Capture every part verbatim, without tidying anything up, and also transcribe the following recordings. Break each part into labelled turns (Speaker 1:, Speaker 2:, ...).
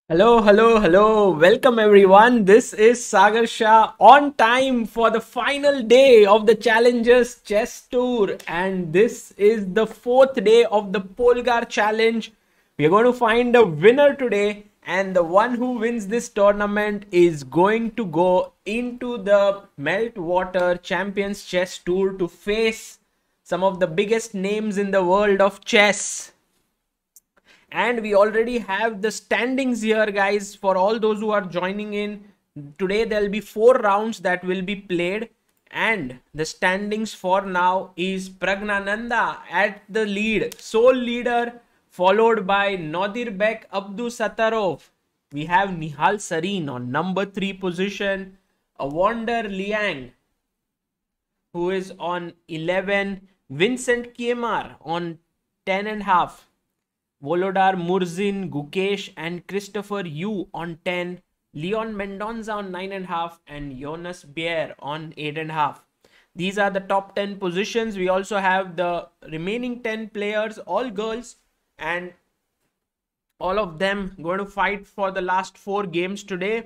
Speaker 1: Hello, hello, hello. Welcome everyone. This is Sagar Shah on time for the final day of the Challengers Chess Tour. And this is the fourth day of the Polgar Challenge. We are going to find a winner today. And the one who wins this tournament is going to go into the Meltwater Champions Chess Tour to face some of the biggest names in the world of chess. And we already have the standings here, guys. For all those who are joining in today, there'll be four rounds that will be played, and the standings for now is Pragnananda at the lead, sole leader, followed by Nadirbek Abdusattorov. We have Nihal Sarin on number three position, Evander Liang, who is on eleven, Vincent Kiemer on ten and a half, Volodar Murzin, Gukesh and Christopher Yu on ten, Leon Mendonza on nine and a half, and Jonas Bier on eight and a half. These are the top ten positions. We also have the remaining ten players, all girls, and all of them going to fight for the last four games today.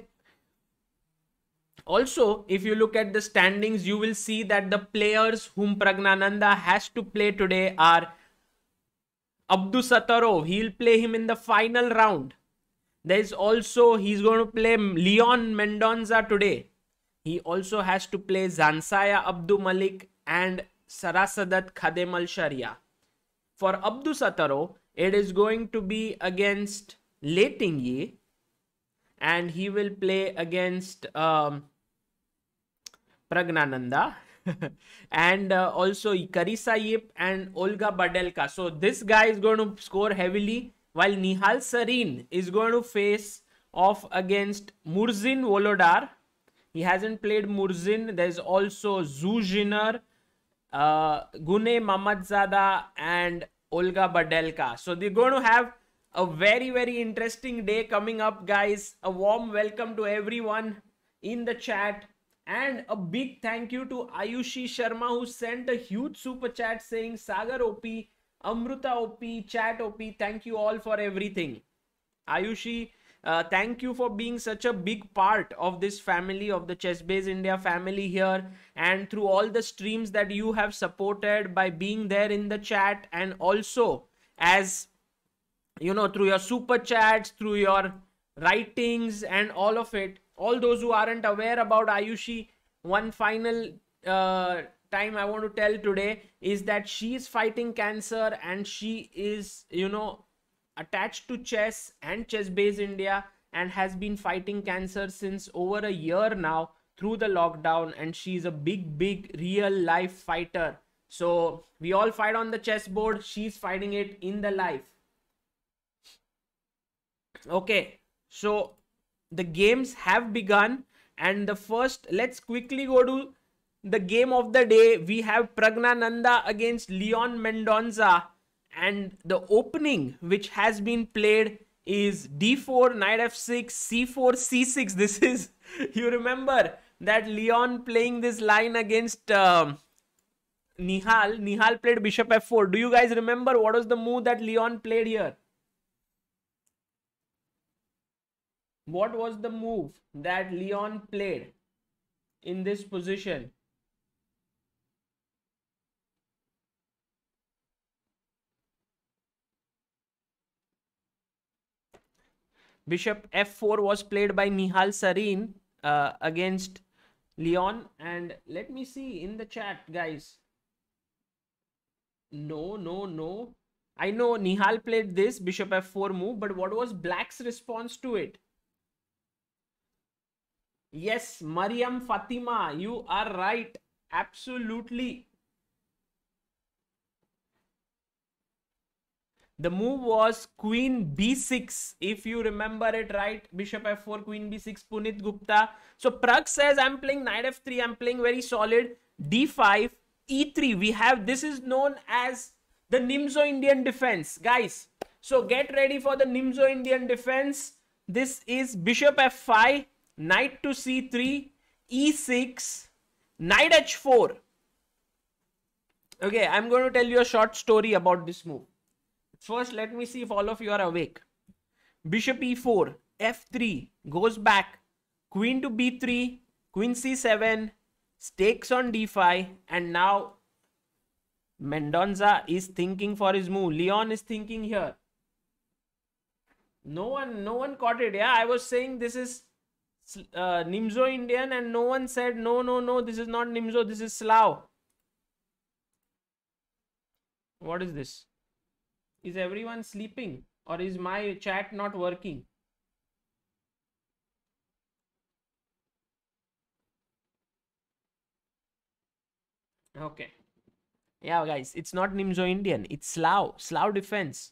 Speaker 1: Also, if you look at the standings, you will see that the players whom Pragnananda has to play today are Abdusattorov. He'll play him in the final round. There's also, he's going to play Leon Mendonza today. He also has to play Zansaya Abdu Malik and Sarasadat Khadem Al Sharia. For Abdusattorov, it is going to be against Leitingyi, and he will play against um, Pragnananda. and uh, also Karisa Yip and Olga Badelka. So this guy is going to score heavily, while Nihal Sarin is going to face off against Murzin Volodar. He hasn't played Murzin. There's also Zuzhiner, uh, Gune Mamadzada and Olga Badelka. So they're going to have a very, very interesting day coming up, guys. A warm welcome to everyone in the chat. And a big thank you to Ayushi Sharma, who sent a huge super chat saying Sagar O P, Amruta O P, Chat O P. Thank you all for everything. Ayushi, uh, thank you for being such a big part of this family, of the ChessBase India family here, and through all the streams that you have supported by being there in the chat, and also as you know, through your super chats, through your writings and all of it. All those who aren't aware about Ayushi, one final uh, time I want to tell today is that she is fighting cancer, and she is, you know, attached to chess and ChessBase India, and has been fighting cancer since over a year now through the lockdown, and she's a big, big real life fighter. So we all fight on the chessboard. She's fighting it in the life. Okay, so the games have begun, and the first, let's quickly go to the game of the day. We have Pragnananda against Leon Mendonza, and the opening which has been played is d four, knight f six, c four, c six. This is, you remember that Leon playing this line against um, Nihal. Nihal played bishop f four. Do you guys remember what was the move that Leon played here? What was the move that Leon played in this position? Bishop f four was played by Nihal Sarin uh, against Leon. And let me see in the chat, guys. No, no, no. I know Nihal played this bishop f four move, but what was Black's response to it? Yes, Mariam Fatima, you are right. Absolutely. The move was queen b six, if you remember it right. Bishop f four, queen b six, Punit Gupta. So Prag says, I'm playing knight f three. I'm playing very solid. d five, e three. We have, this is known as the Nimzo Indian defense, guys. So get ready for the Nimzo Indian defense. This is bishop f five. Knight to c three, e six, knight h four. Okay, I'm going to tell you a short story about this move. First, let me see if all of you are awake. Bishop e four. F three, goes back, queen to B three, queen C seven, stakes on D five, and now Mendonça is thinking for his move. Leon is thinking here. No one, no one caught it. Yeah, I was saying this is uh, Nimzo Indian, and no one said no, no, no. This is not Nimzo. This is Slav. What is this? Is everyone sleeping, or is my chat not working? Okay. Yeah, guys, it's not Nimzo Indian. It's Slav. Slav defense.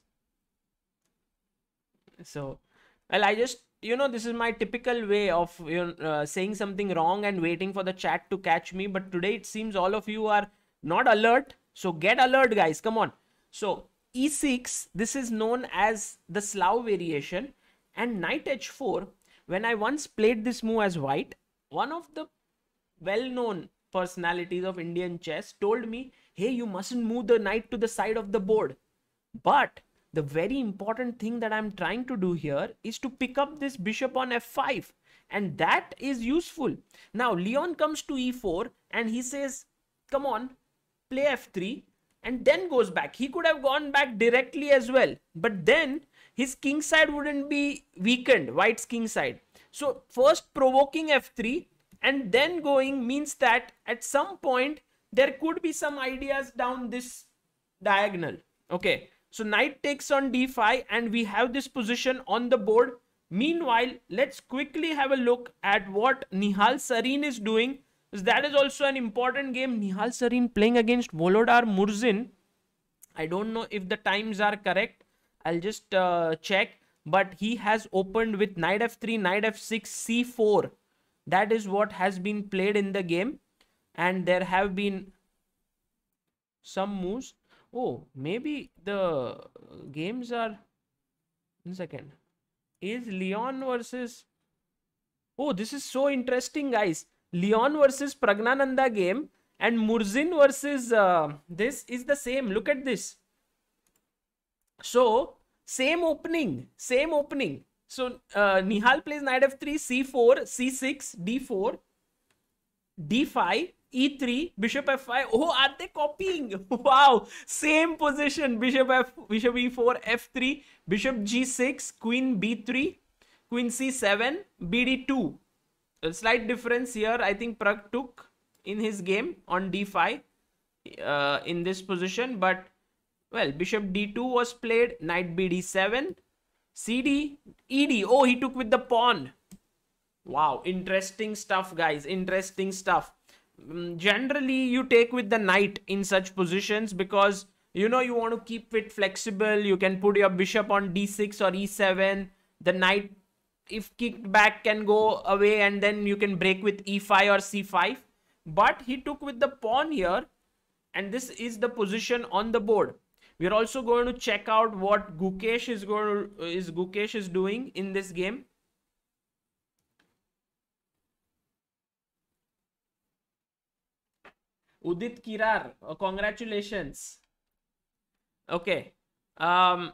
Speaker 1: So, well, I just, you know, this is my typical way of, you know, uh, saying something wrong and waiting for the chat to catch me. But today it seems all of you are not alert. So get alert, guys. Come on. So E six, this is known as the Slav variation. And knight H four, when I once played this move as white, one of the well-known personalities of Indian chess told me, hey, you mustn't move the knight to the side of the board. But the very important thing that I'm trying to do here is to pick up this bishop on F five. And that is useful. Now, Leon comes to E four and he says, come on, play F three, and then goes back. He could have gone back directly as well. But then his king side wouldn't be weakened, white's king side. So first provoking F three and then going means that at some point there could be some ideas down this diagonal. Okay. So knight takes on D five and we have this position on the board. Meanwhile, let's quickly have a look at what Nihal Sarin is doing. That is also an important game. Nihal Sarin playing against Volodar Murzin. I don't know if the times are correct. I'll just uh, check. But he has opened with knight F three, knight F six, C four. That is what has been played in the game. And there have been some moves. Oh, maybe the games are... One second. Is Leon versus... Oh, this is so interesting, guys. Leon versus Pragnananda game and Murzin versus uh, this is the same. Look at this. So, same opening. Same opening. So, uh, Nihal plays knight F three, C four, C six, D four, D five, E three, bishop F five. Oh, are they copying? Wow. Same position. Bishop F, bishop E four, F three, bishop G six, queen B three, queen C seven, B D two. A slight difference here. I think Prag took in his game on D five uh, in this position. But, well, bishop D two was played. Knight B D seven. C D, E D. Oh, he took with the pawn. Wow. Interesting stuff, guys. Interesting stuff. Generally you take with the knight in such positions because you know you want to keep it flexible. You can put your bishop on D six or E seven. The knight, if kicked back, can go away and then you can break with E five or C five. But he took with the pawn here and this is the position on the board. We are also going to check out what Gukesh is going to, is Gukesh is doing in this game. Udit Kirar, oh, congratulations. Okay. Um,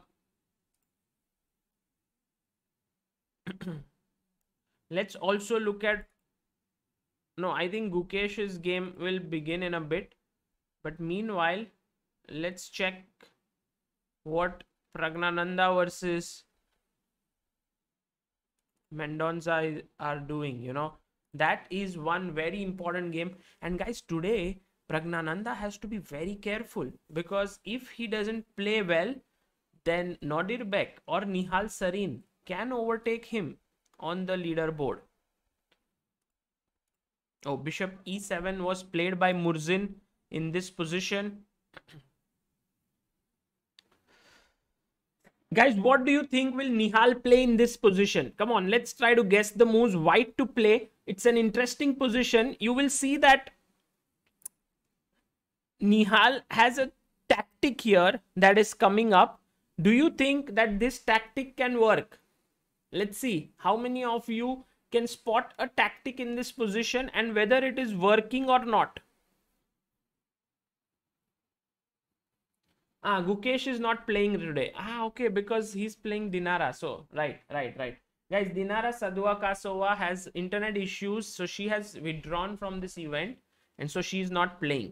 Speaker 1: let's also look at... No, I think Gukesh's game will begin in a bit. But meanwhile, let's check what Pragnananda versus Mendonça are doing, you know. That is one very important game. And guys, today Pragnananda has to be very careful because if he doesn't play well, then Nodirbek or Nihal Sarin can overtake him on the leaderboard. Oh, bishop E seven was played by Murzin in this position. Guys, what do you think will Nihal play in this position? Come on, let's try to guess the moves white to play. It's an interesting position. You will see that Nihal has a tactic here that is coming up. Do you think that this tactic can work? Let's see how many of you can spot a tactic in this position and whether it is working or not. Ah, Gukesh is not playing today. Ah, okay, because he's playing Dinara. So, right, right, right. Guys, Dinara Saduakasova has internet issues, so she has withdrawn from this event, and so she's not playing.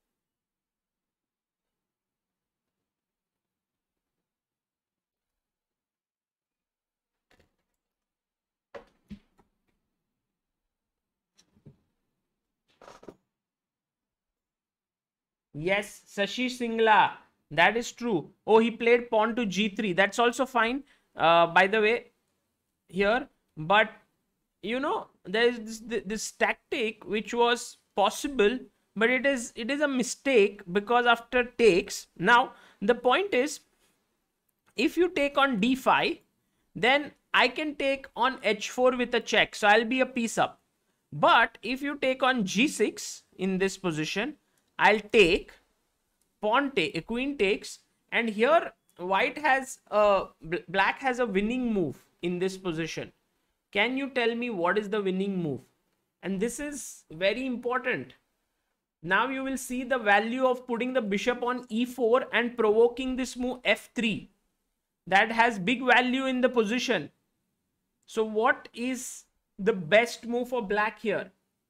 Speaker 1: Yes, Sashi Singla. That is true. Oh, he played pawn to g three. That's also fine. Uh, by the way, here, but you know, there is this, this tactic which was possible, but it is it is a mistake because after takes. Now the point is, if you take on d five, then I can take on h four with a check, so I'll be a piece up. But if you take on g six in this position, I'll take pawn take, queen takes, and here white has a black has a winning move in this position. Can you tell me what is the winning move? And this is very important. Now you will see the value of putting the bishop on e four and provoking this move f three. That has big value in the position. So what is the best move for black here?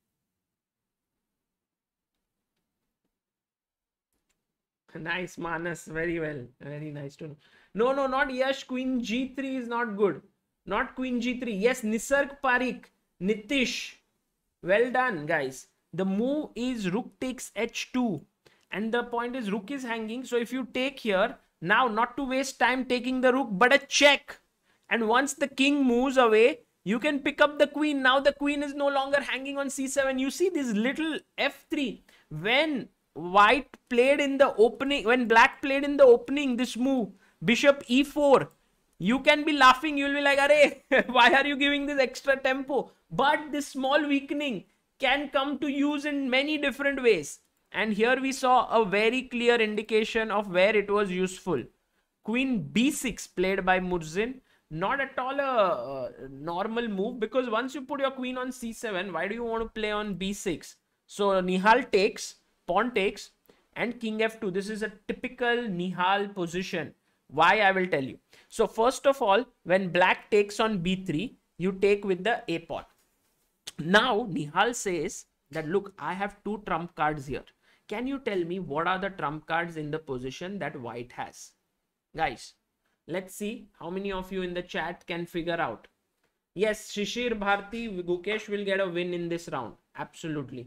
Speaker 1: Nice, Manas. Very well. Very nice to know. No, no, not Yash. Queen g three is not good. Not queen g three. Yes, Nisarg Parikh. Nitish. Well done, guys. The move is rook takes h two. And the point is rook is hanging. So if you take here, now not to waste time taking the rook, but a check. And once the king moves away, you can pick up the queen. Now the queen is no longer hanging on c seven. You see this little f three. When white played in the opening, when black played in the opening this move, bishop e four, you can be laughing. You'll be like, "Arey, why are you giving this extra tempo?" But this small weakening can come to use in many different ways. And here we saw a very clear indication of where it was useful. Queen b six played by Murzin. Not at all a uh, normal move, because once you put your queen on c seven, why do you want to play on b six? So Nihal takes, pawn takes, and king f two. This is a typical Nihal position. Why, I will tell you. So first of all, when black takes on b three, you take with the a pawn. Now Nihal says that, look, I have two trump cards here. Can you tell me what are the trump cards in the position that white has? Guys, let's see how many of you in the chat can figure out. Yes, Shishir Bharti, Gukesh will get a win in this round. Absolutely.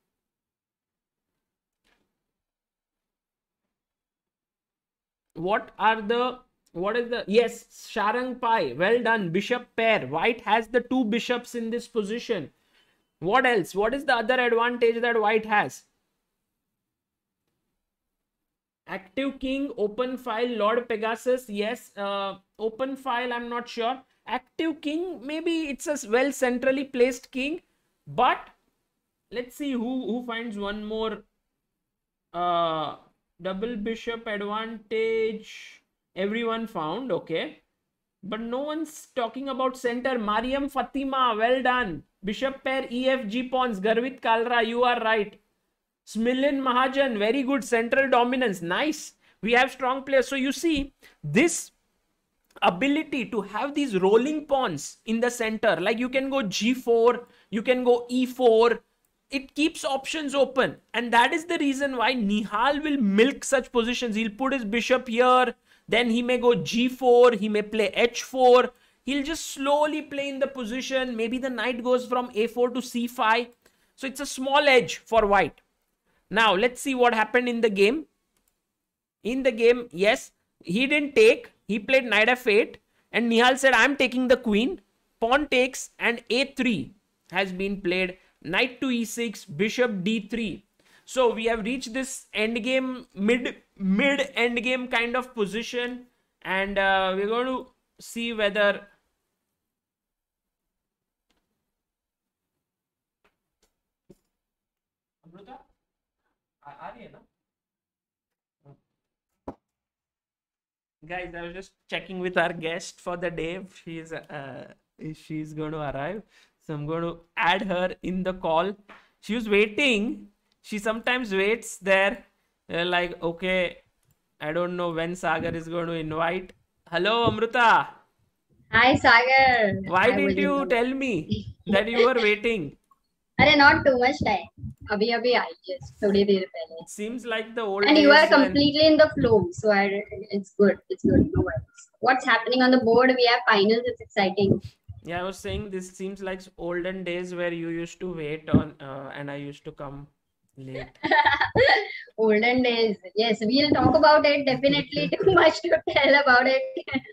Speaker 1: What are the, what is the, yes, Sharang Pai, well done. Bishop pair. White has the two bishops in this position. What else? What is the other advantage that white has? Active king, open file, Lord Pegasus. Yes, uh, open file, I'm not sure. Active king, maybe it's a well centrally placed king. But let's see who, who finds one more. Uh, double bishop advantage. Everyone found, okay. But no one's talking about center. Mariam Fatima, well done. Bishop pair, E F G pawns. Garvit Kalra, you are right. Smilin Mahajan, very good. Central dominance, nice. We have strong players. So you see, this ability to have these rolling pawns in the center, like you can go g four, you can go e four, it keeps options open. And that is the reason why Nihal will milk such positions. He'll put his bishop here, then he may go g four, he may play h four. He'll just slowly play in the position. Maybe the knight goes from a four to c five. So it's a small edge for white. Now, let's see what happened in the game. In the game, yes, he didn't take. He played knight f eight. And Nihal said, I'm taking the queen. Pawn takes and a three has been played. Knight to e six, bishop d three. So we have reached this endgame, mid, mid endgame kind of position. And uh, we're going to see whether... Amruta? Guys, I was just checking with our guest for the day. She's uh, she's going to arrive, so I'm going to add her in the call. She was waiting. She sometimes waits there, uh, like, okay, I don't know when Sagar is going to invite. Hello, Amruta.
Speaker 2: Hi, Sagar.
Speaker 1: Why
Speaker 2: I
Speaker 1: didn't
Speaker 2: was in
Speaker 1: you
Speaker 2: the.
Speaker 1: tell me that you were waiting?
Speaker 2: अरे not too much time. अभी अभी आई just थोड़ी देर पहले.
Speaker 1: It seems like the old
Speaker 2: And you are
Speaker 1: days when.
Speaker 2: completely in the flow, so I, it's good. It's good. No worries. What's happening on the board? We have finals. It's exciting.
Speaker 1: Yeah, I was saying this seems like olden days where you used to wait on, uh, and I used to come late.
Speaker 2: Olden days. Yes, we'll talk about it. Definitely too much to tell about it.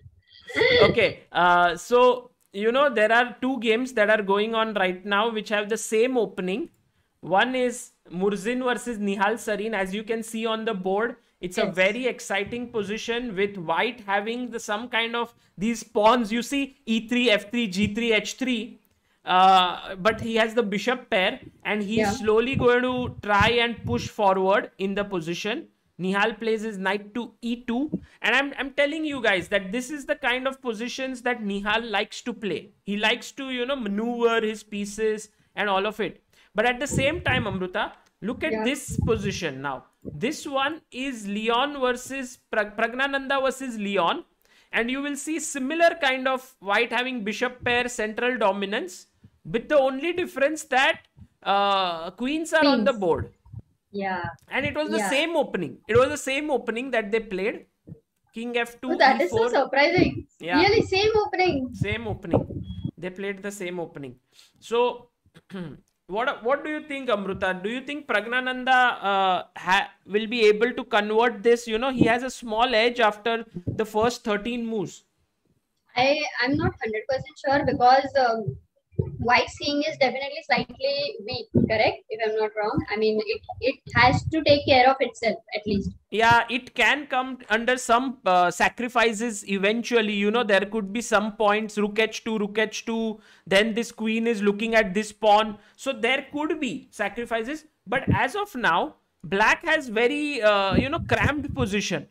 Speaker 1: Okay, uh, so you know there are two games that are going on right now which have the same opening. One is Murzin versus Nihal Sarin. As you can see on the board, it's a
Speaker 2: Yes.
Speaker 1: very exciting position with white having the some kind of these pawns. You see e three, f three, g three, h three. Uh, but he has the bishop pair and he's
Speaker 2: Yeah.
Speaker 1: slowly going to try and push forward in the position. Nihal plays his knight to e two, and I'm, I'm telling you guys that this is the kind of positions that Nihal likes to play. He likes to, you know, maneuver his pieces and all of it. But at the same time, Amruta, look at
Speaker 2: Yeah.
Speaker 1: this position now. This one is Leon versus Prag- Pragnananda versus Leon, and you will see similar kind of white having bishop pair central dominance, with the only difference that uh, queens are on the
Speaker 2: Queens.
Speaker 1: board.
Speaker 2: Yeah.
Speaker 1: And it was the
Speaker 2: Yeah.
Speaker 1: same opening. It was the same opening that they played. King f two,
Speaker 2: Oh, that is so
Speaker 1: e four.
Speaker 2: surprising.
Speaker 1: Yeah.
Speaker 2: Really, same opening.
Speaker 1: Same opening. They played the same opening. So, what what do you think, Amruta? Do you think Pragnananda uh, ha- will be able to convert this? You know, he has a small edge after the first thirteen moves.
Speaker 2: I I'm not hundred percent sure because um, White's king is definitely slightly weak. Correct? If I'm not wrong. I mean, it it has to take care of itself at least.
Speaker 1: Yeah, it can come under some uh, sacrifices eventually. You know, there could be some points, rook h two, rook h two, then this queen is looking at this pawn. So there could be sacrifices. But as of now, black has very, uh, you know, cramped position.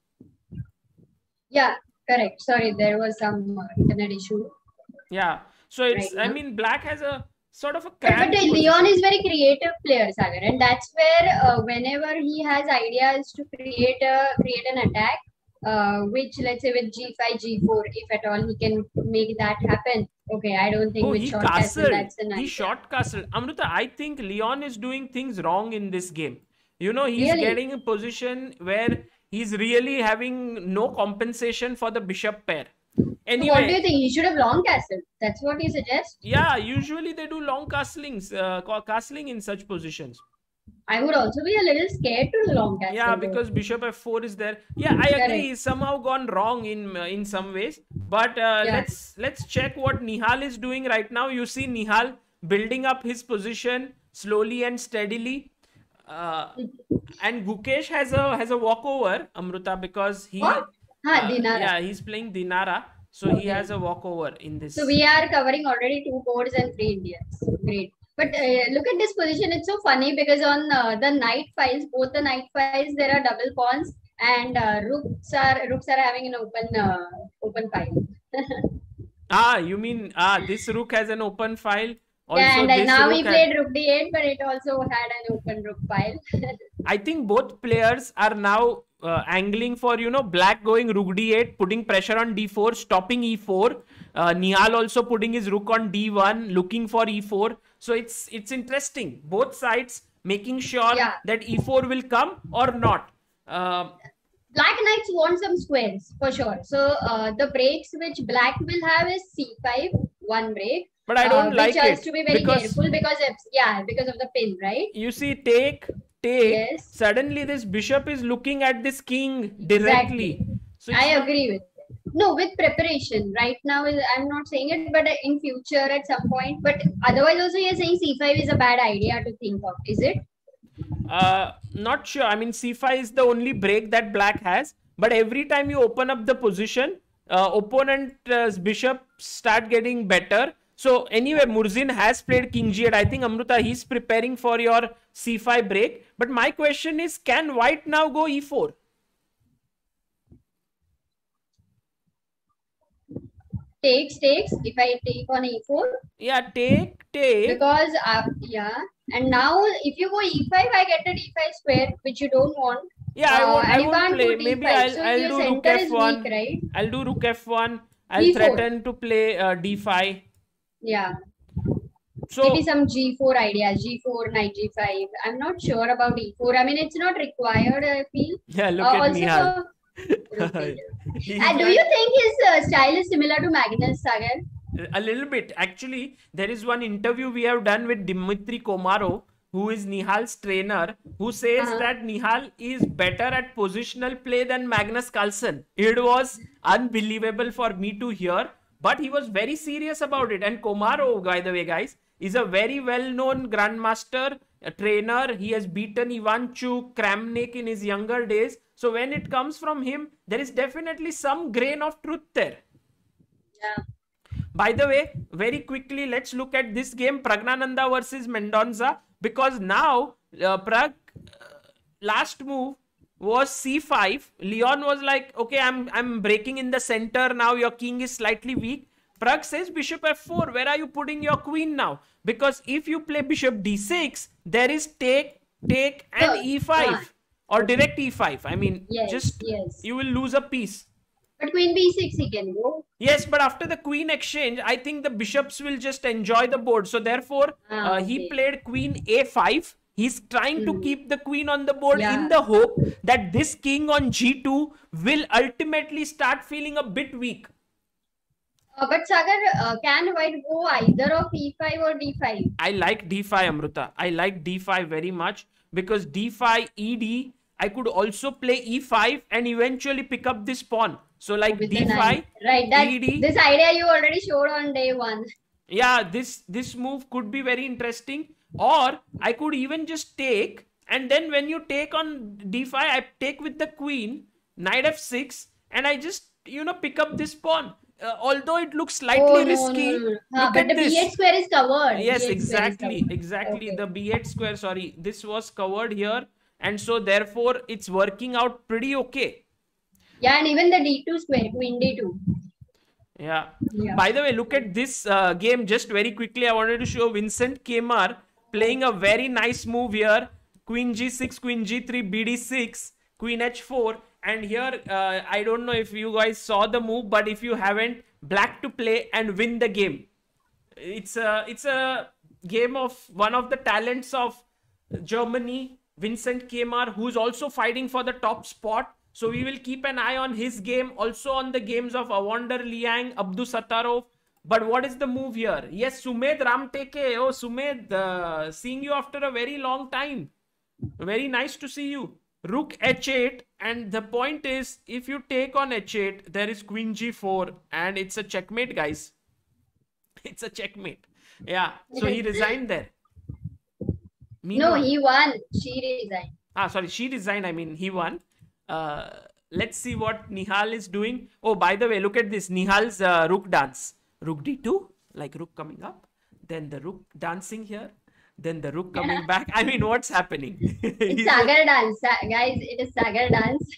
Speaker 2: Yeah, correct. Sorry, there was some uh, internet issue.
Speaker 1: Yeah. So it's,
Speaker 2: Right
Speaker 1: I
Speaker 2: now.
Speaker 1: mean, black has a sort of a
Speaker 2: But, but
Speaker 1: cramped
Speaker 2: uh,
Speaker 1: position.
Speaker 2: Leon is very creative player, Sagar, and that's where uh, whenever he has ideas to create a create an attack, uh, which let's say with g five, g four, if at all he can make that happen. Okay, I don't think
Speaker 1: Oh,
Speaker 2: with
Speaker 1: he
Speaker 2: short castle
Speaker 1: castled.
Speaker 2: that's an
Speaker 1: He
Speaker 2: idea.
Speaker 1: short castled. Amruta, I think Leon is doing things wrong in this game. You know, he's
Speaker 2: Really?
Speaker 1: getting a position where he's really having no compensation for the bishop pair. Anyway,
Speaker 2: So what do you think? He should have long castle. That's what you suggest?
Speaker 1: Yeah, usually they do long castlings, uh, castling in such positions.
Speaker 2: I would also be a little scared to do long castle.
Speaker 1: Yeah,
Speaker 2: though.
Speaker 1: because bishop f four is there. Yeah, I agree.
Speaker 2: Correct.
Speaker 1: He's somehow gone wrong in uh, in some ways. But uh,
Speaker 2: Yeah.
Speaker 1: let's let's check what Nihal is doing right now. You see Nihal building up his position slowly and steadily. Uh, and Gukesh has a has a walkover, Amruta, because he
Speaker 2: What? Huh,
Speaker 1: uh,
Speaker 2: Dinara.
Speaker 1: yeah, he's playing Dinara, so he
Speaker 2: Okay.
Speaker 1: has a walkover in this.
Speaker 2: So we are covering already two boards and three Indians. Great. But uh, look at this position. It's so funny because on uh, the knight files, both the knight files, there are double pawns, and uh, rooks are rooks are having an open uh, open file.
Speaker 1: Ah, you mean ah, this rook has an open file. Also,
Speaker 2: Yeah, and uh,
Speaker 1: this
Speaker 2: now
Speaker 1: rook
Speaker 2: we
Speaker 1: had-
Speaker 2: played rook d eight, but it also had an open rook file.
Speaker 1: I think both players are now uh, angling for, you know, black going rook d eight, putting pressure on d four, stopping e four. Uh, Nihal also putting his rook on d one, looking for e four. So it's it's interesting. Both sides making sure
Speaker 2: Yeah.
Speaker 1: that e four will come or not. Uh,
Speaker 2: Black knights want some squares for sure. So uh, the breaks which black will have is c five, one break.
Speaker 1: but I don't
Speaker 2: uh,
Speaker 1: like
Speaker 2: which has
Speaker 1: it
Speaker 2: to be very
Speaker 1: because
Speaker 2: careful because it's, yeah, because of the pin, right?
Speaker 1: you see, take take.
Speaker 2: Yes.
Speaker 1: Suddenly, this bishop is looking at this king directly.
Speaker 2: Exactly.
Speaker 1: So it's
Speaker 2: I
Speaker 1: not-
Speaker 2: agree with it. No, with preparation. Right now, is I'm not saying it, but in future at some point. But otherwise, also you're saying c five is a bad idea to think of. Is it?
Speaker 1: Uh, not sure. I mean, c five is the only break that black has. But every time you open up the position, uh, opponent's bishop start getting better. So anyway, Murzin has played king g eight. I think, Amruta, he's preparing for your c five break. But my question is, can white now go e four?
Speaker 2: Takes, takes. If I take on e four,
Speaker 1: Yeah, take, take.
Speaker 2: because uh, yeah. And now, if you go e five, I get a d five square, which you don't want.
Speaker 1: Yeah, I
Speaker 2: Uh,
Speaker 1: won't,
Speaker 2: and
Speaker 1: I
Speaker 2: you
Speaker 1: won't
Speaker 2: can't
Speaker 1: play.
Speaker 2: put
Speaker 1: Maybe
Speaker 2: e five.
Speaker 1: I'll,
Speaker 2: So
Speaker 1: I'll
Speaker 2: your
Speaker 1: do rook
Speaker 2: center is
Speaker 1: f one.
Speaker 2: weak, right?
Speaker 1: I'll do rook f one. I'll
Speaker 2: D four.
Speaker 1: threaten to play uh, d five.
Speaker 2: Yeah.
Speaker 1: So
Speaker 2: maybe some G four ideas, G four, knight G five. I'm not sure about E four. I mean, it's not required, I feel.
Speaker 1: yeah, look
Speaker 2: Uh,
Speaker 1: at
Speaker 2: also
Speaker 1: Nihal.
Speaker 2: for
Speaker 1: He's
Speaker 2: Uh, do
Speaker 1: like-
Speaker 2: you think his uh, style is similar to Magnus, Sagar?
Speaker 1: a little bit. Actually, there is one interview we have done with Dmitry Komarov, who is Nihal's trainer, who says
Speaker 2: Uh-huh.
Speaker 1: that Nihal is better at positional play than Magnus Carlsen. It was unbelievable for me to hear, but he was very serious about it. And Komarov, by the way, guys, is a very well-known grandmaster, a trainer. He has beaten Ivan Chuk, Kramnik in his younger days. So when it comes from him, there is definitely some grain of truth there.
Speaker 2: Yeah.
Speaker 1: By the way, very quickly, let's look at this game, Pragnananda versus Mendonça, because now uh, Prag uh, last move was c five. Leon was like, okay, I'm I'm breaking in the center now. Your king is slightly weak. Prag says bishop f four. Where are you putting your queen now? Because if you play bishop d six, there is take, take, and
Speaker 2: Oh,
Speaker 1: e five
Speaker 2: yeah.
Speaker 1: or direct e five. I mean,
Speaker 2: Yes,
Speaker 1: just
Speaker 2: yes.
Speaker 1: you will lose a piece.
Speaker 2: But queen b six he can go.
Speaker 1: Yes, but after the queen exchange, I think the bishops will just enjoy the board. So therefore,
Speaker 2: Ah,
Speaker 1: uh, he
Speaker 2: okay.
Speaker 1: played queen a five. He's trying to
Speaker 2: Mhm.
Speaker 1: keep the queen on the board
Speaker 2: Yeah.
Speaker 1: in the hope that this king on g two will ultimately start feeling a bit weak.
Speaker 2: Uh, but Sagar, uh, can white go either of e five or d five?
Speaker 1: I like d five, Amruta. I like d five very much because d five, ed, I could also play e five and eventually pick up this pawn. So like
Speaker 2: With the
Speaker 1: d five,
Speaker 2: knight. Right. That
Speaker 1: ed.
Speaker 2: this idea you already showed on day one.
Speaker 1: Yeah, this this move could be very interesting. Or I could even just take, and then when you take on d five, I take with the queen, knight f six, and I just, you know, pick up this pawn. Uh, although it looks slightly
Speaker 2: Oh, no,
Speaker 1: risky.
Speaker 2: no, no, no. Ah,
Speaker 1: Look
Speaker 2: but
Speaker 1: at
Speaker 2: the
Speaker 1: this.
Speaker 2: b eight square is covered.
Speaker 1: Yes,
Speaker 2: B eight square is
Speaker 1: exactly,
Speaker 2: covered.
Speaker 1: exactly.
Speaker 2: Okay.
Speaker 1: The b eight square, sorry, this was covered here, and so therefore it's working out pretty okay.
Speaker 2: Yeah, and even the d two square, queen d two.
Speaker 1: Yeah.
Speaker 2: Yeah.
Speaker 1: By the way, look at this uh, game just very quickly. I wanted to show Vincent Kemar playing a very nice move here. Queen g six, queen g three, b d six, queen h four. And here, uh, I don't know if you guys saw the move, but if you haven't, black to play and win the game. It's a, it's a game of one of the talents of Germany, Vincent Kemar, who's also fighting for the top spot. So we will keep an eye on his game, also on the games of Evander Liang, Abdusattorov. But what is the move here? Yes, Sumed Ramteke. Oh, Sumed, uh, seeing you after a very long time. Very nice to see you. Rook h eight, and the point is, if you take on h eight, there is queen g four, and it's a checkmate, guys. It's a checkmate. Yeah, so he resigned there.
Speaker 2: No,
Speaker 1: Meanwhile-
Speaker 2: he won. She resigned.
Speaker 1: Ah, sorry, she resigned. I mean, he won. Uh, let's see what Nihal is doing. Oh, by the way, look at this. Nihal's uh, rook dance. Rook d two, like rook coming up. Then the rook dancing here. Then the rook coming back. I mean, what's happening?
Speaker 2: It's
Speaker 1: He's-
Speaker 2: Sagar dance. Sa- guys, it is Sagar dance.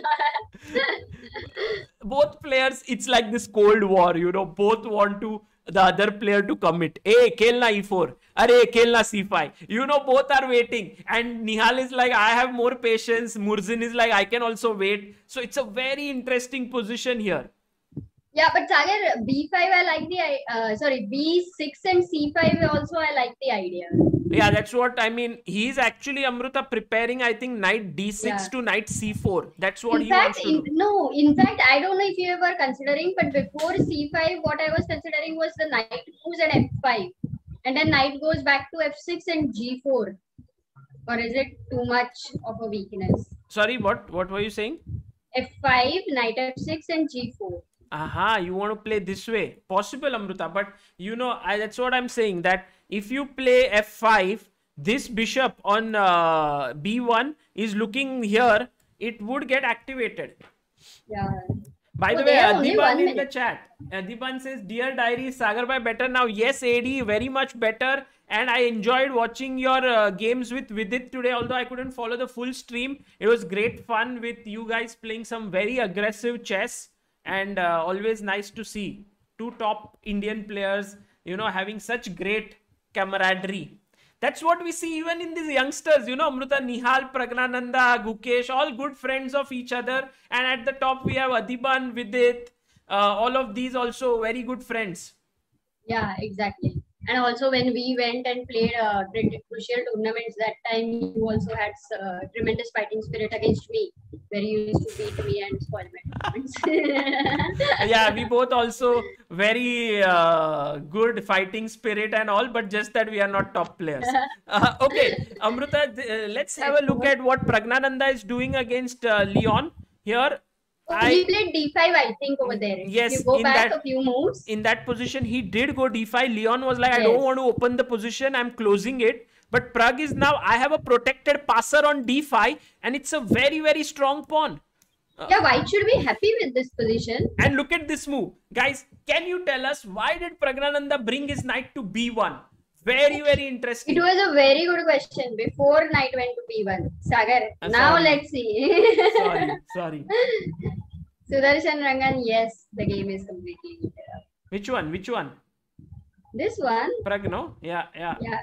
Speaker 1: both players, it's like this cold war, you know, both want to the other player to commit. Hey, kelna e four. Arey, kelna c five. You know, both are waiting. And Nihal is like, I have more patience. Murzin is like, I can also wait. So it's a very interesting position here.
Speaker 2: Yeah, but Sagar, b five I like the i- uh, sorry b six and c five also I like the idea.
Speaker 1: Yeah, that's what I mean. He's actually, Amruta, preparing, I think, knight d six
Speaker 2: Yeah.
Speaker 1: to knight c four. That's what
Speaker 2: In
Speaker 1: he
Speaker 2: fact,
Speaker 1: wants to
Speaker 2: in,
Speaker 1: do.
Speaker 2: no, in fact, I don't know if you were considering, but before c five, what I was considering was the knight moves at f five, and then knight goes back to f six and g four. Or is it too much of a weakness?
Speaker 1: Sorry, what? What were you saying?
Speaker 2: f five, knight f six, and g four.
Speaker 1: Aha, you want to play this way. Possible, Amruta. But, you know, I, that's what I'm saying. That if you play f five, this bishop on uh, b one is looking here. It would get activated.
Speaker 2: Yeah.
Speaker 1: By
Speaker 2: Oh,
Speaker 1: the way,
Speaker 2: they have only
Speaker 1: Adiban
Speaker 2: one
Speaker 1: in the
Speaker 2: minute.
Speaker 1: chat. Adiban says, Dear Diary, Sagar Bhai better now. Yes, A D, very much better. And I enjoyed watching your uh, games with Vidit today. Although I couldn't follow the full stream. It was great fun with you guys playing some very aggressive chess. And uh, always nice to see two top Indian players, you know, having such great camaraderie. That's what we see even in these youngsters, you know, Amruta, Nihal, Pragnananda, Gukesh, all good friends of each other. And at the top, we have Adiban, Vidit, uh, all of these also very good friends.
Speaker 2: Yeah, exactly. And also when we went and played uh, crit- crucial tournaments, that time you also had uh, tremendous fighting spirit against me, where you used to beat me and spoil my tournaments.
Speaker 1: Yeah, we both also very uh, good fighting spirit and all, but just that we are not top players. Uh, okay, Amruta, th- uh, let's have a look at what Pragnananda is doing against uh, Leon here.
Speaker 2: Oh,
Speaker 1: I
Speaker 2: he played d five, I think, over there.
Speaker 1: Yes,
Speaker 2: If you go
Speaker 1: in
Speaker 2: back
Speaker 1: that
Speaker 2: a few moves.
Speaker 1: in that position he did go d five. Leon was like, I
Speaker 2: Yes.
Speaker 1: don't want to open the position, I'm closing it. But Prag is now, I have a protected passer on d five, and it's a very very strong pawn.
Speaker 2: Yeah, white should be happy with this position.
Speaker 1: And look at this move, guys. Can you tell us why did Pragnananda bring his knight to b one? Very very interesting.
Speaker 2: It was a very good question before knight went to b one. Sagar,
Speaker 1: Uh,
Speaker 2: now
Speaker 1: sorry.
Speaker 2: let's see.
Speaker 1: Sorry, sorry.
Speaker 2: Sudarshan Rangan, yes, the game is completely interrupted.
Speaker 1: Which one? Which one?
Speaker 2: This one,
Speaker 1: Prag, no? Yeah, yeah.
Speaker 2: yeah.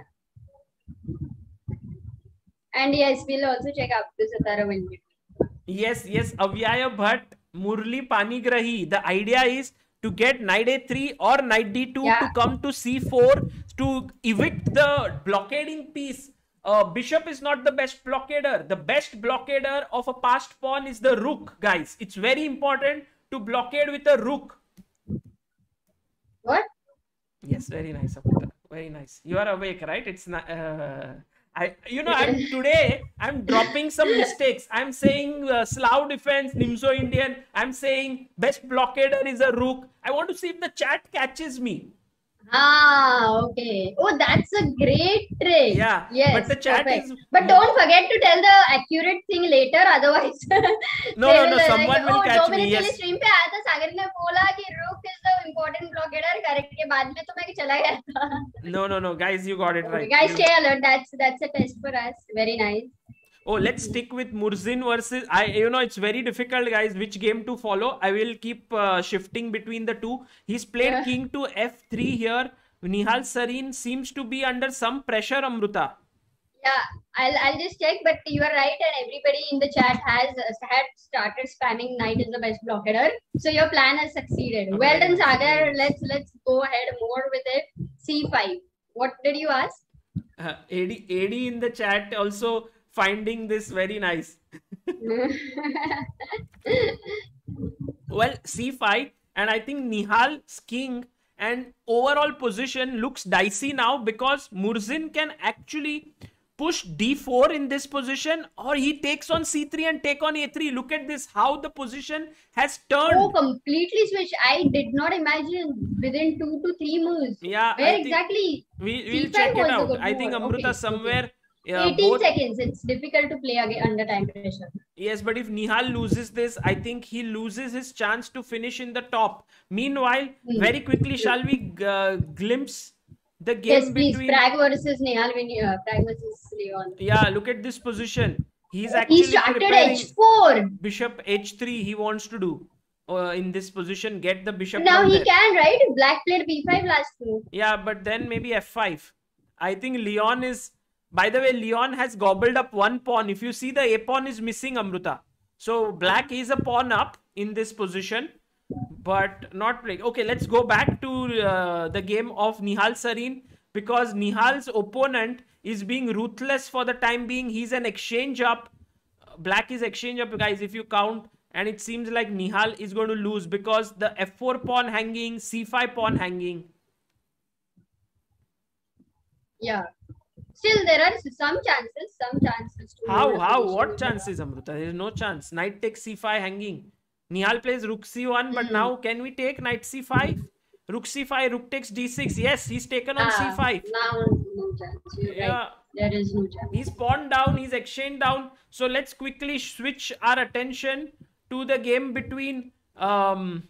Speaker 2: And yes, we'll also check Abdul Satara will be.
Speaker 1: Yes, yes. Avyaya Bhatt, Murli Panigrahi. The idea is to get knight a three or knight d two
Speaker 2: Yeah.
Speaker 1: to come to c four to evict the blockading piece. Uh, bishop is not the best blockader. The best blockader of a passed pawn is the rook, guys. It's very important to blockade with a rook.
Speaker 2: What?
Speaker 1: Yes, very nice, Amrita. Very nice. You are awake, right? It's not. Uh, I, you know, I'm today. I'm dropping some mistakes. I'm saying uh, Slav defense, Nimzo Indian. I'm saying best blockader is a rook. I want to see if the chat catches me.
Speaker 2: Ah, okay. Oh, that's a great trick.
Speaker 1: Yeah,
Speaker 2: Yes,
Speaker 1: but the chat
Speaker 2: perfect.
Speaker 1: is-
Speaker 2: But don't forget to tell the accurate thing later, otherwise.
Speaker 1: No,
Speaker 2: they
Speaker 1: no,
Speaker 2: will,
Speaker 1: no,
Speaker 2: uh,
Speaker 1: someone
Speaker 2: like,
Speaker 1: will
Speaker 2: oh,
Speaker 1: catch
Speaker 2: दो
Speaker 1: me,
Speaker 2: minute के लिए
Speaker 1: yes.
Speaker 2: stream पे आया था, सागर ने बोला कि rook is the important blockader. Correct के बाद में तो मैं चला गया था.
Speaker 1: No, no, no, guys, you got it
Speaker 2: Okay,
Speaker 1: right.
Speaker 2: guys,
Speaker 1: You-
Speaker 2: stay alert. That's that's a test for us. Very nice.
Speaker 1: Oh, let's stick with Murzin versus I. You know, it's very difficult, guys, which game to follow. I will keep uh, shifting between the two. He's played
Speaker 2: Yeah.
Speaker 1: king to f three here. Nihal Sarin seems to be under some pressure, Amruta.
Speaker 2: Yeah, I'll I'll just check. But you are right, and everybody in the chat has uh, had started spamming knight is the best blockader. So your plan has succeeded.
Speaker 1: Okay,
Speaker 2: Well done,
Speaker 1: very nice,
Speaker 2: Sagar.
Speaker 1: very nice.
Speaker 2: Let's let's go ahead more with it. c five. What did you ask?
Speaker 1: Uh, A D, A D in the chat also finding this very nice. Well, c five, and I think Nihal's king and overall position looks dicey now because Murzin can actually push d four in this position, or he takes on c three and take on a three. Look at this, how the position has turned.
Speaker 2: Oh, completely switched. I did not imagine within two to three moves.
Speaker 1: Yeah,
Speaker 2: Where
Speaker 1: I think
Speaker 2: exactly?
Speaker 1: we,
Speaker 2: C
Speaker 1: we'll
Speaker 2: five
Speaker 1: check
Speaker 2: was
Speaker 1: it
Speaker 2: the
Speaker 1: out.
Speaker 2: good
Speaker 1: I think
Speaker 2: move.
Speaker 1: Amruta
Speaker 2: Okay, okay.
Speaker 1: somewhere uh,
Speaker 2: eighteen
Speaker 1: both.
Speaker 2: seconds. It's difficult to play again under time pressure.
Speaker 1: Yes, but if Nihal loses this, I think he loses his chance to finish in the top. Meanwhile,
Speaker 2: Hmm.
Speaker 1: very quickly, shall we uh, glimpse the game
Speaker 2: Yes, please.
Speaker 1: between?
Speaker 2: Prag versus Nehal. When uh, Prag versus Leon.
Speaker 1: Yeah, look at this position. He's actually
Speaker 2: He started
Speaker 1: preparing
Speaker 2: h four.
Speaker 1: bishop h three. He wants to do uh, in this position, get the bishop.
Speaker 2: Now
Speaker 1: from
Speaker 2: he
Speaker 1: there.
Speaker 2: can, right? Black played b five last move.
Speaker 1: Yeah, but then maybe f five. I think Leon is. By the way, Leon has gobbled up one pawn. If you see, the a pawn is missing, Amruta. So black is a pawn up in this position, but not playing. Okay, let's go back to uh, the game of Nihal Sarin, because Nihal's opponent is being ruthless for the time being. He's an exchange up. Black is exchange up, guys, if you count. And it seems like Nihal is going to lose because the f four pawn hanging, c five pawn hanging.
Speaker 2: Yeah. Still, there are some chances. Some chances. To
Speaker 1: How?
Speaker 2: win a
Speaker 1: How?
Speaker 2: position.
Speaker 1: What chances, Amruta? There is no chance. Knight takes c five hanging. Nihal plays rook c one, but
Speaker 2: Hmm.
Speaker 1: now can we take knight c five? Rook c five, rook takes d six. Yes, he's taken on
Speaker 2: Ah,
Speaker 1: c five.
Speaker 2: Now, no chance. You're
Speaker 1: Yeah,
Speaker 2: right. There is no chance.
Speaker 1: he's pawned down, he's exchanged down. So let's quickly switch our attention to the game between um,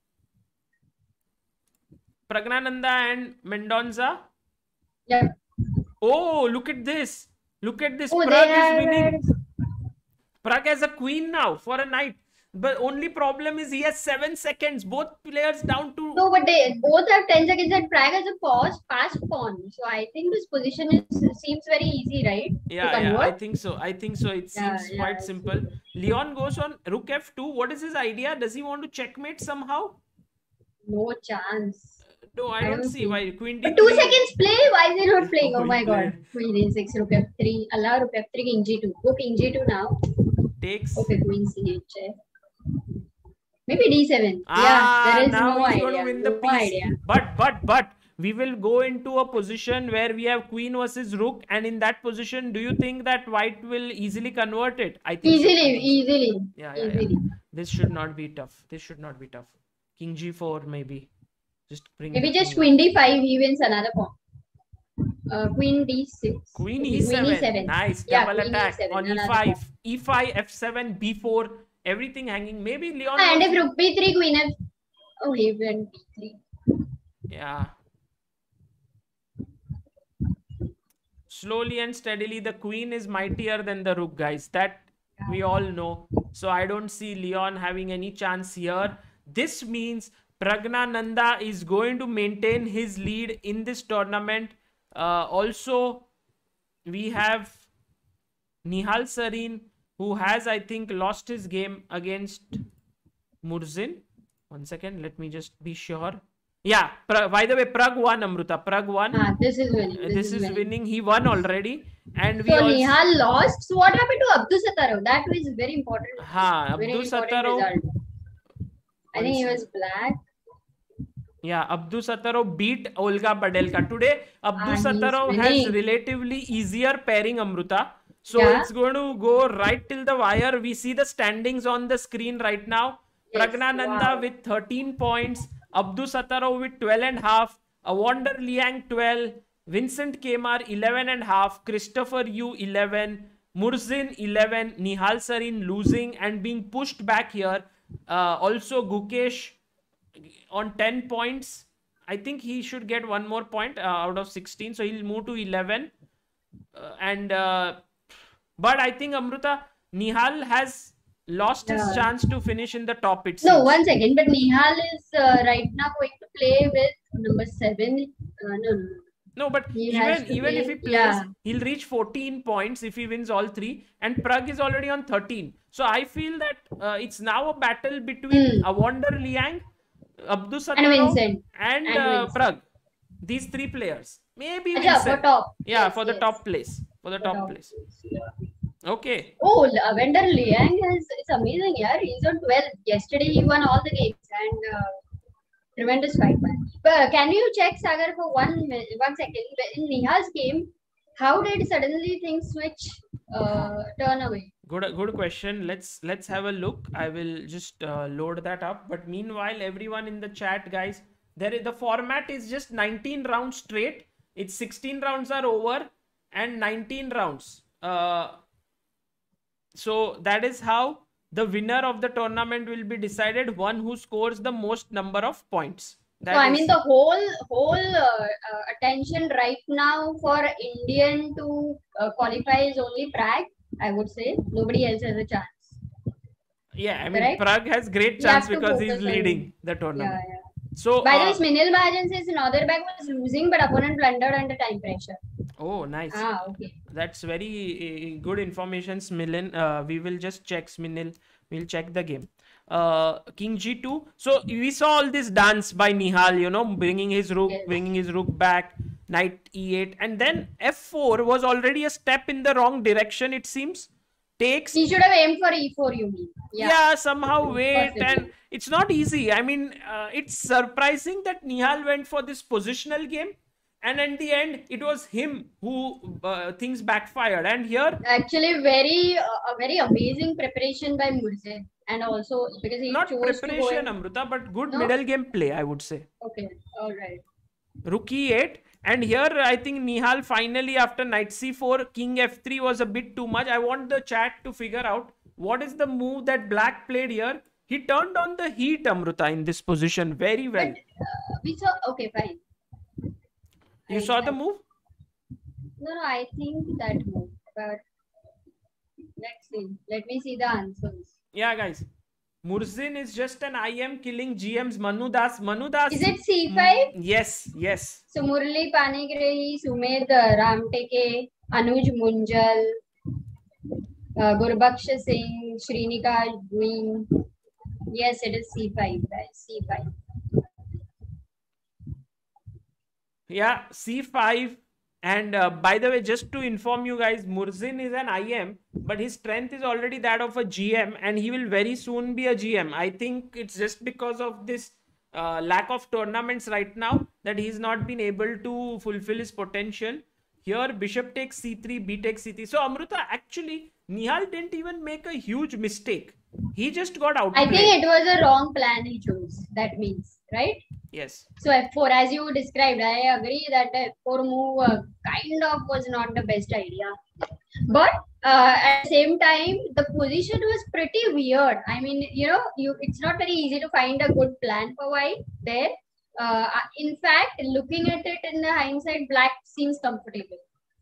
Speaker 1: Pragnananda and Mendonza.
Speaker 2: Yeah.
Speaker 1: Oh, look at this. Look at this.
Speaker 2: Oh, they
Speaker 1: Prag is
Speaker 2: are.
Speaker 1: winning. Prag has a queen now for a knight. But only problem is he has seven seconds. Both players down to.
Speaker 2: No, but they both have ten seconds and Prag has a pause, fast pawn. So I think this position is seems very easy, right?
Speaker 1: Yeah,
Speaker 2: to
Speaker 1: yeah, I
Speaker 2: convert.
Speaker 1: think so. I think so. It
Speaker 2: Yeah,
Speaker 1: seems
Speaker 2: yeah,
Speaker 1: quite simple. Leon goes on rook f two. What is his idea? Does he want to checkmate somehow?
Speaker 2: No chance.
Speaker 1: No, I,
Speaker 2: I
Speaker 1: don't,
Speaker 2: don't
Speaker 1: see
Speaker 2: think.
Speaker 1: why. Queen D
Speaker 2: But two
Speaker 1: three.
Speaker 2: seconds play. Why is it not playing? Oh
Speaker 1: We
Speaker 2: my god.
Speaker 1: played.
Speaker 2: Queen D six, Rook F three. Allah, Rook F three, King G two. Go King G two now.
Speaker 1: Takes.
Speaker 2: Okay, Queen C H. Maybe D seven.
Speaker 1: Ah,
Speaker 2: yeah, there is
Speaker 1: now
Speaker 2: no
Speaker 1: he's
Speaker 2: idea.
Speaker 1: going to win the
Speaker 2: no
Speaker 1: piece.
Speaker 2: idea.
Speaker 1: But, but, but, we will go into a position where we have queen versus rook, and in that position, do you think that white will easily convert it? I think
Speaker 2: Easily,
Speaker 1: so. I think so.
Speaker 2: easily.
Speaker 1: Yeah, yeah,
Speaker 2: easily.
Speaker 1: yeah. This should not be tough. This should not be tough. King G four, maybe. Just bring.
Speaker 2: Maybe
Speaker 1: the
Speaker 2: just
Speaker 1: king
Speaker 2: Queen D five. He wins another pawn. Uh, Queen D six.
Speaker 1: Queen
Speaker 2: Okay,
Speaker 1: E seven.
Speaker 2: Queen E seven.
Speaker 1: Nice.
Speaker 2: Yeah,
Speaker 1: Double
Speaker 2: Queen
Speaker 1: attack
Speaker 2: E seven,
Speaker 1: on E
Speaker 2: another
Speaker 1: five.
Speaker 2: pawn.
Speaker 1: E five, F seven, B four. Everything hanging. Maybe Leon.
Speaker 2: And
Speaker 1: was-
Speaker 2: if Rook B three, Queen F. Oh, he went B three.
Speaker 1: Yeah. Slowly and steadily, the queen is mightier than the rook, guys. That we all know. So I don't see Leon having any chance here. This means Pragnananda is going to maintain his lead in this tournament. Uh, also, we have Nihal Sarin, who has, I think, lost his game against Murzin. One second, let me just be sure. Yeah, pra- by the way, Prag won, Amruta. Prag won.
Speaker 2: Ah, this is winning.
Speaker 1: Uh,
Speaker 2: This,
Speaker 1: this
Speaker 2: is,
Speaker 1: is
Speaker 2: winning.
Speaker 1: winning. He won already. And we
Speaker 2: So
Speaker 1: also...
Speaker 2: Nihal lost. So what happened to Abdul Sattarov? That was very important.
Speaker 1: Ha,
Speaker 2: very
Speaker 1: Abdul
Speaker 2: important
Speaker 1: Sattarov.
Speaker 2: result. I think he was black.
Speaker 1: Yeah, Abdul Sattarov beat Olga Badelka. Today, Abdul
Speaker 2: Ah, he's
Speaker 1: Sattarov has
Speaker 2: winning.
Speaker 1: relatively easier pairing, Amruta. So
Speaker 2: Yeah.
Speaker 1: it's going to go right till the wire. We see the standings on the screen right now.
Speaker 2: Yes,
Speaker 1: Pragnananda
Speaker 2: wow.
Speaker 1: with thirteen points. Abdul Sattarov with twelve and a half. Awander Liang twelve. Vincent Kemar eleven and a half. Christopher Yu eleven. Murzin eleven. Nihal Sarin losing and being pushed back here. Uh, also Gukesh on ten points. I think he should get one more point uh, out of sixteen. So he'll move to eleven. Uh, and uh, but I think Amruta, Nihal has lost his
Speaker 2: Yeah.
Speaker 1: chance to finish in the top. It
Speaker 2: No,
Speaker 1: seems.
Speaker 2: one second. But Nihal is uh, right now going to play with number seven. Uh, no, no, no.
Speaker 1: No, but
Speaker 2: He has
Speaker 1: even
Speaker 2: to
Speaker 1: even if
Speaker 2: play-
Speaker 1: he plays,
Speaker 2: yeah.
Speaker 1: he'll reach fourteen points if he wins all three. And Prag is already on thirteen. So I feel that uh, it's now a battle between
Speaker 2: Hmm.
Speaker 1: Awander Liang, Abdul
Speaker 2: And
Speaker 1: Sattarov,
Speaker 2: Vincent.
Speaker 1: and,
Speaker 2: And
Speaker 1: uh,
Speaker 2: Vincent.
Speaker 1: Prag. These three players. Maybe
Speaker 2: Acha, for
Speaker 1: Vincent.
Speaker 2: top.
Speaker 1: Yeah,
Speaker 2: Yes,
Speaker 1: for the
Speaker 2: yes.
Speaker 1: top place. For the
Speaker 2: For
Speaker 1: top
Speaker 2: top
Speaker 1: place.
Speaker 2: Yeah.
Speaker 1: Okay.
Speaker 2: Oh, Lavender Liang is it's amazing. Yeah, he's on twelve. Yesterday he won all the games and uh, tremendous fight. Man. But can you check Sagar for one mi- one second? In Nihal's game, how did suddenly things switch, uh, turn away?
Speaker 1: Good, good question. Let's let's have a look. I will just uh, load that up. But meanwhile, everyone in the chat, guys, there is the format is just nineteen rounds straight. It's sixteen rounds are over and nineteen rounds. Uh, so that is how the winner of the tournament will be decided. One who scores the most number of points. That
Speaker 2: so I
Speaker 1: is-
Speaker 2: mean the whole whole uh, uh, attention right now for Indian to uh, qualify is only Prag. I would say nobody else has a chance.
Speaker 1: yeah, I mean
Speaker 2: correct?
Speaker 1: Prag has great
Speaker 2: We have
Speaker 1: chance
Speaker 2: to
Speaker 1: because he's
Speaker 2: focus on-
Speaker 1: leading the
Speaker 2: Yeah,
Speaker 1: tournament.
Speaker 2: yeah.
Speaker 1: So
Speaker 2: By the
Speaker 1: uh,
Speaker 2: way, Sminil Mahajan says Northerback was losing, but opponent blundered under time pressure.
Speaker 1: oh, nice.
Speaker 2: Ah, okay.
Speaker 1: That's very uh, good information, Smilin. Uh, we will just check Sminil. We'll check the game. Uh, King G two. So we saw all this dance by Nihal, you know, bringing his rook,
Speaker 2: Yes.
Speaker 1: bringing his rook back, knight E eight, and then F four was already a step in the wrong direction. It seems takes.
Speaker 2: He should have aimed for E four, you mean?
Speaker 1: Yeah, somehow wait,
Speaker 2: Possibly.
Speaker 1: and it's not easy. I mean, uh, it's surprising that Nihal went for this positional game. And at the end, it was him who uh, things backfired. And here,
Speaker 2: Actually, very uh, a very amazing preparation by Murzin, and also because he
Speaker 1: not
Speaker 2: chose
Speaker 1: preparation,
Speaker 2: to go.
Speaker 1: Amruta, but good
Speaker 2: No?
Speaker 1: middle game play, I would say.
Speaker 2: In... Okay, all right.
Speaker 1: Rook E eight. And here, I think Nihal finally, after knight C four, king F three was a bit too much. I want the chat to figure out what is the move that Black played here. He turned on the heat, Amruta, in this position very well.
Speaker 2: But uh, we saw. Okay, fine.
Speaker 1: You
Speaker 2: I-
Speaker 1: saw the
Speaker 2: I-
Speaker 1: move?
Speaker 2: No, no, I think that move. But let's see. Let me see the answers.
Speaker 1: Yeah, guys. Murzin is just an I M killing G M's Manu Das. Manu Das.
Speaker 2: Is it C five?
Speaker 1: Yes, yes.
Speaker 2: So Murli Panigrahi, Sumed uh, Ramteke, Anuj Munjal, uh, Gurbaksha Singh, Srinika Green. Yes, it is C five, guys. C five.
Speaker 1: Yeah, c five. And uh, by the way, just to inform you guys, Murzin is an I M, but his strength is already that of a G M, and he will very soon be a G M. I think it's just because of this uh, lack of tournaments right now that he's not been able to fulfill his potential. Here, bishop takes c three, b takes c three. So, Amruta, actually, Nihal didn't even make a huge mistake. He just got
Speaker 2: I
Speaker 1: outplayed.
Speaker 2: think it was a wrong plan he chose. That means, right?
Speaker 1: Yes.
Speaker 2: So F four, as you described, I agree that the F four move uh, kind of was not the best idea. But uh, at the same time, the position was pretty weird. I mean, you know, you it's not very easy to find a good plan for white there. Uh, in fact, looking at it in the hindsight, black seems comfortable.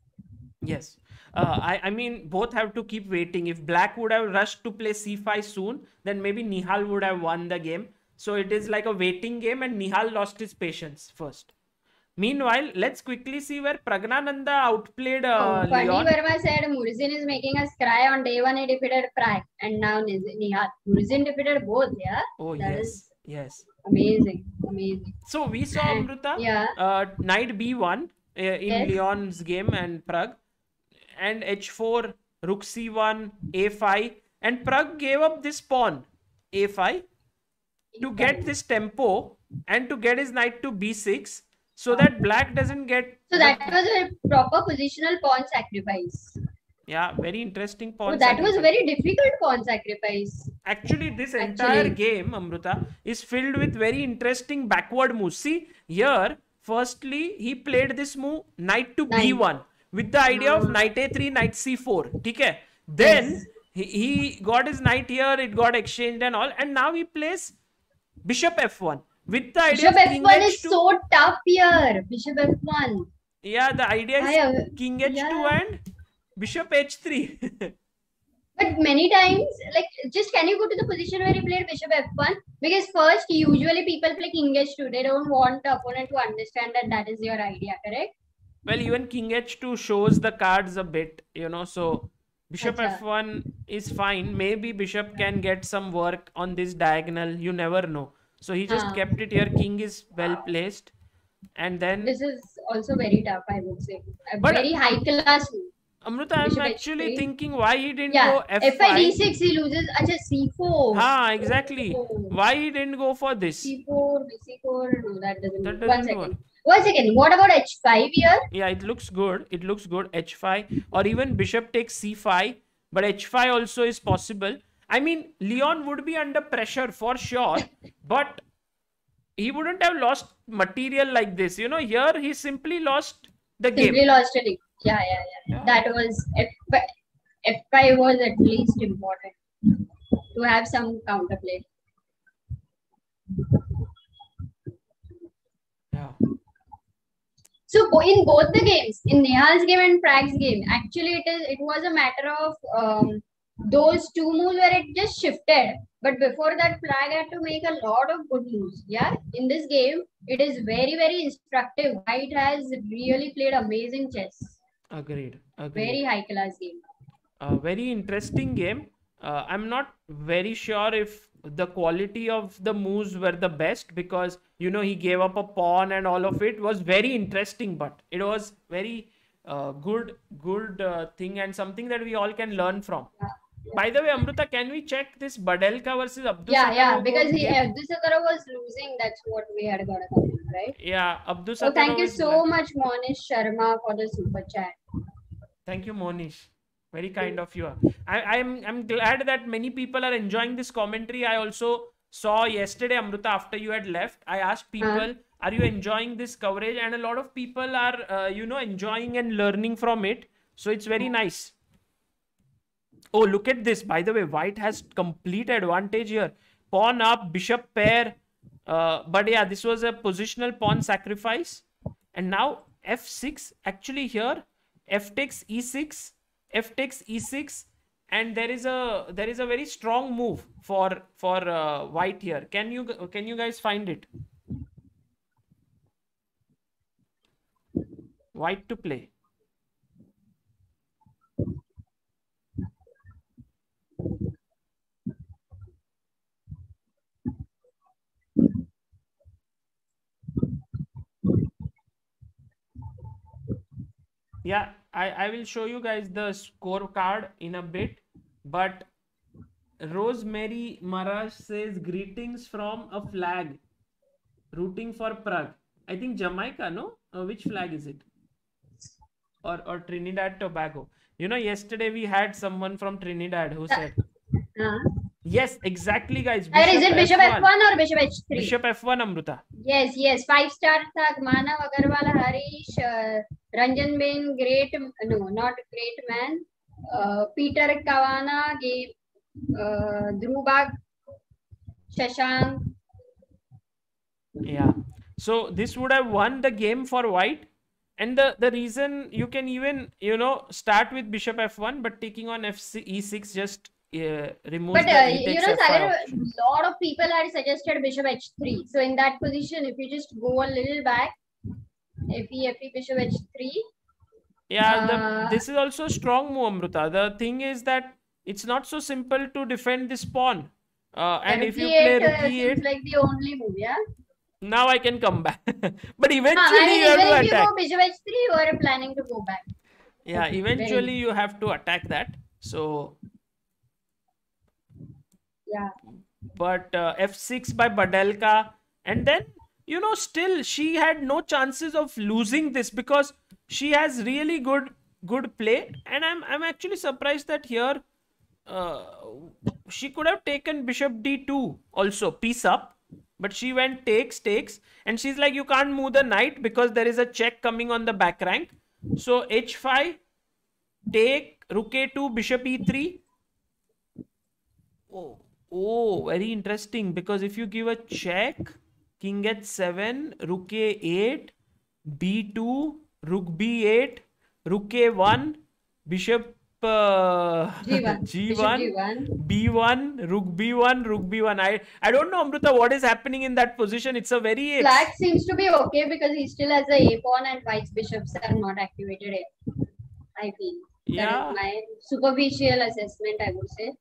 Speaker 1: Yes. Uh, I, I mean, both have to keep waiting. If black would have rushed to play c five soon, then maybe Nihal would have won the game. So it is like a waiting game, and Nihal lost his patience first. Meanwhile, let's quickly see where Pragnananda outplayed uh,
Speaker 2: Oh, Fani
Speaker 1: Leon.
Speaker 2: Verma said Murzin is making us cry. On day one he defeated Prag, and now Nihal. Murzin defeated both, yeah?
Speaker 1: Oh,
Speaker 2: That
Speaker 1: yes.
Speaker 2: is
Speaker 1: Yes.
Speaker 2: amazing. Amazing.
Speaker 1: So we saw
Speaker 2: And-
Speaker 1: Amruta,
Speaker 2: yeah.
Speaker 1: uh, knight b one uh, in
Speaker 2: Yes.
Speaker 1: Leon's game and Prague, and h four, rook c one, a five, and Prague gave up this pawn a five to get this tempo and to get his knight to b six, so that black doesn't get.
Speaker 2: So that was a proper positional pawn sacrifice.
Speaker 1: Yeah, very interesting pawn.
Speaker 2: So that was
Speaker 1: sacrifice.
Speaker 2: very difficult pawn sacrifice.
Speaker 1: Actually, this entire
Speaker 2: Actually.
Speaker 1: game, Amruta, is filled with very interesting backward moves. See, here, firstly, he played this move, knight to b one, with the idea of knight a three, knight c four. Okay? Then,
Speaker 2: Yes.
Speaker 1: he, he got his knight here, it got exchanged and all, and now he plays bishop f one. With the idea
Speaker 2: Bishop
Speaker 1: of king
Speaker 2: F one
Speaker 1: h
Speaker 2: is
Speaker 1: two.
Speaker 2: so tough here. Bishop F one.
Speaker 1: Yeah, the idea is
Speaker 2: I, uh,
Speaker 1: king h two
Speaker 2: yeah.
Speaker 1: and bishop h three.
Speaker 2: But many times, like, just can you go to the position where you played Bishop F one? Because first, usually people play King H two. They don't want the opponent to understand that that is your idea, correct?
Speaker 1: Well, even king h two shows the cards a bit, you know, so bishop
Speaker 2: Acha.
Speaker 1: f one is fine. Maybe bishop can get some work on this diagonal. You never know. So he just
Speaker 2: Ah.
Speaker 1: kept it here. King is well placed. And then,
Speaker 2: This is also very tough, I would say. A
Speaker 1: But-
Speaker 2: very high class move.
Speaker 1: Amruta, I'm
Speaker 2: Bishop
Speaker 1: actually
Speaker 2: H three.
Speaker 1: thinking why he didn't
Speaker 2: Yeah,
Speaker 1: go
Speaker 2: F
Speaker 1: f
Speaker 2: five
Speaker 1: five.
Speaker 2: D six he loses. Acha, C four.
Speaker 1: Ah, exactly.
Speaker 2: Oh.
Speaker 1: Why he didn't go for this?
Speaker 2: C four, B C four. No, that doesn't
Speaker 1: That
Speaker 2: work. One
Speaker 1: doesn't
Speaker 2: second.
Speaker 1: work.
Speaker 2: One second. What about H five here?
Speaker 1: Yeah, it looks good. It looks good. h five or even bishop takes c five, but h five also is possible. I mean, Leon would be under pressure for sure, but he wouldn't have lost material like this. You know, here he simply lost the game.
Speaker 2: Simply lost a leg. Yeah, yeah, yeah,
Speaker 1: Yeah.
Speaker 2: That was F five. F five was at least important to have some counterplay.
Speaker 1: Yeah.
Speaker 2: So bo- in both the games, in Nehal's game and Prag's game, actually it is it was a matter of um, those two moves where it just shifted. But before that, Prag had to make a lot of good moves. Yeah, in this game, it is very very instructive. White has really played amazing chess.
Speaker 1: Agreed. Agreed.
Speaker 2: Very high class game.
Speaker 1: A very interesting game. Uh, I'm not very sure if the quality of the moves were the best, because you know he gave up a pawn and all of it was very interesting, but it was very uh, good, good uh, thing and something that we all can learn from. By the way, Amruta, can we check this Badelka versus Abdus
Speaker 2: Yeah, yeah,
Speaker 1: Satarov
Speaker 2: because he
Speaker 1: game?
Speaker 2: Abdus Satarov was losing. That's what we had got to comment, right?
Speaker 1: Yeah, Abdus
Speaker 2: So thank
Speaker 1: Satarov
Speaker 2: you
Speaker 1: is
Speaker 2: so
Speaker 1: la-
Speaker 2: much, Monish Sharma, for the super chat.
Speaker 1: Thank you, Monish. Very kind of you. I, I'm I'm glad that many people are enjoying this commentary. I also saw yesterday, Amruta, after you had left, I asked people, are you enjoying this coverage? And a lot of people are, uh, you know, enjoying and learning from it. So it's very nice. Oh, look at this. By the way, white has complete advantage here. Pawn up, bishop pair. Uh, but yeah, this was a positional pawn sacrifice. And now f six. Actually here, f takes e six, f takes e six. And there is a there is a very strong move for for uh, white here. Can you can you guys find it? White to play. Yeah, I, I will show you guys the scorecard in a bit. But Rosemary Maraj says greetings from a flag rooting for Prague. I think Jamaica, no? Uh, which flag is it? Or or Trinidad Tobago. You know, yesterday we had someone from Trinidad who said,
Speaker 2: Uh,
Speaker 1: yes, exactly, guys.
Speaker 2: and is
Speaker 1: Bishop
Speaker 2: it Bishop
Speaker 1: F
Speaker 2: F
Speaker 1: one.
Speaker 2: one or Bishop H three?
Speaker 1: Bishop F one, Amruta.
Speaker 2: Yes, yes. Five star tha Manav Agarwal, Harish, uh, Ranjan Bain, great, no, not great man. Uh, Peter Kawana gave uh, Dhrubag, Shashank.
Speaker 1: Yeah. So this would have won the game for white. And the, the reason you can even, you know, start with Bishop F one, but taking on F E six just uh, removes
Speaker 2: But
Speaker 1: the
Speaker 2: uh,
Speaker 1: E
Speaker 2: you
Speaker 1: takes
Speaker 2: know,
Speaker 1: F five
Speaker 2: Sagar,
Speaker 1: option.
Speaker 2: a lot of people had suggested Bishop H three. So in that position, if you just go a little back, F E, F E, Bishop H three.
Speaker 1: Yeah, the
Speaker 2: Uh,
Speaker 1: this is also a strong move, Amruta. The thing is that it's not so simple to defend this pawn. Uh, and if
Speaker 2: Rook
Speaker 1: you play
Speaker 2: e eight
Speaker 1: Rook
Speaker 2: uh, seems
Speaker 1: E eight,
Speaker 2: like the only move, yeah?
Speaker 1: now I can come back. But
Speaker 2: Ah, I
Speaker 1: eventually
Speaker 2: mean,
Speaker 1: you have
Speaker 2: even
Speaker 1: to
Speaker 2: if you go
Speaker 1: attack.
Speaker 2: Bishop H three, you are planning to go back.
Speaker 1: Yeah,
Speaker 2: Okay,
Speaker 1: eventually
Speaker 2: very,
Speaker 1: you have to attack that. So,
Speaker 2: yeah.
Speaker 1: but uh, F six by Badelka, and then you know still she had no chances of losing this because she has really good good play, and I'm I'm actually surprised that here uh, she could have taken Bishop D two also piece up, but she went takes takes, and she's like you can't move the knight because there is a check coming on the back rank. So H five, take Rook A two, Bishop E three. Oh, oh, very interesting because if you give a check, King H seven, Rook A eight, B two, Rook B eight, Rook A one, Bishop uh,
Speaker 2: G one. Bishop
Speaker 1: G1,
Speaker 2: G one.
Speaker 1: B one, Rook B one, Rook B one. I, I don't know, Amruta, what is happening in that position. It's a very. Ex-
Speaker 2: Black seems to be okay because he still has the A pawn and white's bishops are not activated yet. I feel. That is
Speaker 1: yeah,
Speaker 2: my superficial assessment, I would say.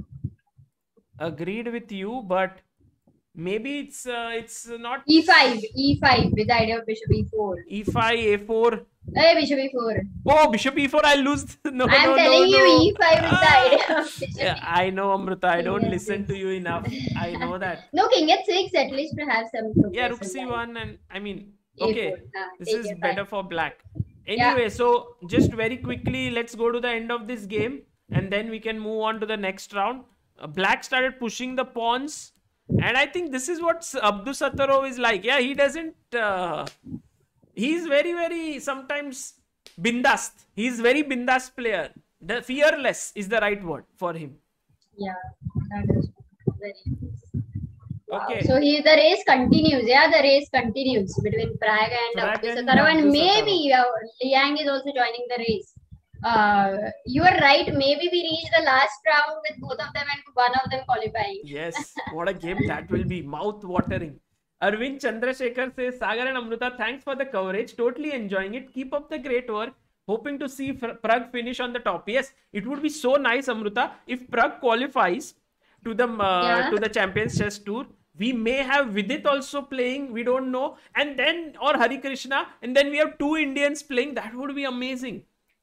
Speaker 1: agreed with you, but maybe it's uh, it's not.
Speaker 2: E five, E five with the idea of Bishop E four.
Speaker 1: E five, A four.
Speaker 2: Hey, Bishop E four.
Speaker 1: Oh, Bishop E four, I lose. No,
Speaker 2: I am
Speaker 1: no, no,
Speaker 2: telling you
Speaker 1: no.
Speaker 2: E five with the
Speaker 1: Ah!
Speaker 2: idea of Bishop
Speaker 1: Yeah,
Speaker 2: E four.
Speaker 1: I know, Amruta. I don't
Speaker 2: King
Speaker 1: listen
Speaker 2: H
Speaker 1: to
Speaker 2: six.
Speaker 1: you enough. I know that.
Speaker 2: No, King H six at least to have some
Speaker 1: Yeah,
Speaker 2: progress
Speaker 1: Rook
Speaker 2: in
Speaker 1: C
Speaker 2: life.
Speaker 1: one, and I mean,
Speaker 2: A four.
Speaker 1: okay,
Speaker 2: Ah,
Speaker 1: this
Speaker 2: take
Speaker 1: is
Speaker 2: your time.
Speaker 1: better for black.
Speaker 2: Yeah.
Speaker 1: Anyway, so just very quickly, let's go to the end of this game, and then we can move on to the next round. Uh, black started pushing the pawns, and I think this is what Abdusattorov is like. Yeah, he doesn't. Uh, he's very, very sometimes bindast. He's very bindast player. The fearless is the right word for him.
Speaker 2: Yeah, that is very nice. Wow.
Speaker 1: Okay.
Speaker 2: So he the race continues. Yeah, the race continues between Prague and
Speaker 1: Prague and
Speaker 2: Abdusattorov, and
Speaker 1: Abdusattorov.
Speaker 2: maybe uh, Liang is also joining the race. Uh, you are right. Maybe we reach the last round with both of them and one of them qualifying.
Speaker 1: Yes, what a game that will be. Mouth watering. Arvind Chandrasekhar says, Sagar and Amruta, thanks for the coverage. Totally enjoying it. Keep up the great work. Hoping to see Prague finish on the top. Yes, it would be so nice, Amruta, if Prague qualifies to the uh,
Speaker 2: Yeah.
Speaker 1: to the Champions Chess Tour. We may have Vidit also playing. We don't know, and then or Hari Krishna, and then we have two Indians playing. That would be amazing.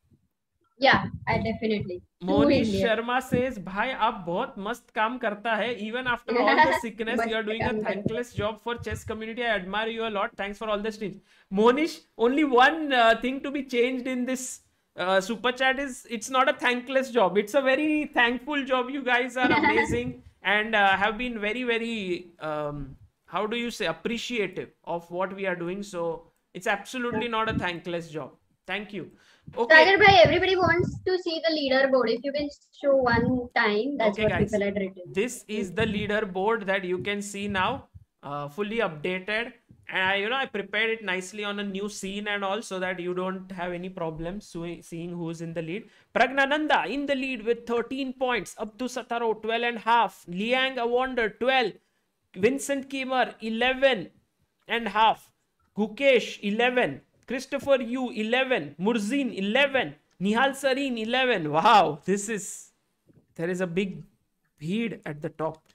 Speaker 2: Yeah, I definitely. Two
Speaker 1: Monish
Speaker 2: Indian.
Speaker 1: Sharma says, भाई आप बहुत मस्त काम करता है. Even after all the sickness, you are
Speaker 2: मस्त
Speaker 1: doing a
Speaker 2: काम करता है.
Speaker 1: thankless job for chess community. I admire you a lot. Thanks for all the streams. Monish, only one uh, thing to be changed in this uh, super chat is it's not a thankless job. It's a very thankful job. You guys are amazing and uh, have been very, very, um, how do you say, appreciative of what we are doing. So it's absolutely not a thankless job. Thank you. Okay.
Speaker 2: Sagar bhai, everybody wants to see the leaderboard. If you can show one time, that's
Speaker 1: Okay,
Speaker 2: what
Speaker 1: guys.
Speaker 2: people had written.
Speaker 1: This is the leaderboard that you can see now, uh, fully updated. And I, you know, I prepared it nicely on a new scene and all, so that you don't have any problems seeing who's in the lead. Pragnananda in the lead with thirteen points. Abdusattorov twelve and a half. Liang Awonder twelve. Vincent Kimmer eleven and a half. Gukesh eleven. Christopher Yu eleven. Murzin eleven. Nihal Sarin eleven. Wow, this is, there is a big bheed at the top.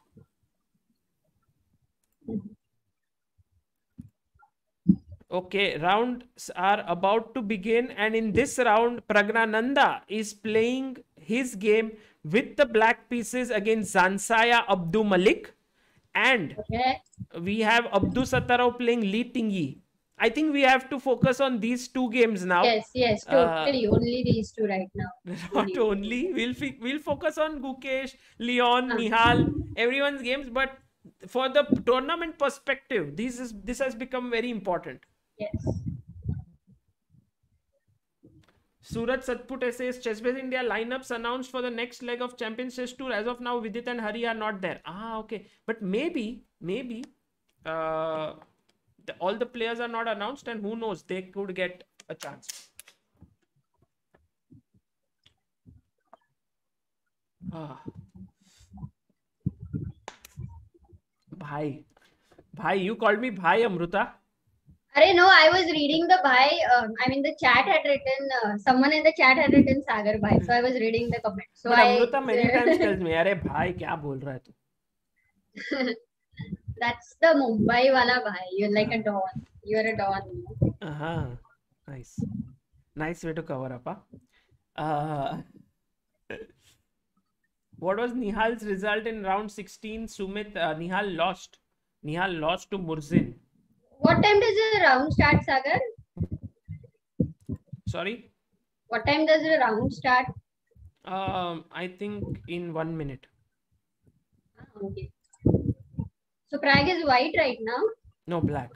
Speaker 1: Okay, rounds are about to begin, and in this round, Pragnananda is playing his game with the black pieces against Zansaya Abdul Malik, and
Speaker 2: Okay.
Speaker 1: we have Abdu Sattarao playing Lee Tingyi. I think we have to focus on these two games now.
Speaker 2: Yes, yes,
Speaker 1: Uh,
Speaker 2: totally. Only these two right now.
Speaker 1: not only we'll fi- we'll focus on Gukesh, Leon, Nihal, everyone's games, but for the tournament perspective, this is this has become very important.
Speaker 2: Yes.
Speaker 1: Suraj Satpute says Chessbase India lineups announced for the next leg of Champions Chess Tour. As of now, Vidit and Hari are not there. Ah, okay. But maybe, maybe uh, the, all the players are not announced, and who knows, they could get a chance. Ah. Bhai. Bhai, you called me Bhai, Amruta.
Speaker 2: Arey, no, I was reading the bhai. Uh, I mean, the chat had written, uh, someone in the chat had written Sagar bhai. So I was reading the comment. So
Speaker 1: But
Speaker 2: I.
Speaker 1: Amruta many times tells me, "Arey bhai, kya bol raha hai tu?"
Speaker 2: That's the Mumbai wala bhai. You're like a don. You're a don.
Speaker 1: Uh-huh. Nice. Nice way to cover up, huh? Uh, what was Nihal's result in round sixteen? Sumit, uh, Nihal lost. Nihal lost to Murzin.
Speaker 2: What time does the round start, Sagar?
Speaker 1: Sorry?
Speaker 2: What time does the round start?
Speaker 1: Um, I think in one minute.
Speaker 2: Ah, okay. So Prag is white right now?
Speaker 1: No, black.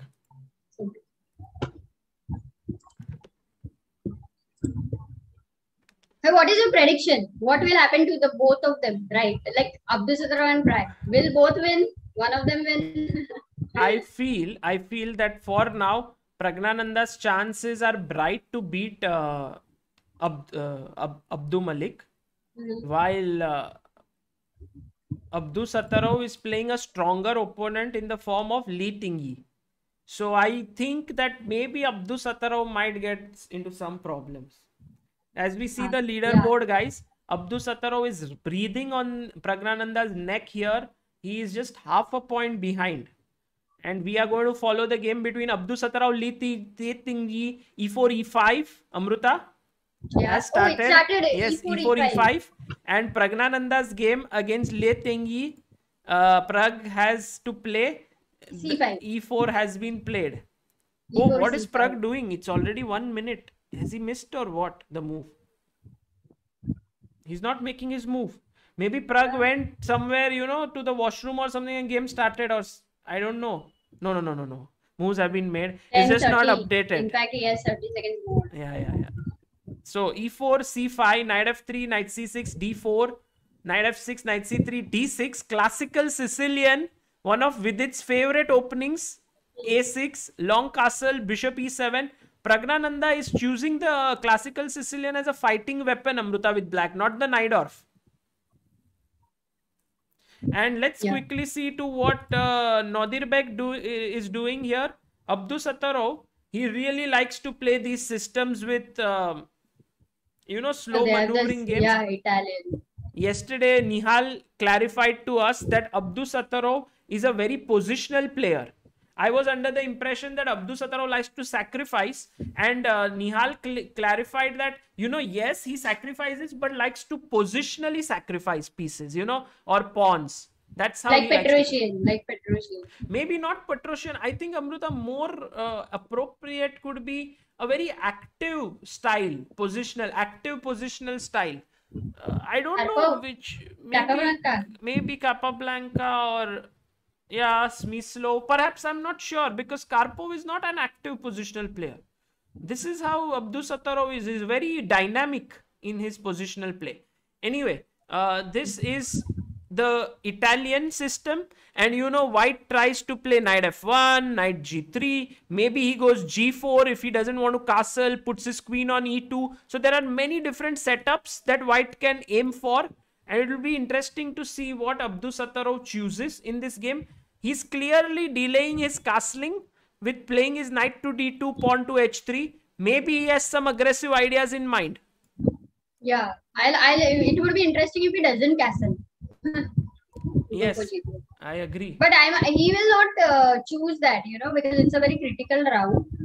Speaker 2: So what is your prediction? What will happen to the both of them, right? Like Abdul Sattarao and Prag. Will both win? One of them win?
Speaker 1: I feel, I feel that for now, Pragnananda's chances are bright to beat uh, Ab, uh, Ab, Abdul Malik,
Speaker 2: Mhm.
Speaker 1: while uh, Abdu Sattarao is playing a stronger opponent in the form of Lee Tingyi. So I think that maybe Abdu Sattarao might get into some problems. As we see
Speaker 2: Ah,
Speaker 1: the leaderboard, guys, Abdu Sattarao is breathing on Pragnananda's neck here. He is just half a point behind. And we are going to follow the game between Abdu Sattarao, Lee Tingyi, e four, e five, Amruta.
Speaker 2: Yeah.
Speaker 1: Has
Speaker 2: Oh, it
Speaker 1: started.
Speaker 2: started
Speaker 1: Yes,
Speaker 2: E four,
Speaker 1: e four,
Speaker 2: E
Speaker 1: e
Speaker 2: five.
Speaker 1: five. And Pragnananda's game against Le Tingyi, uh, Prag has to play.
Speaker 2: C five.
Speaker 1: e four has been played.
Speaker 2: E
Speaker 1: Oh,
Speaker 2: four,
Speaker 1: what is
Speaker 2: C five.
Speaker 1: Prag doing? It's already one minute. Has he missed or what? The move. He's not making his move. Maybe Prag went somewhere, you know, to the washroom or something and game started, or s- I don't know. No, no, no, no, no. Moves have been made. It's just not
Speaker 2: ten thirty.
Speaker 1: updated.
Speaker 2: In fact, he has thirty seconds more.
Speaker 1: Yeah, yeah, yeah. So e four, c five, knight f three, knight c six, d four, knight f six, knight c three, d six. Classical Sicilian, one of Vidit's favorite openings. a six, long castle, bishop e seven. Pragnananda is choosing the classical Sicilian as a fighting weapon, Amruta, with black, not the Najdorf. And let's
Speaker 2: Yeah.
Speaker 1: quickly see to what uh, Nodirbek do, is doing here. Abdu Sattarao, he really likes to play these systems with, um, you know, slow
Speaker 2: So they have
Speaker 1: maneuvering
Speaker 2: this,
Speaker 1: games.
Speaker 2: yeah, Italian.
Speaker 1: Yesterday, Nihal clarified to us that Abdu Sattarao is a very positional player. I was under the impression that Abdu Sattarao likes to sacrifice, and uh, Nihal cl- clarified that, you know, yes, he sacrifices, but likes to positionally sacrifice pieces, you know, or pawns. That's how
Speaker 2: Like
Speaker 1: he likes to-
Speaker 2: Petrosian. Like Petrosian.
Speaker 1: Maybe not Petrosian. I think, Amruta, more uh, appropriate could be a very active style, positional, active positional style. Uh, I don't know
Speaker 2: Carpo-
Speaker 1: which.
Speaker 2: Capablanca.
Speaker 1: Maybe Capablanca or yeah, Smyslow. Perhaps I'm not sure because Karpov is not an active positional player. This is how Abdu Sattarao is. He's very dynamic in his positional play. Anyway, uh, this is the Italian system, and you know, white tries to play knight f one, knight g three, maybe he goes g four if he doesn't want to castle, puts his queen on e two. So there are many different setups that white can aim for, and it will be interesting to see what Abdu Sattarao chooses in this game. He's clearly delaying his castling with playing his knight to d two, pawn to h three. Maybe he has some aggressive ideas in mind.
Speaker 2: Yeah. I'll, I'll, it would be interesting if he doesn't castle.
Speaker 1: Yes, I agree.
Speaker 2: But I'm, he will not uh, choose that, you know, because it's a very critical round.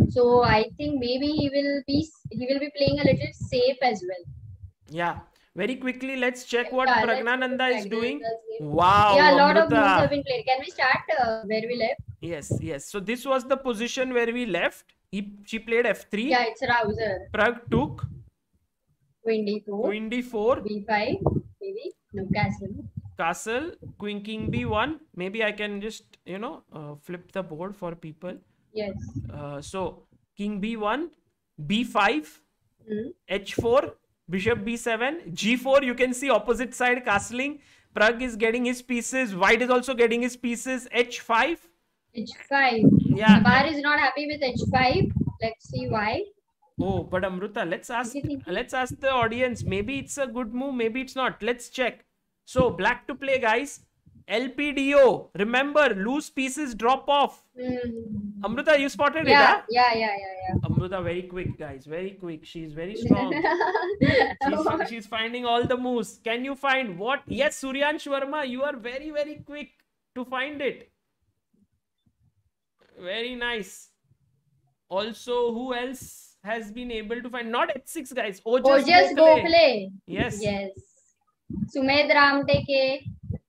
Speaker 2: So I think maybe he will be he will be playing a little safe as well.
Speaker 1: Yeah. Very quickly, let's check what
Speaker 2: Yeah, let's
Speaker 1: Pragnananda is
Speaker 2: check
Speaker 1: doing.
Speaker 2: the game.
Speaker 1: Wow,
Speaker 2: Yeah, a lot of moves have
Speaker 1: Amruta.
Speaker 2: been played. Can we start uh, where we left?
Speaker 1: Yes, yes. So this was the position where we left. He she played f three.
Speaker 2: Yeah, it's Rouser.
Speaker 1: Prag took
Speaker 2: Queen d four.
Speaker 1: queen d four.
Speaker 2: b five. Maybe. No, castle.
Speaker 1: Castle. Queen king b one. Maybe I can just, you know, uh, flip the board for people.
Speaker 2: Yes.
Speaker 1: Uh, so king b one, b five,
Speaker 2: Hmm.
Speaker 1: h four, bishop b seven, g four. You can see opposite side castling. Prag is getting his pieces. White is also getting his pieces. h five.
Speaker 2: h five.
Speaker 1: Yeah.
Speaker 2: Bar is not happy with h five. Let's see why.
Speaker 1: Oh, but Amruta, let's ask let's ask the audience. Maybe it's a good move, maybe it's not. Let's check. So black to play, guys. L P D O. Remember, loose pieces drop off.
Speaker 2: Hmm.
Speaker 1: Amruta, you spotted
Speaker 2: Yeah,
Speaker 1: it, huh?
Speaker 2: yeah, yeah, yeah, yeah.
Speaker 1: Amruta, very quick, guys. Very quick. She's very strong. she's, she's finding all the moves. Can you find what? Yes, Suryansh Verma, you are very, very quick to find it. Very nice. Also, who else has been able to find? Not h six, guys. Ojas,
Speaker 2: Ojas
Speaker 1: Gokhale.
Speaker 2: Gokhale.
Speaker 1: Yes.
Speaker 2: Yes. Sumed Ramteke,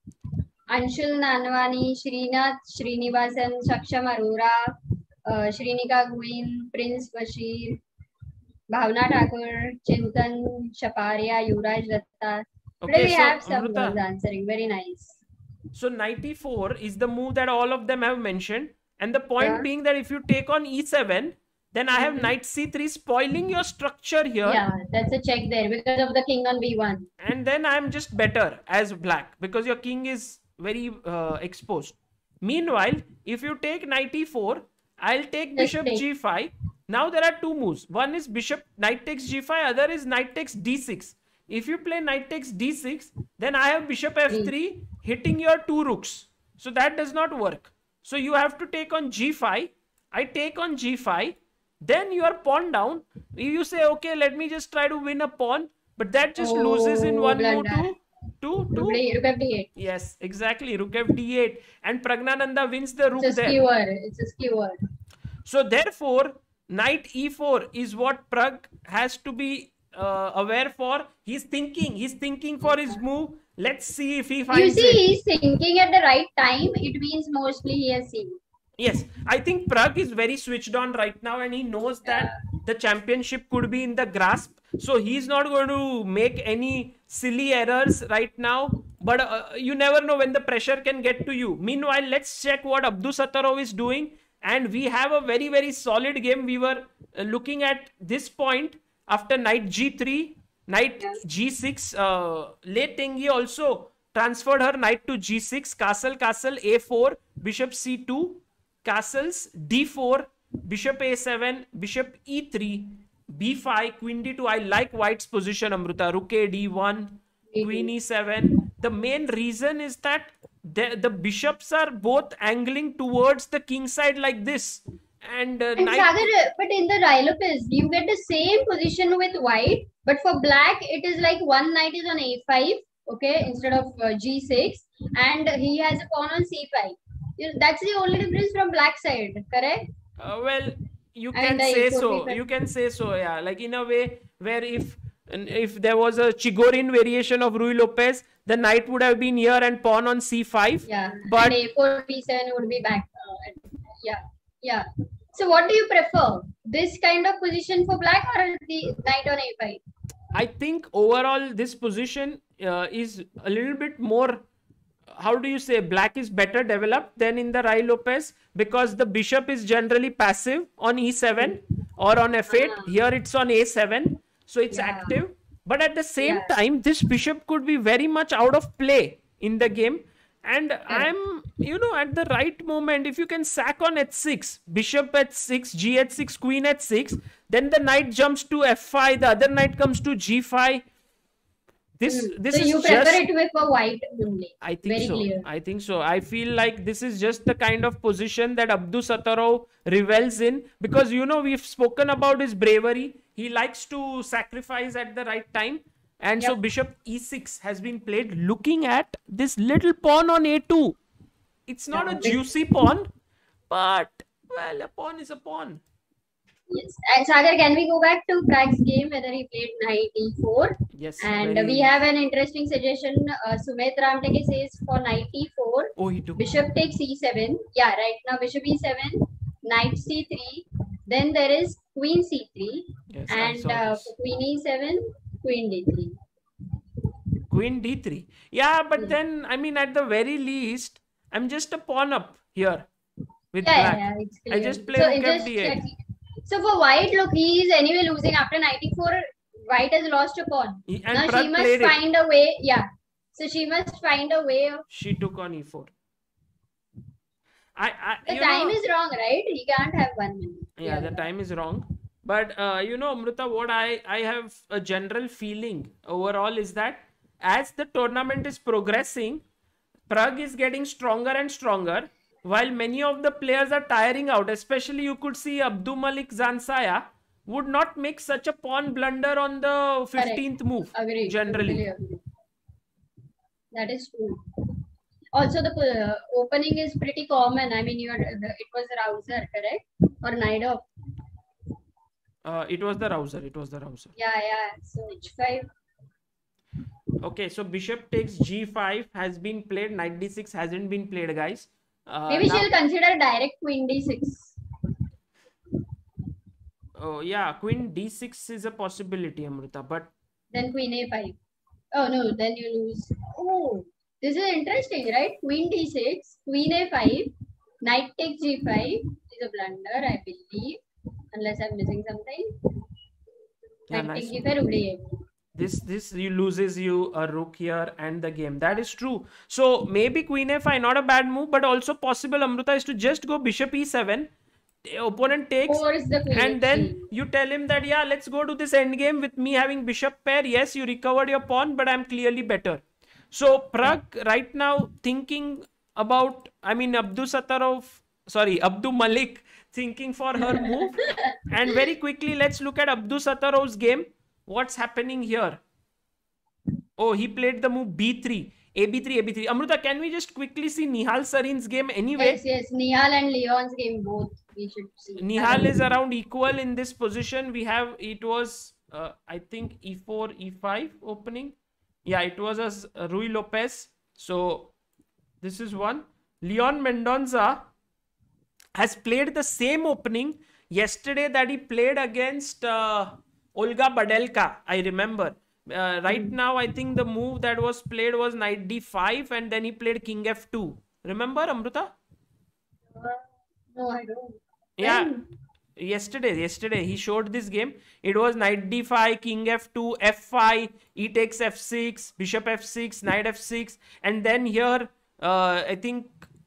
Speaker 2: Anshul Nanwani, Srinath Srinivasan, Saksham Arora, uh, Shrinika Guin, Prince Bashir, Bhavna Thakur, Chintan Shaparia, Yuvraj Datta. Today
Speaker 1: Okay,
Speaker 2: we
Speaker 1: so
Speaker 2: have some
Speaker 1: Amruta,
Speaker 2: girls answering. Very nice.
Speaker 1: so ninety-four is the move that all of them have mentioned. And the point
Speaker 2: Yeah.
Speaker 1: being that if you take on e seven, then I have
Speaker 2: Mhm.
Speaker 1: knight c three spoiling your structure here.
Speaker 2: Yeah, that's a check there because of the king on b one.
Speaker 1: And then I'm just better as black because your king is very uh, exposed. Meanwhile, if you take knight e four, I'll take
Speaker 2: Just
Speaker 1: bishop
Speaker 2: take.
Speaker 1: g five. Now there are two moves. One is bishop knight takes g five, other is knight takes d six. If you play knight takes d six, then I have bishop f three hitting your two rooks. So that does not work. So you have to take on g five. I take on g five. Then your pawn down. You say, okay, let me just try to win a pawn. But that just
Speaker 2: Oh,
Speaker 1: loses in one move
Speaker 2: blunder.
Speaker 1: to, to,
Speaker 2: Rook
Speaker 1: to.
Speaker 2: rook f d eight.
Speaker 1: Yes, exactly. Rook f d eight. And Pragnananda wins the rook
Speaker 2: It's a
Speaker 1: there.
Speaker 2: skewer. It's a skewer.
Speaker 1: So therefore, knight e four is what Prag has to be uh, aware for. He's thinking. He's thinking for his move. Let's see if he
Speaker 2: You
Speaker 1: finds
Speaker 2: see,
Speaker 1: it.
Speaker 2: he's thinking at the right time. It means mostly he has seen.
Speaker 1: Yes, I think Prag is very switched on right now and he knows that the championship could be in the grasp. So he's not going to make any silly errors right now. But uh, you never know when the pressure can get to you. Meanwhile, let's check what Abdusattorov is doing. And we have a very, very solid game. We were uh, looking at this point after knight g three, knight g six. Uh, Lei Tengi also transferred her knight to g six, castle, castle, a four, bishop c two. Castles, d four, bishop a seven, bishop e three, b five, queen d two. I like white's position, Amruta. Rook a d one, queen e seven. The main reason is that the, the bishops are both angling towards the king side like this. And, uh,
Speaker 2: And
Speaker 1: knight...
Speaker 2: Sagar, but in the Rylopes, you get the same position with white, but for black, it is like one knight is on a five, okay, instead of uh, g six, and he has a pawn on c five. That's the only difference from black side, correct?
Speaker 1: Uh, well, you
Speaker 2: I
Speaker 1: can
Speaker 2: mean, the
Speaker 1: say
Speaker 2: A four,
Speaker 1: so.
Speaker 2: B five.
Speaker 1: You can say so, yeah. Like in a way where if if there was a Chigorin variation of Ruy Lopez, the knight would have been here and pawn on c five.
Speaker 2: Yeah,
Speaker 1: But
Speaker 2: and a four, b seven would be back. Uh, yeah, yeah. So what do you prefer? This kind of position for black or the knight on a five?
Speaker 1: I think overall this position uh, is a little bit more, how do you say, black is better developed than in the Ruy Lopez because the bishop is generally passive on e seven or on f eight.
Speaker 2: Ah.
Speaker 1: Here it's on a seven, so it's
Speaker 2: Yeah.
Speaker 1: active. But at the same
Speaker 2: Yeah.
Speaker 1: time, this bishop could be very much out of play in the game. And I'm, you know, at the right moment, if you can sack on h six, bishop h six, g h six, queen h six, then the knight jumps to f five, the other knight comes to g five. This,
Speaker 2: Hmm.
Speaker 1: this
Speaker 2: So
Speaker 1: is
Speaker 2: you prefer
Speaker 1: just...
Speaker 2: it with for white only.
Speaker 1: I think
Speaker 2: Very
Speaker 1: so.
Speaker 2: clear.
Speaker 1: I think so. I feel like this is just the kind of position that Abdusattorov revels in because, you know, we've spoken about his bravery. He likes to sacrifice at the right time. And so
Speaker 2: Yep.
Speaker 1: bishop e six has been played looking at this little pawn on a two. It's not
Speaker 2: Yeah,
Speaker 1: a
Speaker 2: big-
Speaker 1: juicy pawn, but, well, a pawn is a pawn.
Speaker 2: Yes. And Sagar, can we go back to Prag's game, whether he played knight e four?
Speaker 1: Yes.
Speaker 2: And
Speaker 1: very...
Speaker 2: we have an interesting suggestion. Uh, Sumit Ramteke says for knight e four,
Speaker 1: oh, he took...
Speaker 2: bishop takes e seven. Yeah, right now bishop e seven, knight c three. Then there is queen c three.
Speaker 1: Yes,
Speaker 2: and uh, queen e seven, queen d three.
Speaker 1: Queen d three. Yeah, but yeah. then, I mean, at the very least, I'm just a pawn up here with
Speaker 2: yeah,
Speaker 1: black.
Speaker 2: Yeah, it's clear.
Speaker 1: I just play
Speaker 2: so
Speaker 1: rook f d eight.
Speaker 2: So for white, look, he is anyway losing after knight e four. White has lost a pawn.
Speaker 1: He, and
Speaker 2: now
Speaker 1: Prag
Speaker 2: she must find
Speaker 1: it.
Speaker 2: a way. Yeah. So she must find a way of...
Speaker 1: She took on e four. I, I,
Speaker 2: the time know, is wrong, right? He can't have one minute.
Speaker 1: Yeah, yeah, the time is wrong. But, uh, you know, Amruta, what I, I have a general feeling overall is that as the tournament is progressing, Prag is getting stronger and stronger, while many of the players are tiring out. Especially you could see Abdulmalik Zanzaya would not make such a pawn blunder on the fifteenth Correct. Move.
Speaker 2: Agreed.
Speaker 1: Generally.
Speaker 2: Totally agree. That is true. Also, the uh, opening is pretty common. I mean, you it was Rouser, correct? Or Naidov?
Speaker 1: Uh, it was the Rouser. It was the Rouser.
Speaker 2: Yeah, yeah. So h five.
Speaker 1: Okay, so bishop takes g five has been played. Knight d six hasn't been played, guys.
Speaker 2: Uh, Maybe now... she'll consider direct queen d six.
Speaker 1: Oh yeah, queen d six is a possibility, Amruta. But
Speaker 2: then queen a five. Oh no, then you lose. Oh, this is interesting, right? Queen d six, queen a five, knight takes g five is a blunder, I believe, unless I'm missing something.
Speaker 1: Yeah,
Speaker 2: knight
Speaker 1: nice.
Speaker 2: takes g five, rook d eight.
Speaker 1: This this you loses you a rook here and the game. That is true. So maybe queen a five, not a bad move, but also possible, Amruta, is to just go bishop e seven. The opponent takes,
Speaker 2: the
Speaker 1: and then you tell him that, yeah, let's go to this endgame with me having bishop pair. Yes, you recovered your pawn, but I'm clearly better. So Prag right now thinking about, I mean, Abdul Sattarov, sorry, Abdul Malik thinking for her move. And very quickly, let's look at Abdul Sattarov's game. What's happening here? Oh, he played the move b three. A B three, A B three. Amruta, can we just quickly see Nihal Sarin's game anyway?
Speaker 2: Yes, yes. Nihal and Leon's game both we should see.
Speaker 1: Nihal is around equal in this position. We have, it was, uh, I think, e four, e five opening. Yeah, it was as uh, Rui Lopez. So, this is one. Leon Mendonça has played the same opening yesterday that he played against uh, Olga Badelka, I remember. Uh, right mm. now, I think the move that was played was knight d five and then he played king f two. Remember, Amruta?
Speaker 2: Uh, no, I don't.
Speaker 1: Yeah. When? Yesterday, yesterday he showed this game. It was knight d five, king f two, f five, e takes f six, bishop f six, knight f six. And then here, uh, I think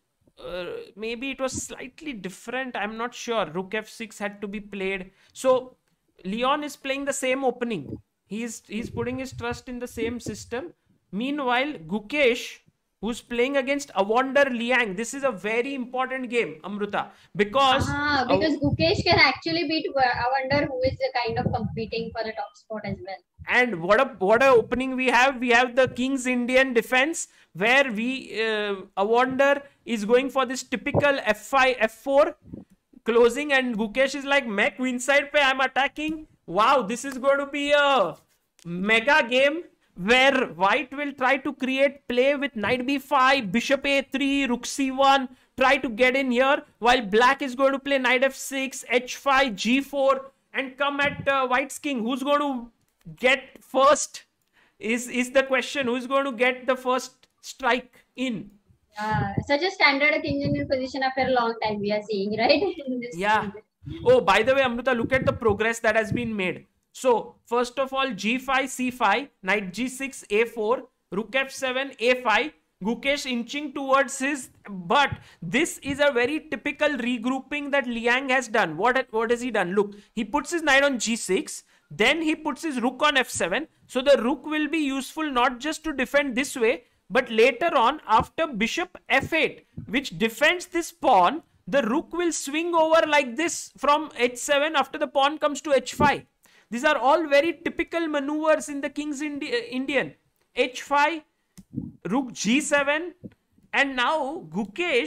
Speaker 1: uh, maybe it was slightly different. I'm not sure. Rook f six had to be played. So, Leon is playing the same opening. He's, he's putting his trust in the same system. Meanwhile, Gukesh, who's playing against Evander Liang. This is a very important game, Amruta. Because...
Speaker 2: Ah, because Gukesh can actually beat Evander, who is kind of competing for the top spot as well.
Speaker 1: And what a what a opening we have. We have the King's Indian defense, where we uh, Evander is going for this typical f five, f four closing, and Gukesh is like, "Main queenside pe I'm attacking." Wow, this is going to be a mega game where white will try to create play with knight b five, bishop a three, rook c one, try to get in here, while black is going to play knight f six, h five, g four, and come at uh, white's king. Who's going to get first is, is the question. Who's going to get the first strike in?
Speaker 2: Uh, such a standard King's Indian position after a long time we are seeing, right? In this
Speaker 1: yeah. Season. Oh, by the way, Amruta, look at the progress that has been made. So, first of all, g five, c five, knight g six, a four, rook f seven, a five, Gukesh inching towards his, but this is a very typical regrouping that Liang has done. What, what has he done? Look, he puts his knight on g six, then he puts his rook on f seven. So, the rook will be useful not just to defend this way, but later on, after bishop f eight, which defends this pawn, the rook will swing over like this from h seven after the pawn comes to h five. These are all very typical maneuvers in the King's Indi Indian. h five, rook g seven, and now Gukesh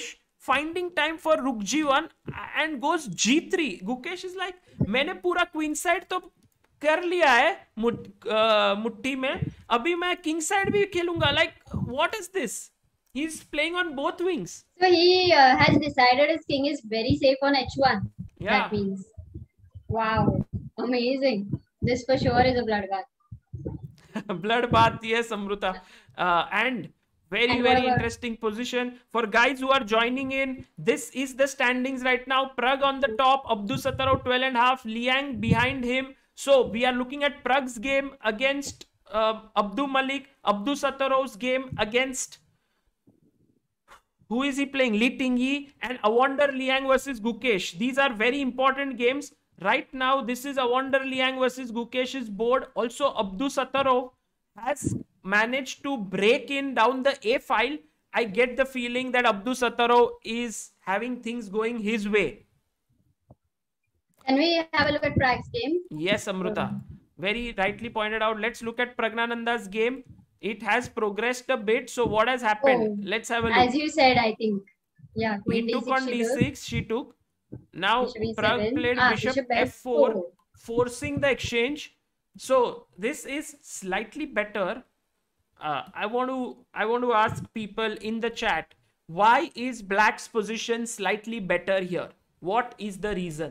Speaker 1: finding time for rook g one and goes g three. Gukesh is like, मैंने पूरा queen side तो कर लिया है मुट, uh, मुट्ठी में, अभी मैं king side भी खेलूंगा. Like, what is this? He's playing on both wings.
Speaker 2: So he uh, has decided his king is very safe on h one.
Speaker 1: Yeah.
Speaker 2: That means, wow, amazing. This for sure is a bloodbath.
Speaker 1: Bloodbath, yes, Amruta. Uh, and very,
Speaker 2: And
Speaker 1: very
Speaker 2: whatever.
Speaker 1: interesting position. For guys who are joining in, this is the standings right now. Prag on the top, Abdusattorov twelve and a half, Liang behind him. So we are looking at Prag's game against uh, Abdu Malik, Abdusattorov's game against, who is he playing? Li Tingyi, and Evander Liang versus Gukesh. These are very important games. Right now, this is Evander Liang versus Gukesh's board. Also, Abdusattorov has managed to break in down the A file. I get the feeling that Abdusattorov is having things going his way.
Speaker 2: Can we have a look at Prag's game?
Speaker 1: Yes, Amruta. Very rightly pointed out. Let's look at Pragnananda's game. It has progressed a bit. So what has happened?
Speaker 2: Oh,
Speaker 1: Let's have a look.
Speaker 2: As you said, I think. Yeah,
Speaker 1: He
Speaker 2: queen
Speaker 1: took
Speaker 2: d six.
Speaker 1: on
Speaker 2: she
Speaker 1: d
Speaker 2: took.
Speaker 1: six. She took. Now
Speaker 2: Bishop e
Speaker 1: Prag
Speaker 2: seven.
Speaker 1: played
Speaker 2: Ah,
Speaker 1: bishop,
Speaker 2: bishop
Speaker 1: f four,
Speaker 2: f four.
Speaker 1: forcing the exchange. So this is slightly better. Uh, I want to I want to ask people in the chat, why is Black's position slightly better here? What is the reason?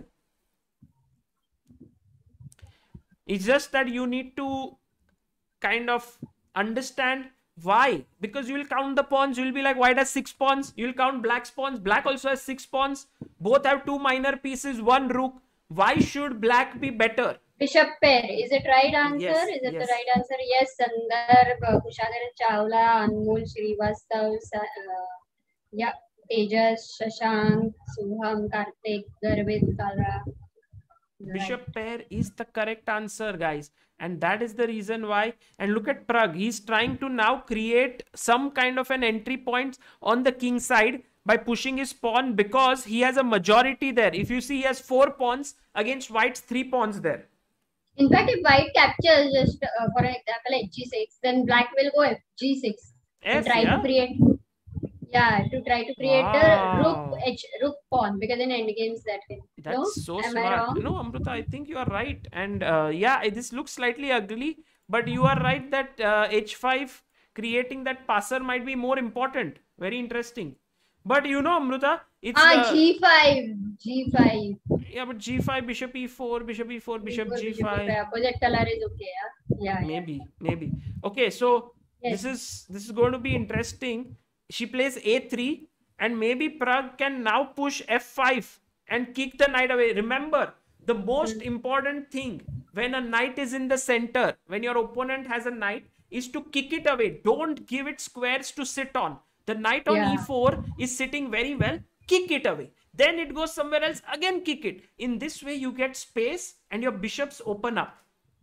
Speaker 1: It's just that you need to kind of understand why. Because you will count the pawns, you will be like, white has six pawns. You will count black's pawns. Black also has six pawns. Both have two minor pieces, one rook. Why should black be better?
Speaker 2: Bishop pair. Is it right answer?
Speaker 1: Yes,
Speaker 2: Is it
Speaker 1: yes.
Speaker 2: the right answer? Yes, Sandarbh, Kushagra Chawla, Anmol Srivastav, Sa- uh, yeah, Tejas, Shashank, Subham, Karthik, Garvit, Kala.
Speaker 1: Bishop pair is the correct answer, guys. And that is the reason why. And look at Prag. He's trying to now create some kind of an entry point on the king side by pushing his pawn, because he has a majority there. If you see, he has four pawns against white's three pawns there.
Speaker 2: In fact, if white captures just uh, for an example h g six, then black will go f g six
Speaker 1: F,
Speaker 2: to try
Speaker 1: yeah?
Speaker 2: to create. Yeah, to try to create
Speaker 1: Wow.
Speaker 2: a rook h rook pawn, because in endgames that way.
Speaker 1: That's
Speaker 2: No?
Speaker 1: so
Speaker 2: Am I
Speaker 1: smart.
Speaker 2: wrong?
Speaker 1: No, Amruta, I think you are right. And uh, yeah, this looks slightly ugly, but you are right that uh, h five creating that passer might be more important. Very interesting. But you know, Amruta, it's
Speaker 2: Ah,
Speaker 1: uh,
Speaker 2: g five, g five.
Speaker 1: yeah, but g five, bishop e four, bishop e four, bishop g five.
Speaker 2: Opposite color is okay, yeah. Yeah, yeah.
Speaker 1: Maybe, maybe. Okay, so
Speaker 2: Yes.
Speaker 1: this is this is going to be interesting. She plays a three, and maybe Prag can now push f five and kick the knight away. Remember, the most important thing when a knight is in the center, when your opponent has a knight, is to kick it away. Don't give it squares to sit on. The knight on
Speaker 2: Yeah.
Speaker 1: e four is sitting very well. Kick it away. Then it goes somewhere else. Again, kick it. In this way, you get space and your bishops open up.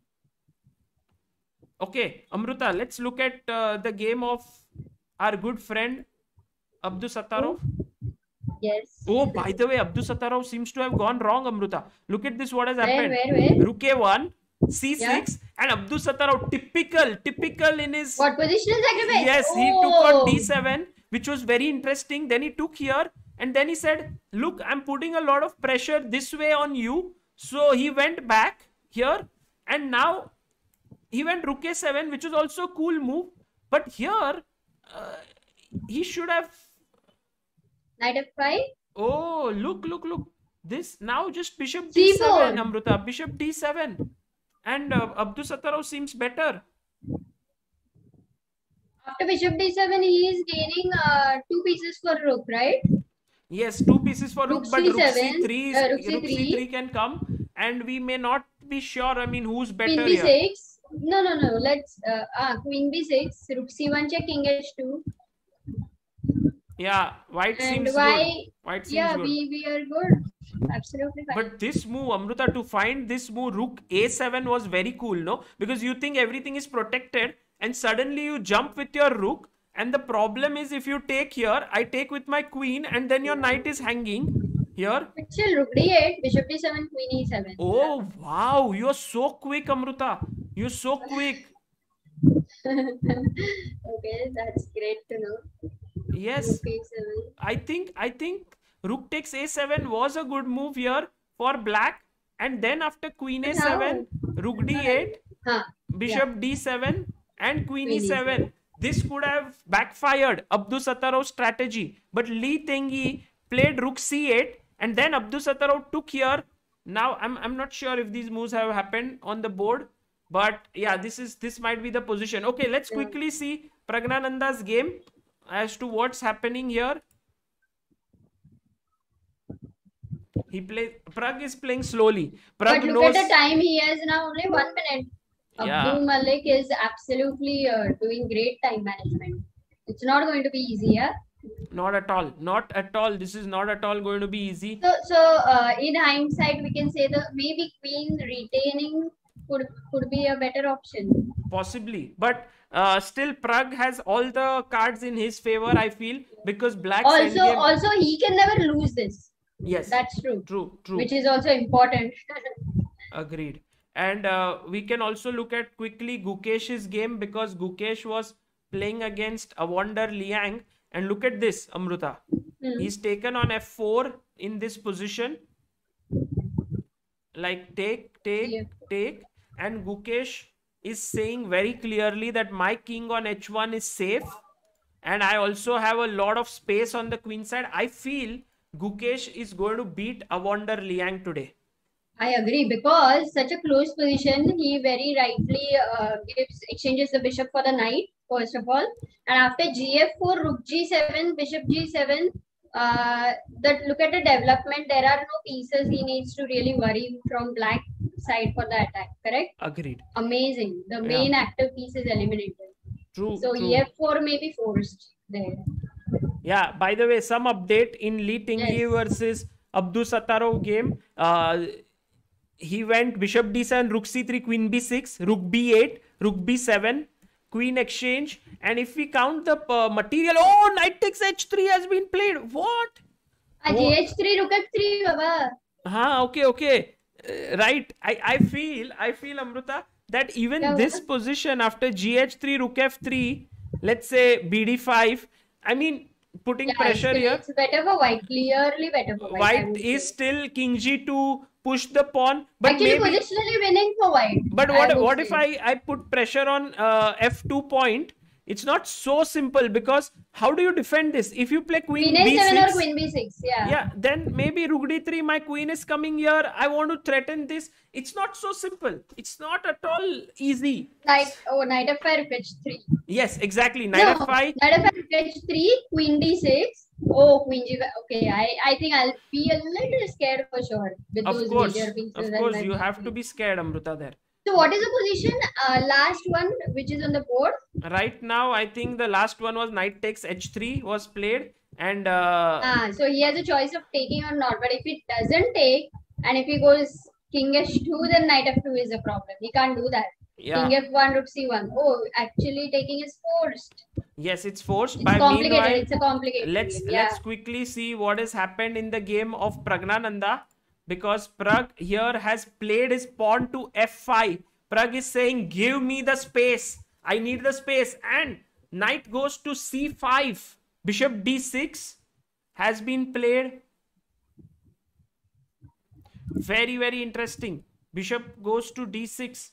Speaker 1: Okay, Amruta, let's look at uh, the game of our good friend Abdusattorov.
Speaker 2: Yes.
Speaker 1: Oh, by the way, Abdusattorov seems to have gone wrong, Amruta. Look at this, what has
Speaker 2: Where,
Speaker 1: happened.
Speaker 2: where, where?
Speaker 1: Rook a one, c six, and Abdusattorov, typical, typical in his...
Speaker 2: What positional sacrifice?
Speaker 1: Yes, he
Speaker 2: oh.
Speaker 1: took on d seven, which was very interesting. Then he took here, and then he said, look, I'm putting a lot of pressure this way on you. So he went back here, and now he went rook a seven, which was also a cool move. But here, uh, he should have...
Speaker 2: Knight f five?
Speaker 1: Oh, look, look, look. This, now just bishop
Speaker 2: c
Speaker 1: d
Speaker 2: four.
Speaker 1: seven, Amruta. Bishop d seven. And uh, Abdusattorov seems better.
Speaker 2: After bishop d seven, he is gaining uh, two pieces for rook, right?
Speaker 1: Yes, two pieces for rook,
Speaker 2: Rook
Speaker 1: but rook
Speaker 2: c
Speaker 1: c
Speaker 2: seven,
Speaker 1: three, is,
Speaker 2: uh, rook
Speaker 1: rook
Speaker 2: c three.
Speaker 1: c three can come, and we may not be sure. I mean, who's better
Speaker 2: Queen
Speaker 1: here?
Speaker 2: b six. No, no, no. Let's. Uh, ah, queen b six. Rook c one check, king h two.
Speaker 1: Yeah, white
Speaker 2: And
Speaker 1: seems
Speaker 2: why?
Speaker 1: good. White seems
Speaker 2: Yeah,
Speaker 1: good.
Speaker 2: we, we are good. Absolutely fine.
Speaker 1: But this move, Amruta, to find this move, rook a seven was very cool, no? Because you think everything is protected, and suddenly you jump with your rook, and the problem is if you take here, I take with my queen, and then your knight is hanging here.
Speaker 2: But still, rook d eight, bishop d seven, queen e seven.
Speaker 1: Oh, wow. You're so quick, Amruta. You're so quick.
Speaker 2: Okay, that's great to know.
Speaker 1: Yes,
Speaker 2: Rook A seven.
Speaker 1: I think I think rook takes a seven was a good move here for black, and then after queen
Speaker 2: But
Speaker 1: a seven,
Speaker 2: how?
Speaker 1: rook
Speaker 2: I'm
Speaker 1: d
Speaker 2: not
Speaker 1: eight,
Speaker 2: understanding. Huh. Yeah.
Speaker 1: bishop d seven, and queen
Speaker 2: Queen E seven.
Speaker 1: e seven. This could have backfired Abdusattorov's strategy, but Li Tengyi played rook c eight, and then Abdusattorov took here. Now I'm I'm not sure if these moves have happened on the board, but yeah, this is this might be the position. Okay, let's
Speaker 2: Yeah.
Speaker 1: quickly see Pragnananda's game as to what's happening here. He plays. Prag is playing slowly. Prag
Speaker 2: But look
Speaker 1: knows.
Speaker 2: at the time he has now, only one minute.
Speaker 1: Yeah.
Speaker 2: Abdul Malik is absolutely uh, doing great time management. It's not going to be easy, yeah.
Speaker 1: Not at all. Not at all. This is not at all going to be easy.
Speaker 2: So, so uh, in hindsight, we can say that maybe queen retaining could could be a better option.
Speaker 1: Possibly, but uh, still, Prag has all the cards in his favor. I feel because Black's
Speaker 2: Also,
Speaker 1: endgame.
Speaker 2: also he can never lose this.
Speaker 1: Yes,
Speaker 2: That's true.
Speaker 1: True. True.
Speaker 2: Which is also important.
Speaker 1: Agreed. And uh, we can also look at quickly Gukesh's game because Gukesh was playing against Evander Liang. And look at this, Amruta.
Speaker 2: Hmm.
Speaker 1: He's taken on f four in this position. Like take, take,
Speaker 2: Yeah.
Speaker 1: take. And Gukesh is saying very clearly that my king on h one is safe. And I also have a lot of space on the queen side. I feel Gukesh is going to beat Evander Liang today.
Speaker 2: I agree because such a close position, he very rightly uh, gives exchanges the bishop for the knight first of all, and after g f four, rook g seven, bishop g seven. Uh, that look at the development. There are no pieces he needs to really worry from black side for the attack. Correct?
Speaker 1: Agreed.
Speaker 2: Amazing. The main active piece is eliminated.
Speaker 1: True.
Speaker 2: So
Speaker 1: true.
Speaker 2: e f four may be forced there.
Speaker 1: Yeah, by the way, some update in Li Tengyi
Speaker 2: Yes.
Speaker 1: versus Abdusattorov game. Uh, he went bishop d seven, rook c three, queen b six, rook b eight, rook b seven, queen exchange. And if we count the uh, material, oh, knight takes h three has been played. What?
Speaker 2: Ah,
Speaker 1: Oh.
Speaker 2: g h three, rook f three, Baba.
Speaker 1: Huh, okay, okay. Uh, right. I, I feel, I feel, Amruta, that even
Speaker 2: Yeah,
Speaker 1: this
Speaker 2: what?
Speaker 1: position after g h three, rook f three, let's say b d five, I mean, putting
Speaker 2: Yeah,
Speaker 1: pressure
Speaker 2: it's,
Speaker 1: here.
Speaker 2: it's better for white. Clearly better for white. I
Speaker 1: White
Speaker 2: would
Speaker 1: is
Speaker 2: say.
Speaker 1: still king g to push the pawn, but
Speaker 2: Actually,
Speaker 1: maybe.
Speaker 2: positionally winning for white.
Speaker 1: But
Speaker 2: I
Speaker 1: what
Speaker 2: would
Speaker 1: what if
Speaker 2: say.
Speaker 1: I I put pressure on uh, f two point? It's not so simple because how do you defend this? If you play queen,
Speaker 2: Queen a seven or
Speaker 1: b six,
Speaker 2: queen b six? Yeah.
Speaker 1: yeah, then maybe rook d three. My queen is coming here. I want to threaten this. It's not so simple. It's not at all easy.
Speaker 2: Knight. Oh, knight f five, rook h three.
Speaker 1: Yes, exactly. Knight
Speaker 2: No,
Speaker 1: f five.
Speaker 2: knight f five, rook h three, queen d six. Oh, queen g. Okay, I I think I'll be a little scared for sure with
Speaker 1: Of
Speaker 2: those
Speaker 1: course,
Speaker 2: major pieces.
Speaker 1: of
Speaker 2: and
Speaker 1: course,
Speaker 2: knight
Speaker 1: you
Speaker 2: f
Speaker 1: have
Speaker 2: three.
Speaker 1: to be scared, Amruta. There.
Speaker 2: So, what is the position? Uh, last one, which is on the board.
Speaker 1: Right now, I think the last one was knight takes h three was played, and uh,
Speaker 2: Ah, so he has a choice of taking or not. But if it doesn't take, and if he goes king h two, then knight f two is a problem. He can't do that.
Speaker 1: yeah,
Speaker 2: King f one, rook c one. Oh, actually taking is forced.
Speaker 1: yes, it's forced.
Speaker 2: It's
Speaker 1: By
Speaker 2: complicated.
Speaker 1: meanwhile,
Speaker 2: It's a complicated
Speaker 1: let's
Speaker 2: game. Yeah.
Speaker 1: let's quickly see what has happened in the game of Pragnananda because Prag here has played his pawn to f five. Prag is saying, "Give me the space. I need the space." And knight goes to c five. Bishop d six has been played. Very very interesting. Bishop goes to d six.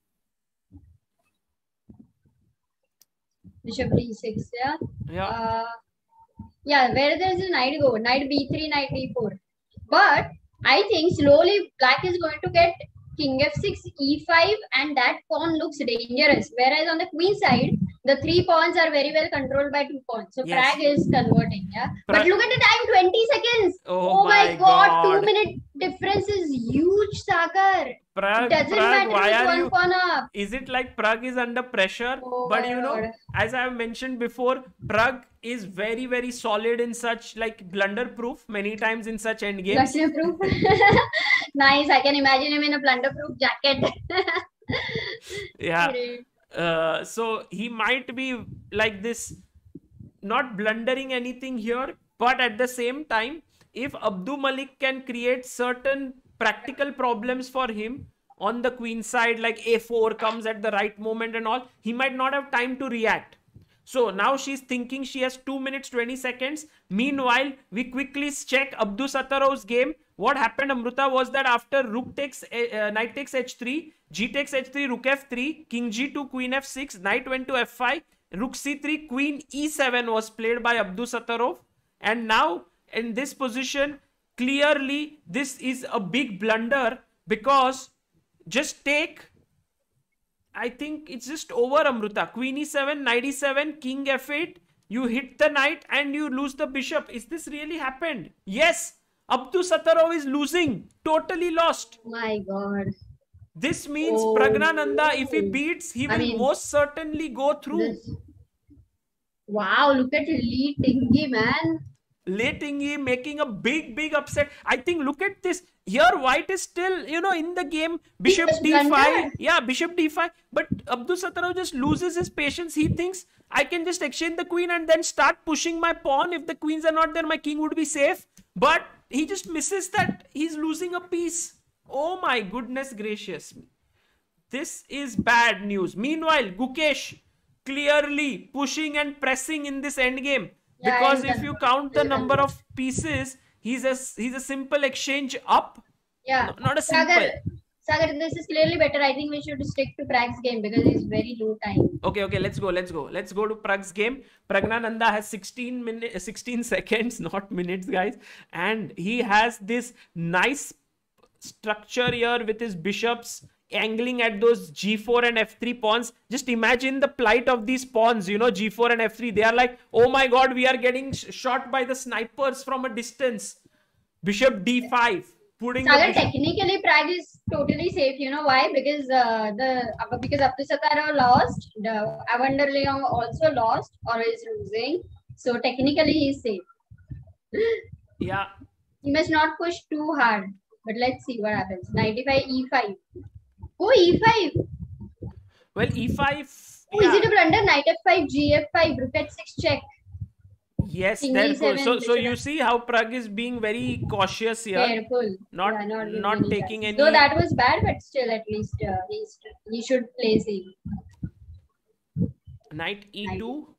Speaker 2: Bishop d six. Yeah.
Speaker 1: Yeah.
Speaker 2: Uh, yeah. Where there's a knight go? Knight b three, knight d four. But I think slowly black is going to get king f six, e five, and that pawn looks dangerous. Whereas on the queen side, the three pawns are very well controlled by two pawns. So
Speaker 1: Yes.
Speaker 2: Prag is converting. Yeah.
Speaker 1: Pra-
Speaker 2: but look at the time, twenty seconds.
Speaker 1: Oh,
Speaker 2: my
Speaker 1: my
Speaker 2: god,
Speaker 1: God.
Speaker 2: two minute difference is huge, Sagar.
Speaker 1: Prag,
Speaker 2: Doesn't
Speaker 1: Prag,
Speaker 2: matter
Speaker 1: why
Speaker 2: with
Speaker 1: are
Speaker 2: one
Speaker 1: you?
Speaker 2: pawn up.
Speaker 1: Is it like Prague is under pressure?
Speaker 2: Oh
Speaker 1: But
Speaker 2: my
Speaker 1: you know,
Speaker 2: God.
Speaker 1: as I have mentioned before, Prague is very, very solid in such like blunder proof many times in such end games.
Speaker 2: Blunder proof. Nice. I can imagine him in a blunder proof jacket.
Speaker 1: Yeah.
Speaker 2: Great.
Speaker 1: Uh, so he might be like this, not blundering anything here, but at the same time, if Abdul Malik can create certain practical problems for him on the queen side, like a four comes at the right moment and all, he might not have time to react. So now she's thinking she has two minutes twenty seconds. Meanwhile, we quickly check Abdusatarov's game. What happened, Amruta, was that after rook takes, uh, knight takes h three, g takes h three, rook f three, king g two, queen f six, knight went to f five, rook c three, queen e seven was played by Abdusatarov. And now in this position, clearly this is a big blunder, because just take, I think it's just over, Amruta. Queen e seven, knight e seven, king f eight. You hit the knight and you lose the bishop. Is this really happened? Yes. Abdusattorov is losing. Totally lost.
Speaker 2: My God.
Speaker 1: This means
Speaker 2: Oh.
Speaker 1: Pragnananda, if he beats, he will
Speaker 2: I mean,
Speaker 1: most certainly go through.
Speaker 2: This. Wow, look at Lee Tingy, man.
Speaker 1: Lei Tingyi making a big, big upset. I think, look at this. Here, white is still, you know, in the game. Bishop
Speaker 2: just
Speaker 1: d five.
Speaker 2: blundered.
Speaker 1: Yeah, bishop d five. But Abdusattorov just loses his patience. He thinks, I can just exchange the queen and then start pushing my pawn. If the queens are not there, my king would be safe. But he just misses that. He's losing a piece. Oh my goodness gracious. This is bad news. Meanwhile, Gukesh clearly pushing and pressing in this endgame.
Speaker 2: Yeah,
Speaker 1: Because
Speaker 2: and
Speaker 1: if
Speaker 2: the-
Speaker 1: you count the
Speaker 2: the-
Speaker 1: number of pieces, he's a he's a simple exchange up.
Speaker 2: Yeah.
Speaker 1: No- not a simple.
Speaker 2: Sagar, Sagar, this is clearly better. I think we should stick to Prag's game because it's very low time.
Speaker 1: Okay, okay, let's go, let's go. Let's go to Prag's game. Pragnananda has sixteen minutes, sixteen seconds, not minutes, guys. And he has this nice structure here with his bishops angling at those g four and f three pawns. Just imagine the plight of these pawns, you know, g four and f three. They are like, oh my god, we are getting sh shot by the snipers from a distance. Bishop d five. Putting the
Speaker 2: Sagar,
Speaker 1: bishop-
Speaker 2: technically Prag is totally safe. You know why? Because uh, the uh, because Abdusattorov lost, the Avandarleong also lost or is losing. So technically he is safe.
Speaker 1: Yeah.
Speaker 2: He must not push too hard. But let's see what happens. ninety-five e five. Oh, e five.
Speaker 1: Well, e five.
Speaker 2: Oh,
Speaker 1: yeah.
Speaker 2: is it a blunder? Knight f five, g f five, rook h six check.
Speaker 1: Yes,
Speaker 2: King
Speaker 1: there
Speaker 2: e
Speaker 1: goes.
Speaker 2: seven,
Speaker 1: So, so
Speaker 2: bishop
Speaker 1: you
Speaker 2: f-
Speaker 1: see how Prag is being very cautious here.
Speaker 2: Careful.
Speaker 1: Not-
Speaker 2: Yeah, not, giving
Speaker 1: not
Speaker 2: any
Speaker 1: taking
Speaker 2: chance.
Speaker 1: any-
Speaker 2: Though that was bad, but still, at least uh, he's, he should play safe.
Speaker 1: Knight e two.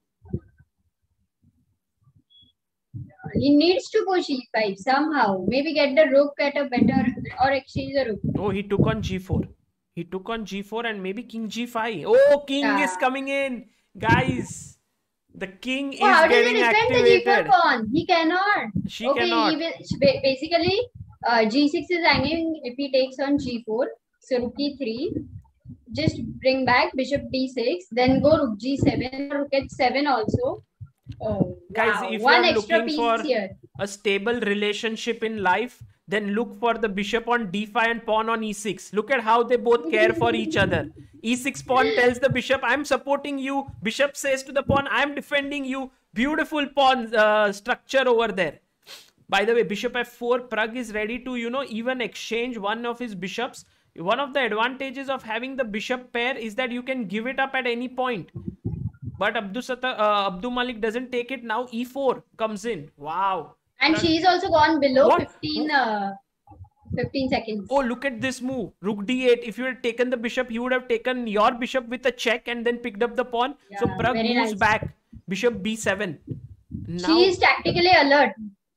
Speaker 2: He needs to push e five somehow. Maybe get the rook at a better or exchange the rook.
Speaker 1: Oh, he took on g four. He took on g four and maybe king g five. Oh, king
Speaker 2: Yeah.
Speaker 1: is coming in. Guys, the king
Speaker 2: Oh, how
Speaker 1: is
Speaker 2: does he
Speaker 1: getting
Speaker 2: defend the g four
Speaker 1: activated.
Speaker 2: pawn? He cannot.
Speaker 1: She
Speaker 2: okay,
Speaker 1: cannot.
Speaker 2: he will, ba- basically, uh, g six is hanging if he takes on g four. So rook e three. Just bring back bishop d six. Then go rook g seven, rook h seven also. Oh,
Speaker 1: Guys,
Speaker 2: wow.
Speaker 1: if
Speaker 2: One
Speaker 1: you're
Speaker 2: extra
Speaker 1: looking
Speaker 2: piece
Speaker 1: for
Speaker 2: here.
Speaker 1: a stable relationship in life, then look for the bishop on d five and pawn on e six. Look at how they both care for each other. e six pawn tells the bishop, I'm supporting you. Bishop says to the pawn, I'm defending you. Beautiful pawn uh, structure over there. By the way, bishop f four, Prag is ready to, you know, even exchange one of his bishops. One of the advantages of having the bishop pair is that you can give it up at any point. But Abdusata, uh, Abdul Malik doesn't take it now. e four comes in. Wow.
Speaker 2: And
Speaker 1: Prag-
Speaker 2: she's also gone below
Speaker 1: What?
Speaker 2: fifteen, uh, fifteen seconds.
Speaker 1: Oh, look at this move. Rook d eight. If you had taken the bishop, you would have taken your bishop with a check and then picked up the pawn. so
Speaker 2: Yeah,
Speaker 1: Prag
Speaker 2: very
Speaker 1: moves
Speaker 2: nice.
Speaker 1: back. Bishop b seven. Now,
Speaker 2: She is tactically alert.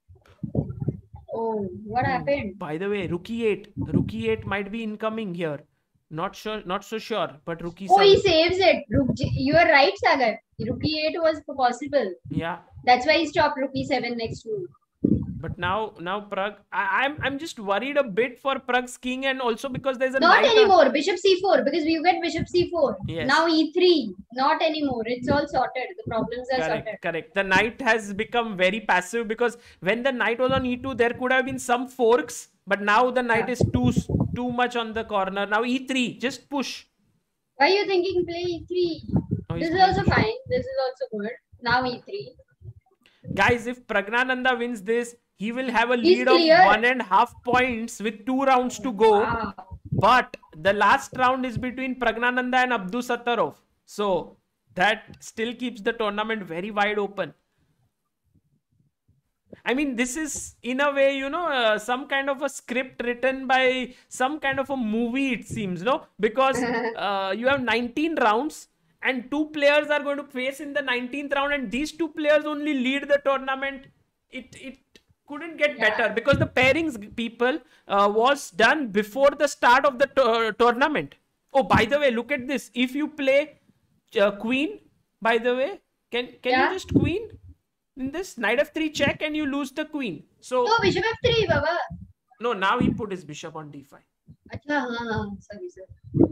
Speaker 2: Oh, what happened?
Speaker 1: by the way, rook e eight. Rook e eight might be incoming here. Not sure, not so sure. But rook e
Speaker 2: Oh, he
Speaker 1: seven.
Speaker 2: saves it. Rook G- you are right, Sagar. Rook e eight was possible.
Speaker 1: Yeah.
Speaker 2: That's why he stopped rook e seven next move.
Speaker 1: But now, now Prag, I, I'm, I'm just worried a bit for Prag's king, and also because there's a
Speaker 2: Not
Speaker 1: knight.
Speaker 2: anymore. Bishop c four because we get bishop c four.
Speaker 1: Yes.
Speaker 2: Now e three. Not anymore. It's all sorted. The problems are
Speaker 1: Correct,
Speaker 2: sorted.
Speaker 1: correct. The knight has become very passive because when the knight was on e two, there could have been some forks, but now the knight
Speaker 2: Yeah.
Speaker 1: is too too much on the corner. Now e three, just push.
Speaker 2: Why are you thinking play e three?
Speaker 1: Now he's
Speaker 2: This is
Speaker 1: playing
Speaker 2: also
Speaker 1: e-
Speaker 2: fine. This is also good. Now e three.
Speaker 1: Guys, if Pragnananda wins this, he will have a
Speaker 2: He's
Speaker 1: lead of
Speaker 2: clear.
Speaker 1: one and a half points with two rounds to go.
Speaker 2: Wow.
Speaker 1: But the last round is between Pragnananda and Abdusattorov. So that still keeps the tournament very wide open. I mean, this is in a way, you know, uh, some kind of a script written by some kind of a movie, it seems, no? Because uh, you have nineteen rounds and two players are going to face in the nineteenth round, and these two players only lead the tournament. It it couldn't get
Speaker 2: Yeah.
Speaker 1: better because the pairings, people, uh, was done before the start of the to- tournament. Oh, by the way, look at this. If you play uh, queen, by the way, can can
Speaker 2: Yeah.
Speaker 1: you just queen in this knight f three check and you lose the queen? So
Speaker 2: No, bishop f three, Baba.
Speaker 1: no, now he put his bishop on d five.
Speaker 2: Acha, haan, haan. Sorry, sir.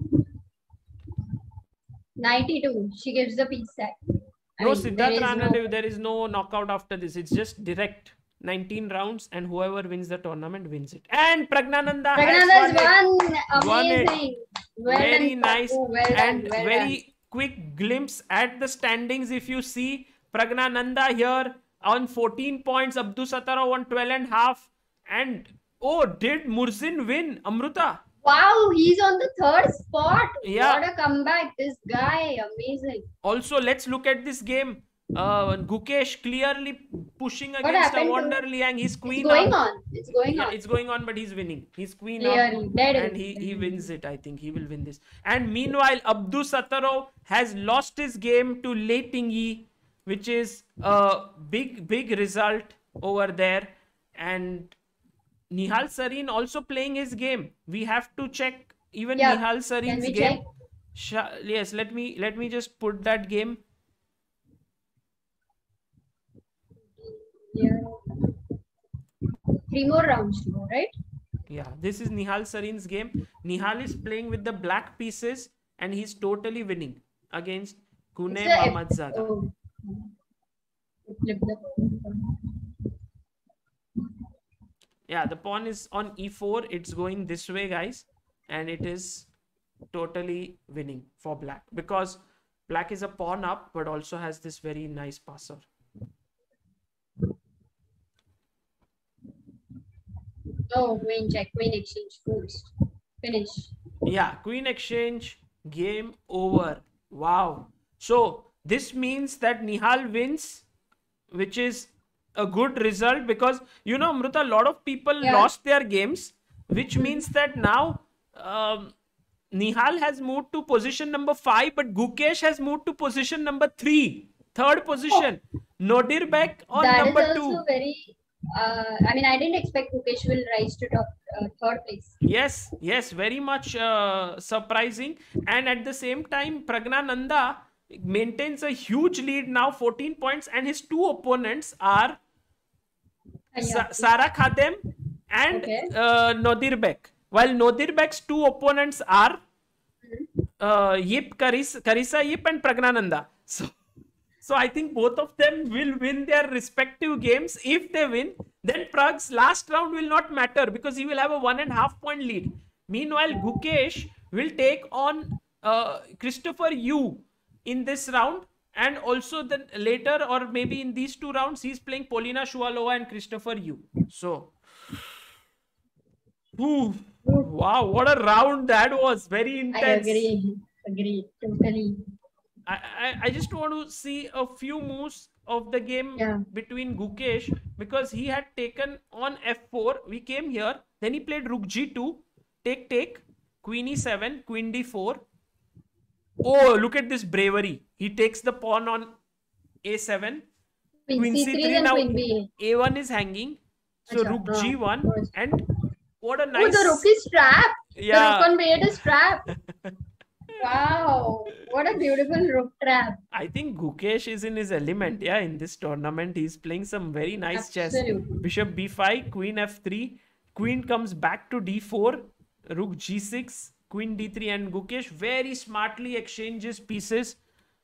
Speaker 2: ninety-two. She gives the piece sack. I
Speaker 1: No,
Speaker 2: mean, there
Speaker 1: Siddharth
Speaker 2: is
Speaker 1: Ranade,
Speaker 2: no-
Speaker 1: there is no knockout after this. It's just direct. nineteen rounds, and whoever wins the tournament wins it. And Pragnananda
Speaker 2: Pragnananda's
Speaker 1: has won it.
Speaker 2: won.
Speaker 1: Won it.
Speaker 2: Amazing. Well
Speaker 1: Very
Speaker 2: done,
Speaker 1: nice.
Speaker 2: Papu. Well done.
Speaker 1: And
Speaker 2: Well
Speaker 1: very
Speaker 2: done.
Speaker 1: quick glimpse at the standings. If you see Pragnananda here on fourteen points, Abdu Satara on twelve and a half. And oh, did Murzin win, Amruta?
Speaker 2: Wow, he's on the third spot.
Speaker 1: Yeah.
Speaker 2: What a comeback. This guy, amazing.
Speaker 1: Also, let's look at this game. Uh, Gukesh clearly pushing
Speaker 2: What
Speaker 1: against
Speaker 2: happened to-
Speaker 1: Wander Liang. He's
Speaker 2: It's
Speaker 1: queen
Speaker 2: going
Speaker 1: up.
Speaker 2: on. It's going
Speaker 1: Yeah,
Speaker 2: on.
Speaker 1: it's going on, but he's winning. He's queen up.
Speaker 2: Clearly. Dead.
Speaker 1: And he, he wins it. I think he will win this. And meanwhile, Abdu Sataro has lost his game to Lei Pingyi, which is a big, big result over there. And Nihal Sarin also playing his game. We have to check even
Speaker 2: Yeah.
Speaker 1: Nihal
Speaker 2: Can
Speaker 1: Sarin's
Speaker 2: we
Speaker 1: game.
Speaker 2: check?
Speaker 1: Sha- yes, let me let me just put that game.
Speaker 2: Yeah. Three more rounds to go, right?
Speaker 1: Yeah, this is Nihal Sarin's game. Nihal is playing with the black pieces and he's totally winning against Kune
Speaker 2: It's a-
Speaker 1: Mahmadzada.
Speaker 2: Oh. Flip the
Speaker 1: Yeah, the pawn is on e four. It's going this way, guys. And it is totally winning for black because black is a pawn up but also has this very nice passer.
Speaker 2: Oh, queen check, queen exchange first. Finish.
Speaker 1: Yeah, queen exchange, game over. Wow. So this means that Nihal wins, which is a good result because, you know, Amruta, a lot of people
Speaker 2: Yeah.
Speaker 1: lost their games, which means that now um, Nihal has moved to position number five, but Gukesh has moved to position number three, third position. Nodirbek on
Speaker 2: That is
Speaker 1: number
Speaker 2: also
Speaker 1: two.
Speaker 2: very. Uh, I mean, I didn't expect Mukesh will rise to top uh, third place.
Speaker 1: Yes, yes, very much uh, surprising. And at the same time, Pragnananda maintains a huge lead now, fourteen points, and his two opponents are Sa-
Speaker 2: Yeah.
Speaker 1: Sara Khadem and
Speaker 2: Okay.
Speaker 1: uh, Nodirbek. While Nodirbek's two opponents are uh, Yip Karis- Karisa Yip and Pragnananda. So, so I think both of them will win their respective games. If they win, then Prag's last round will not matter because he will have a one and a half point lead. Meanwhile, Gukesh will take on uh, Christopher Yu in this round, and also then later or maybe in these two rounds he's playing Polina Shuvalova and Christopher Yu. So, whew, wow, what a round that was! Very
Speaker 2: I
Speaker 1: intense.
Speaker 2: agree. Agree. Totally.
Speaker 1: I, I, I just want to see a few moves of the game
Speaker 2: Yeah.
Speaker 1: between Gukesh because he had taken on f four. We came here, then he played Rook g two, take take, Queen e seven, Queen d four. Oh, look at this bravery! He takes the pawn on a seven,
Speaker 2: Queen,
Speaker 1: Queen
Speaker 2: C
Speaker 1: c
Speaker 2: three
Speaker 1: three.
Speaker 2: and
Speaker 1: Now
Speaker 2: Queen B.
Speaker 1: a one is hanging, so
Speaker 2: Acha,
Speaker 1: Rook
Speaker 2: uh,
Speaker 1: g one,
Speaker 2: nice.
Speaker 1: and what a
Speaker 2: Oh,
Speaker 1: nice.
Speaker 2: the rook is trapped.
Speaker 1: Yeah.
Speaker 2: The rook on B eight is trapped. Wow. What a beautiful rook trap.
Speaker 1: I think Gukesh is in his element. Yeah, in this tournament, he's playing some very nice chess.
Speaker 2: Absolutely.
Speaker 1: Bishop b five, Queen f three, Queen comes back to d four, Rook g six, Queen d three, and Gukesh very smartly exchanges pieces.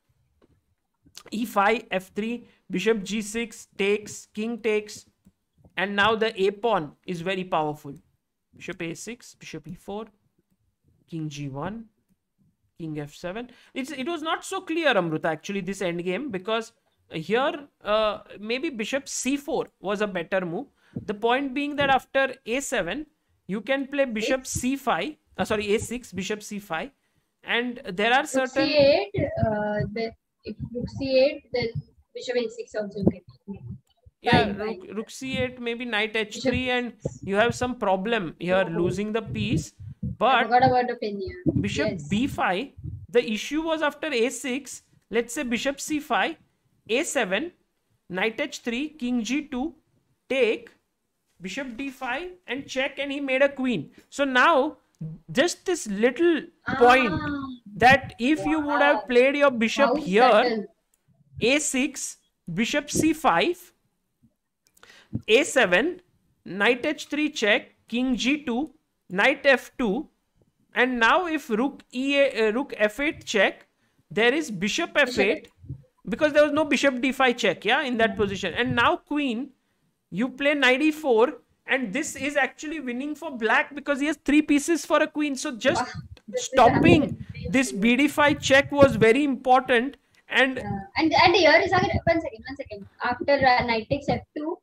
Speaker 1: e five, f three, Bishop g six takes, King takes, and now the a pawn is very powerful. Bishop a six, Bishop e four, King g one. King f seven. It's it was not so clear, Amruta, actually, this endgame, because here uh, maybe Bishop c four was a better move. The point being that after a seven, you can play Bishop c five, uh, sorry, a six, Bishop c five, and there are
Speaker 2: Rook
Speaker 1: certain.
Speaker 2: C eight. Uh, the, if rook C eight, then Bishop A six also can.
Speaker 1: Yeah,
Speaker 2: Fine,
Speaker 1: rook,
Speaker 2: fine.
Speaker 1: rook c eight, maybe Knight h
Speaker 2: Bishop
Speaker 1: three, and you have some problem here
Speaker 2: Oh.
Speaker 1: losing the piece.
Speaker 2: I
Speaker 1: But
Speaker 2: forgot about the pin here.
Speaker 1: Bishop
Speaker 2: Yes.
Speaker 1: b five, The issue was after a six, let's say bishop c five, a seven, knight h three, king g two, take, bishop d five, and check, and he made a queen. So now, just this little point
Speaker 2: Ah,
Speaker 1: that if you would have
Speaker 2: wow.
Speaker 1: played your bishop
Speaker 2: How
Speaker 1: here,
Speaker 2: subtle.
Speaker 1: a six, bishop c five, a seven, knight h three check, king g two, knight f two, and now if rook e uh, rook f eight check, there is bishop f eight, because there was no bishop d five check, yeah, in that position. And now queen, you play knight e four, and this is actually winning for black because he has three pieces for a queen. So just
Speaker 2: Wow, this is
Speaker 1: stopping
Speaker 2: amazing.
Speaker 1: this b d five check was very important. And
Speaker 2: Uh, and and here is again one second, one second. After uh, knight takes f two,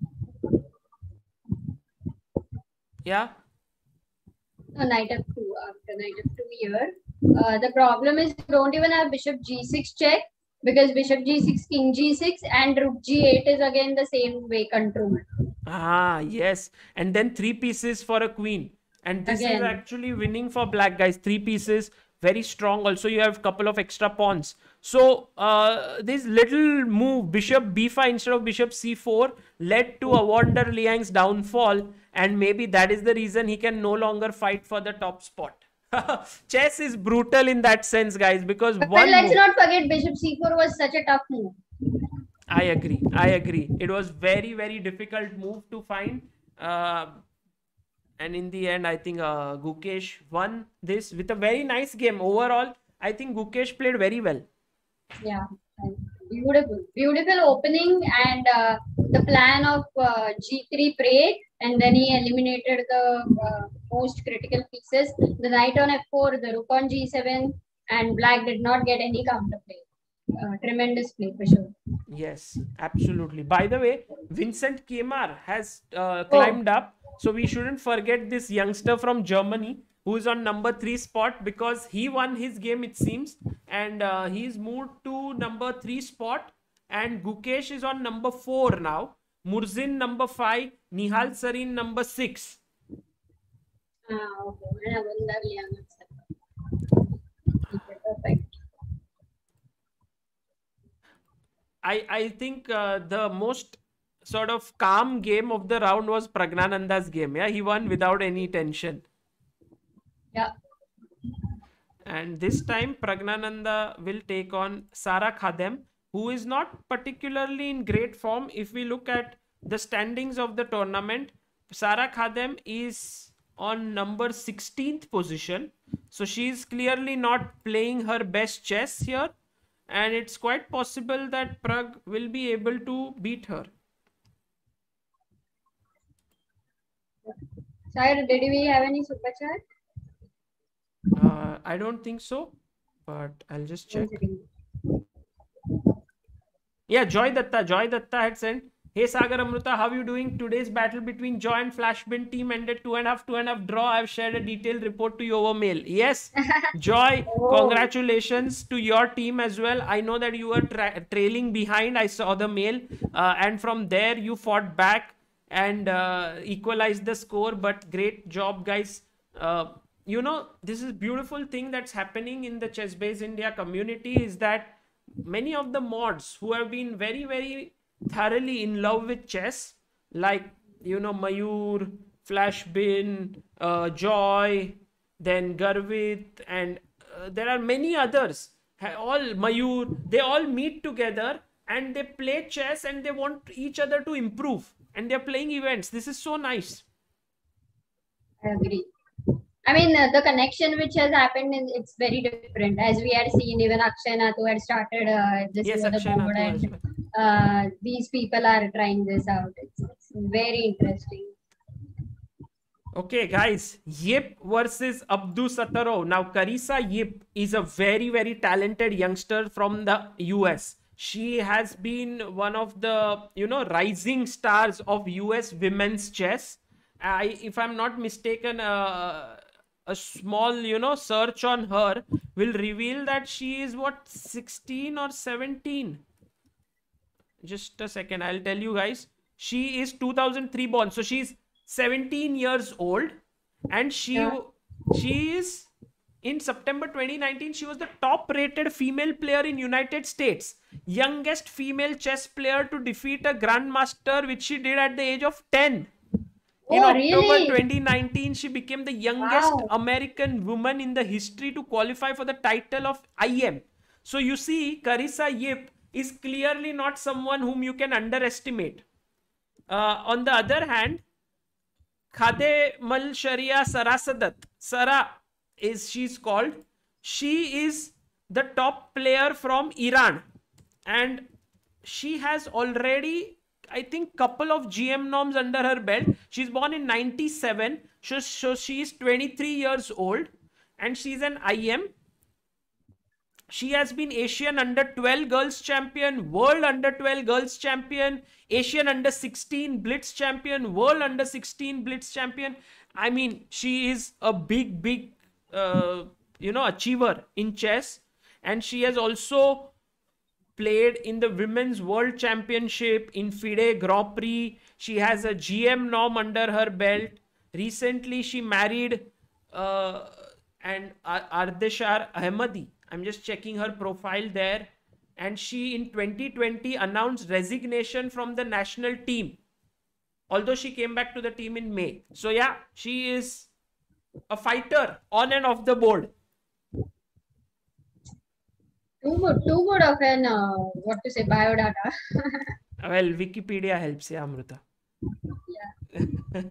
Speaker 1: yeah,
Speaker 2: no, knight f two. After knight f two here, uh, the problem is you don't even have bishop g six check because bishop g six, king g six, and rook g eight is again the same way controlled.
Speaker 1: ah, yes, and then three pieces for a queen, and this is
Speaker 2: Again.
Speaker 1: actually winning for black, guys. Three pieces, very strong. Also, you have a couple of extra pawns. So uh, this little move, bishop b five instead of bishop c four, led to Evander Liang's downfall, and maybe that is the reason he can no longer fight for the top spot. Chess is brutal in that sense, guys, because
Speaker 2: But
Speaker 1: one
Speaker 2: let's
Speaker 1: move,
Speaker 2: not forget bishop c four was such a tough move.
Speaker 1: I agree. I agree. It was very, very difficult move to find. Uh, and in the end, I think uh, Gukesh won this with a very nice game. Overall, I think Gukesh played very well.
Speaker 2: Yeah, beautiful, beautiful opening, and uh, the plan of uh, g three prayed, and then he eliminated the uh, most critical pieces. The knight on f four, the rook on g seven, and black did not get any counterplay. Uh, tremendous play for sure.
Speaker 1: Yes, absolutely. By the way, Vincent Kemar has uh,
Speaker 2: Oh,
Speaker 1: climbed up. So we shouldn't forget this youngster from Germany who is on number three spot, because he won his game, it seems. And uh, he's moved to number three spot. And Gukesh is on number four now. Murzin number five. Nihal Sarin number six.
Speaker 2: ah, okay. And Evander Liang accepted. Okay, perfect.
Speaker 1: I, I think uh, the most sort of calm game of the round was Pragnananda's game. Yeah, he won without any tension.
Speaker 2: Yeah.
Speaker 1: And this time Pragnananda will take on Sara Khadem, who is not particularly in great form. If we look at the standings of the tournament, Sara Khadem is on number sixteenth position. So she is clearly not playing her best chess here. And it's quite possible that Prag will be able to beat her.
Speaker 2: Sir, did we have any super chat?
Speaker 1: Uh, I don't think so, but I'll just
Speaker 2: One
Speaker 1: check.
Speaker 2: second.
Speaker 1: Yeah, Joy Datta. Joy Datta had sent, "Hey Sagar Amruta, how are you doing? Today's battle between Joy and Flashbin team ended two and a half, two and a half draw. I've shared a detailed report to you over mail." Yes, Joy,
Speaker 2: Oh,
Speaker 1: congratulations to your team as well. I know that you were tra- trailing behind. I saw the mail, uh, and from there you fought back and uh, equalized the score. But great job, guys. Uh, you know, this is beautiful thing that's happening in the ChessBase India community is that many of the mods who have been very, very thoroughly in love with chess, like, you know, Mayur, Flashbin, uh, Joy, then Garvit, and uh, there are many others. Ha- All Mayur, they all meet together and they play chess and they want each other to improve. And they're playing events. This is so nice.
Speaker 2: I agree. I mean, uh, the connection which has happened, in, it's very different. As we had seen, even Akshay Natu had started uh, this
Speaker 1: Yes,
Speaker 2: year the
Speaker 1: Akshay
Speaker 2: board,
Speaker 1: Natu as
Speaker 2: and
Speaker 1: well.
Speaker 2: uh, these people are trying this out. It's, it's very interesting.
Speaker 1: Okay, guys, Yip versus Abdu Sattarov. Now, Carissa Yip is a very, very talented youngster from the U S. She has been one of the, you know, rising stars of U S women's chess. I, if I'm not mistaken, uh, a small, you know, search on her will reveal that she is what, sixteen or seventeen? Just a second, I'll tell you guys. She is two thousand three born, so she's seventeen years old, and she
Speaker 2: Yeah.
Speaker 1: she is in September twenty nineteen, she was the top rated female player in United States. Youngest female chess player to defeat a grandmaster, which she did at the age of ten. In
Speaker 2: Oh,
Speaker 1: October
Speaker 2: really?
Speaker 1: twenty nineteen, she became the youngest
Speaker 2: Wow.
Speaker 1: American woman in the history to qualify for the title of I M. So you see, Carissa Yip is clearly not someone whom you can underestimate. Uh, on the other hand, Khade Mal Sharia Sarasadat, Sara is she's called. She is the top player from Iran, and she has already, I think, couple of G M norms under her belt. She's born in ninety-seven, so, so she's twenty-three years old, and she's an I M. She has been Asian under twelve girls champion, world under twelve girls champion, Asian under sixteen blitz champion, world under sixteen blitz champion. I mean, she is a big, big, uh, you know, achiever in chess. And she has also played in the women's world championship in FIDE Grand Prix. She has a G M norm under her belt. Recently, she married uh, and Ardeshar Ahmadi. I'm just checking her profile there. And she in twenty twenty announced resignation from the national team. Although she came back to the team in May. So yeah, she is a fighter on and off the board.
Speaker 2: Too good, too good of an, uh, what to say, biodata.
Speaker 1: Well, Wikipedia helps, yeah, Amruta.
Speaker 2: Yeah.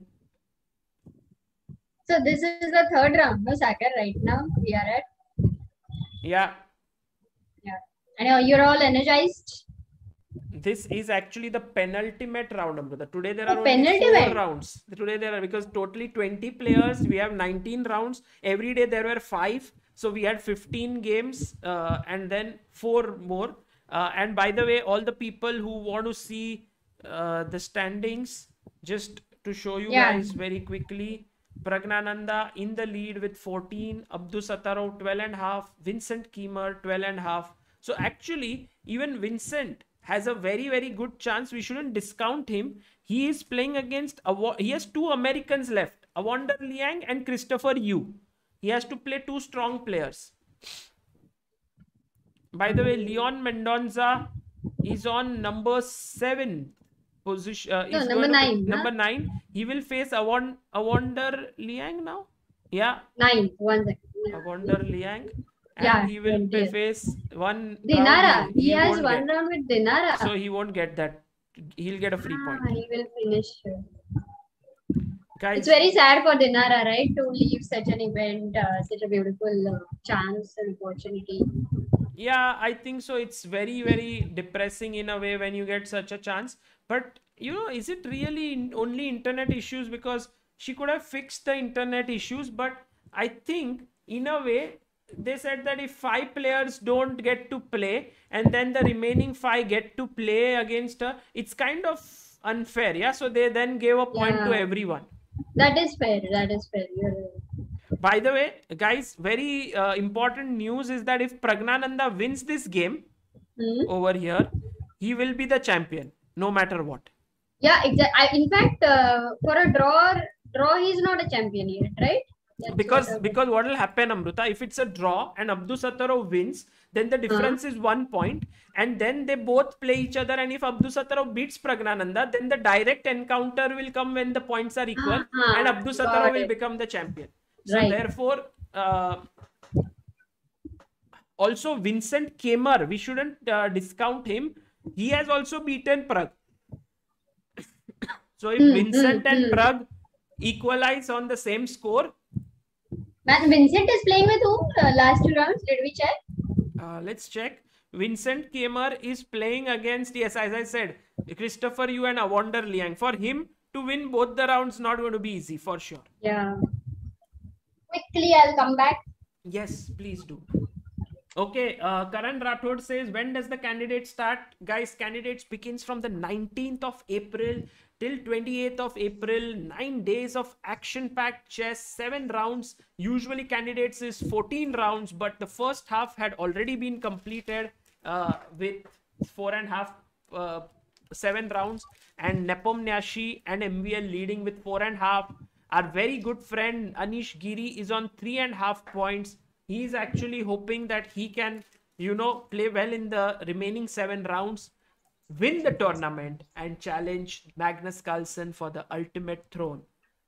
Speaker 2: So this is the third round, no, Sagar, right now we are at.
Speaker 1: Yeah.
Speaker 2: Yeah. And uh, you're all energized?
Speaker 1: This is actually the penultimate round, Amruta. Today there are
Speaker 2: Oh,
Speaker 1: only
Speaker 2: penultimate.
Speaker 1: four rounds. Today there are, because totally twenty players, we have nineteen rounds. Every day there were five. So we had fifteen games uh, and then four more. Uh, and by the way, all the people who want to see uh, the standings, just to show you
Speaker 2: Yeah.
Speaker 1: guys very quickly, Pragnananda in the lead with fourteen, Abdusattorov twelve and a half, Vincent Kiemer twelve and a half. So actually, even Vincent has a very, very good chance. We shouldn't discount him. He is playing against, a, he has two Americans left, Evander Liang and Christopher Yu. He has to play two strong players. By the way, Leon Mendonza is on number seven position. Uh,
Speaker 2: No,
Speaker 1: is
Speaker 2: number
Speaker 1: going to be-
Speaker 2: nine, huh?
Speaker 1: Number nine. He will face Avon, Evander Liang now. Yeah,
Speaker 2: Nine, one second. Yeah.
Speaker 1: Evander Liang. And
Speaker 2: Yeah,
Speaker 1: he will
Speaker 2: twentieth.
Speaker 1: face one.
Speaker 2: Dinara.
Speaker 1: round
Speaker 2: He, has
Speaker 1: won't
Speaker 2: one
Speaker 1: get.
Speaker 2: round with Dinara.
Speaker 1: So he won't get that. He'll get a free
Speaker 2: Ah,
Speaker 1: point.
Speaker 2: he will finish. uh,
Speaker 1: Guys,
Speaker 2: It's very sad for Dinara, right, to leave such an event, uh, such a beautiful uh, chance and opportunity.
Speaker 1: yeah, I think so. It's very, very depressing in a way when you get such a chance. But, you know, is it really in- only internet issues? Because she could have fixed the internet issues. But I think, in a way, they said that if five players don't get to play and then the remaining five get to play against her, it's kind of unfair. Yeah. So they then gave a point to
Speaker 2: Yeah.
Speaker 1: everyone.
Speaker 2: That is fair. That is fair. You're right.
Speaker 1: By the way, guys, very uh, important news is that if Pragnananda wins this game
Speaker 2: Hmm?
Speaker 1: over here, he will be the champion, no matter what.
Speaker 2: Yeah, exactly. In fact, uh, for a draw, draw, he's not a champion yet, right? That's
Speaker 1: Because
Speaker 2: what I-
Speaker 1: because what will happen, Amruta, if it's a draw and Abdusattorov wins, then the difference is one point, and then they both play each other. And if Abdusattorov beats Pragnananda, then the direct encounter will come when the points are equal,
Speaker 2: Ah,
Speaker 1: and Abdusattorov
Speaker 2: got
Speaker 1: will
Speaker 2: it.
Speaker 1: become the champion. So
Speaker 2: Right.
Speaker 1: therefore, uh, also Vincent Kiemer, we shouldn't uh, discount him. He has also beaten Prag. So if
Speaker 2: Hmm,
Speaker 1: Vincent
Speaker 2: hmm,
Speaker 1: and
Speaker 2: hmm.
Speaker 1: Prag equalize on the same score,
Speaker 2: Man, Vincent is playing with whom? Uh, last two rounds, did we check?
Speaker 1: uh, let's check. Vincent Kiemer is playing against, yes, as I said, Christopher Yu and Evander Liang. For him to win both the rounds, not going to be easy for sure.
Speaker 2: Yeah. Quickly, I'll come back.
Speaker 1: Yes, please do. Okay, uh, Karan Rathod says, when does the candidate start? Guys, candidates begins from the nineteenth of April till twenty-eighth of April. Nine days of action-packed chess, seven rounds. Usually candidates is fourteen rounds, but the first half had already been completed uh, with four and a half, uh, seven rounds. And Nepom Nyashi and M V L leading with four and a half. Our very good friend Anish Giri is on three and a half points. He's actually hoping that he can, you know, play well in the remaining seven rounds, win the tournament, and challenge Magnus Carlsen for the ultimate throne.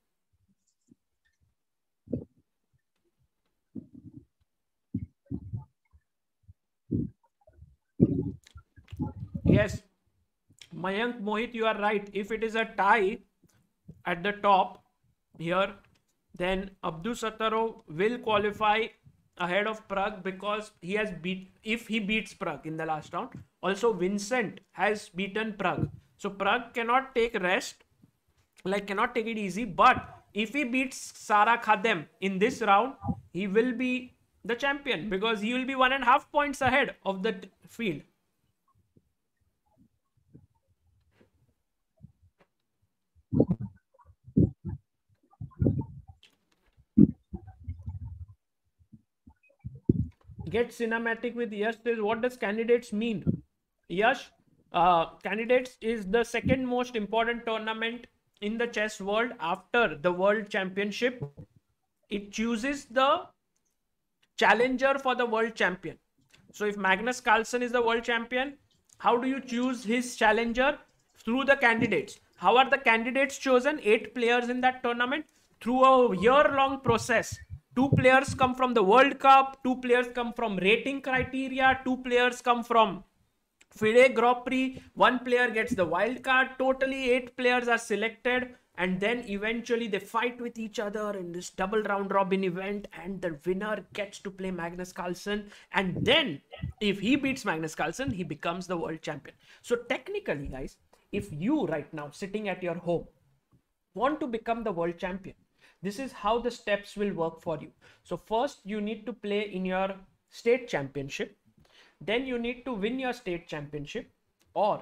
Speaker 1: Yes, Mayank Mohit, you are right. If it is a tie at the top here, then Abdusattorov will qualify ahead of Pragg because he has beat, if he beats Pragg in the last round. Also, Vincent has beaten Pragg. So Pragg cannot take rest, like cannot take it easy. But if he beats Sara Khadem in this round, he will be the champion because he will be one and a half points ahead of the field. Get cinematic with Yash says, what does candidates mean? Yash, uh, candidates is the second most important tournament in the chess world after the World Championship. It chooses the challenger for the world champion. So if Magnus Carlsen is the world champion, how do you choose his challenger? Through the candidates. How are the candidates chosen? Eight players in that tournament through a year-long process. Two players come from the World Cup, two players come from rating criteria, two players come from FIDE Grand Prix, one player gets the wild card. Totally eight players are selected, and then eventually they fight with each other in this double round robin event, and the winner gets to play Magnus Carlsen. And then if he beats Magnus Carlsen, he becomes the world champion. So technically, guys, if you right now sitting at your home want to become the world champion, this is how the steps will work for you. So first you need to play in your state championship. Then you need to win your state championship or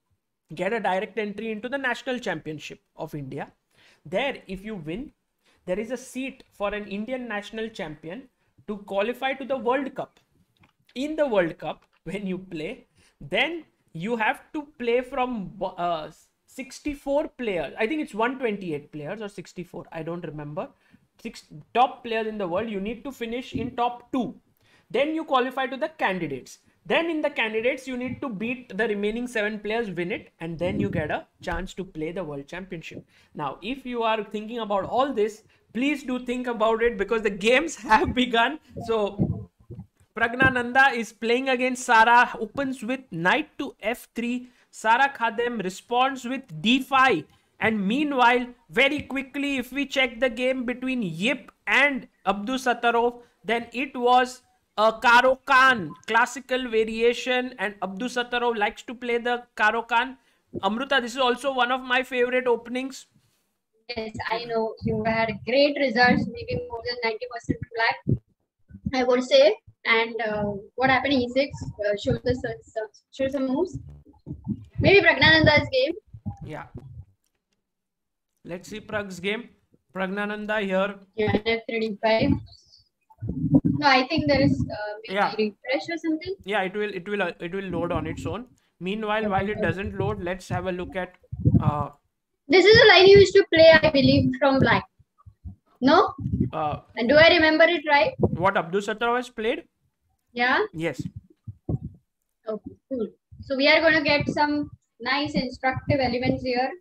Speaker 1: get a direct entry into the national championship of India. There, if you win, there is a seat for an Indian national champion to qualify to the World Cup. In the World Cup, when you play, then you have to play from uh, sixty-four players. I think it's one hundred twenty-eight players or sixty-four. I don't remember. Six top players in the world. You need to finish in top two. Then you qualify to the candidates. Then in the candidates, you need to beat the remaining seven players, win it, and then you get a chance to play the world championship. Now, if you are thinking about all this, please do think about it because the games have begun. So Pragnananda is playing against Sara, opens with knight to f three. Sara Khadem responds with d five. And meanwhile, very quickly, if we check the game between Yip and Abdusattorov, then it was a Caro-Kann classical variation, and Abdusattorov likes to play the Caro-Kann. Amruta, this is also one of my favorite openings.
Speaker 2: Yes, I know. You had great results, maybe more than ninety percent black, I would say. And uh, what happened in e six? Uh, show, the, show some moves. Maybe Pragnananda's game.
Speaker 1: Yeah. Let's see Pragg's game. Pragnananda here.
Speaker 2: Yeah, f three d five. No, I think there is uh, maybe
Speaker 1: yeah.
Speaker 2: refresh or something.
Speaker 1: Yeah, it will, it will, uh, it will load on its own. Meanwhile, okay. while it doesn't load, let's have a look at. Uh,
Speaker 2: this is a line you used to play, I believe, from black. No.
Speaker 1: Uh,
Speaker 2: and do I remember it right?
Speaker 1: What Abdusattorov has played?
Speaker 2: Yeah.
Speaker 1: Yes.
Speaker 2: Okay, cool. So we are going to get some nice instructive elements here.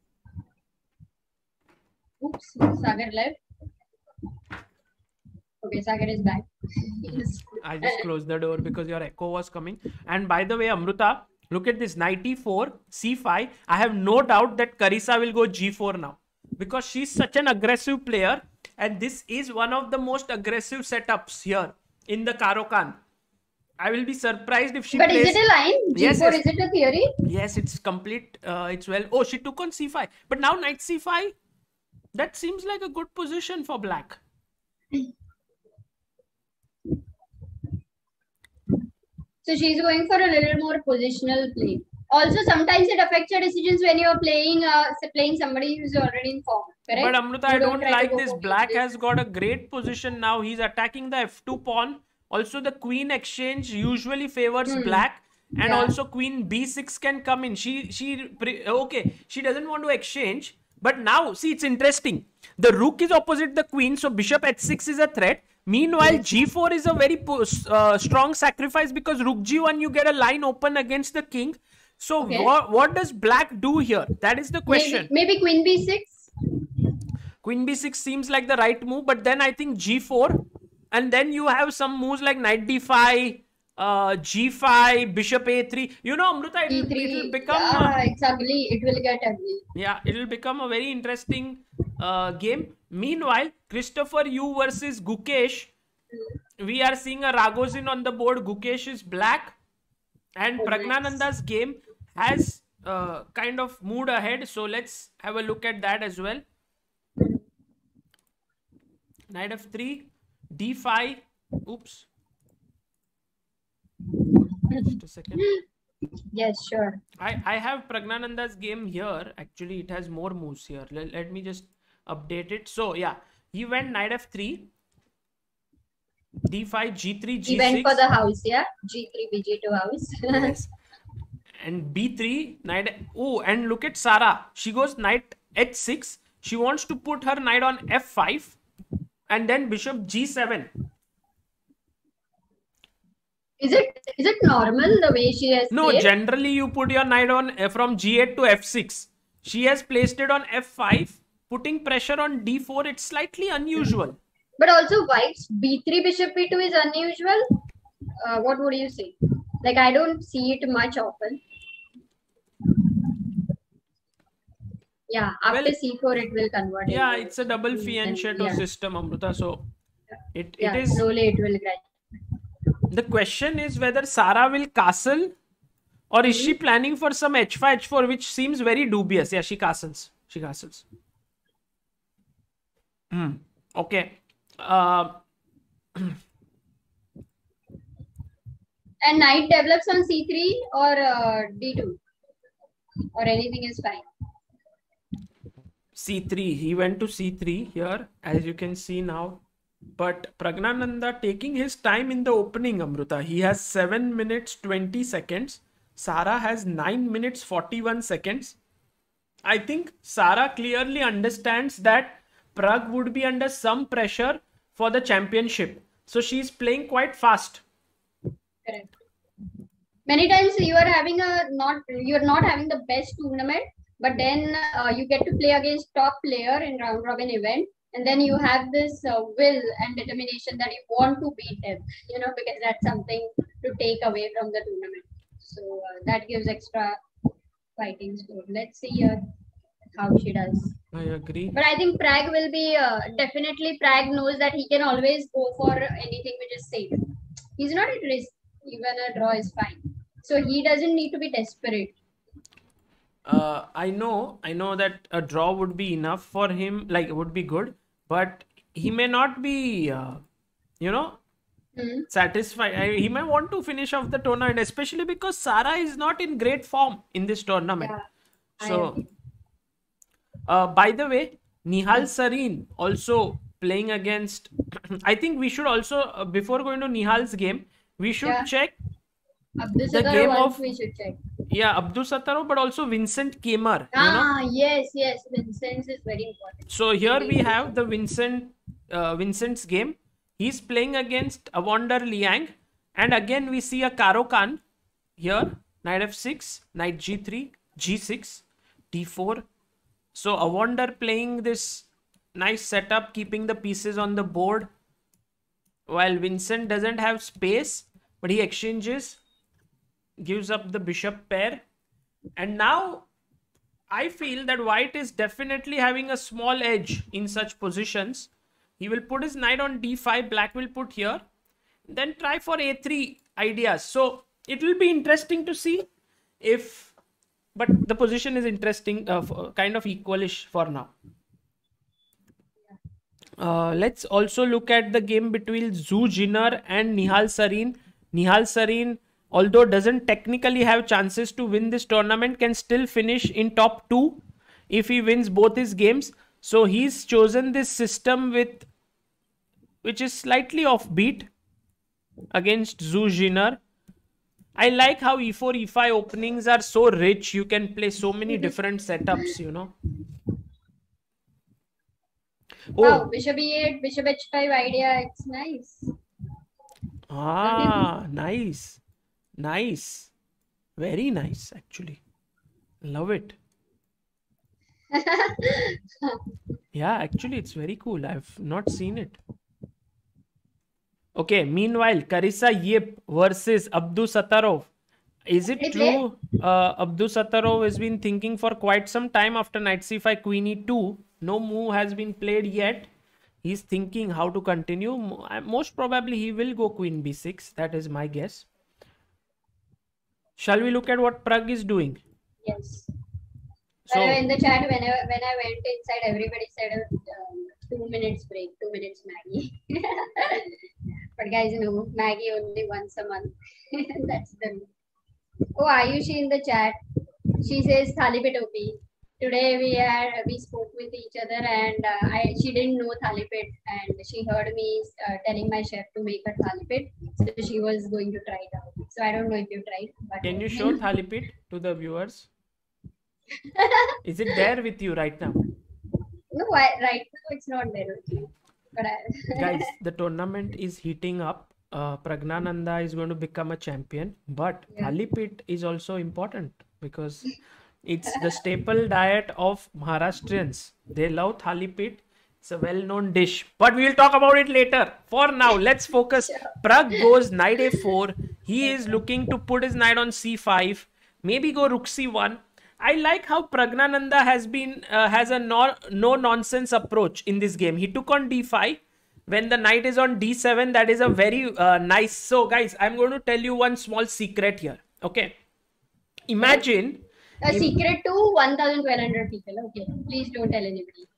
Speaker 2: Oops, Sagar left. Okay, Sagar is back.
Speaker 1: I just closed the door because your echo was coming. And by the way, Amruta, look at this, knight e four, c five. I have no doubt that Carissa will go g four now because she's such an aggressive player. And this is one of the most aggressive setups here in the Caro-Kann. I will be surprised if she
Speaker 2: But
Speaker 1: plays...
Speaker 2: is it a line? g four, yes, yes. Is it a theory?
Speaker 1: Yes, it's complete. Uh, it's well... Oh, she took on c five. But now knight c five, that seems like a good position for black.
Speaker 2: So she's going for a little more positional play. Also, sometimes it affects your decisions when you're playing uh, playing somebody who's already in form. Correct?
Speaker 1: But Amruta, I don't, don't like this. Black has got a great position now. He's attacking the f two pawn. Also, the queen exchange usually favors hmm. black. And yeah. also queen b six can come in. She, she, okay, she doesn't want to exchange. But now, see, it's interesting. The rook is opposite the queen. So bishop h six is a threat. Meanwhile,
Speaker 2: Yes.
Speaker 1: g four is a very uh, strong sacrifice because rook g one, you get a line open against the king. So
Speaker 2: Okay.
Speaker 1: what, what does black do here? That is the question.
Speaker 2: Maybe, maybe queen b six.
Speaker 1: Queen b six seems like the right move, but then I think g four, and then you have some moves like knight d five, uh, g five, bishop a three. You know, Amruta, it will, it will become...
Speaker 2: Yeah,
Speaker 1: uh,
Speaker 2: it's ugly. It will get ugly.
Speaker 1: Yeah, it will become a very interesting uh, game. Meanwhile, Christopher Yu versus Gukesh. We are seeing a Ragozin on the board. Gukesh is black. And
Speaker 2: Oh, nice.
Speaker 1: Pragnananda's game has uh, kind of moved ahead. So let's have a look at that as well. Knight f three, d five. Oops. Just a second.
Speaker 2: Yes, sure.
Speaker 1: I, I have Pragnananda's game here. Actually, it has more moves here. Let, let me just update it. So, yeah. He went knight f three, d five, g three, g six.
Speaker 2: He went for the house, yeah? g three, b g two house.
Speaker 1: Yes. And b three, knight... Oh, and look at Sara. She goes knight h six. She wants to put her knight on f five. And then bishop g seven.
Speaker 2: Is it is it normal the way she has
Speaker 1: No,
Speaker 2: played?
Speaker 1: generally you put your knight on uh, from g eight to f six. She has placed it on f five, putting pressure on d four. It's slightly unusual.
Speaker 2: But also white's b three, bishop b two is unusual. Uh, what would you say? Like, I don't see it much often. Yeah, after
Speaker 1: Well,
Speaker 2: c four it will convert.
Speaker 1: Yeah,
Speaker 2: into-
Speaker 1: it's a double fianchetto
Speaker 2: yeah.
Speaker 1: system, Amruta. So it,
Speaker 2: Yeah,
Speaker 1: it is...
Speaker 2: slowly it will gradually.
Speaker 1: The question is whether Sara will castle, or is she planning for some h five, h four, which seems very dubious. Yeah, she castles. She castles. Hmm. Okay. Uh,
Speaker 2: And knight develops on c three or uh, d two, or anything is fine.
Speaker 1: c three. He went to c three here, as you can see now. But Pragnananda taking his time in the opening, Amruta. He has seven minutes twenty seconds. Sara has nine minutes forty-one seconds. I think Sara clearly understands that Prag would be under some pressure for the championship. So she's playing quite fast.
Speaker 2: Correct. Many times you are having a not you are not having the best tournament, but then uh, you get to play against top player in round robin event, and then you have this uh, will and determination that you want to beat them. You know, because that's something to take away from the tournament. So uh, that gives extra fighting score. Let's see uh, how she does.
Speaker 1: I agree.
Speaker 2: But I think Prag will be uh, definitely. Prag knows that he can always go for anything which is safe. He's not at risk. Even a draw is fine. So he doesn't need to be desperate.
Speaker 1: Uh, I know, I know that a draw would be enough for him, like would be good, but he may not be, uh, you know,
Speaker 2: Hmm.
Speaker 1: satisfied. I, he may want to finish off the tournament, especially because Sara is not in great form in this tournament.
Speaker 2: Yeah, I
Speaker 1: So,
Speaker 2: agree.
Speaker 1: uh, by the way, Nihal Sareen also playing against. I think we should also, uh, before going to Nihal's game, we should
Speaker 2: Yeah.
Speaker 1: check,
Speaker 2: Abdul
Speaker 1: the
Speaker 2: Sattar
Speaker 1: game
Speaker 2: once
Speaker 1: of-
Speaker 2: we should check.
Speaker 1: yeah, Abdul Sattaro, but also Vincent Kemar. You know,
Speaker 2: Ah, yes, yes. Vincent is very important.
Speaker 1: so here we have the Vincent, uh, Vincent's game. He's playing against Evander Liang, and again we see a Karo Khan here. Knight f six, knight g three, g six, d four. So Evander playing this nice setup, keeping the pieces on the board, while Vincent doesn't have space, but he exchanges, gives up the bishop pair, and now I feel that white is definitely having a small edge in such positions. He will put his knight on d five, black will put here, then try for a three ideas. So it will be interesting to see if, but the position is interesting, uh, f- kind of equalish for now. Uh, let's also look at the game between Zhu Jinner and Nihal Sareen. Nihal Sareen, although doesn't technically have chances to win this tournament, can still finish in top two if he wins both his games. So he's chosen this system with, which is slightly offbeat against Zhu Jinner. I like how e four, e five openings are so rich. You can play so many different setups, you know.
Speaker 2: Wow,
Speaker 1: Oh,
Speaker 2: bishop e eight, bishop h five idea. It's nice.
Speaker 1: ah, nice. Nice. Very nice, actually. Love it. Yeah, actually, it's very cool. I've not seen it. Okay, meanwhile, Carissa Yip versus Abdu Sattarov. Is it
Speaker 2: Did he play?
Speaker 1: true uh, Abdu Sattarov has been thinking for quite some time after knight c five, queen e two? No move has been played yet. He's thinking how to continue. Mo- uh, Most probably he will go queen b six. That is my guess. Shall we look at what Prag is doing?
Speaker 2: Yes.
Speaker 1: So,
Speaker 2: Whenever in the chat, whenever when I went inside, everybody said uh, two minutes break, two minutes Maggie. But guys, no, Maggie only once a month. That's the. Oh, Ayushi in the chat. She says Thalipit O P. Today we had we spoke with each other and uh, I she didn't know Thalipit and she heard me uh, telling my chef to make her Thalipit, so she was going to try it out. So I don't know if you tried, but
Speaker 1: can you show Thalipit to the viewers? Is it there with you right now?
Speaker 2: No, I, right now it's not there with me. But I,
Speaker 1: Guys, the tournament is heating up. Uh, Pragnananda is going to become a champion, but
Speaker 2: Yeah.
Speaker 1: Thalipit is also important because it's the staple diet of Maharashtrians. They love Thalipit. It's a well-known dish, but we'll talk about it later. For now, let's focus. Prag goes knight a four. He is looking to put his knight on c five. Maybe go rook c one. I like how Pragnananda has been uh, has a no, no nonsense approach in this game. He took on d five. When the knight is on d seven, that is a very uh, nice. So, guys, I'm going to tell you one small secret here. Okay, imagine.
Speaker 2: a secret to one thousand twelve hundred people. Okay, please don't tell anybody.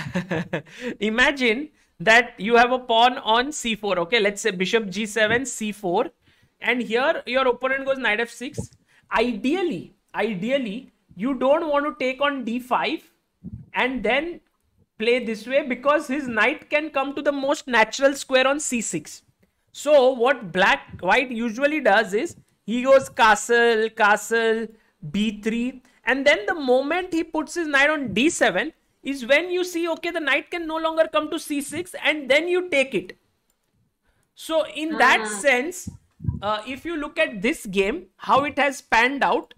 Speaker 1: Imagine that you have a pawn on c four. Okay, let's say bishop g seven, c four, and here your opponent goes knight f six. Ideally, ideally, you don't want to take on d five and then play this way because his knight can come to the most natural square on c six. So what black white usually does is he goes castle, castle, b three, and then the moment he puts his knight on d seven is when you see, okay, the knight can no longer come to c six, and then you take it. So in that
Speaker 2: Ah.
Speaker 1: sense, uh, if you look at this game, how it has panned out,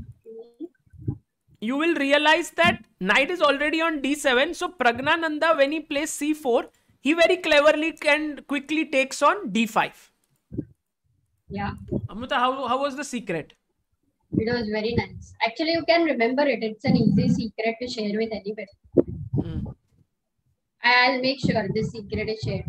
Speaker 1: you will realize that knight is already on d seven. So Pragnananda, when he plays c four, he very cleverly can quickly takes on d five.
Speaker 2: Yeah,
Speaker 1: Amruta, how, how was the secret?
Speaker 2: it was very nice. Actually, you can remember it. It's an easy secret to share with anybody.
Speaker 1: Hmm.
Speaker 2: I'll make sure this secret is shared.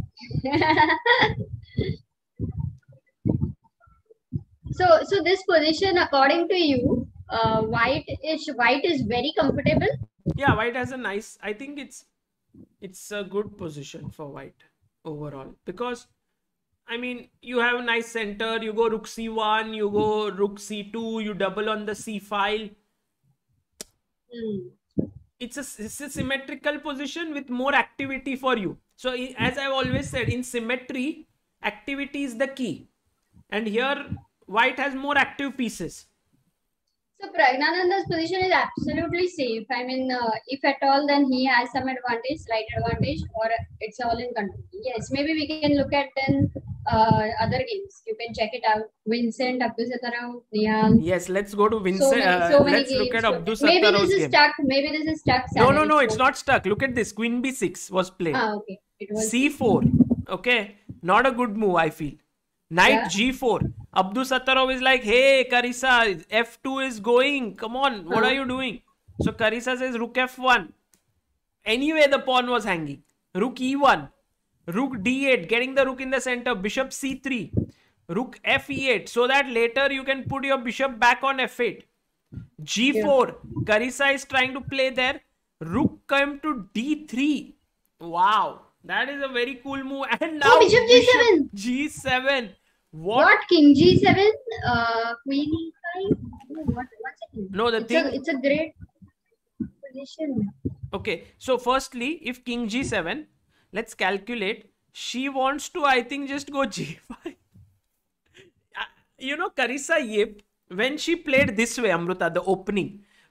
Speaker 2: so, so this position, according to you, uh, white is white is very comfortable.
Speaker 1: Yeah, white has a nice, I think it's it's a good position for white overall because I mean you have a nice center, you go rook c one, you go rook c two, you double on the c file.
Speaker 2: Hmm.
Speaker 1: It's a, it's a symmetrical position with more activity for you. So as I've always said, in symmetry, activity is the key. And here, white has more active pieces.
Speaker 2: So Pragnananda's position is absolutely safe. I mean, uh, if at all, then he has some advantage, slight advantage, or it's all in control. Yes, maybe we can look at then uh, other games. You can check it out. Vincent, Abdu Sattarov, Nihal.
Speaker 1: Yes, let's go to Vincent.
Speaker 2: So many,
Speaker 1: uh,
Speaker 2: so many
Speaker 1: let's
Speaker 2: games.
Speaker 1: look at Abdu
Speaker 2: Maybe
Speaker 1: Sattarov's
Speaker 2: this is
Speaker 1: game.
Speaker 2: stuck. Maybe this is stuck.
Speaker 1: No, no,
Speaker 2: Salary
Speaker 1: no, it's
Speaker 2: score.
Speaker 1: not stuck. Look at this. Queen b six was played.
Speaker 2: Ah, okay. It was
Speaker 1: c four. Okay, not a good move, I feel. Knight
Speaker 2: Yeah.
Speaker 1: g four. Abdu Sattarov is like, hey, Carissa, f two is going. Come on, what
Speaker 2: Huh.
Speaker 1: are you doing? So Carissa says rook f one. Anyway, the pawn was hanging. Rook e one. Rook d eight, getting the rook in the center. Bishop c three. Rook f e eight. So that later you can put your bishop back on f eight. g four. Yeah. Carissa is trying to play there. Rook come to d three. Wow. That is a very cool move. And now
Speaker 2: Oh, bishop g seven.
Speaker 1: g seven. What?
Speaker 2: What? King g seven? Uh, Queen e five? Oh, what? What's it?
Speaker 1: No, the
Speaker 2: it's
Speaker 1: thing.
Speaker 2: A, it's a great position.
Speaker 1: Okay. So, firstly, if king g seven, let's calculate. She wants to, I think, just go g five. You know, Carissa Yip, when she played this way, Amruta, the opening,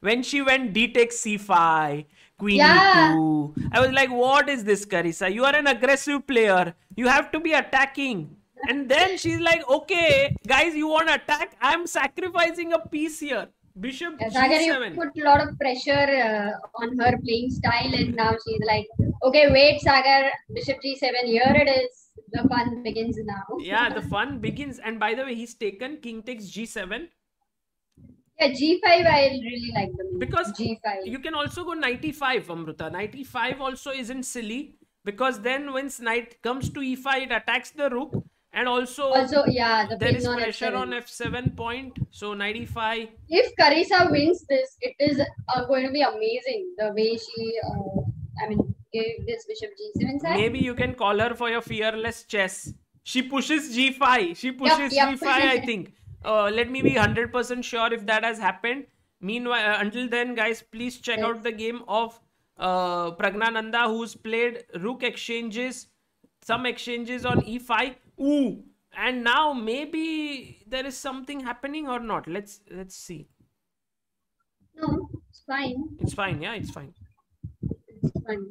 Speaker 1: when she went d takes c five, queen
Speaker 2: Yeah.
Speaker 1: e two, I was like, what is this, Carissa? You are an aggressive player. You have to be attacking. And then she's like, okay, guys, you want to attack? I'm sacrificing a piece here. Bishop
Speaker 2: Yeah, Sagar,
Speaker 1: g
Speaker 2: you
Speaker 1: seven.
Speaker 2: put a lot of pressure uh, on her playing style, and now she's like, okay, wait, Sagar, Bishop g seven, here it is. The fun begins now.
Speaker 1: Yeah, the fun begins. And by the way, he's taken king takes g seven.
Speaker 2: Yeah, g five, I really like the move.
Speaker 1: Because
Speaker 2: g five.
Speaker 1: you can also go knight e five, Amruta. Knight e five also isn't silly, because then when knight comes to e five, it attacks the rook. And also,
Speaker 2: Also, yeah, the
Speaker 1: there is
Speaker 2: on
Speaker 1: pressure
Speaker 2: f seven.
Speaker 1: on f seven point. So knight e five.
Speaker 2: If Carissa wins this, it is uh, going to be amazing. The way she, uh, I mean, gave this Bishop g seven side.
Speaker 1: Maybe you can call her for your fearless chess. She pushes g five. She pushes
Speaker 2: Yep, yep.
Speaker 1: g five, I think. Uh, let me be one hundred percent sure if that has happened. Meanwhile, uh, until then, guys, please check
Speaker 2: Yes.
Speaker 1: out the game of uh, Pragnananda, who's played rook exchanges, some exchanges on e five. Ooh, and now maybe there is something happening or not. Let's let's see.
Speaker 2: No, it's fine.
Speaker 1: It's fine. Yeah, it's fine.
Speaker 2: It's fine.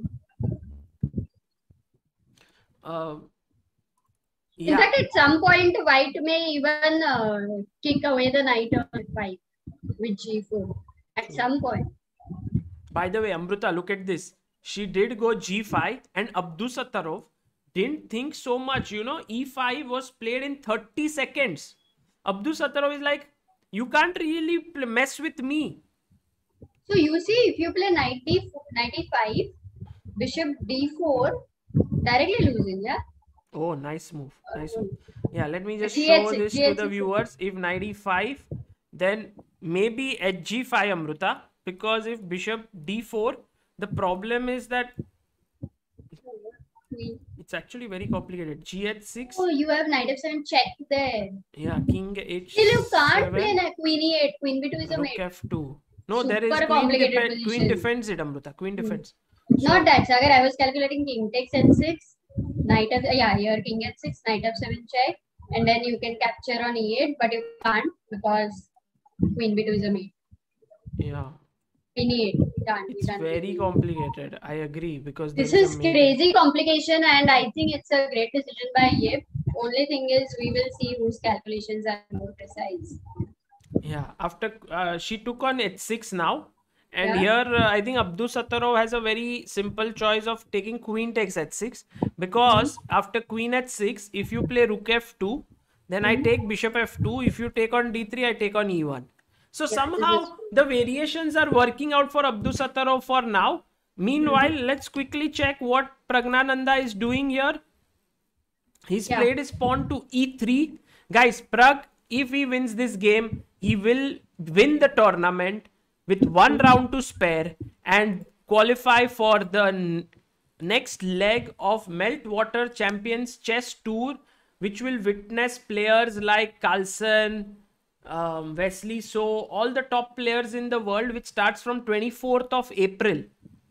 Speaker 1: Uh,
Speaker 2: In
Speaker 1: yeah.
Speaker 2: fact, at some point, White may even uh, kick away the knight on f five with g four. At some point.
Speaker 1: By the way, Amruta, look at this. She did go g five, and Abdusattorov didn't think so much. You know, e five was played in thirty seconds. Abdusattorov is like, you can't really play, mess with me.
Speaker 2: So you see, if you play knight d knight e five, bishop d four, directly losing, yeah?
Speaker 1: Oh, nice move. Nice move. Yeah, let me just
Speaker 2: G
Speaker 1: show
Speaker 2: H six,
Speaker 1: this
Speaker 2: G
Speaker 1: to
Speaker 2: H
Speaker 1: the
Speaker 2: six.
Speaker 1: viewers. If knight e five, then maybe at g five, Amruta. Because if bishop d four, the problem is that it's actually very complicated. G h six.
Speaker 2: Oh, you have knight f seven check there.
Speaker 1: Yeah, king h
Speaker 2: Still, you can't
Speaker 1: seven,
Speaker 2: play na- queen e eight. Queen b two is a
Speaker 1: rook
Speaker 2: mate.
Speaker 1: f two. No, there is
Speaker 2: Super
Speaker 1: queen,
Speaker 2: complicated
Speaker 1: defe-
Speaker 2: position.
Speaker 1: queen defends it, Amruta. Queen defends.
Speaker 2: Not that, Sagar. I was calculating king takes h six, knight f yeah, here king h six, knight f seven check, and then you can capture on e eight, but you can't because queen b two is a mate.
Speaker 1: Yeah.
Speaker 2: Queen e eight, you can't. You
Speaker 1: It's
Speaker 2: can't
Speaker 1: very
Speaker 2: queen E eight.
Speaker 1: complicated. I agree, because
Speaker 2: This
Speaker 1: there is
Speaker 2: is
Speaker 1: a main-
Speaker 2: crazy complication, and I think it's a great decision by Yip. Only thing is, we will see whose calculations are more precise.
Speaker 1: Yeah, after uh, she took on h six now, and
Speaker 2: Yeah.
Speaker 1: here uh, I think Abdusattorov has a very simple choice of taking queen takes h six, because after queen h six, if you play rook f two, then I take bishop f two. If you take on d three, I take on e one. So
Speaker 2: this
Speaker 1: somehow
Speaker 2: is
Speaker 1: the variations are working out for Abdusattorov for now. Meanwhile, let's quickly check what Pragnananda is doing here. He's
Speaker 2: Yeah.
Speaker 1: played his pawn to e three. Guys, Prag, if he wins this game, he will win the tournament with one round to spare and qualify for the n- next leg of Meltwater Champions Chess Tour, which will witness players like Carlsen, um, Wesley So, all the top players in the world, which starts from twenty-fourth of April.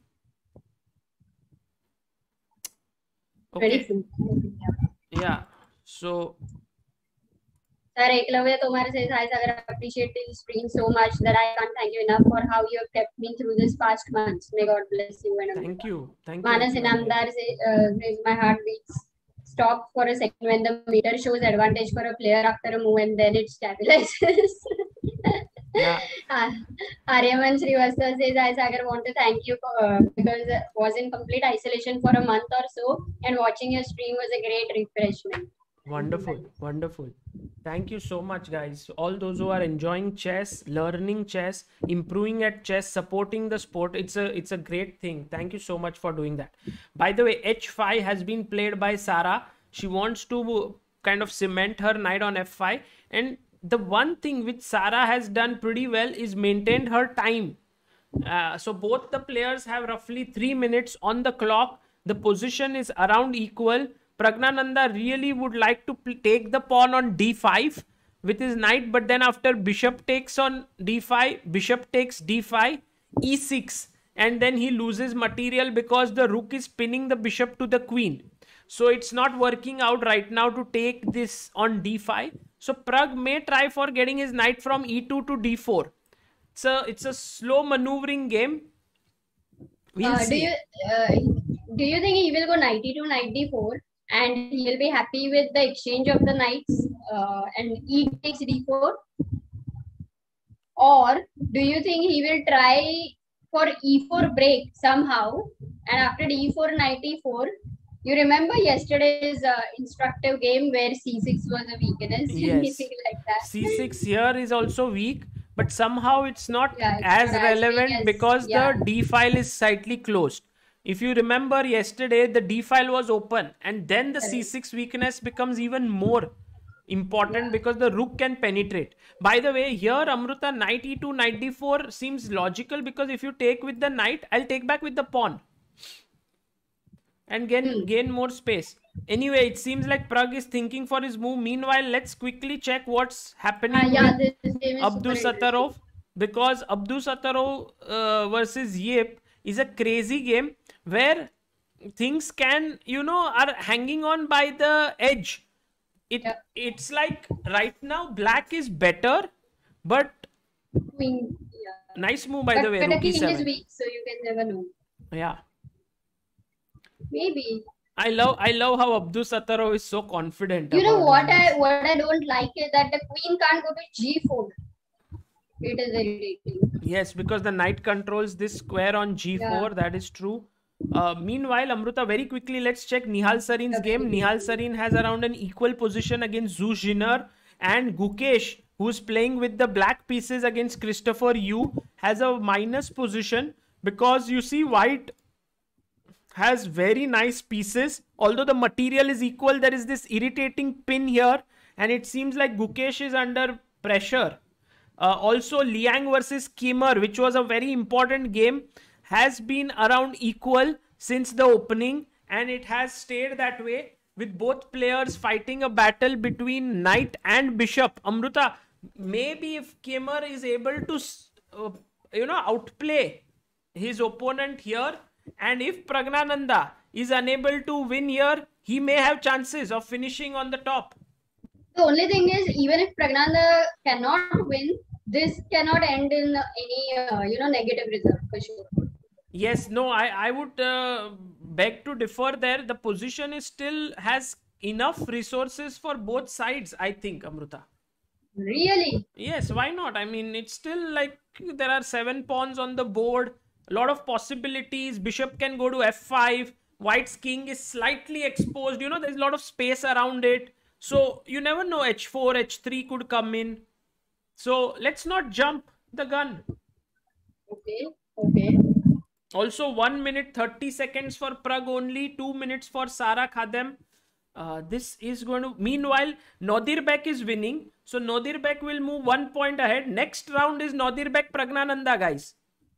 Speaker 2: very
Speaker 1: Okay.
Speaker 2: soon.
Speaker 1: Yeah. So
Speaker 2: Sir Eklavya Tomar says, Hi Sagar, I appreciate this stream so much that I can't thank you enough for how you have kept me through this past months. May God bless you. And
Speaker 1: thank you. Thank you.
Speaker 2: Manas
Speaker 1: Eklavya.
Speaker 2: Inamdar says, uh, says, My heart beats. Stop for a second when the meter shows advantage for a player after a move and then it stabilizes.
Speaker 1: Yeah.
Speaker 2: uh, Aryaman Srivastava says, I Sagar want to thank you for, uh, because I was in complete isolation for a month or so and watching your stream was a great refreshment.
Speaker 1: Wonderful, wonderful. Thank you so much, guys. All those who are enjoying chess, learning chess, improving at chess, supporting the sport, it's a it's a great thing. Thank you so much for doing that. By the way, h five has been played by Sarah. She wants to kind of cement her knight on f five. And the one thing which Sarah has done pretty well is maintained her time. Uh, so both the players have roughly three minutes on the clock. The position is around equal. Pragnananda really would like to pl- take the pawn on d five with his knight, but then after bishop takes on d five, bishop takes d five, e six, and then he loses material because the rook is pinning the bishop to the queen. So it's not working out right now to take this on d five. So Prag may try for getting his knight from e two to d four. It's a it's a slow maneuvering game. We'll
Speaker 2: Uh, do
Speaker 1: see.
Speaker 2: you uh, do you think he will go ninety-two ninety-four and he will be happy with the exchange of the knights uh, and e takes d four? Or do you think he will try for e four break somehow and after d four ninety-four? You remember yesterday's uh, instructive game where c six was a weakness?
Speaker 1: Yes.
Speaker 2: Anything like that?
Speaker 1: c six here is also weak, but somehow it's not
Speaker 2: Yeah, it's
Speaker 1: as
Speaker 2: not as big
Speaker 1: relevant
Speaker 2: as
Speaker 1: because
Speaker 2: yeah.
Speaker 1: the d file is slightly closed. If you remember yesterday, the d file was open, and then the
Speaker 2: Correct.
Speaker 1: c six weakness becomes even more important
Speaker 2: Yeah.
Speaker 1: because the rook can penetrate. By the way, here Amruta, knight e two, knight d four seems logical because if you take with the knight, I'll take back with the pawn and gain,
Speaker 2: Hmm.
Speaker 1: gain more space. Anyway, it seems like Prag is thinking for his move. Meanwhile, let's quickly check what's happening
Speaker 2: Uh, yeah,
Speaker 1: with
Speaker 2: this game is
Speaker 1: Abdus
Speaker 2: super interesting.
Speaker 1: Sattarov, because Abdus Sattarov uh, versus Yip is a crazy game where things can, you know, are hanging on by the edge. It
Speaker 2: Yeah.
Speaker 1: It's like right now black is better, but
Speaker 2: Queen, yeah.
Speaker 1: nice move by
Speaker 2: But,
Speaker 1: the way.
Speaker 2: but the
Speaker 1: Rook e
Speaker 2: king is
Speaker 1: seven.
Speaker 2: weak, so you can never know.
Speaker 1: Yeah.
Speaker 2: Maybe.
Speaker 1: I love I love how Abdus Sattarov is so confident.
Speaker 2: You know
Speaker 1: about
Speaker 2: what
Speaker 1: all
Speaker 2: I
Speaker 1: this.
Speaker 2: what I don't like is that the queen can't go to g four. It is irritating.
Speaker 1: Yes, because the knight controls this square on g four.
Speaker 2: Yeah.
Speaker 1: That is true. Uh, meanwhile, Amruta, very quickly, let's check Nihal Sarin's
Speaker 2: Yeah,
Speaker 1: game.
Speaker 2: very
Speaker 1: Nihal
Speaker 2: quickly.
Speaker 1: Sarin has around an equal position against Zhu Jinner, and Gukesh, who's playing with the black pieces against Christopher Yu, has a minus position because you see white has very nice pieces. Although the material is equal, there is this irritating pin here, and it seems like Gukesh is under pressure. Uh, also, Liang versus Kimmer, which was a very important game, has been around equal since the opening, and it has stayed that way with both players fighting a battle between knight and bishop. Amruta, maybe if Kimmer is able to, uh, you know, outplay his opponent here, and if Pragnananda is unable to win here, he may have chances of finishing on the top.
Speaker 2: The only thing is, even if Pragnanda cannot win, this cannot end in any uh, you know negative result for sure.
Speaker 1: Yes, no, I, I would uh, beg to differ there. The position is still has enough resources for both sides, I think, Amruta.
Speaker 2: Really?
Speaker 1: Yes, why not? I mean, it's still like there are seven pawns on the board, a lot of possibilities. Bishop can go to f five. White's king is slightly exposed. You know, there's a lot of space around it. So you never know, h four, h three could come in. So let's not jump the gun.
Speaker 2: Okay. Okay.
Speaker 1: Also, one minute thirty seconds for Prag only, two minutes for Sara Khadem. Uh, this is going to. Meanwhile, Nodirbek is winning, so Nodirbek will move one point ahead. Next round is Nodirbek Pragnananda, guys.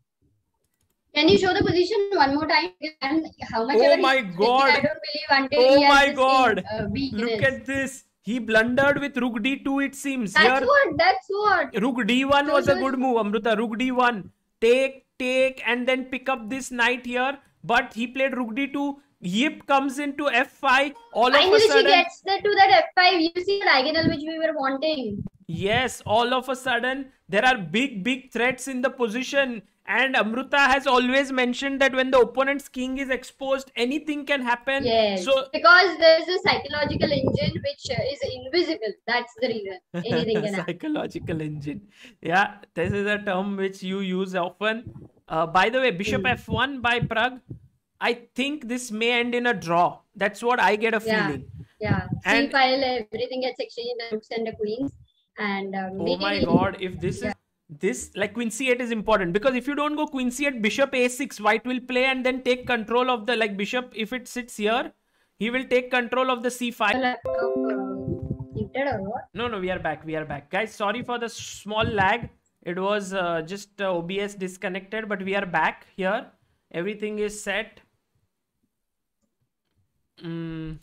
Speaker 2: Can you show the position one more time? And how much?
Speaker 1: Oh my God!
Speaker 2: I don't believe until
Speaker 1: Oh
Speaker 2: he has
Speaker 1: my
Speaker 2: the
Speaker 1: God!
Speaker 2: same, uh, weakness.
Speaker 1: Look at this. He blundered with Rook d two. It seems
Speaker 2: That's
Speaker 1: here.
Speaker 2: what. That's what.
Speaker 1: Rook d one
Speaker 2: So-
Speaker 1: was a
Speaker 2: so-
Speaker 1: good move, Amruta. Rook d one. Take, take, and then pick up this knight here. But he played Rook d two. Yip comes into f five. All of a
Speaker 2: Finally, she
Speaker 1: sudden,
Speaker 2: gets the, to that f five. You see the diagonal which we were wanting.
Speaker 1: yes, all of a sudden, there are big, big threats in the position. And Amruta has always mentioned that when the opponent's king is exposed, anything can happen.
Speaker 2: Yes.
Speaker 1: So,
Speaker 2: Because there is a psychological engine which uh, is invisible. That's the reason. Anything can happen.
Speaker 1: psychological engine. Yeah, this is a term which you use often. Uh, by the way, Bishop
Speaker 2: Mm.
Speaker 1: f one by Prag. I think this may end in a draw. That's what I get a
Speaker 2: Yeah.
Speaker 1: feeling.
Speaker 2: Yeah.
Speaker 1: And-
Speaker 2: C file, everything gets exchanged, the rooks and the queens. And uh,
Speaker 1: Oh my
Speaker 2: maybe-
Speaker 1: God! If this
Speaker 2: Yeah.
Speaker 1: is this like queen c eight is important, because if you don't go queen c eight, bishop a six, white will play and then take control of the like bishop. If it sits here, he will take control of the c five.
Speaker 2: laptop uh, heated or what?
Speaker 1: No, no, we are back. We are back, guys. Sorry for the small lag. It was uh, just uh, O B S disconnected, but we are back here. Everything is set. Mm.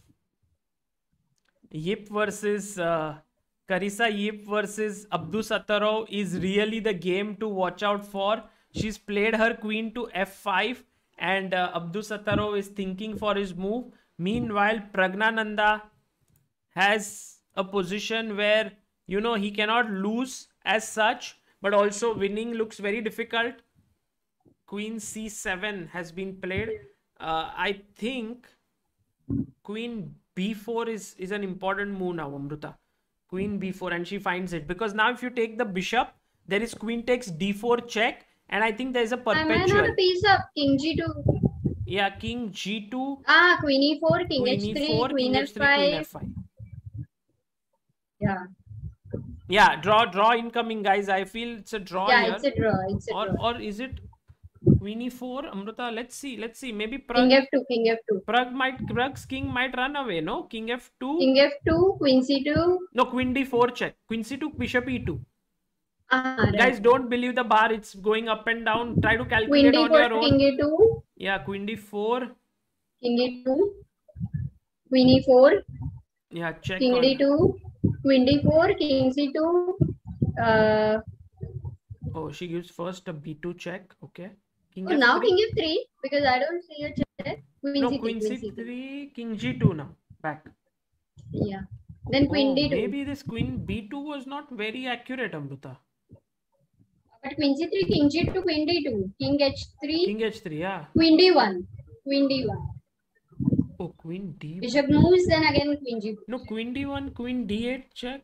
Speaker 1: Yip versus uh, Carissa Yip versus Abdus Sattarov is really the game to watch out for. She's played her queen to f five, and uh, Abdus Sattarov is thinking for his move. Meanwhile, Pragnananda has a position where, you know, he cannot lose as such, but also winning looks very difficult. Queen c seven has been played. Uh, I think Queen b four is, is an important move now, Amruta. Queen b four, and she finds it. Because now if you take the bishop, there is queen takes d four check, and I think there is a perpetual.
Speaker 2: I might not a piece up. King g two.
Speaker 1: Yeah, king g two.
Speaker 2: Ah, queen e four, king
Speaker 1: queen
Speaker 2: h three,
Speaker 1: e four,
Speaker 2: queen
Speaker 1: king
Speaker 2: f
Speaker 1: h three, queen f five.
Speaker 2: Yeah.
Speaker 1: Yeah, draw, draw incoming, guys. I feel it's a draw
Speaker 2: yeah,
Speaker 1: here.
Speaker 2: it's a draw. It's a
Speaker 1: or,
Speaker 2: draw.
Speaker 1: Or is it queen e four, Amruta? Let's see. Let's see. Maybe Prag.
Speaker 2: King f two, king f two.
Speaker 1: Prag might, Prag's king might run away, no? King f two.
Speaker 2: King f two, queen c two.
Speaker 1: No, queen d four check. Queen c two, bishop e two.
Speaker 2: Ah, right.
Speaker 1: Guys, don't believe the bar. It's going up and down. Try to calculate
Speaker 2: queen d four,
Speaker 1: on your own.
Speaker 2: king e two.
Speaker 1: Yeah, queen d four.
Speaker 2: King e two. Queen e four.
Speaker 1: Yeah, check.
Speaker 2: King
Speaker 1: on.
Speaker 2: d two. Queen d four, king c two. Uh,
Speaker 1: oh, she gives first a b two check. Okay.
Speaker 2: King oh, now king f three, because I don't see a check.
Speaker 1: Queen no, c queen c three, king g two now. Back.
Speaker 2: Yeah. Then queen
Speaker 1: oh,
Speaker 2: d two.
Speaker 1: Maybe this queen b two was not very accurate, Amruta.
Speaker 2: But queen c three, king g two, queen d two, king h three.
Speaker 1: King h three, yeah.
Speaker 2: Queen d one. Queen d one.
Speaker 1: Oh, queen d one.
Speaker 2: Bishop moves, then again queen g two.
Speaker 1: No, queen d one, queen d eight check.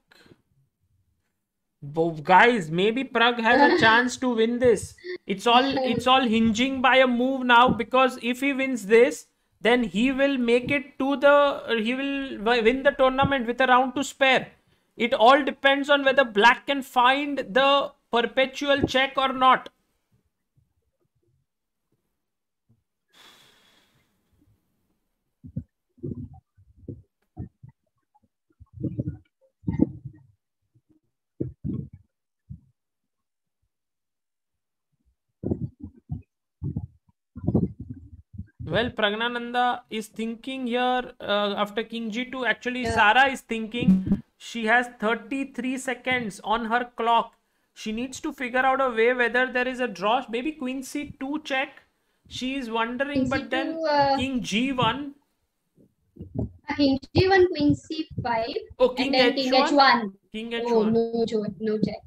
Speaker 1: Bo guys, maybe Prag has a chance to win this. It's all it's all hinging by a move now, because if he wins this, then he will make it to the he will win the tournament with a round to spare. It all depends on whether black can find the perpetual check or not. Well, Pragnananda is thinking here uh, after king g two. Actually, yeah. Sara is thinking. She has thirty-three seconds on her clock. She needs to figure out a way whether there is a draw. Maybe queen c two check. She is wondering, king but c two, then uh, king g one.
Speaker 2: King g one, queen c five.
Speaker 1: Oh, king,
Speaker 2: and then
Speaker 1: h one.
Speaker 2: king h one.
Speaker 1: King h one.
Speaker 2: Oh, no, no check.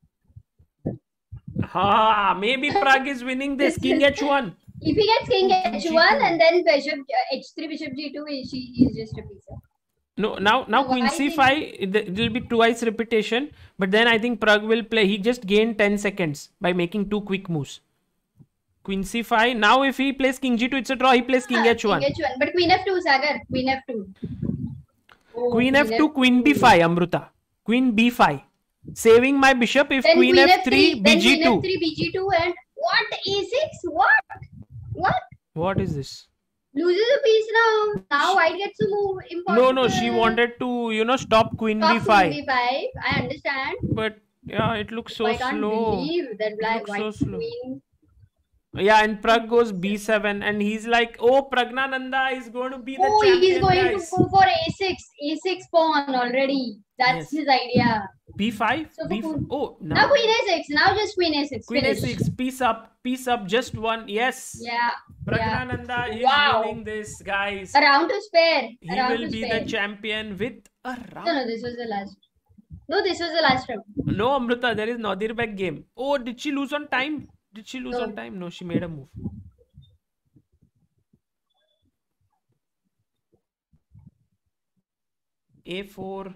Speaker 1: Ah, maybe Prag is winning this. King h one.
Speaker 2: If he gets king h one and then bishop h three, bishop g two, she is just a piece of.
Speaker 1: No, now now so queen c five, it will be twice repetition. But then I think Prag will play. He just gained ten seconds by making two quick moves. Queen c five. Now if he plays king g two, it's a draw. He plays king h one.
Speaker 2: King h one. But queen f two, Sagar. Queen f two.
Speaker 1: Oh, queen f two, queen b five, Amruta. Queen b five. Saving my bishop if
Speaker 2: then
Speaker 1: queen,
Speaker 2: queen
Speaker 1: f three,
Speaker 2: b g two. Queen f three, b g two, and what? e six? What? What?
Speaker 1: What is this?
Speaker 2: Loses a piece now. Now white gets to move. Important.
Speaker 1: No, no, she wanted to, you know, stop queen
Speaker 2: stop
Speaker 1: b five.
Speaker 2: Queen b five. I understand.
Speaker 1: But yeah, it looks so
Speaker 2: I can't
Speaker 1: slow.
Speaker 2: believe that black white
Speaker 1: so slow.
Speaker 2: queen.
Speaker 1: Yeah, and Prag goes b seven, and he's like, oh, Pragnananda is going to be the
Speaker 2: oh,
Speaker 1: champion.
Speaker 2: Oh, he's going
Speaker 1: guys.
Speaker 2: to go for a six. a six pawn already. That's yes. his idea.
Speaker 1: b five?
Speaker 2: So
Speaker 1: b five. Oh,
Speaker 2: now. now queen a six. Now just queen a six.
Speaker 1: Queen
Speaker 2: Finish.
Speaker 1: a six. Piece up. Piece up. Just one. Yes.
Speaker 2: Yeah.
Speaker 1: Pragnananda
Speaker 2: yeah.
Speaker 1: is
Speaker 2: wow.
Speaker 1: winning this, guys.
Speaker 2: A round to spare.
Speaker 1: He
Speaker 2: a round
Speaker 1: will
Speaker 2: to
Speaker 1: be
Speaker 2: spare.
Speaker 1: the champion with a round.
Speaker 2: No, no, this was the last. No, this was the last round.
Speaker 1: No, Amruta, there is Nadirbek game. Oh, did she lose on time? Did she lose
Speaker 2: no.
Speaker 1: on time? No, she made a move. a four.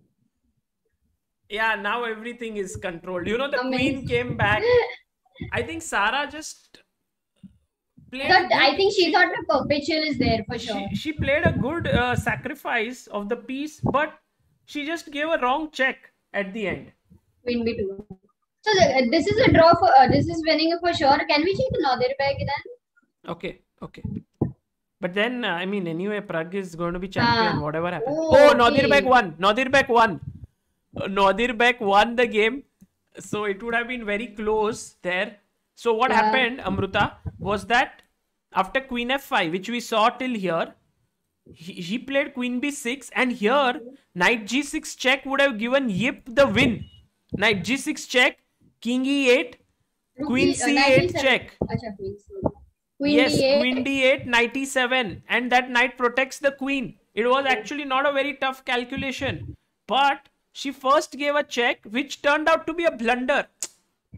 Speaker 1: Yeah, now everything is controlled. You know, the Amazing. queen came back. I think Sara just played.
Speaker 2: But I think she, she thought the perpetual is there for sure.
Speaker 1: She, she played a good uh, sacrifice of the piece, but she just gave a wrong check at the end.
Speaker 2: Queen b two. So the, this is a draw for. Uh, this is winning for sure. Can we check the Nadirbek then?
Speaker 1: Okay. Okay. But then, uh, I mean, anyway, Prag is going to be champion, ah. whatever happens.
Speaker 2: Oh,
Speaker 1: oh
Speaker 2: okay.
Speaker 1: Nadirbek won. Nadirbek won. Uh, Nadirbek won the game. So it would have been very close there. So what yeah. happened, Amruta, was that after queen f five, which we saw till here, he, he played queen b six, and here, knight g six check would have given Yip the win. Knight g six check, king e eight, queen c eight uh, check.
Speaker 2: Achha, queen
Speaker 1: yes,
Speaker 2: d eight.
Speaker 1: queen d eight, knight e seven, and that knight protects the queen. It was actually not a very tough calculation, but she first gave a check which turned out to be a blunder.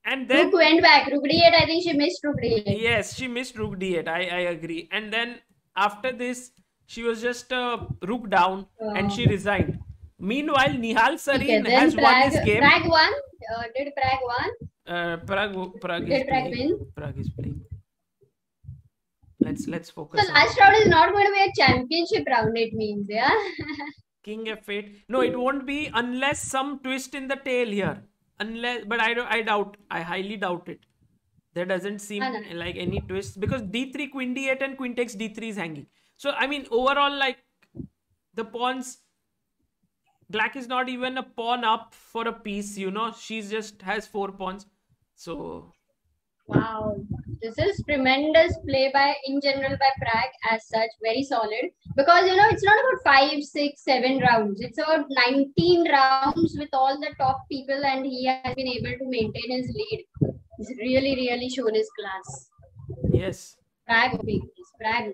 Speaker 1: And then
Speaker 2: Rook went back. Rook d eight, I think she missed Rook d eight.
Speaker 1: Yes, she missed Rook d eight. I, I agree. And then after this, she was just uh, Rook down uh, and she resigned. Meanwhile, Nihal Sarin
Speaker 2: okay,
Speaker 1: has
Speaker 2: Prag,
Speaker 1: won this game.
Speaker 2: Prag won. Uh, did Prag won?
Speaker 1: Uh, Prag, Prag
Speaker 2: did
Speaker 1: is
Speaker 2: Prag
Speaker 1: playing.
Speaker 2: win?
Speaker 1: Prag is playing. Let's let's focus.
Speaker 2: So last round is not going to be a championship round. It means, yeah.
Speaker 1: King F eight. No, it won't be unless some twist in the tail here. Unless, but I don't. I doubt. I highly doubt it. There doesn't seem oh, no. like any twist because d three, queen d eight and queen takes d three is hanging. So I mean, overall, like the pawns, black is not even a pawn up for a piece. You know, she's just has four pawns. So.
Speaker 2: Wow, this is tremendous play by, in general, by Prag as such, very solid. Because, you know, it's not about five, six, seven rounds. It's about nineteen rounds with all the top people and he has been able to maintain his lead. He's really, really shown his class.
Speaker 1: Yes.
Speaker 2: Prag, Prag.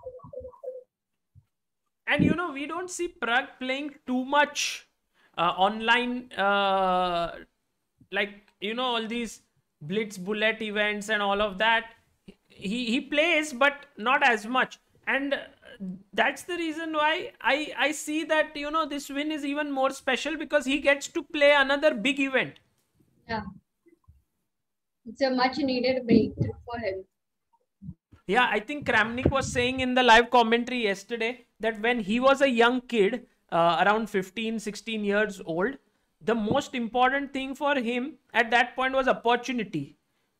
Speaker 1: And, you know, we don't see Prag playing too much uh, online, uh, like, you know, all these Blitz bullet events and all of that. He he plays, but not as much, and that's the reason why I I see that, you know, this win is even more special because he gets to play another big event.
Speaker 2: Yeah, it's a much needed breakthrough for him.
Speaker 1: Yeah, I think Kramnik was saying in the live commentary yesterday that when he was a young kid, uh, around fifteen, sixteen years old, the most important thing for him at that point was opportunity.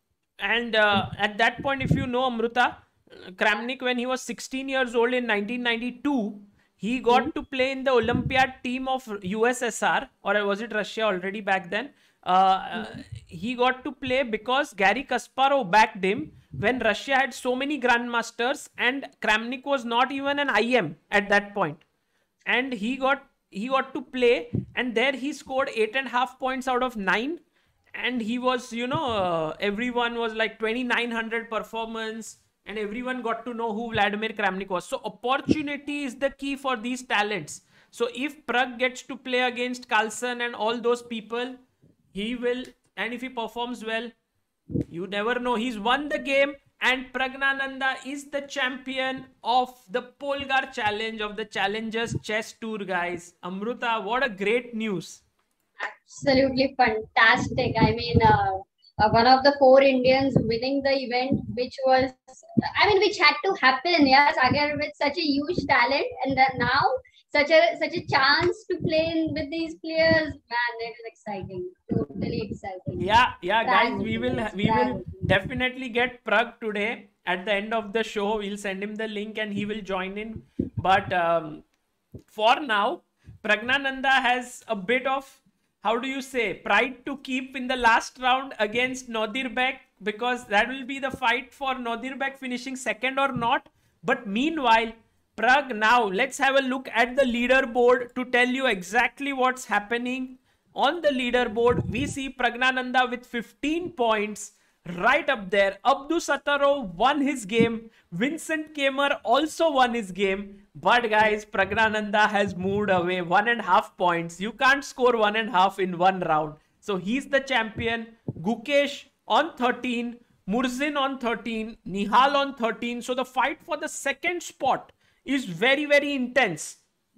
Speaker 1: And uh, at that point, if you know Amruta, Kramnik, when he was sixteen years old in nineteen ninety-two, he got mm-hmm. to play in the Olympiad team of U S S R, or was it Russia already back then? Uh, mm-hmm. He got to play because Garry Kasparov backed him when Russia had so many grandmasters and Kramnik was not even an I M at that point. And he got He got to play, and there he scored eight and a half points out of nine. And he was, you know, uh, everyone was like twenty-nine hundred performance, and everyone got to know who Vladimir Kramnik was. So opportunity is the key for these talents. So if Prag gets to play against Carlsen and all those people, he will, and if he performs well, you never know. He's won the game. And Pragnananda is the champion of the Polgar Challenge of the Challengers Chess Tour, guys. Amruta, what a great news.
Speaker 2: Absolutely fantastic. I mean, uh, uh, one of the four Indians winning the event, which was, I mean, which had to happen. Yeah, Sagar with such a huge talent, and then now such a such a chance to play in with these players. Man, it is exciting. Totally exciting.
Speaker 1: Yeah, yeah, guys, we will we will definitely get Prag today at the end of the show. We'll send him the link and he will join in. But um, for now, Pragnananda has a bit of, how do you say, pride to keep in the last round against Nodirbek, because that will be the fight for Nodirbek finishing second or not. But meanwhile, Prag, now let's have a look at the leaderboard to tell you exactly what's happening. On the leaderboard, we see Pragnananda with fifteen points, right up there. Abdu Sattarov won his game. Vincent Kaymer also won his game. But guys, Pragnananda has moved away one and a half points. You can't score one and a half in one round. So he's the champion. Gukesh on thirteen. Murzin on thirteen. Nihal on thirteen. So the fight for the second spot is very, very intense.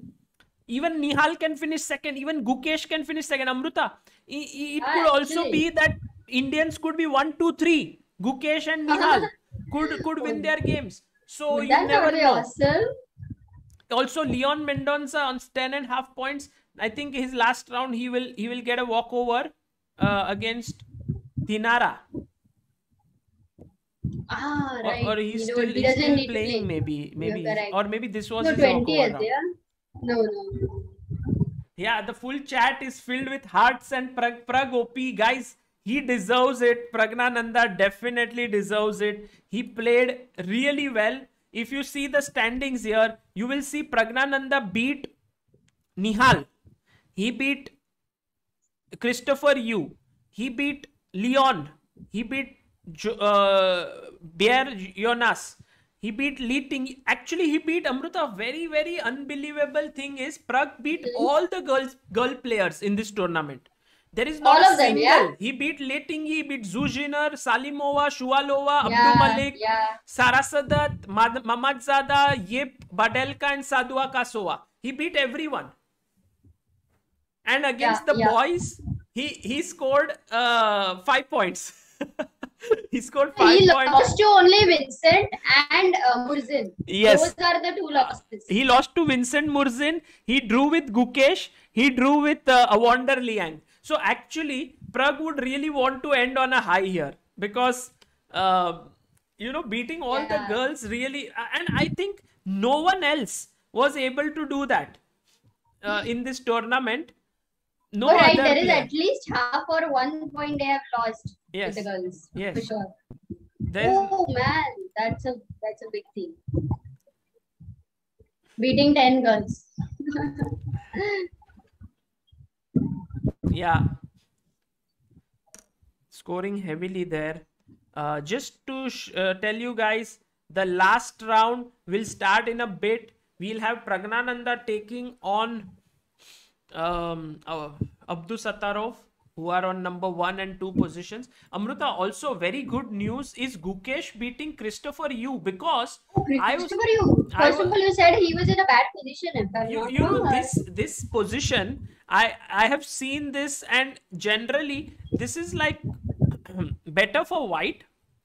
Speaker 1: Even Nihal can finish second. Even Gukesh can finish second. Amruta, it could also be that Indians could be one, two, three. Gukesh and Nihal could could win their games. So you never know.
Speaker 2: Awesome.
Speaker 1: Also, Leon Mendonça on ten and a half points. I think his last round he will he will get a walkover uh, against Dinara.
Speaker 2: Ah, right.
Speaker 1: Or, or he's
Speaker 2: you
Speaker 1: still,
Speaker 2: know, he
Speaker 1: he's still
Speaker 2: play.
Speaker 1: playing, maybe, maybe, or maybe this was
Speaker 2: no,
Speaker 1: his
Speaker 2: twentieth, yeah. No, no.
Speaker 1: Yeah, the full chat is filled with hearts and Prag, Prag O P. Guys, he deserves it. Pragnananda definitely deserves it. He played really well. If you see the standings here, you will see Pragnananda beat Nihal. He beat Christopher Yu. He beat Leon. He beat uh, Bear Jonas. He beat Li Ting. Actually, he beat Amruta. Very, very unbelievable thing is Prag beat all the girls, girl players in this tournament. There is not
Speaker 2: All
Speaker 1: a
Speaker 2: of them,
Speaker 1: single.
Speaker 2: yeah?
Speaker 1: He beat Lei Tingyi, he beat Zhu Jiner, Salimova, Shuvalova, Abdul
Speaker 2: Yeah,
Speaker 1: Malik,
Speaker 2: yeah.
Speaker 1: Sarasadat, Mad- Mammadzada, Yip, Badelka, and Sadua Kasova. He beat everyone. And against
Speaker 2: Yeah,
Speaker 1: the
Speaker 2: yeah.
Speaker 1: boys, he he scored uh, five points. He scored five
Speaker 2: He
Speaker 1: points.
Speaker 2: lost to only Vincent and uh, Murzin.
Speaker 1: Yes.
Speaker 2: Those are the two losses.
Speaker 1: He lost to Vincent Murzin. He drew with Gukesh. He drew with uh, Evander Liang. So actually, Pragg would really want to end on a high here because, uh, you know, beating all
Speaker 2: Yeah.
Speaker 1: the girls really, uh, and I think no one else was able to do that uh, in this tournament. No
Speaker 2: Oh, right,
Speaker 1: other
Speaker 2: there is
Speaker 1: player.
Speaker 2: at least half or one point they have lost
Speaker 1: Yes.
Speaker 2: with the girls.
Speaker 1: Yes.
Speaker 2: For sure.
Speaker 1: There's,
Speaker 2: Oh man, that's a that's a big thing. Beating ten girls.
Speaker 1: yeah. Scoring heavily there. Uh, just to sh- uh, tell you guys, the last round will start in a bit. We'll have Pragnananda taking on um, uh, Abdu Sattarov, who are on number one and two positions. Amruta, also very good news is Gukesh beating Christopher Yu because
Speaker 2: Oh,
Speaker 1: I was
Speaker 2: Christopher Yu.
Speaker 1: I
Speaker 2: First of
Speaker 1: wa-
Speaker 2: all, you said he was in a bad position. If I'm
Speaker 1: you,
Speaker 2: not
Speaker 1: you know
Speaker 2: wrong.
Speaker 1: this this position I I have seen this, and generally this is like better for white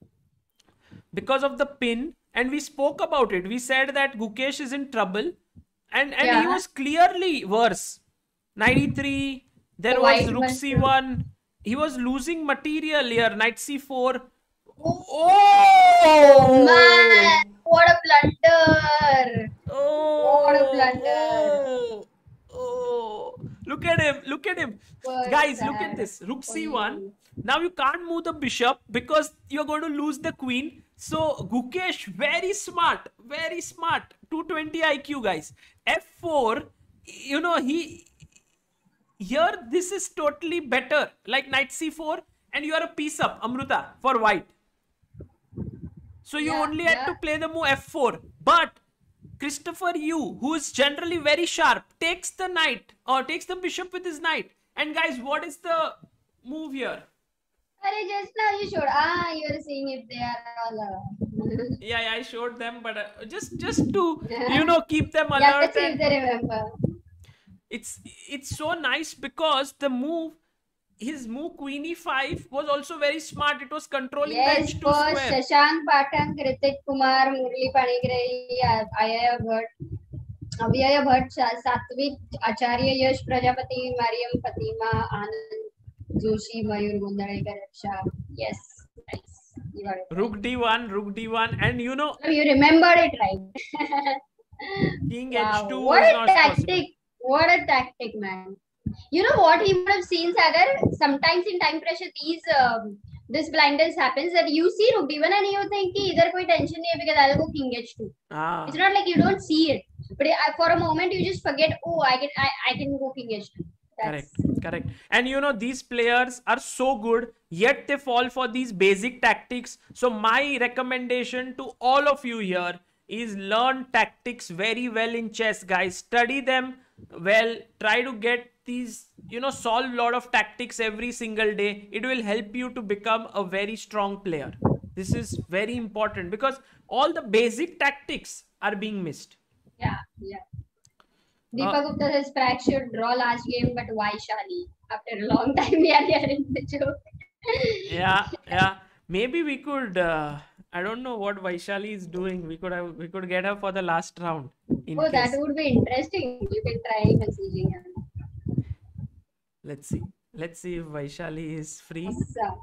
Speaker 1: because of the pin, and we spoke about it. We said that Gukesh is in trouble, and and he
Speaker 2: Yeah.
Speaker 1: was clearly worse. ninety-three, there
Speaker 2: The
Speaker 1: was
Speaker 2: white
Speaker 1: Rook
Speaker 2: one,
Speaker 1: C
Speaker 2: yeah.
Speaker 1: one. He was losing material here. Knight C four.
Speaker 2: Oh,
Speaker 1: Oh
Speaker 2: man, what a blunder!
Speaker 1: Oh,
Speaker 2: What a blunder!
Speaker 1: oh, oh. Look at him, look at him.
Speaker 2: Poor
Speaker 1: Guys, look
Speaker 2: sad.
Speaker 1: at this. Rook
Speaker 2: Poor
Speaker 1: C one.
Speaker 2: you.
Speaker 1: Now you can't move the bishop because you're going to lose the queen. So Gukesh, very smart, very smart. two twenty I Q, guys. F four, you know, he here this is totally better. Like Knight C four, and you are a piece up, Amruta, for white. So you
Speaker 2: Yeah,
Speaker 1: only had
Speaker 2: yeah.
Speaker 1: to play the move F four. But Christopher Yu, who is generally very sharp, takes the knight or takes the bishop with his knight. And guys, what is the move here?
Speaker 2: Arey, just now you showed. Ah, you are seeing if they are all. Uh...
Speaker 1: Yeah, yeah, I showed them, but uh, just just to you know keep them
Speaker 2: yeah,
Speaker 1: alert.
Speaker 2: let's see if
Speaker 1: And
Speaker 2: they remember.
Speaker 1: it's it's so nice because the move, his move Queen E five was also very smart. It was controlling the
Speaker 2: Yes,
Speaker 1: H two
Speaker 2: for
Speaker 1: square.
Speaker 2: Shashank Pathak, Kritik Kumar, Murli Panigrahi, Ayaya Bhatt, Avyaya Bhatt, Sa- Satvik, Acharya Yash Prajapati, Mariam Fatima, Anand Joshi, Mayur Gundadekar, Shah. Yes, nice. You got it.
Speaker 1: Rook D one, Rook D one, and you know
Speaker 2: So you remembered it right.
Speaker 1: King
Speaker 2: Wow,
Speaker 1: H two
Speaker 2: what
Speaker 1: was
Speaker 2: a
Speaker 1: not
Speaker 2: tactic!
Speaker 1: possible.
Speaker 2: What a tactic, man. You know what he would have seen, Sagar? Sometimes in time pressure, these um, this blindness happens that you see Rook D one and you think कि इधर कोई tension नहीं है because I'll go King H two.
Speaker 1: Ah.
Speaker 2: It's not like you don't see it, but uh, for a moment you just forget. Oh, I can I, I can go King H two.
Speaker 1: Correct, correct. And you know, these players are so good, yet they fall for these basic tactics. So my recommendation to all of you here is learn tactics very well in chess, guys. Study them well. Try to get these, you know, solve a lot of tactics every single day. It will help you to become a very strong player. This is very important because all the basic tactics are being missed.
Speaker 2: Yeah, yeah. Deepak Gupta says Pragg should draw last game, but why Shali? After a long time, we are hearing the joke.
Speaker 1: yeah, yeah. Maybe we could. Uh, I don't know what Vaishali is doing. We could have. We could get her for the last round. In
Speaker 2: Oh,
Speaker 1: case.
Speaker 2: that would be interesting. You can try messaging her.
Speaker 1: Let's see. Let's see if Vaishali is free.
Speaker 2: Awesome.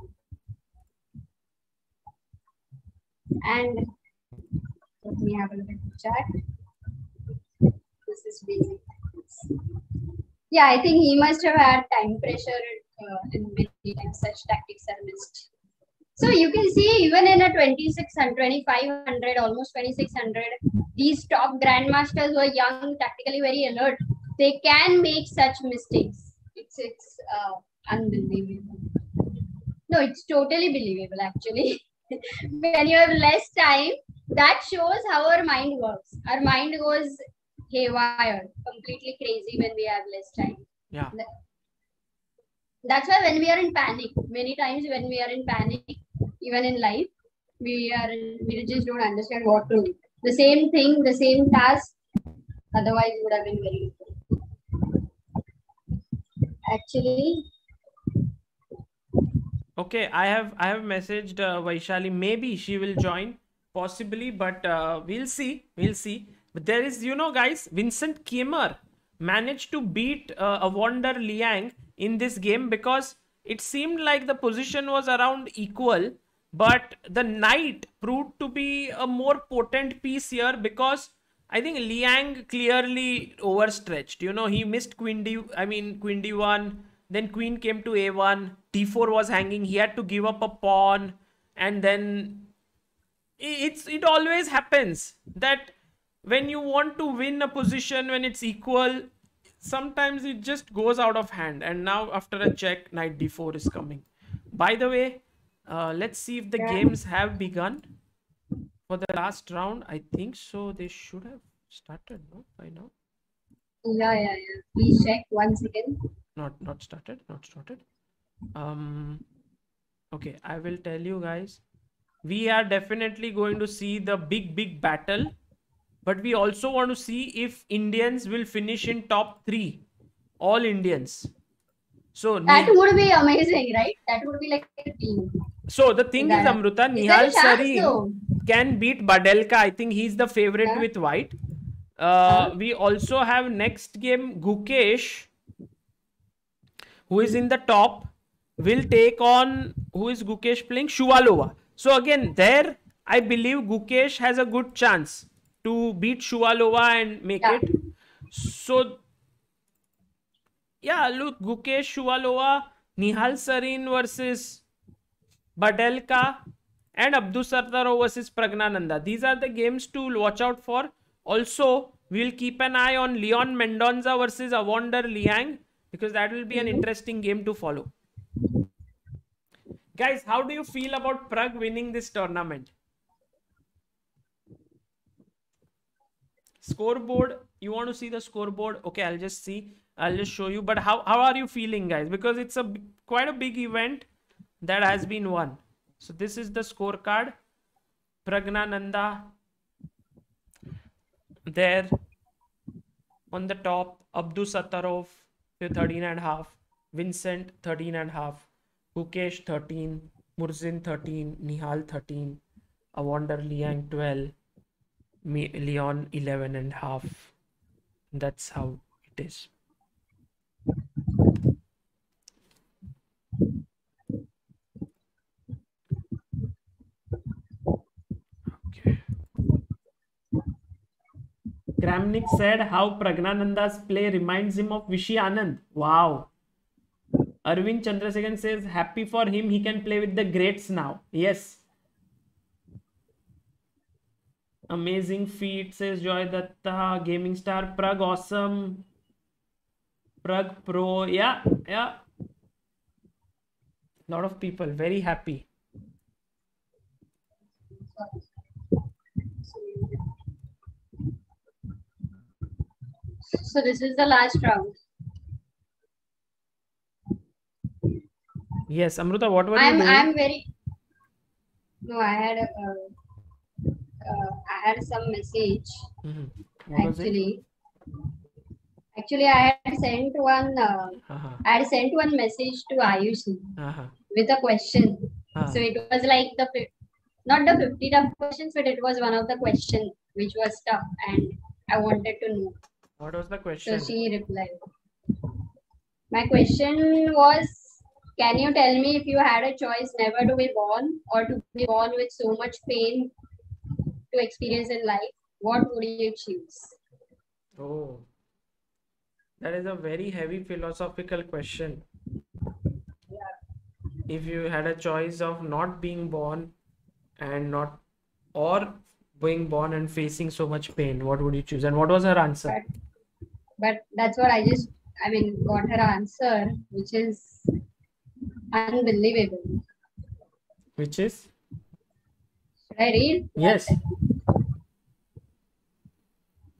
Speaker 2: And let me have a look at the chat. This is basic. Yeah, I think he must have had time pressure uh, and many times such tactics are missed. So you can see even in a twenty-six hundred, twenty-five hundred, almost twenty-six hundred, these top grandmasters who are young, tactically very alert, they can make such mistakes. It's it's uh, unbelievable. No, it's totally believable actually. When you have less time, that shows how our mind works. Our mind goes haywire, completely crazy when we have less time.
Speaker 1: Yeah.
Speaker 2: That's why when we are in panic, many times when we are in panic, even in life, we are we just don't understand what to do. The same thing, the same task. Otherwise, it would have been very difficult. Actually,
Speaker 1: okay, I have I have messaged uh, Vaishali. Maybe she will join, possibly, but uh, we'll see. We'll see. But there is, you know, guys, Vincent Kiemer managed to beat uh, Evander Liang in this game because it seemed like the position was around equal, but the knight proved to be a more potent piece here because I think Liang clearly overstretched. You know, he missed queen d. I mean queen d one. Then queen came to a one. d four was hanging. He had to give up a pawn, and then it's it always happens that when you want to win a position when it's equal, sometimes it just goes out of hand. And now after a check, knight d four is coming. By the way, uh, let's see if the
Speaker 2: yeah.
Speaker 1: games have begun for the last round. I think so. They should have started, no, by now.
Speaker 2: Yeah, yeah, yeah. Please check once again.
Speaker 1: Not not started. Not started. Um. Okay, I will tell you guys. We are definitely going to see the big big battle, but we also want to see if Indians will finish in top three. All Indians. So
Speaker 2: That
Speaker 1: Ni-
Speaker 2: would be amazing, right? That would be like a team.
Speaker 1: so the thing is,
Speaker 2: That-
Speaker 1: Amruta,
Speaker 2: Is there a
Speaker 1: Nihal
Speaker 2: chance,
Speaker 1: Sareen
Speaker 2: though?
Speaker 1: can beat Badelka. I think he's the favorite
Speaker 2: Yeah.
Speaker 1: with white. Uh,
Speaker 2: Uh-huh.
Speaker 1: we also have next game Gukesh, who is in the top, will take on, who is Gukesh playing? Shuvalova. So again, there I believe Gukesh has a good chance to beat Shuvalova and make
Speaker 2: Yeah.
Speaker 1: it. So yeah, look, Gukesh, Shuvalova, Nihal Sareen versus Badelka, and Abdusattarov versus Pragnananda. These are the games to watch out for. Also, we'll keep an eye on Leon Mendonça versus Evander Liang because that will be an interesting game to follow. Guys, how do you feel about Prag winning this tournament? Scoreboard, you want to see the scoreboard? Okay, I'll just see. I'll just show you. But how, how are you feeling, guys? Because it's a quite a big event that has been won. So this is the scorecard. Pragnananda there on the top. Abdusattarov thirteen and a half. Vincent thirteen and a half. Gukesh thirteen. Murzin thirteen. Nihal thirteen. Evander Liang twelve. Me, Leon eleven and a half. That's how it is. Okay. Kramnik said how Pragnananda's play reminds him of Vishy Anand. Wow. Arvind Chandrasekhan says happy for him, he can play with the greats now. Yes. Amazing feat, says Joy Datta. Gaming Star. Prag awesome. Prag pro. Yeah, yeah. A lot of people very happy.
Speaker 2: So this is the last round.
Speaker 1: Yes, Amruta, what were
Speaker 2: I'm
Speaker 1: you doing?
Speaker 2: I'm very. No, I had a, uh, uh, I had some message.
Speaker 1: Mm-hmm. What was it?
Speaker 2: Actually, actually, I had sent one. Uh,
Speaker 1: Uh-huh.
Speaker 2: I had sent one message to Ayushi
Speaker 1: Uh-huh.
Speaker 2: with a question.
Speaker 1: Uh-huh.
Speaker 2: So it was like the fif- not the fifty tough questions, but it was one of the questions which was tough, and I wanted to know.
Speaker 1: What was the
Speaker 2: So
Speaker 1: question?
Speaker 2: she replied. My question was, can you tell me if you had a choice never to be born or to be born with so much pain to experience in life, what would you choose?
Speaker 1: Oh, that is a very heavy philosophical question. If you had a choice of not being born and not, or being born and facing so much pain, what would you choose? And what was her answer?
Speaker 2: But, but that's what I just, I mean, got her answer, which is unbelievable.
Speaker 1: Which is?
Speaker 2: Should I read?
Speaker 1: Yes.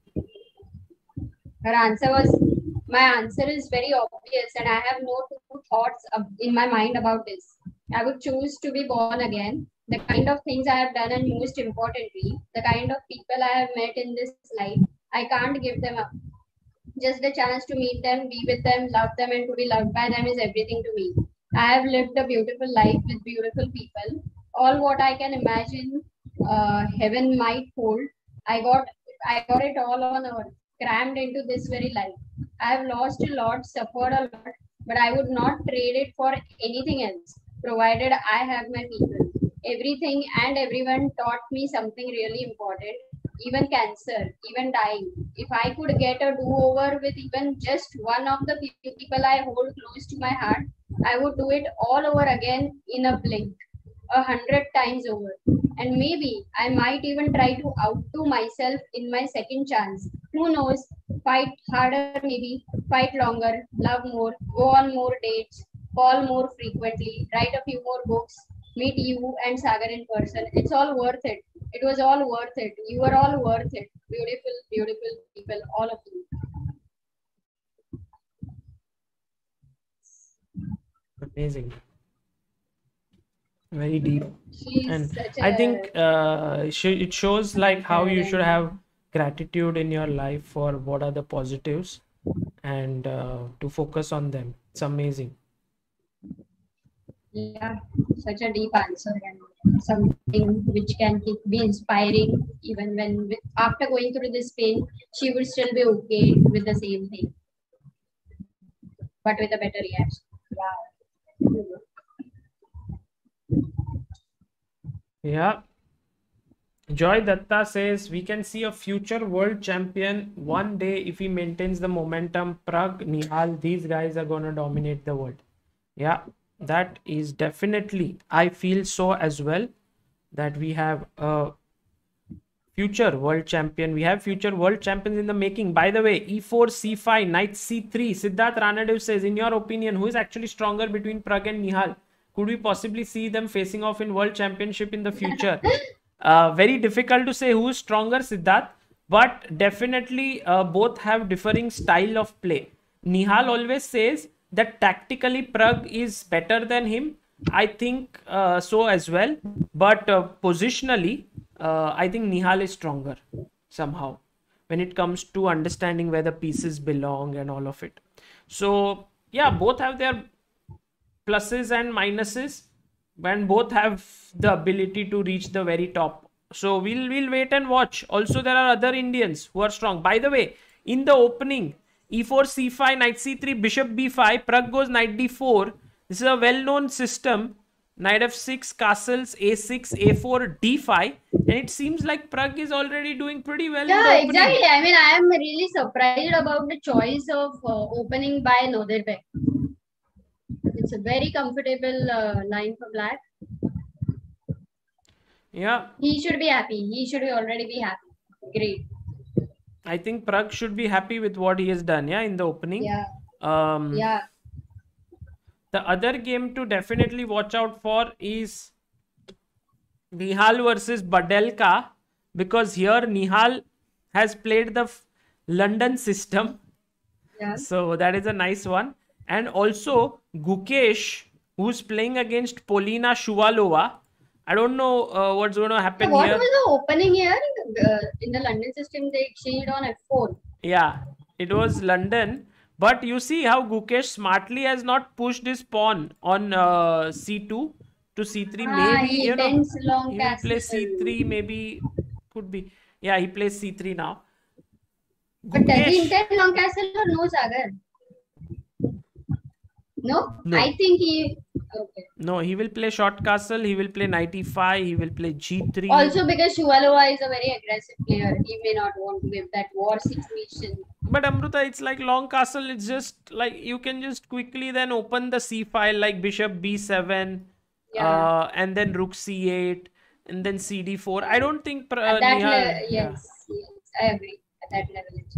Speaker 2: Her answer was, my answer is very obvious and I have no two thoughts in my mind about this. I would choose to be born again. The kind of things I have done, and most importantly, the kind of people I have met in this life, I can't give them up. Just the chance to meet them, be with them, love them, and to be loved by them is everything to me. I have lived a beautiful life with beautiful people. All what I can imagine uh, heaven might hold, I got I got it all on earth, crammed into this very life. I have lost a lot, suffered a lot, but I would not trade it for anything else, provided I have my people. Everything and everyone taught me something really important, even cancer, even dying. If I could get a do over with even just one of the people I hold close to my heart, I would do it all over again in a blink, a hundred times over. And maybe I might even try to outdo myself in my second chance. Who knows? Fight harder, maybe, fight longer, love more, go on more dates, call more frequently, write a few more books, meet you and Sagar in person. It's all worth it. It was all worth it. You were all worth it. Beautiful, beautiful people, all of you.
Speaker 1: Amazing. Very deep.
Speaker 2: She's
Speaker 1: And
Speaker 2: such
Speaker 1: I
Speaker 2: a
Speaker 1: think uh, sh- it shows like how you should have gratitude in your life for what are the positives and uh, to focus on them. It's amazing.
Speaker 2: yeah, such a deep answer and something which can keep be inspiring even when with, after going through this pain, she would still be okay with the same thing, but with a better reaction. Yeah.
Speaker 1: Yeah. Joy Datta says we can see a future world champion one day if he maintains the momentum. Prag, Nihal, these guys are going to dominate the world. Yeah, that is definitely, I feel so as well, that we have a future world champion. We have future world champions in the making. By the way, e four, c five, knight c three. Siddharth Ranadev says, in your opinion, who is actually stronger between Prag and Nihal? Could we possibly see them facing off in world championship in the future? Uh, very difficult to say who is stronger, Siddharth, but definitely uh, both have differing style of play. Nihal always says that tactically Prag is better than him. I think uh, so as well, but uh, positionally, uh, I think Nihal is stronger somehow when it comes to understanding where the pieces belong and all of it. So yeah, both have their pluses and minuses, and both have the ability to reach the very top. So we'll we'll wait and watch. Also, there are other Indians who are strong. By the way, in the opening, e four, c five, knight c three, bishop b five, Prag goes knight d four. This is a well-known system. Knight f six, castles, a six, a four, d five, and it seems like Prag is already doing pretty well.
Speaker 2: Yeah,
Speaker 1: in the opening.
Speaker 2: exactly. I mean, I am really surprised about the choice of uh, opening by Noderbek. It's a very comfortable uh, line for black.
Speaker 1: Yeah.
Speaker 2: He should be happy. He should already be happy. Great.
Speaker 1: I think Prag should be happy with what he has done, yeah, in the opening.
Speaker 2: Yeah.
Speaker 1: Um,
Speaker 2: yeah.
Speaker 1: The other game to definitely watch out for is Nihal versus Badelka, because here Nihal has played the London system.
Speaker 2: Yeah.
Speaker 1: So that is a nice one. And also Gukesh, who's playing against Polina Shuvalova. I don't know uh, what's going to happen
Speaker 2: so what
Speaker 1: here.
Speaker 2: was the opening here? Uh, in the London system, they exchanged on f four.
Speaker 1: Yeah, it was London. But you see how Gukesh smartly has not pushed his pawn on uh, c two to c three.
Speaker 2: Ah,
Speaker 1: maybe,
Speaker 2: he
Speaker 1: you know,
Speaker 2: bends long
Speaker 1: he will
Speaker 2: castle.
Speaker 1: play c three, maybe, could be. Yeah, he plays c three now.
Speaker 2: But does he intend long castle or no, Sagar? No?
Speaker 1: No.
Speaker 2: I think he... Okay.
Speaker 1: No, he will play short castle, he will play knight e five, he will play g three.
Speaker 2: Also because Shuvalova is a very aggressive player. He may not want to give that war situation.
Speaker 1: But Amruta, it's like long castle, it's just like you can just quickly then open the c file like bishop b seven,
Speaker 2: yeah.
Speaker 1: uh, and then rook c eight, and then c d four. I don't think... Uh,
Speaker 2: At that
Speaker 1: Nihal,
Speaker 2: level, yes,
Speaker 1: yeah.
Speaker 2: yes, I agree. At that level, it's...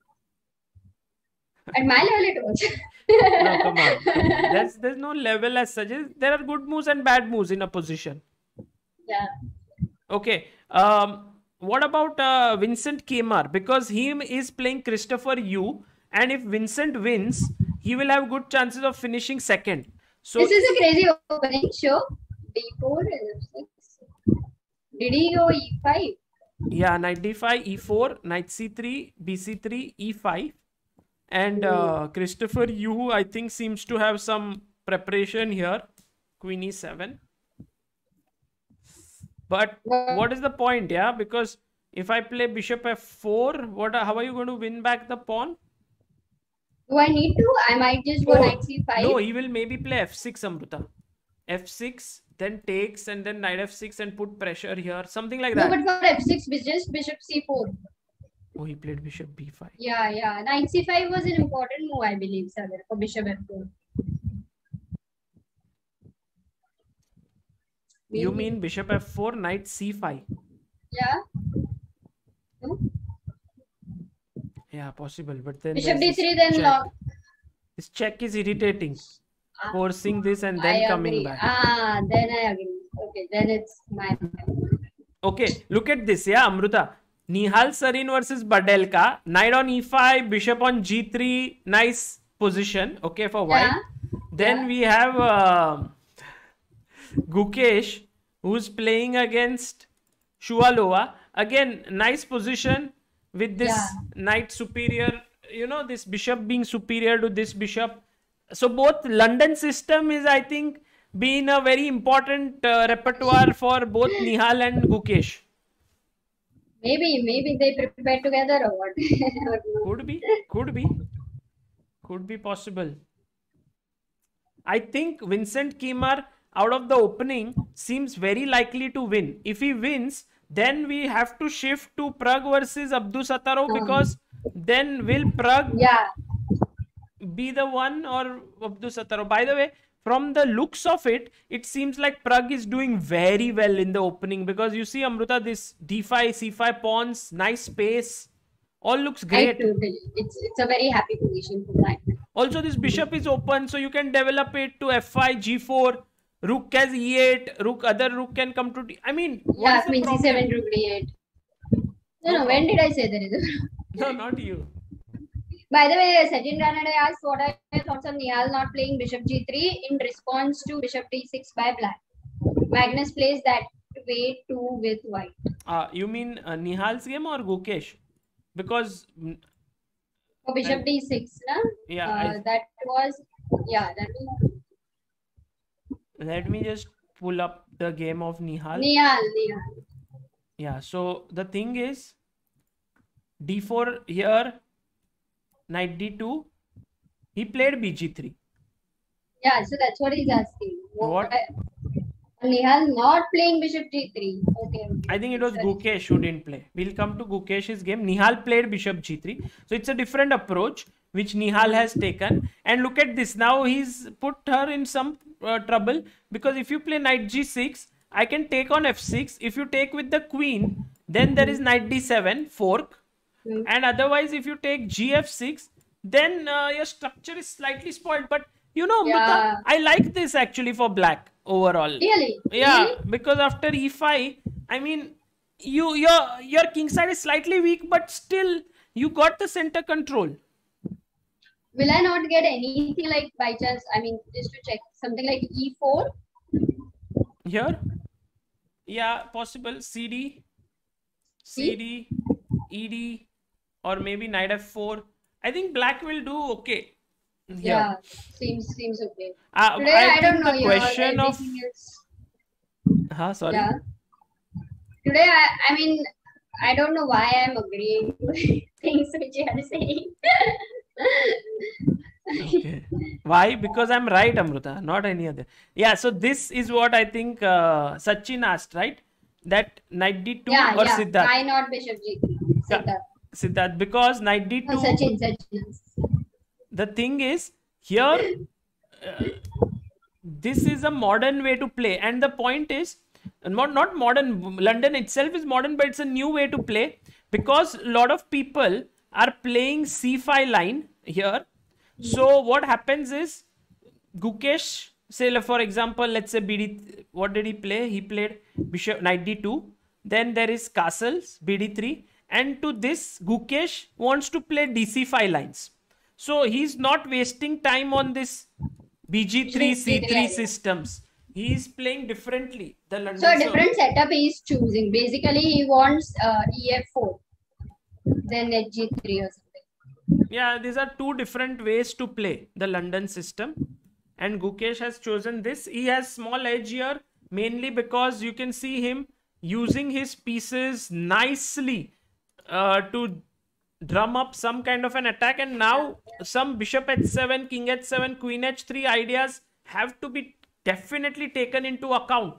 Speaker 2: At my level, it was.
Speaker 1: No, come on. There's, there's no level as such. There are good moves and bad moves in a position.
Speaker 2: Yeah.
Speaker 1: Okay. Um, what about uh, Vincent Kemar? Because he is playing Christopher Yu, and if Vincent wins, he will have good chances of finishing second. So
Speaker 2: this is a crazy opening. Show d four and f six. Did he go e five?
Speaker 1: Yeah, knight d five, e four, knight c three, b c three, e five. And uh, Christopher Yu, I think, seems to have some preparation here. Queen e seven. But what is the point? Yeah, because if I play bishop f four, what? How are you going to win back the pawn?
Speaker 2: Do I need to? I might just go
Speaker 1: Oh,
Speaker 2: knight c five.
Speaker 1: no, he will maybe play f six, Amruta. f six, then takes, and then knight f six and put pressure here. Something like that.
Speaker 2: No, but for f six, just bishop c four.
Speaker 1: Oh, he played bishop b five.
Speaker 2: Yeah, yeah. Knight c five was an important move, I believe, Sagar, for bishop f four.
Speaker 1: You mean bishop f four, knight c five?
Speaker 2: Yeah. No?
Speaker 1: Yeah, possible. But then
Speaker 2: bishop
Speaker 1: there's
Speaker 2: d three,
Speaker 1: this
Speaker 2: then
Speaker 1: check.
Speaker 2: lock.
Speaker 1: This check is irritating.
Speaker 2: Ah,
Speaker 1: Forcing this and then
Speaker 2: I
Speaker 1: coming
Speaker 2: agree.
Speaker 1: back.
Speaker 2: Ah, then I agree. Okay, then it's my.
Speaker 1: Okay, look at this. Yeah, Amruta. Nihal Sarin versus Badelka. Knight on e five, bishop on g three. Nice position. Okay, for white.
Speaker 2: Yeah.
Speaker 1: Then
Speaker 2: Yeah.
Speaker 1: we have uh, Gukesh, who's playing against Shuvalova. Again, nice position with this
Speaker 2: Yeah.
Speaker 1: knight superior. You know, this bishop being superior to this bishop. So both London system is, I think, been a very important uh, repertoire for both Nihal and Gukesh.
Speaker 2: Maybe, maybe they prepare together or what?
Speaker 1: Could be, could be, could be possible. I think Vincent Kiemer, out of the opening, seems very likely to win. If he wins, then we have to shift to Pragg versus Abdusattorov, because then will Pragg
Speaker 2: Yeah.
Speaker 1: be the one or Abdusattorov? By the way, from the looks of it, it seems like Pragg is doing very well in the opening, because you see, Amruta, this d five, c five pawns, nice space, all looks
Speaker 2: I
Speaker 1: great.
Speaker 2: totally. It's it's a very happy position for black.
Speaker 1: Also, this bishop is open, so you can develop it to f five, g four, rook has e eight, rook, other rook can come to d. I mean, what
Speaker 2: Yeah,
Speaker 1: is the
Speaker 2: queen c
Speaker 1: problem?
Speaker 2: seven, rook d eight. No,
Speaker 1: No
Speaker 2: no, when did I say that?
Speaker 1: No, not you.
Speaker 2: By the way, Sachin Ranade asked what are your thoughts on Nihal not playing bishop g three in response to bishop d six by black. Magnus plays that way too with white.
Speaker 1: Uh, you mean uh, Nihal's game or Gukesh? Because, mm,
Speaker 2: For bishop d six, na?
Speaker 1: yeah,
Speaker 2: Uh,
Speaker 1: I,
Speaker 2: that was, yeah, that was
Speaker 1: let me just pull up the game of Nihal.
Speaker 2: Nihal, Nihal.
Speaker 1: Yeah, so the thing is, d four here, knight d two, he played b g three.
Speaker 2: Yeah, so that's what he's asking.
Speaker 1: What?
Speaker 2: Nihal not playing bishop g three. Okay.
Speaker 1: I think it was
Speaker 2: Sorry.
Speaker 1: Gukesh who didn't play. We'll come to Gukesh's game. Nihal played bishop g three. So it's a different approach which Nihal has taken. And look at this. Now he's put her in some uh, trouble, because if you play knight g six, I can take on f six. If you take with the queen, then there is knight d seven, fork.
Speaker 2: Hmm.
Speaker 1: And otherwise, if you take g f six, then uh, your structure is slightly spoiled. But you know, Amruta,
Speaker 2: Yeah.
Speaker 1: I like this actually for black overall.
Speaker 2: Really?
Speaker 1: Yeah,
Speaker 2: Really?
Speaker 1: because after e five, I mean, you your your king side is slightly weak, but still you got the center control.
Speaker 2: Will I not get anything like by chance? I mean, just to check something like e four.
Speaker 1: Here, yeah, possible C D, C D, E D, or maybe knight f four. I think black will do okay. Here.
Speaker 2: Yeah, seems seems okay.
Speaker 1: Uh,
Speaker 2: Today
Speaker 1: I,
Speaker 2: I,
Speaker 1: think
Speaker 2: don't know.
Speaker 1: the
Speaker 2: Yeah,
Speaker 1: question of
Speaker 2: everything is.
Speaker 1: huh, sorry.
Speaker 2: Yeah. Today I I mean I don't know why I'm agreeing with things which you are saying.
Speaker 1: Okay. Why? Because I'm right, Amruta, not any other. Yeah, so this is what I think uh, Sachin asked, right? That knight d two
Speaker 2: Yeah,
Speaker 1: or
Speaker 2: yeah.
Speaker 1: Siddharth?
Speaker 2: Why not bishop g three?
Speaker 1: Yeah.
Speaker 2: Siddharth.
Speaker 1: Siddharth, because knight d two,
Speaker 2: No, Sachin, Sachin.
Speaker 1: the thing is, here, uh, this is a modern way to play. And the point is, not, not modern, London itself is modern, but it's a new way to play, because a lot of people are playing c five line here. So what happens is, Gukesh, say for example, let's say B D, what did he play? He played bishop knight d two. Then there is castles, b d three. And to this, Gukesh wants to play d c five lines. So he's not wasting time on this B G three, C three
Speaker 2: idea.
Speaker 1: systems. He is playing differently. The London.
Speaker 2: So a different setup he is choosing. Basically, he wants uh, E F four, then H G three or something.
Speaker 1: Yeah, these are two different ways to play the London system. And Gukesh has chosen this. He has small edge here, mainly because you can see him using his pieces nicely uh, to drum up some kind of an attack. And now some bishop h seven, king h seven, queen h three ideas have to be definitely taken into account.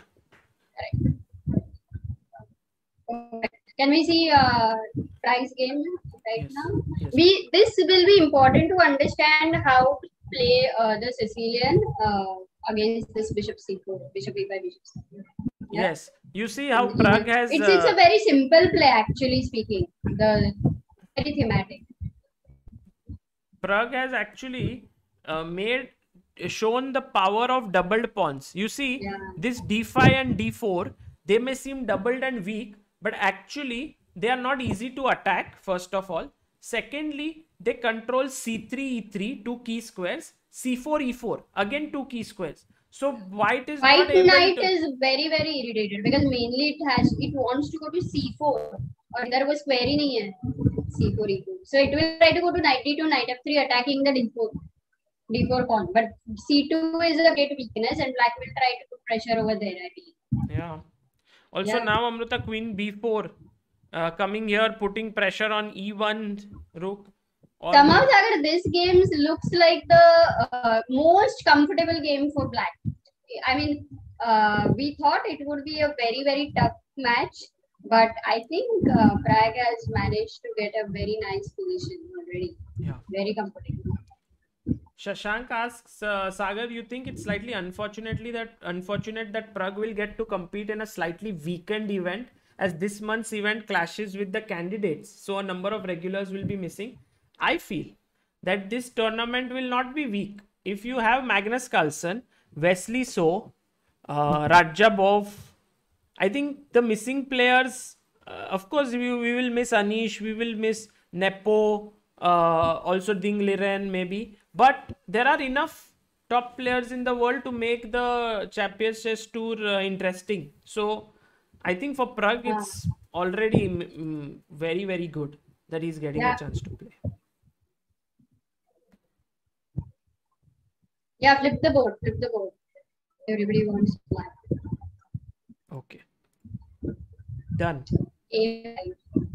Speaker 2: Correct. Can we see uh, price game right
Speaker 1: Yes.
Speaker 2: now?
Speaker 1: Yes.
Speaker 2: We this will be important to understand how to play uh, the Sicilian uh, against this bishop c four, bishop e five, bishop c four. Yeah?
Speaker 1: Yes. You see how Pragg has.
Speaker 2: It's,
Speaker 1: uh,
Speaker 2: it's a very simple play, actually speaking. The very thematic.
Speaker 1: Pragg has actually uh, made shown the power of doubled pawns. You see,
Speaker 2: Yeah.
Speaker 1: this d five and d four, they may seem doubled and weak, but actually they are not easy to attack, first of all. Secondly, they control c three, e three, two key squares, c four, e four, again two key squares. So white is
Speaker 2: White
Speaker 1: not able
Speaker 2: knight
Speaker 1: to...
Speaker 2: is very very irritated because mainly it has it wants to go to c four और इधर वो square ही नहीं है c four e four. So it will try to go to knight d two, knight f three, attacking the d four d four pawn. But c two is a great weakness, and black will try to put pressure over there, I believe.
Speaker 1: Yeah. Also
Speaker 2: Yeah.
Speaker 1: now Amruta, queen b four uh, coming here, putting pressure on e one rook.
Speaker 2: Somehow, Sagar, this game looks like the uh, most comfortable game for black. I mean, uh, we thought it would be a very, very tough match, but I think uh, Pragg has managed to get a very nice position already.
Speaker 1: Yeah.
Speaker 2: Very comfortable.
Speaker 1: Shashank asks, uh, Sagar, you think it's slightly unfortunately that unfortunate that Pragg will get to compete in a slightly weakened event, as this month's event clashes with the candidates, so a number of regulars will be missing. I feel that this tournament will not be weak. If you have Magnus Carlsen, Wesley So, uh, Radjabov, I think the missing players, uh, of course, we, we will miss Anish, we will miss Nepo, uh, also Ding Liren maybe. But there are enough top players in the world to make the Champions Chess Tour uh, interesting. So I think for Pragg, it's already mm, very, very good that he's getting
Speaker 2: Yeah.
Speaker 1: a chance to play.
Speaker 2: Yeah, flip the board, flip the board. Everybody wants black.
Speaker 1: Okay. Done.
Speaker 2: A five.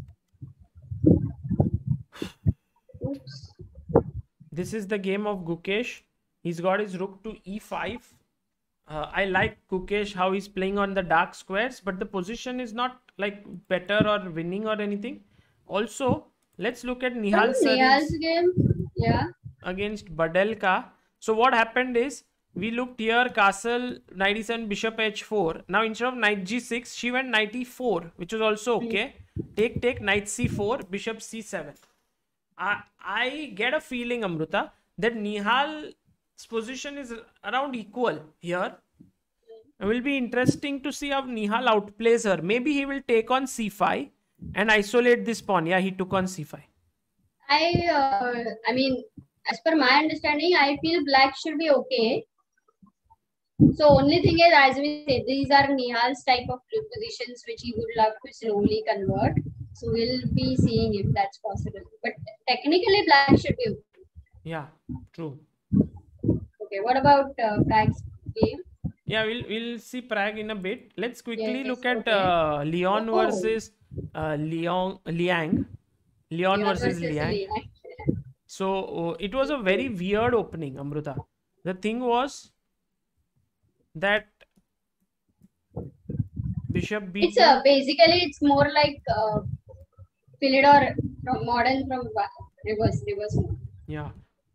Speaker 2: Oops.
Speaker 1: This is the game of Gukesh. He's got his rook to e five. Uh, I like Gukesh how he's playing on the dark squares, but the position is not like better or winning or anything. Also, let's look at Nihal
Speaker 2: From Nihal's
Speaker 1: Sarin's
Speaker 2: game, yeah.
Speaker 1: against Badelka. So what happened is, we looked here, castle, knight e seven, bishop h four. Now instead of knight g six, she went knight e four, which was also okay. Take, take, knight c four, bishop c seven. I, I get a feeling, Amruta, that Nihal's position is around equal here. It will be interesting to see how Nihal outplays her. Maybe he will take on c five and isolate this pawn. Yeah, he took on c five.
Speaker 2: I, uh, I mean, as per my understanding, I feel black should be okay. So only thing is, as we say, these are Nihal's type of positions which he would love to slowly convert. So we'll be seeing if that's possible. But technically, black should be okay.
Speaker 1: Yeah, true.
Speaker 2: Okay, what about uh, Pragg's game?
Speaker 1: Yeah, we'll we'll see Pragg in a bit. Let's quickly
Speaker 2: Yes,
Speaker 1: look at
Speaker 2: okay.
Speaker 1: uh, Leon
Speaker 2: Oh.
Speaker 1: versus uh, Leon Liang. Leon
Speaker 2: Leon
Speaker 1: versus
Speaker 2: versus
Speaker 1: Liang.
Speaker 2: Liang.
Speaker 1: So uh, it was a very weird opening, Amruta. The thing was that bishop b
Speaker 2: It's uh, basically it's more like uh, Philidor from modern from reverse reverse. mode.
Speaker 1: yeah.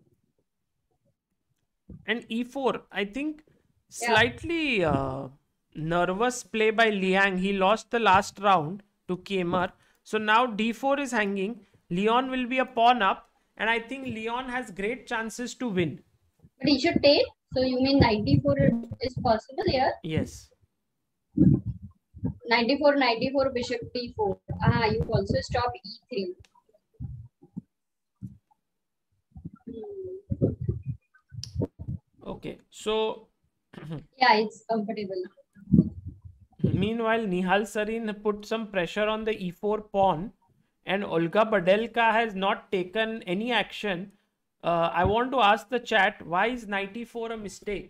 Speaker 1: And e four, I think
Speaker 2: Yeah.
Speaker 1: slightly uh, nervous play by Liang. He lost the last round to Kemar. So now d four is hanging. Leon will be a pawn up. And I think Leon has great chances to win.
Speaker 2: But he should take. So you mean ninety-four is possible here?
Speaker 1: Yes.
Speaker 2: ninety-four, ninety-four, bishop d four. Ah, you also stop e three. Hmm.
Speaker 1: Okay, so
Speaker 2: Yeah, it's comfortable.
Speaker 1: meanwhile, Nihal Sarin put some pressure on the e four pawn, and Olga Badelka has not taken any action. Uh, I want to ask the chat, why is knight e four a mistake?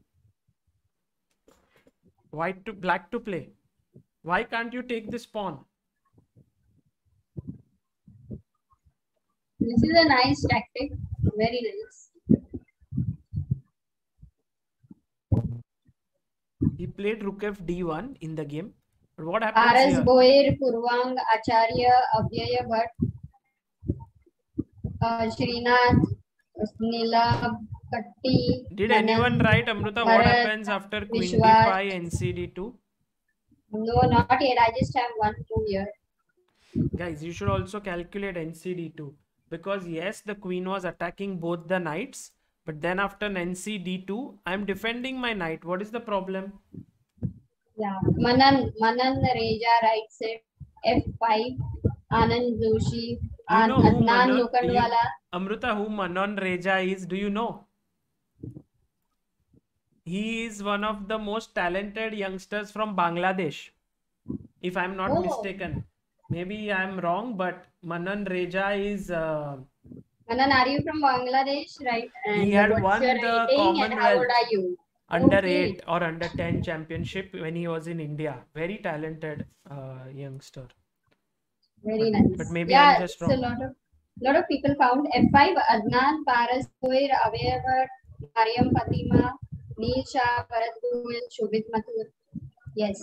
Speaker 1: White to black to play. Why can't you take this pawn?
Speaker 2: This is a nice tactic. Very nice.
Speaker 1: He played rook f d one in the game. But what happens
Speaker 2: Paras
Speaker 1: here?
Speaker 2: Goir, Purvang, Acharya, Avyaya Bhatt, uh, Srinath, Nila, Katti.
Speaker 1: Did
Speaker 2: Manan,
Speaker 1: anyone write, Amruta, what
Speaker 2: Bharat,
Speaker 1: happens after queen d
Speaker 2: Vishwas.
Speaker 1: five, n c d two?
Speaker 2: No, not yet. I just have one, two here.
Speaker 1: Guys, you should also calculate n c d two. Because yes, the queen was attacking both the knights. But then after n c d two, I'm defending my knight. What is the problem?
Speaker 2: Yeah. Manan, Manan Reja writes it. F five. Anand Joshi.
Speaker 1: You know who
Speaker 2: Adnan
Speaker 1: Manan, you,
Speaker 2: Lokandwala.
Speaker 1: Amruta, who Manan Reja is? Do you know? He is one of the most talented youngsters from Bangladesh. If I'm not
Speaker 2: Oh.
Speaker 1: mistaken. Maybe I'm wrong, but Manan Reja is... Uh,
Speaker 2: Manan, are you from Bangladesh, right? And
Speaker 1: he had
Speaker 2: what's
Speaker 1: won
Speaker 2: your
Speaker 1: the
Speaker 2: rating and how old
Speaker 1: Commonwealth
Speaker 2: are you?
Speaker 1: under
Speaker 2: Okay.
Speaker 1: eight or under ten championship when he was in India. Very talented uh, youngster.
Speaker 2: Very
Speaker 1: But,
Speaker 2: nice.
Speaker 1: but maybe
Speaker 2: yeah,
Speaker 1: I'm just
Speaker 2: it's a
Speaker 1: wrong.
Speaker 2: lot of lot of people found F five. Adnan, Paras Goir, Avyaya Bhatt, Mariam Fatima, Neil Shah, Bharat Goel, Shobhit Mathur. Yes.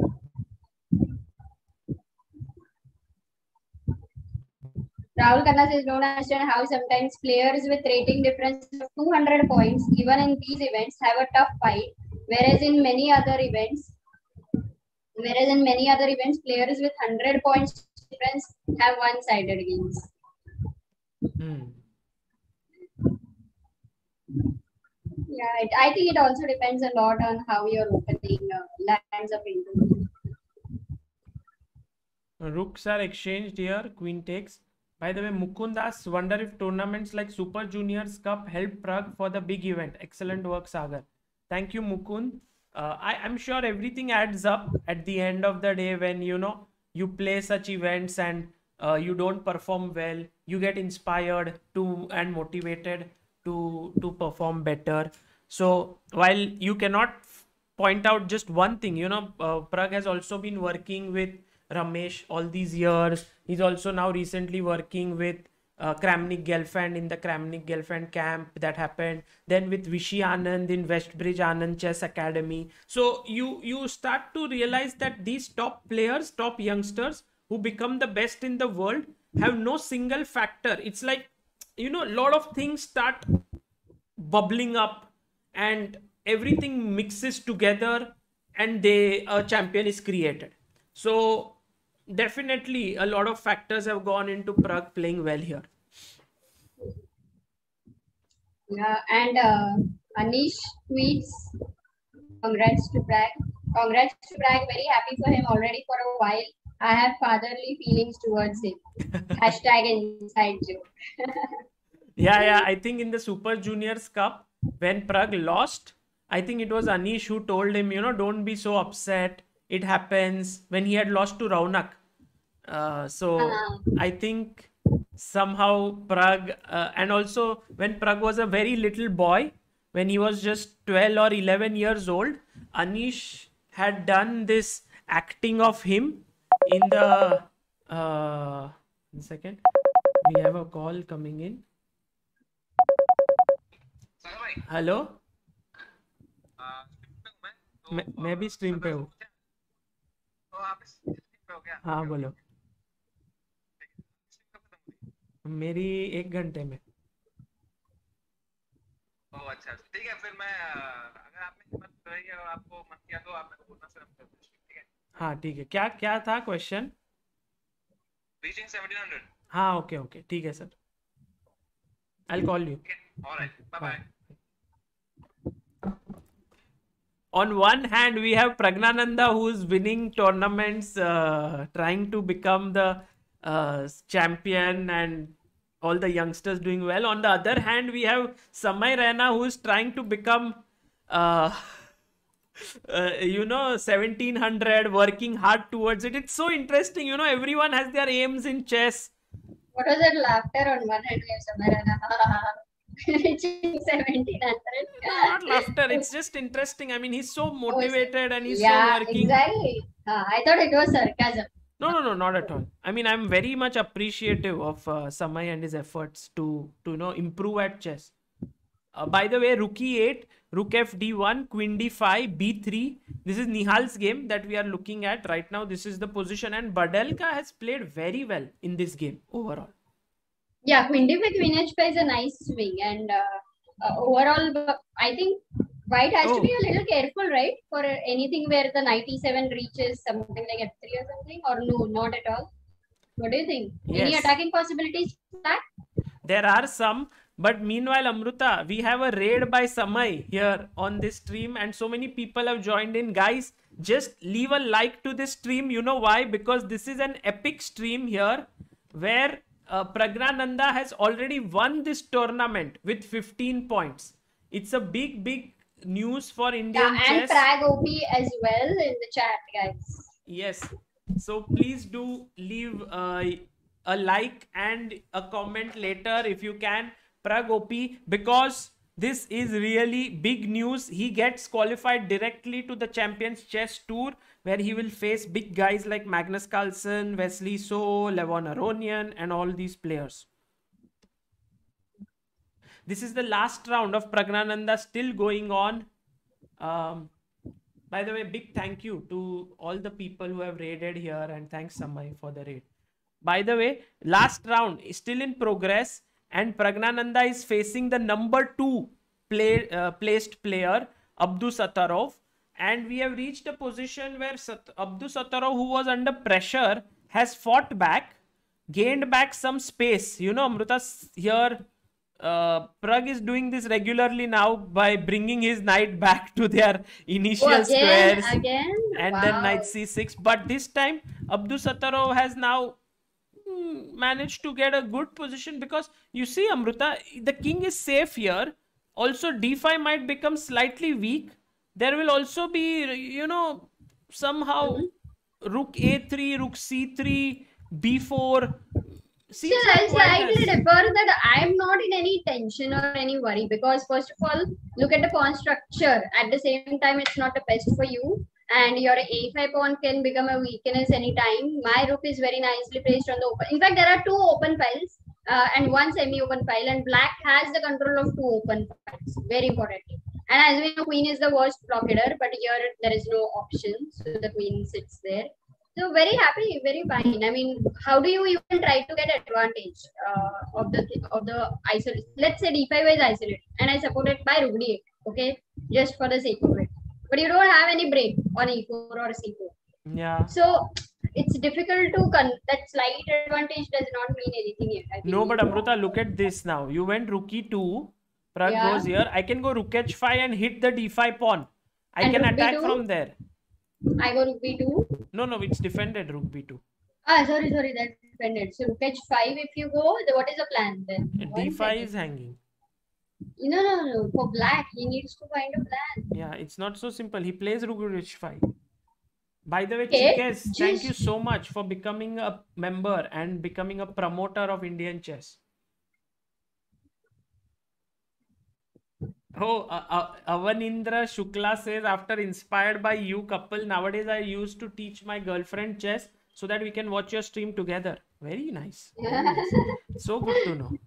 Speaker 2: Rahul Khanna says, don't understand how sometimes players with rating difference of two hundred points, even in these events, have a tough fight, whereas in many other events, whereas in many other events, players with one hundred points difference have one-sided games.
Speaker 1: Hmm.
Speaker 2: Yeah, it, I think it also depends a lot on how you're opening uh, lands up into.
Speaker 1: Rooks are exchanged here. Queen takes. By the way, Mukund asks, wonder if tournaments like Super Juniors Cup help Prague for the big event. Excellent work, Sagar. Thank you, Mukund. Uh, I, I'm sure everything adds up at the end of the day when, you know, you play such events and uh, you don't perform well. You get inspired to and motivated to, to perform better. So while you cannot point out just one thing, you know, uh, Prague has also been working with Ramesh all these years. He's also now recently working with uh, Kramnik Gelfand in the Kramnik Gelfand camp that happened. Then with Vishy Anand in Westbridge Anand Chess Academy. So you you start to realize that these top players, top youngsters who become the best in the world have no single factor. It's like, you know, a lot of things start bubbling up and everything mixes together and they a champion is created. So definitely a lot of factors have gone into Prague playing well here.
Speaker 2: Yeah, and uh, Anish tweets, congrats to Prague. Congrats to Prague. Very happy for him already for a while. I have fatherly feelings towards him. Hashtag inside joke.
Speaker 1: Yeah, yeah. I think in the Super Juniors Cup, when Prague lost, I think it was Anish who told him, you know, don't be so upset. It happens, when he had lost to Raunak. Uh, so
Speaker 2: Uh-huh.
Speaker 1: I think somehow Prague, uh, and also when Prague was a very little boy, when he was just twelve or eleven years old, Anish had done this acting of him in the. Uh, one second. We have a call coming in. Hello मैं मैं भी stream पे हूँ हाँ बोलो मेरी एक घंटे में
Speaker 3: ओह अच्छा ठीक है फिर मैं अगर आपने हिम्मत रही और आपको मन किया तो आप मेरे को बोलना फिर हम करते हैं ठीक है
Speaker 1: हाँ ठीक है क्या क्या था क्वेश्चन
Speaker 3: रीचिंग सेवनटीन हंड्रेड
Speaker 1: हाँ ओके ओके ठीक है सर आई कॉल यू
Speaker 3: ठीक है alright bye bye
Speaker 1: On one hand, we have Pragnananda who's winning tournaments, uh, trying to become the uh, champion and all the youngsters doing well. On the other hand, we have Samay Raina, who is trying to become, uh, uh, you know, seventeen hundred, working hard towards it. It's so interesting. You know, everyone has their aims in chess.
Speaker 2: What was that laughter on one hand? Reaching seventeen hundred.
Speaker 1: No, not laughter. It's just interesting. I mean, he's so motivated and he's
Speaker 2: yeah,
Speaker 1: so working.
Speaker 2: exactly. Uh, I thought it was sarcasm.
Speaker 1: No, no, no, not at all. I mean, I'm very much appreciative of uh, Samay and his efforts to, to you know, improve at chess. Uh, by the way, rook e eight, rook f d one, queen d five, b three. This is Nihal's game that we are looking at right now. This is the position, and Badelka has played very well in this game overall.
Speaker 2: Yeah, queen d five, queen h five is a nice swing, and uh, uh, overall, I think white has
Speaker 1: Oh.
Speaker 2: to be a little careful, right? For anything where the knight e seven reaches something like f three or something, or no, not at all. What do you think? Any
Speaker 1: Yes.
Speaker 2: attacking possibilities for that?
Speaker 1: There are some, but meanwhile, Amruta, we have a raid by Samay here on this stream, and so many people have joined in. Guys, just leave a like to this stream. You know why? Because this is an epic stream here where uh, Pragnananda has already won this tournament with fifteen points. It's a big, big news for Indian
Speaker 2: Yeah, and
Speaker 1: chess.
Speaker 2: Prag O P as well in the chat, guys.
Speaker 1: Yes. So please do leave uh, a like and a comment later if you can. Prag O P, because this is really big news. He gets qualified directly to the Champions Chess Tour, where he will face big guys like Magnus Carlsen, Wesley So, Levon Aronian, and all these players. This is the last round of Pragnananda still going on. Um, by the way, big thank you to all the people who have raided here, and thanks Samay for the raid. By the way, last round is still in progress, and Pragnananda is facing the number two play, uh, placed player, Abdusattorov. And we have reached a position where Sat- Abdusattorov, who was under pressure, has fought back, gained back some space. You know, Amruta, here, uh, Prag is doing this regularly now by bringing his knight back to their initial
Speaker 2: Oh, again,
Speaker 1: squares.
Speaker 2: again?
Speaker 1: And
Speaker 2: Wow.
Speaker 1: then knight c six. But this time, Abdusattorov has now mm, managed to get a good position, because you see, Amruta, the king is safe here. Also, d five might become slightly weak. There will also be, you know, somehow
Speaker 2: Mm-hmm.
Speaker 1: rook a three, rook c three, b four. Seems
Speaker 2: Still,
Speaker 1: like
Speaker 2: I'll
Speaker 1: white
Speaker 2: slightly
Speaker 1: has-
Speaker 2: differ that I'm not in any tension or any worry, because first of all, look at the pawn structure. At the same time, it's not the best for you, and your a five pawn can become a weakness anytime. My rook is very nicely placed on the open. In fact, there are two open files uh, and one semi-open file, and black has the control of two open files. Very importantly. And as we know, queen is the worst blockader, but here there is no option, so the queen sits there. So very happy, very fine. I mean, how do you even try to get advantage uh, of the of the isolate? Let's say d five is isolated, and I support it by rook d eight. Okay, just for the sake of it. But you don't have any break on e four or c four.
Speaker 1: Yeah.
Speaker 2: So it's difficult to con. That slight advantage does not mean anything here. I
Speaker 1: No,
Speaker 2: believe.
Speaker 1: but Amruta, look at this now. You went rook e two. Prag
Speaker 2: Yeah.
Speaker 1: goes here. I can go rook h five and hit the d five pawn. I
Speaker 2: And
Speaker 1: can
Speaker 2: rook b
Speaker 1: attack
Speaker 2: two?
Speaker 1: from there.
Speaker 2: I go rook b two.
Speaker 1: No, no, it's defended rook b two.
Speaker 2: Ah, sorry, sorry, that's dependent. So rook h five. If you go, the, what is the plan then? One
Speaker 1: d five
Speaker 2: second.
Speaker 1: is hanging.
Speaker 2: No, no, no. For black, he needs to find a plan.
Speaker 1: Yeah, it's not so simple. He plays rook h five. By the way,
Speaker 2: Okay,
Speaker 1: Chikes, thank
Speaker 2: just-
Speaker 1: you so much for becoming a member and becoming a promoter of Indian chess. Oh, uh, uh, Avanindra Shukla says, after inspired by you couple, nowadays I used to teach my girlfriend chess so that we can watch your stream together. Very nice. Very nice. So good to know.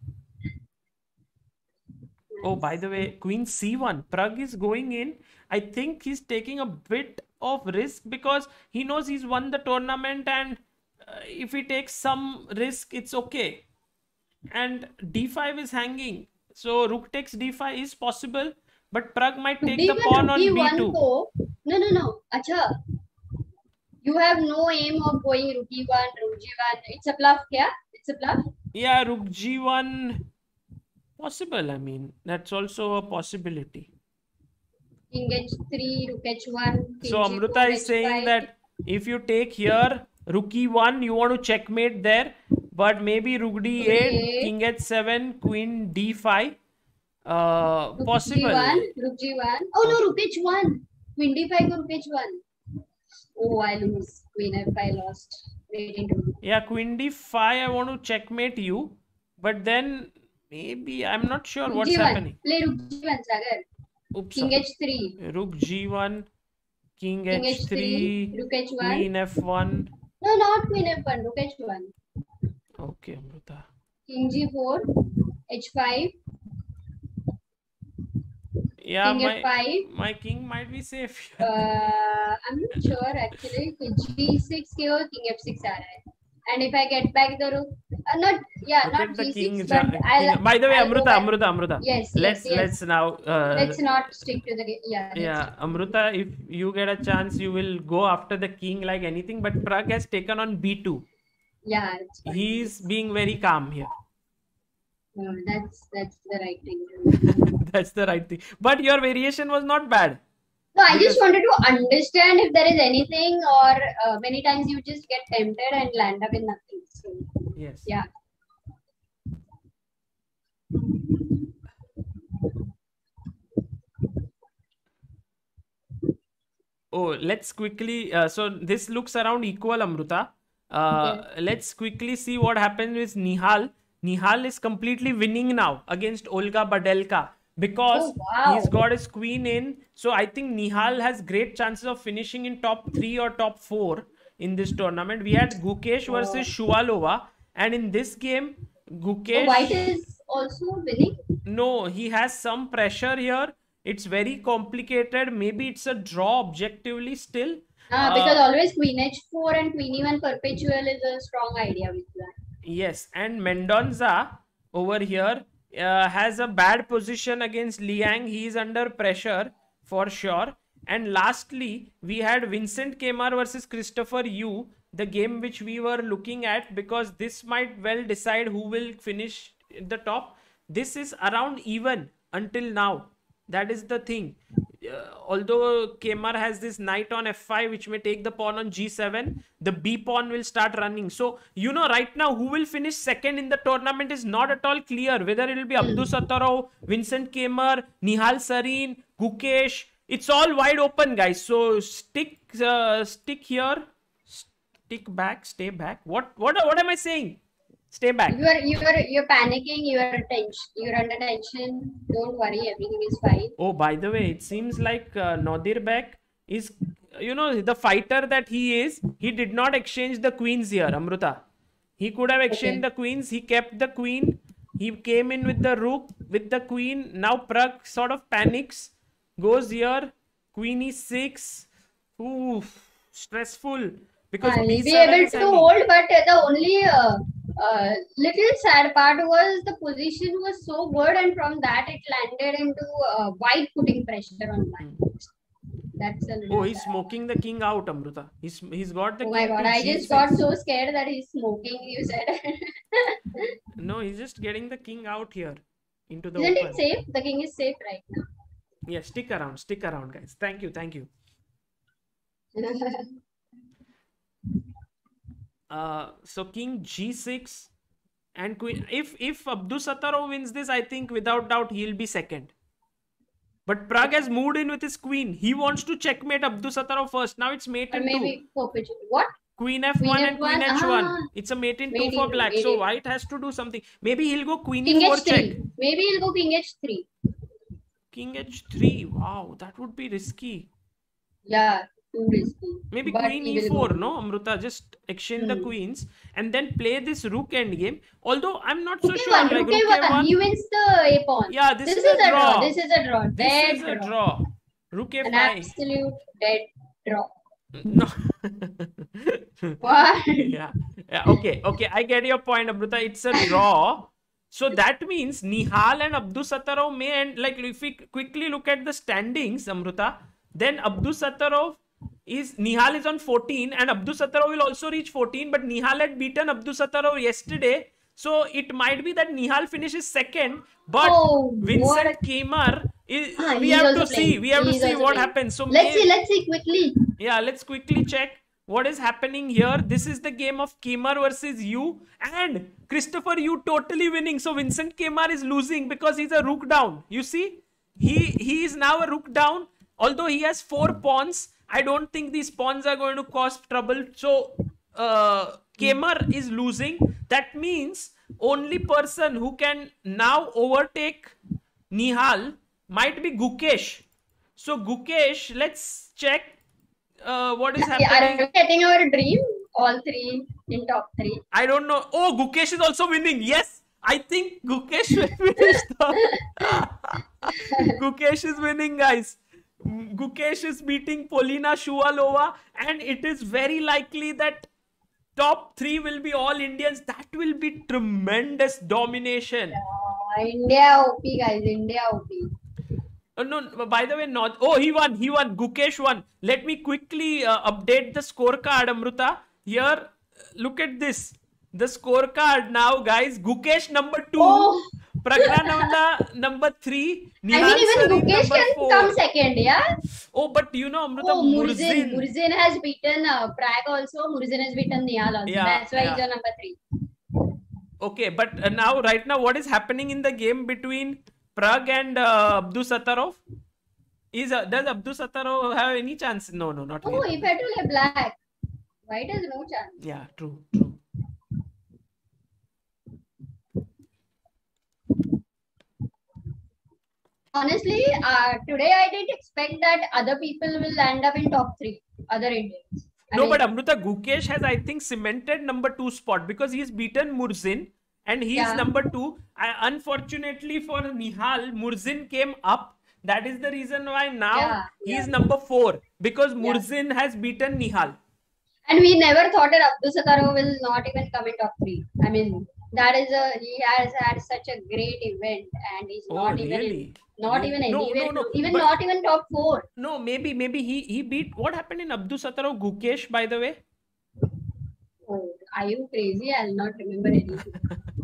Speaker 1: Oh, by the way, Queen c one. Prag is going in. I think he's taking a bit of risk because he knows he's won the tournament, and uh, if he takes some risk, it's okay. And d five is hanging. So rook takes d five is possible, but Prag might take the pawn on b two.
Speaker 2: Ko, no, no, no. Acha. You have no aim of going rook e one, rook g one. It's a bluff, yeah? It's a bluff.
Speaker 1: Yeah, rook g one. Possible, I mean, that's also a possibility.
Speaker 2: King h three, rook h one. King
Speaker 1: So
Speaker 2: g four,
Speaker 1: Amruta is
Speaker 2: h
Speaker 1: saying
Speaker 2: five.
Speaker 1: that if you take here rook e one, you want to checkmate there. but maybe rook d
Speaker 2: Rook
Speaker 1: eight,
Speaker 2: d eight.
Speaker 1: king h seven, queen d five. Uh,
Speaker 2: Rook
Speaker 1: possible.
Speaker 2: g one, rook g one. Oh no, rook h one. Queen d five, rook h one. Oh, I lose. Queen f five lost. Waiting to.
Speaker 1: Yeah, queen d five. I want to checkmate you, but then maybe I'm not sure
Speaker 2: Rook
Speaker 1: what's
Speaker 2: g one.
Speaker 1: happening.
Speaker 2: Play rook g one, Sagar.
Speaker 1: Oops.
Speaker 2: King h three.
Speaker 1: Rook g one, king,
Speaker 2: King
Speaker 1: h three,
Speaker 2: rook h one.
Speaker 1: queen f one.
Speaker 2: No, not queen f one. Rook h one.
Speaker 1: Okay, Amruta.
Speaker 2: King g four. h five.
Speaker 1: Yeah,
Speaker 2: King
Speaker 1: my
Speaker 2: f five.
Speaker 1: my king might be safe.
Speaker 2: Uh, I'm not sure actually. g six here, king f six are right. And if I get back the rook, uh, not yeah,
Speaker 1: Look
Speaker 2: not
Speaker 1: at the
Speaker 2: g six,
Speaker 1: king.
Speaker 2: but
Speaker 1: ja-
Speaker 2: I'll.
Speaker 1: king- By the way,
Speaker 2: I'll go
Speaker 1: Amruta,
Speaker 2: back.
Speaker 1: Amruta, Amruta.
Speaker 2: Yes,
Speaker 1: Let's
Speaker 2: yes, yes.
Speaker 1: let's now. Uh,
Speaker 2: Let's not stick to the game. Yeah. let's-
Speaker 1: yeah, Amruta, if you get a chance, you will go after the king like anything. But Prag has taken on b two.
Speaker 2: Yeah. It's fine.
Speaker 1: He's being very calm here.
Speaker 2: No, that's that's the right thing. to do.
Speaker 1: That's the right thing. But your variation was not bad.
Speaker 2: No, I
Speaker 1: Because-
Speaker 2: just wanted to understand if there is anything, or uh, many times you just get tempted and land up in nothing. So
Speaker 1: Yes.
Speaker 2: yeah.
Speaker 1: Oh, let's quickly. Uh, so this looks around equal, Amruta. Uh, Let's quickly see what happens with Nihal. Nihal is completely winning now against Olga Badelka because
Speaker 2: Oh, wow.
Speaker 1: he's got his queen in. So I think Nihal has great chances of finishing in top three or top four in this tournament. We had Gukesh versus Shuvalova, and in this game, Gukesh.
Speaker 2: So white is also winning.
Speaker 1: No, he has some pressure here. It's very complicated. Maybe it's a draw objectively still.
Speaker 2: Ah,
Speaker 1: Uh,
Speaker 2: because always queen h four and queen e one perpetual is a strong idea with that.
Speaker 1: Yes, and Mendonza over here uh, has a bad position against Liang. He is under pressure for sure. And lastly, we had Vincent Kemar versus Christopher Yu, the game which we were looking at, because this might well decide who will finish at the top. This is around even until now. That is the thing. Uh, although Kemar has this knight on f five, which may take the pawn on g seven, the b pawn will start running. So, you know, right now, who will finish second in the tournament is not at all clear. Whether it will be Abdusattorov, Vincent Kemar, Nihal Sarin, Gukesh. It's all wide open, guys. So, stick uh, stick here. Stick back. Stay back. What, what, what am I saying? Stay back.
Speaker 2: You are you are you're panicking. You are tension. You're under tension. Don't worry. Everything is fine.
Speaker 1: Oh, by the way, it seems like uh, Nodirbek is, you know, the fighter that he is. He did not exchange the queens here, Amruta. He could have exchanged
Speaker 2: Okay.
Speaker 1: the queens. He kept the queen. He came in with the rook, with the queen. Now Prag sort of panics. Goes here. Queen e six. Ooh, stressful. Because
Speaker 2: I'll
Speaker 1: b
Speaker 2: be
Speaker 1: seven
Speaker 2: able
Speaker 1: is
Speaker 2: to
Speaker 1: hanging.
Speaker 2: hold, but the only uh, uh, little sad part was the position was so good, and from that it landed into uh, white putting pressure on white. That's a little
Speaker 1: Oh, he's
Speaker 2: sad.
Speaker 1: smoking the king out, Amruta. He's he's got the
Speaker 2: Oh
Speaker 1: king
Speaker 2: my god!
Speaker 1: to
Speaker 2: I
Speaker 1: g
Speaker 2: just
Speaker 1: six.
Speaker 2: got so scared that he's smoking. You said,
Speaker 1: No, he's just getting the king out here into the
Speaker 2: isn't
Speaker 1: open.
Speaker 2: it safe? The king is safe right now.
Speaker 1: Yeah, stick around, stick around, guys. Thank you, thank you. Uh, so king g six and queen. If if Abdusattorov wins this, I think without doubt he'll be second. But Prag has moved in with his queen. He wants to checkmate Abdusattorov first. Now it's mate
Speaker 2: Or
Speaker 1: in two.
Speaker 2: maybe perpetual. What?
Speaker 1: Queen f one
Speaker 2: Queen
Speaker 1: and queen
Speaker 2: f one,
Speaker 1: h one.
Speaker 2: ah.
Speaker 1: It's a mate in two
Speaker 2: Mate
Speaker 1: for
Speaker 2: in two,
Speaker 1: black.
Speaker 2: mate
Speaker 1: So
Speaker 2: in-
Speaker 1: white has to do something. Maybe he'll go queen
Speaker 2: King
Speaker 1: e four
Speaker 2: h
Speaker 1: check.
Speaker 2: three. Maybe he'll go king h three.
Speaker 1: King h three. Wow, that would be risky.
Speaker 2: Yeah, too risky.
Speaker 1: Maybe
Speaker 2: But
Speaker 1: queen
Speaker 2: he
Speaker 1: e
Speaker 2: will
Speaker 1: four,
Speaker 2: go.
Speaker 1: no, Amruta? Just exchange the
Speaker 2: Hmm.
Speaker 1: queens and then play this rook endgame. Although I'm not so
Speaker 2: Rook a
Speaker 1: sure.
Speaker 2: one,
Speaker 1: Like
Speaker 2: rook
Speaker 1: rook
Speaker 2: a
Speaker 1: a
Speaker 2: one.
Speaker 1: one.
Speaker 2: He wins the a pawn.
Speaker 1: Yeah, this,
Speaker 2: This,
Speaker 1: is,
Speaker 2: is,
Speaker 1: a draw.
Speaker 2: This is a draw.
Speaker 1: This
Speaker 2: Dead
Speaker 1: is a
Speaker 2: draw.
Speaker 1: draw. Rook a
Speaker 2: An
Speaker 1: five.
Speaker 2: absolute dead draw.
Speaker 1: No.
Speaker 2: What?
Speaker 1: yeah. yeah. Okay. Okay. I get your point, Amruta. It's a draw. So that means Nihal and Abdusattorov may end. Like if we quickly look at the standings, Amruta, then Abdusattorov is Nihal is on fourteen and Abdusattorov will also reach fourteen. But Nihal had beaten Abdusattorov yesterday. So it might be that Nihal finishes second, but
Speaker 2: Oh,
Speaker 1: Vincent
Speaker 2: what a-
Speaker 1: Kemar is.
Speaker 2: Ah,
Speaker 1: we
Speaker 2: he's
Speaker 1: have to
Speaker 2: also
Speaker 1: see.
Speaker 2: playing.
Speaker 1: We have to
Speaker 2: He's
Speaker 1: see
Speaker 2: also
Speaker 1: what
Speaker 2: playing.
Speaker 1: happens. So
Speaker 2: Let's
Speaker 1: may-
Speaker 2: see. Let's see quickly.
Speaker 1: yeah, let's quickly check. what is happening here? This is the game of Kemar versus you, and Christopher, you totally winning. So Vincent Kemar is losing because he's a rook down. You see, he he is now a rook down. Although he has four pawns, I don't think these pawns are going to cause trouble. So uh, Kemar is losing. That means only person who can now overtake Nihal might be Gukesh. So Gukesh, let's check uh, what is happening.
Speaker 2: Are we getting our dream? All three in top three.
Speaker 1: I don't know. Oh, Gukesh is also winning. Yes, I think Gukesh will finish top. Gukesh is winning, guys. Gukesh is beating Polina Shuvalova, and it is very likely that top three will be all Indians. That will be tremendous domination.
Speaker 2: Uh, India O P, guys. India O P.
Speaker 1: Oh, no, by the way, not. Oh, he won. He won. Gukesh won. Let me quickly uh, update the scorecard, Amruta. Here, look at this. The scorecard now, guys. Gukesh number two.
Speaker 2: Oh.
Speaker 1: Pragnananda number three. Nihal
Speaker 2: I mean, even
Speaker 1: Sarin
Speaker 2: Gukesh
Speaker 1: number
Speaker 2: can
Speaker 1: four.
Speaker 2: come second, yeah?
Speaker 1: Oh, but you know, Amruta,
Speaker 2: Oh,
Speaker 1: Murzin.
Speaker 2: Murzin. Murzin has beaten uh, Prag also. Murzin has beaten Nihal also.
Speaker 1: Yeah,
Speaker 2: That's why
Speaker 1: yeah.
Speaker 2: he's on number three.
Speaker 1: Okay, but uh, now, right now, what is happening in the game between Prag and uh, Abdusattorov? Is uh, does Abdusattorov have any chance? No, no, not
Speaker 2: Oh,
Speaker 1: really.
Speaker 2: if I do play black, white has no chance.
Speaker 1: Yeah, true, true.
Speaker 2: Honestly, uh, today I didn't expect that other people will end up in top three, other Indians. I
Speaker 1: No,
Speaker 2: mean,
Speaker 1: but Amruta, Gukesh has, I think, cemented number two spot because he's beaten Murzin and he is
Speaker 2: Yeah.
Speaker 1: number two. I, unfortunately for Nihal, Murzin came up. That is the reason why now
Speaker 2: Yeah,
Speaker 1: he
Speaker 2: yeah.
Speaker 1: is number four because Murzin has beaten Nihal.
Speaker 2: and we never thought that Abdusattorov will not even come in top three. I mean, that is a he has had such a great event, and he's
Speaker 1: Oh,
Speaker 2: not even in,
Speaker 1: really?
Speaker 2: not
Speaker 1: Really?
Speaker 2: even
Speaker 1: No,
Speaker 2: anywhere,
Speaker 1: no, no,
Speaker 2: even
Speaker 1: but-
Speaker 2: not even top four.
Speaker 1: No, maybe, maybe he he beat. What happened in Abdusattorov Gukesh, by the way?
Speaker 2: Oh, are you crazy? I'll not remember anything.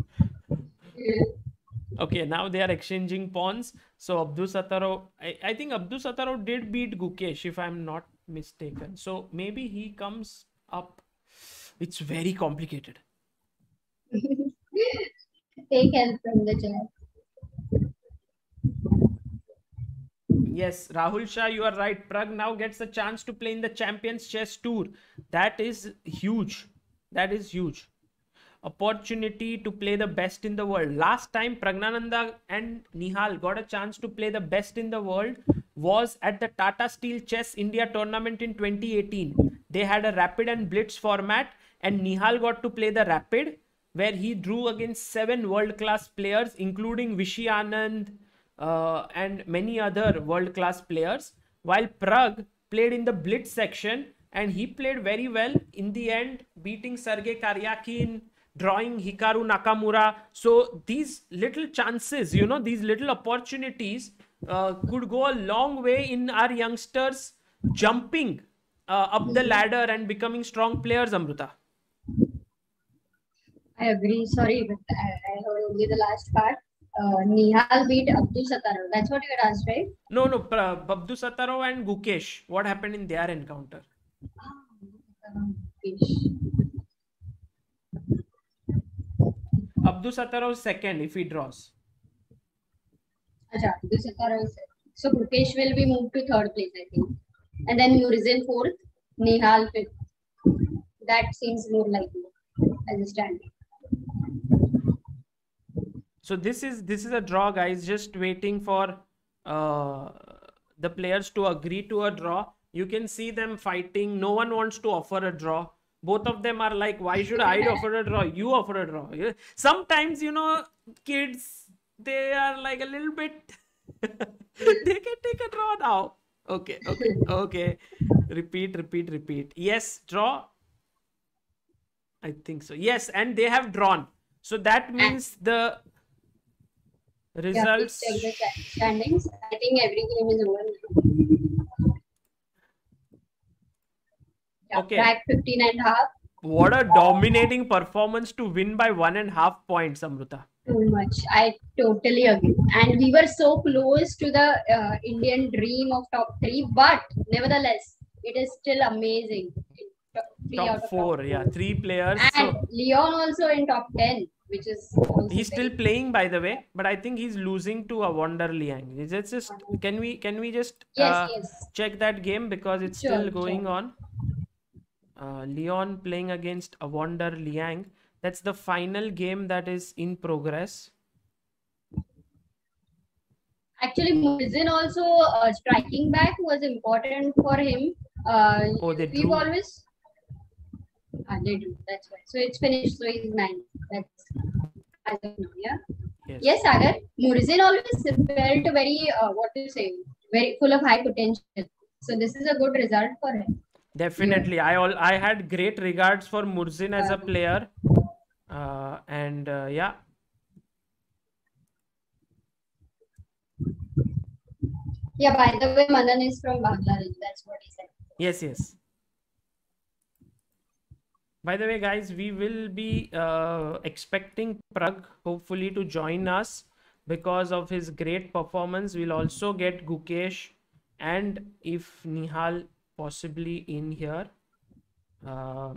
Speaker 1: Okay, now they are exchanging pawns. So Abdusattorov, I, I think Abdusattorov did beat Gukesh, if I'm not mistaken. So maybe he comes up. It's very complicated.
Speaker 2: Take help from the chat.
Speaker 1: Yes, Rahul Shah, you are right. Prag now gets a chance to play in the Champions Chess Tour. That is huge. That is huge. Opportunity to play the best in the world. Last time Pragnananda and Nihal got a chance to play the best in the world was at the Tata Steel Chess India tournament in twenty eighteen. They had a rapid and blitz format and Nihal got to play the rapid where he drew against seven world-class players including Vishy Anand uh, and many other world-class players, while Prag played in the blitz section and he played very well in the end, beating Sergei Karyakin, drawing Hikaru Nakamura. So these little chances, you know, these little opportunities uh, could go a long way in our youngsters jumping uh, up the ladder and becoming strong players, Amruta.
Speaker 2: I agree. Sorry, but I, I heard only the last part. Uh, Nihal beat Abdusattorov. That's what you had asked, right?
Speaker 1: No, no, Pra- Abdusattorov and Gukesh. What happened in their encounter? Abdusattorov second if he draws.
Speaker 2: Acha, Abdusattorov is second. So Gukesh will be moved to third place, I think. And then Murzin fourth, Nihal fifth. That seems more likely as a standing.
Speaker 1: So this is this is a draw, guys. Just waiting for uh, the players to agree to a draw. You can see them fighting. No one wants to offer a draw. Both of them are like, why should I offer a draw? You offer a draw. Sometimes, you know, kids, they are like a little bit, they can take a draw now. Okay, okay, okay. Repeat, repeat, repeat. Yes, draw. I think so. Yes, and they have drawn. So that means the results.
Speaker 2: Yeah, please check the standings. I think every game is over now. Yeah,
Speaker 1: Okay.
Speaker 2: Track fifteen and a half.
Speaker 1: What a dominating performance to win by one and a half points, Amruta.
Speaker 2: Too much. I totally agree. And we were so close to the uh, Indian dream of top three, but nevertheless, it is still amazing. Three
Speaker 1: top
Speaker 2: out of
Speaker 1: four,
Speaker 2: top
Speaker 1: yeah,
Speaker 2: four.
Speaker 1: three players.
Speaker 2: And
Speaker 1: So
Speaker 2: Leon also in top ten, which is also
Speaker 1: he's still
Speaker 2: very-
Speaker 1: playing, by the way, but I think he's losing to a Wonder Liang. Is it just can we can we just
Speaker 2: Yes,
Speaker 1: uh,
Speaker 2: yes.
Speaker 1: check that game because it's
Speaker 2: Sure,
Speaker 1: still going
Speaker 2: sure.
Speaker 1: on? Uh, Leon playing against a Wonder Liang. That's the final game that is in progress.
Speaker 2: Actually, Murzin also uh, striking back was important for him. Uh,
Speaker 1: Oh, they
Speaker 2: we've
Speaker 1: drew.
Speaker 2: always ah, they do. That's why. So it's finished. So he's nine. That's as of now. Yeah.
Speaker 1: Yes.
Speaker 2: Yes, Sagar. Murzin always felt very uh, what do you say? Very full of high potential. So this is a good result for him.
Speaker 1: Definitely. I all I had great regards for Murzin as a
Speaker 2: Uh,
Speaker 1: player. Uh, and uh, yeah.
Speaker 2: Yeah. By the way, Manan is from Bangladesh. That's what he said.
Speaker 1: Yes, yes. By the way, guys, we will be uh, expecting Prag hopefully to join us because of his great performance. We'll also get Gukesh and if Nihal possibly in here. Uh,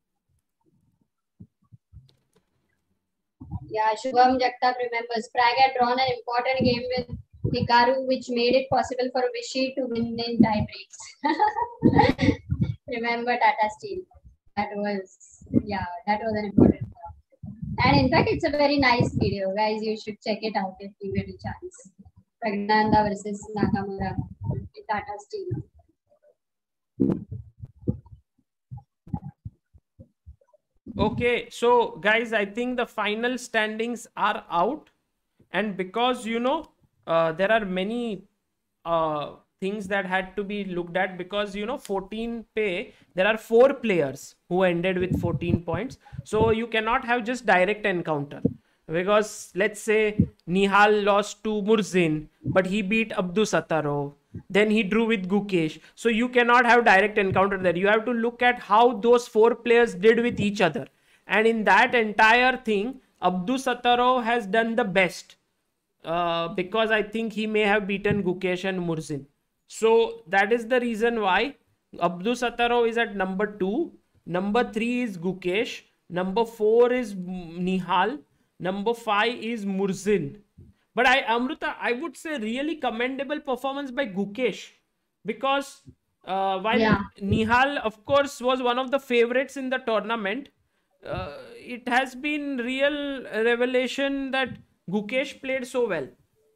Speaker 2: Yeah, Shubham Jagtap remembers Prague had drawn an important game with Hikaru, which made it possible for Vichy to win in tie breaks. Remember Tata Steel? That was, yeah, that was an important one. And in fact, it's a very nice video, guys. You should check it out if you get a chance. Pragnanda versus Nakamura in Tata Steel.
Speaker 1: Okay, so guys, I think the final standings are out, and because you know uh, there are many uh, things that had to be looked at because you know fourteen pay, there are four players who ended with fourteen points, so you cannot have just direct encounter because let's say Nihal lost to Murzin, but he beat Abdusattarov. Then he drew with Gukesh. So you cannot have direct encounter there. You have to look at how those four players did with each other. And in that entire thing, Abdusattarov has done the best. Uh, because I think he may have beaten Gukesh and Murzin. So that is the reason why Abdusattarov is at number two. Number three is Gukesh. Number four is Nihal. Number five is Murzin. But I, Amruta, I would say really commendable performance by Gukesh because uh, while
Speaker 2: Yeah.
Speaker 1: Nihal, of course, was one of the favorites in the tournament, uh, it has been real revelation that Gukesh played so well.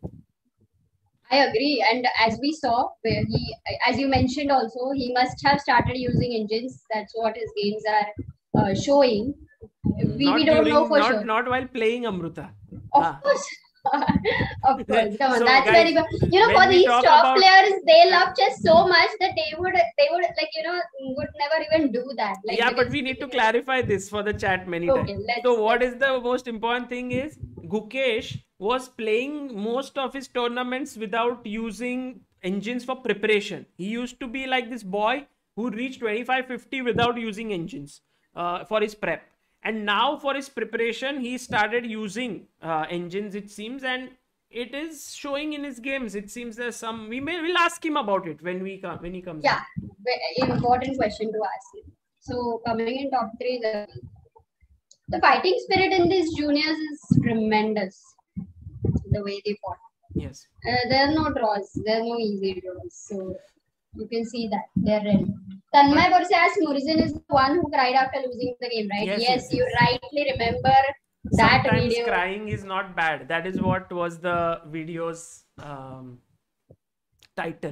Speaker 2: I agree, and as we saw, where he, as you mentioned, also he must have started using engines. That's what his games are uh, showing. We,
Speaker 1: not
Speaker 2: we don't
Speaker 1: during,
Speaker 2: know for
Speaker 1: not,
Speaker 2: sure.
Speaker 1: Not while playing Amruta.
Speaker 2: Of
Speaker 1: Ah.
Speaker 2: course. Of course, come on,
Speaker 1: So,
Speaker 2: that's
Speaker 1: guys,
Speaker 2: very good. You know,
Speaker 1: when
Speaker 2: for
Speaker 1: we
Speaker 2: these
Speaker 1: talk
Speaker 2: top
Speaker 1: about-
Speaker 2: players, they love chess so much that they would, they would like, you know, would never even do that. Like,
Speaker 1: Yeah,
Speaker 2: they
Speaker 1: but
Speaker 2: will
Speaker 1: we need to
Speaker 2: speak-
Speaker 1: clarify this for the chat many
Speaker 2: Okay,
Speaker 1: times.
Speaker 2: let's-
Speaker 1: So what is the most important thing is Gukesh was playing most of his tournaments without using engines for preparation. He used to be like this boy who reached twenty-five fifty without using engines uh, for his prep. And now for his preparation, he started using uh, engines, it seems, and it is showing in his games. It seems there's some. We may we'll ask him about it when we come when he comes.
Speaker 2: Yeah, very important question to ask him. So coming in top three, the, the fighting spirit in these juniors is tremendous. The way they fought.
Speaker 1: Yes.
Speaker 2: Uh, there are no draws. There are no easy draws. So you can see that they're ready. Tanmay Borsas Murzin is the one who cried after losing the game, right?
Speaker 1: Yes,
Speaker 2: Yes,
Speaker 1: yes,
Speaker 2: you
Speaker 1: yes.
Speaker 2: rightly remember that
Speaker 1: Sometimes
Speaker 2: video.
Speaker 1: crying is not bad. That is what was the video's um, title.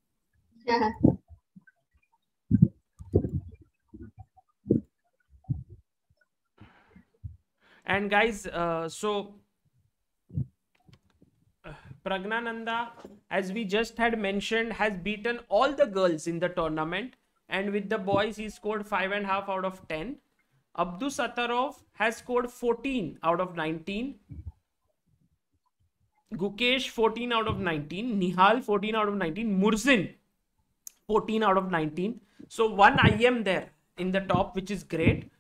Speaker 1: And guys, uh, so uh, Pragnananda, as we just had mentioned, has beaten all the girls in the tournament. And with the boys, he scored five and a half out of ten. Abdusattarov has scored fourteen out of nineteen. Gukesh fourteen out of nineteen. Nihal fourteen out of nineteen. Murzin fourteen out of nineteen. So one I M there in the top, which is great.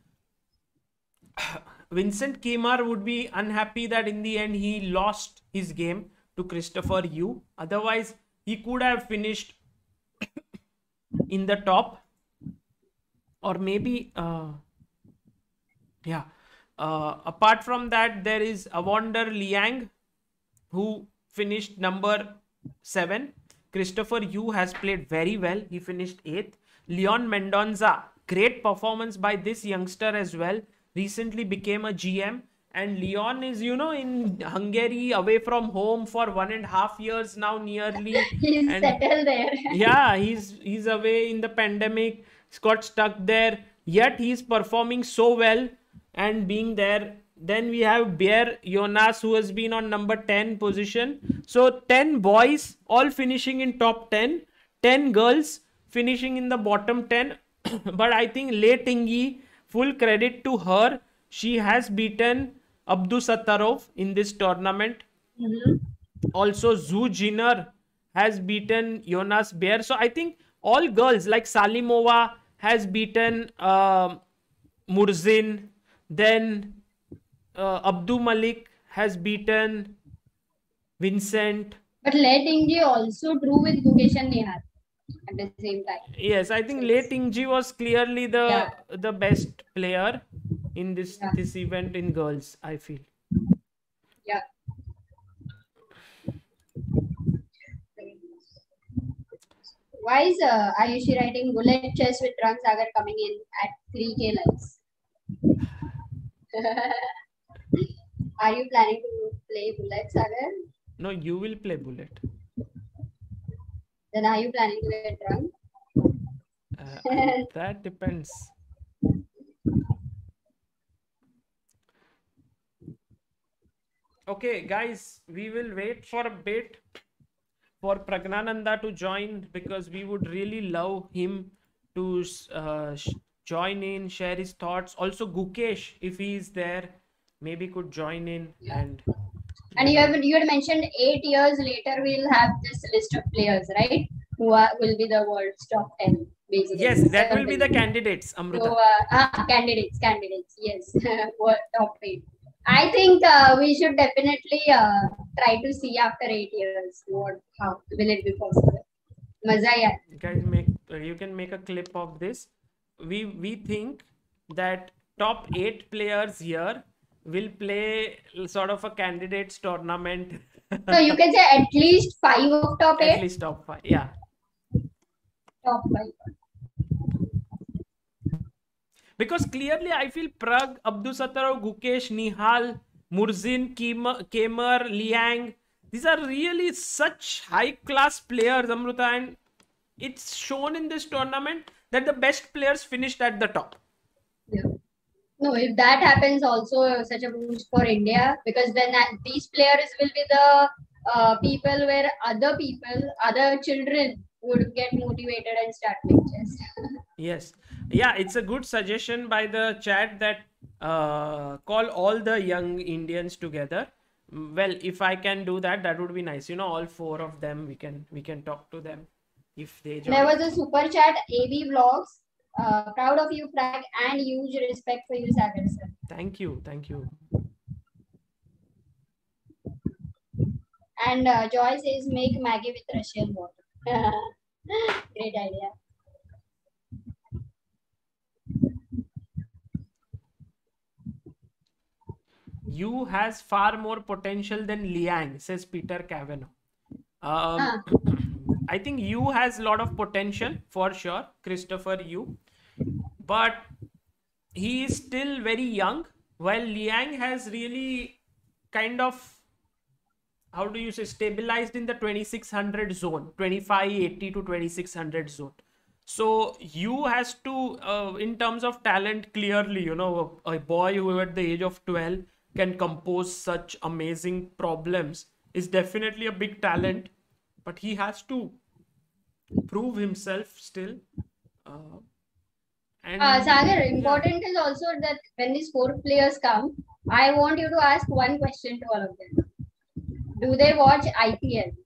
Speaker 1: Vincent Kemar would be unhappy that in the end he lost his game to Christopher Yu. Otherwise, he could have finished in the top. or maybe uh, yeah. Uh, apart from that, there is Evander Liang, who finished number seven. Christopher Yu has played very well. He finished eighth. Leon Mendonza, great performance by this youngster as well. Recently became a G M. And Leon is, you know, in Hungary, away from home for one and a half years now, nearly.
Speaker 2: He's
Speaker 1: And
Speaker 2: settled there.
Speaker 1: yeah, he's he's away in the pandemic. He's got stuck there. Yet he's performing so well and being there. Then we have Bear Jonas, who has been on number ten position. So ten boys all finishing in top ten, ten girls finishing in the bottom ten. But I think Le Tingyi, full credit to her. She has beaten Abdusattorov in this tournament.
Speaker 2: Mhm.
Speaker 1: Also, Zhu Jiner has beaten Jonas Bear. So I think all girls like Salimova has beaten uh, Murzin. Then uh, Abdu Malik has beaten Vincent.
Speaker 2: But Le Tingyi also drew with Gukesh and Nehal at the same time.
Speaker 1: Yes, I think Le Tingji was clearly the
Speaker 2: Yeah.
Speaker 1: the best player in this
Speaker 2: Yeah.
Speaker 1: this event in girls, I feel.
Speaker 2: Yeah. Why is uh, Ayushi writing bullet chess with Rang Sagar coming in at three K likes? Are you planning to play bullet, Sagar?
Speaker 1: No, you will play bullet.
Speaker 2: Then are you planning to get drunk?
Speaker 1: Uh, that depends. Okay, guys, we will wait for a bit for Pragnananda to join because we would really love him to uh, sh- join in, share his thoughts. Also, Gukesh, if he is there, maybe could join in and.
Speaker 2: And you have you had mentioned eight years later we'll have this list of players, right? Who are, will be the world's top ten, basically.
Speaker 1: Yes, that will be the candidates, Amruta.
Speaker 2: So, uh, ah, candidates, candidates, yes, What top eight. I think uh, we should definitely uh, try to see after eight years what how will it be possible. Maza hai.
Speaker 1: Guys, make uh, you can make a clip of this. We we think that top eight players here will play sort of a candidates tournament.
Speaker 2: So you can say at least five of top
Speaker 1: At
Speaker 2: eight.
Speaker 1: least top five, yeah.
Speaker 2: Top five.
Speaker 1: Because clearly I feel Prag, Abdusattorov, Gukesh, Nihal, Murzin, Kemer, Liang, these are really such high class players, Amruta, and it's shown in this tournament that the best players finished at the top.
Speaker 2: Yeah. No, if that happens, also uh, such a boost for India, because then uh, these players will be the uh, people where other people, other children would get motivated and start playing chess.
Speaker 1: Yes. Yeah, it's a good suggestion by the chat that uh, call all the young Indians together. Well, if I can do that, that would be nice. You know, all four of them, we can we can talk to them if they join.
Speaker 2: There was a super chat, A B Vlogs. Uh, proud of you, Prag, and huge respect for you, Sagar sir.
Speaker 1: Thank you, thank you.
Speaker 2: And uh, Joy says, make Maggie with Russian water. Great idea.
Speaker 1: Yu has far more potential than Liang, says Peter Cavanaugh. Um,
Speaker 2: Ah.
Speaker 1: I think Yu has a lot of potential for sure, Christopher Yu, but he is still very young, while Liang has really kind of, how do you say, stabilized in the twenty-six hundred zone, twenty-five eighty to twenty-six hundred zone. So Yu has to, uh, in terms of talent, clearly, you know, a, a boy who at the age of twelve can compose such amazing problems is definitely a big talent, but he has to prove himself still. Uh, and
Speaker 2: Uh, Sagar,
Speaker 1: yeah.
Speaker 2: important is also that when these four players come, I want you to ask one question to all of them. Do they watch I P L?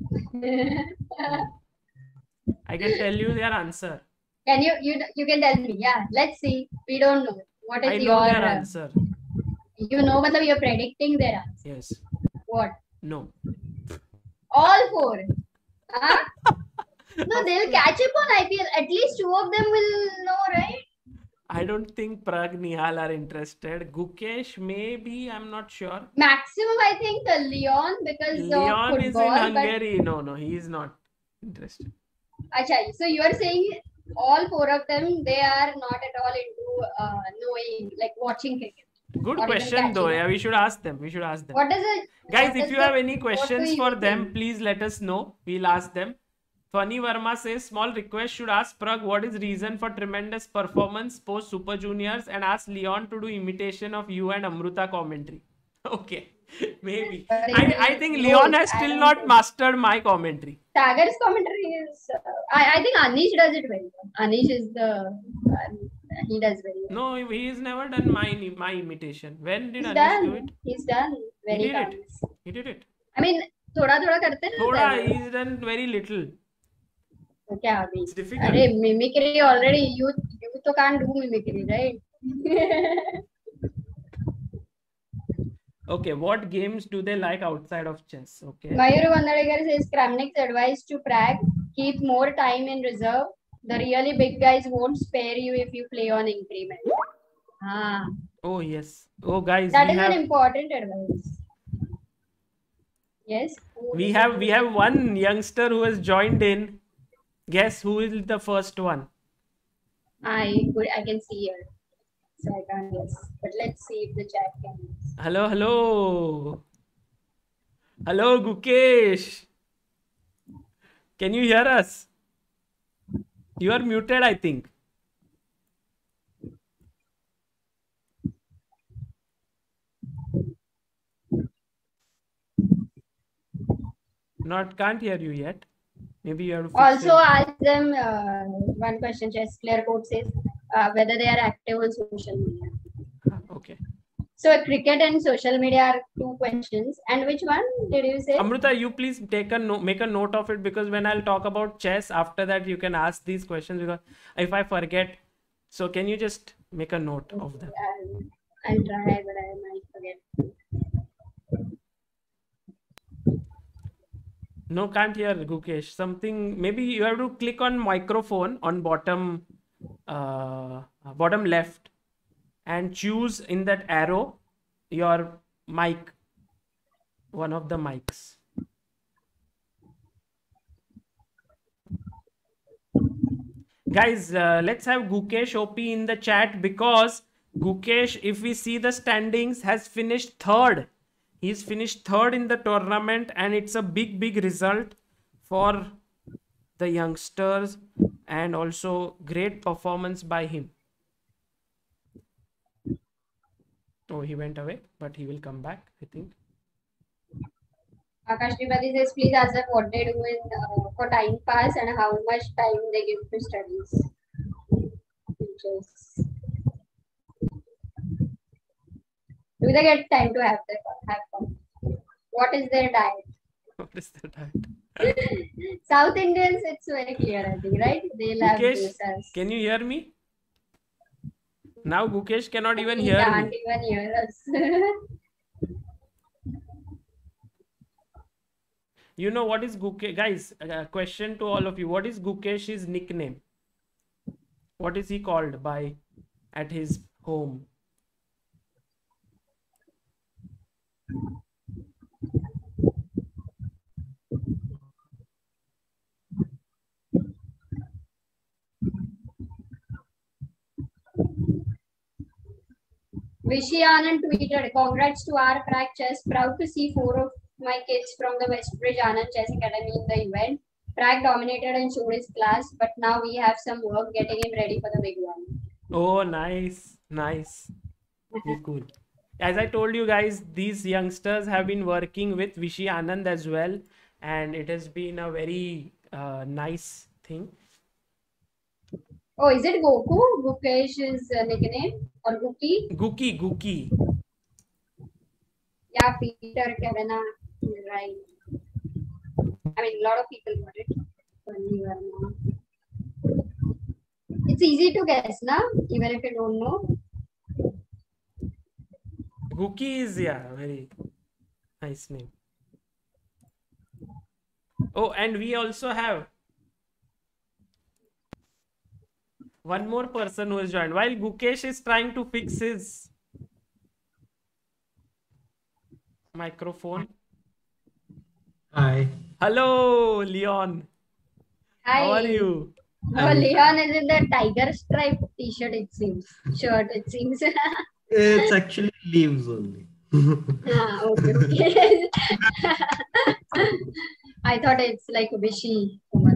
Speaker 1: I can tell you their answer.
Speaker 2: Can you, you you can tell me? Yeah, let's see. We don't know. What is
Speaker 1: I know
Speaker 2: your
Speaker 1: their
Speaker 2: uh,
Speaker 1: answer.
Speaker 2: You know, but you're predicting their answer.
Speaker 1: Yes.
Speaker 2: What?
Speaker 1: No.
Speaker 2: All four. Huh? No, they'll catch up on I P L. At least two of them will know, right?
Speaker 1: I don't think Prag, Nihal are interested. Gukesh, maybe, I'm not sure.
Speaker 2: Maximum, I think, uh, Leon because of
Speaker 1: Leon is in
Speaker 2: football. But
Speaker 1: Hungary. No, no, he is not interested.
Speaker 2: Acha, so you are saying all four of them, they are not at all into uh, knowing, like watching cricket.
Speaker 1: Good
Speaker 2: or even
Speaker 1: question though.
Speaker 2: catching
Speaker 1: Yeah,
Speaker 2: up.
Speaker 1: we should ask them. We should ask them.
Speaker 2: What does it,
Speaker 1: Guys,
Speaker 2: what
Speaker 1: if
Speaker 2: does
Speaker 1: you
Speaker 2: the-
Speaker 1: have any
Speaker 2: what do
Speaker 1: questions
Speaker 2: you
Speaker 1: for them,
Speaker 2: think?
Speaker 1: please let us know. We'll ask them. Funny Verma says, small request, should ask Prag what is reason for tremendous performance post Super Juniors and ask Leon to do imitation of you and Amruta commentary. Okay, maybe.
Speaker 2: But
Speaker 1: I,
Speaker 2: it
Speaker 1: I
Speaker 2: is
Speaker 1: think
Speaker 2: good.
Speaker 1: Leon has
Speaker 2: I
Speaker 1: still
Speaker 2: don't
Speaker 1: not
Speaker 2: think-
Speaker 1: mastered my commentary.
Speaker 2: Sagar's commentary is, uh, I, I think Anish does it very well. Anish is the, uh, he does very well.
Speaker 1: No, he has never done my my imitation. When did
Speaker 2: He's
Speaker 1: Anish do
Speaker 2: done.
Speaker 1: it?
Speaker 2: He's done
Speaker 1: He
Speaker 2: very
Speaker 1: did it.
Speaker 2: times.
Speaker 1: He did it.
Speaker 2: I mean, थोड़ा थोड़ा करते हैं ना
Speaker 1: Thoda,
Speaker 2: सब।
Speaker 1: he's done very little.
Speaker 2: तो क्या अभी?
Speaker 1: It's difficult.
Speaker 2: अरे mimicry already you you तो can't do mimicry, right?
Speaker 1: Okay, what games do they like outside of chess? Okay.
Speaker 2: Mayur Vandadekar says Kramnik's advice to Prag: keep more time in reserve. The really big guys won't spare you if you play on increment. Ah,
Speaker 1: Oh yes. Oh guys,
Speaker 2: that
Speaker 1: we
Speaker 2: is
Speaker 1: have
Speaker 2: an important advice. Yes.
Speaker 1: we have we have one youngster who has joined in. Guess who is the first one?
Speaker 2: I could I can see here, so I can't guess. But let's see if the chat can.
Speaker 1: Hello, hello. Hello, Gukesh. Can you hear us? You are muted, I think. Not can't hear you yet. Maybe you have to fix
Speaker 2: Also,
Speaker 1: it.
Speaker 2: ask them uh, one question. Chess player code says uh, whether they are active on social media.
Speaker 1: Ah, okay.
Speaker 2: So cricket and social media are two questions. And which one did you say?
Speaker 1: Amruta, you please take a no- make a note of it, because when I'll talk about chess, after that you can ask these questions, because if I forget, so can you just make a note of them?
Speaker 2: I'll, I'll try, but I might forget.
Speaker 1: No, can't hear Gukesh. Something, maybe you have to click on microphone on bottom uh, bottom left and choose in that arrow your mic, one of the mics. Guys, uh, let's have Gukesh O P in the chat, because Gukesh, if we see the standings, has finished third. He's finished third in the tournament, and it's a big, big result for the youngsters, and also great performance by him. Oh, he went away, but he will come back, I think.
Speaker 2: Akash Tripati says, please ask them what they do in, uh, for time pass and how much time they give to studies. Teachers. Do they get time to have, their, have fun? What is their diet?
Speaker 1: What is the diet?
Speaker 2: South Indians, it's very clear, I think, right? They'll have
Speaker 1: Gukesh,
Speaker 2: dosas.
Speaker 1: can you hear me? Now Gukesh cannot even
Speaker 2: He
Speaker 1: hear
Speaker 2: can't
Speaker 1: me.
Speaker 2: even hear us.
Speaker 1: You know what is Gukesh? Guys, a question to all of you. What is Gukesh's nickname? What is he called by at his home?
Speaker 2: Vishy Anand tweeted, congrats to our crack chess. Proud to see four of my kids from the Westbridge Anand Chess Academy in the event. Prag dominated and showed his class, but now we have some work getting him ready for the big one.
Speaker 1: Oh, nice, nice. Very cool. As I told you guys, these youngsters have been working with Vishy Anand as well, and it has been a very uh, nice thing.
Speaker 2: Oh, is it Goku? Gukesh's uh, nickname? Or Guki?
Speaker 1: Guki, Guki.
Speaker 2: Yeah, Peter Kavana is right. I mean, a lot of people got it. Funny Verma. It's easy to guess, na? Even if you don't know.
Speaker 1: Guki is, yeah, very nice name. Oh, and we also have One more person who has joined. While Gukesh is trying to fix his microphone.
Speaker 4: Hi.
Speaker 1: Hello, Leon.
Speaker 2: Hi.
Speaker 1: How are you?
Speaker 2: No,
Speaker 4: I'm-
Speaker 2: Leon is in the tiger stripe t-shirt, it seems. Shirt, it seems.
Speaker 4: It's actually leaves only.
Speaker 2: Ah, okay, okay. I thought it's like Vishy.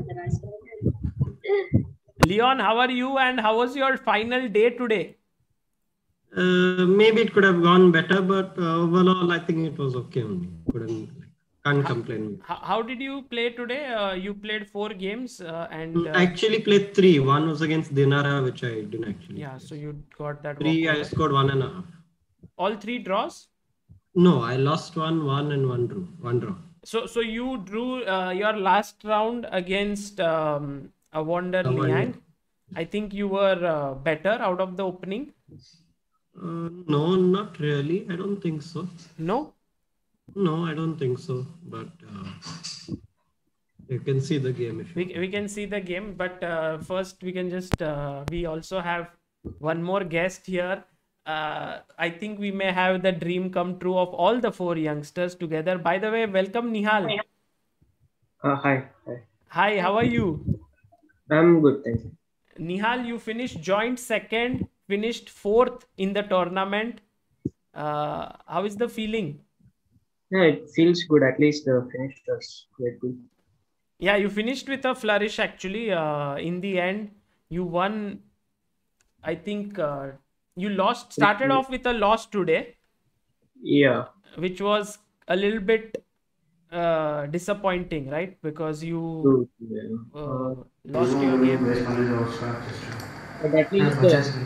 Speaker 1: Leon, how are you and how was your final day today?
Speaker 4: Uh, maybe it could have gone better, but uh, overall, I think it was okay only. Couldn't, can't complain.
Speaker 1: How, how did you play today? Uh, you played four games uh, and uh,
Speaker 4: I actually played three. One was against Dinara, which I didn't actually.
Speaker 1: yeah,
Speaker 4: play.
Speaker 1: so you got that
Speaker 4: Three, I
Speaker 1: walkover.
Speaker 4: scored one and a half.
Speaker 1: All three draws?
Speaker 4: No, I lost one, one, and one drew. One draw.
Speaker 1: So so you drew uh, your last round against um, a Wonder
Speaker 4: A Wonder.
Speaker 1: Liang. I think you were uh, better out of the opening.
Speaker 4: Uh, no, not really. I don't think so.
Speaker 1: No?
Speaker 4: No, I don't think so. But uh, you can see the game if you.
Speaker 1: We, we can see the game, but uh, first we can just, uh, we also have one more guest here. Uh, I think we may have the dream come true of all the four youngsters together. By the way, welcome Nihal.
Speaker 5: Uh, hi. Hi.
Speaker 1: Hi, how are you?
Speaker 5: I'm good, thank you.
Speaker 1: Nihal, you finished joint second, finished fourth in the tournament. Uh, how is the feeling?
Speaker 5: Yeah, it feels good. At least the finish was quite good.
Speaker 1: Yeah, you finished with a flourish actually. Uh, in the end, you won. I think uh, you lost, started off with a loss today,
Speaker 5: Yeah.
Speaker 1: which was a little bit uh, disappointing, right? Because you
Speaker 5: Good. Yeah.
Speaker 1: uh, lost your game.
Speaker 5: But at least
Speaker 1: This
Speaker 5: the,
Speaker 1: is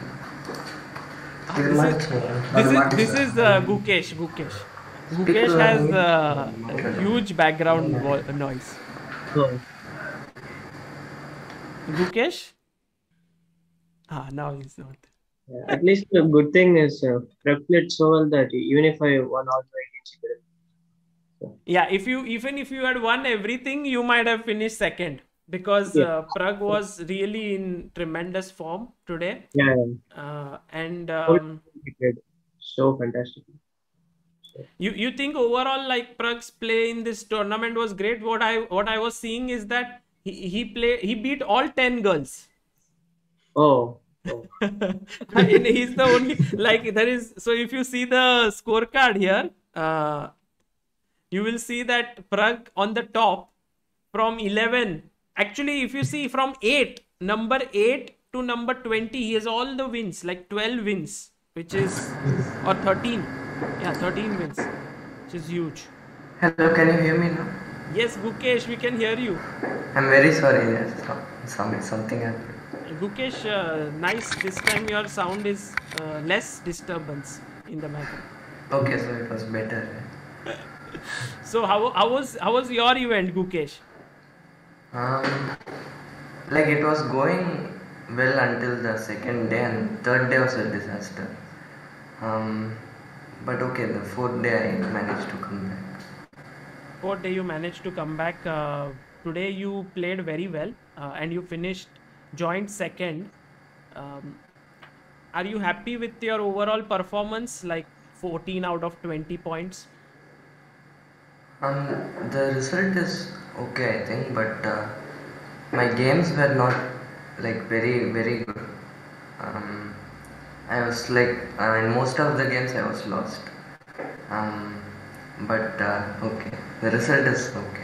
Speaker 1: this is, this is uh, Gukesh. Gukesh. Gukesh has uh, a huge background vo- noise.
Speaker 5: oh,
Speaker 1: Gukesh? Ah, now he's not.
Speaker 5: yeah, at least the good thing is uh, Prep played so well that even if I won all my games, he couldn't.
Speaker 1: Yeah, if you even if you had won everything, you might have finished second because
Speaker 5: Yeah.
Speaker 1: uh, Prag was really in tremendous form today,
Speaker 5: Yeah,
Speaker 1: uh, and
Speaker 5: yeah.
Speaker 1: um,
Speaker 5: He played so fantastic.
Speaker 1: you you think overall like Prag's play in this tournament was great. What I what I was seeing is that he he play he beat all ten girls.
Speaker 5: Oh, oh.
Speaker 1: And he's the only like there is so if you see the scorecard here, uh, you will see that Prag on the top from eleven. Actually, if you see from eight, number eight to number twenty, he has all the wins, like twelve wins, which is or thirteen. Yeah, thirteen wins, which is huge.
Speaker 6: Hello, can you hear me now?
Speaker 1: Yes, Gukesh, we can hear you.
Speaker 6: I'm very sorry, there's some, some, something happened.
Speaker 1: Gukesh, uh, nice. This time your sound is uh, less disturbance in the microphone.
Speaker 6: Okay, so it was better.
Speaker 1: So how how was how was your event, Gukesh?
Speaker 6: Um, like it was going well until the second day, and third day was a disaster. Um, but okay, the fourth day I managed to come back.
Speaker 1: Fourth day you managed to come back. Uh, today you played very well uh, and you finished joint second. Um, are you happy with your overall performance? Like fourteen out of twenty points.
Speaker 6: Um, the result is okay, I think, but uh, my games were not like very very good. Um, I was like uh, in most of the games I was lost. Um, but uh, okay, the result is okay.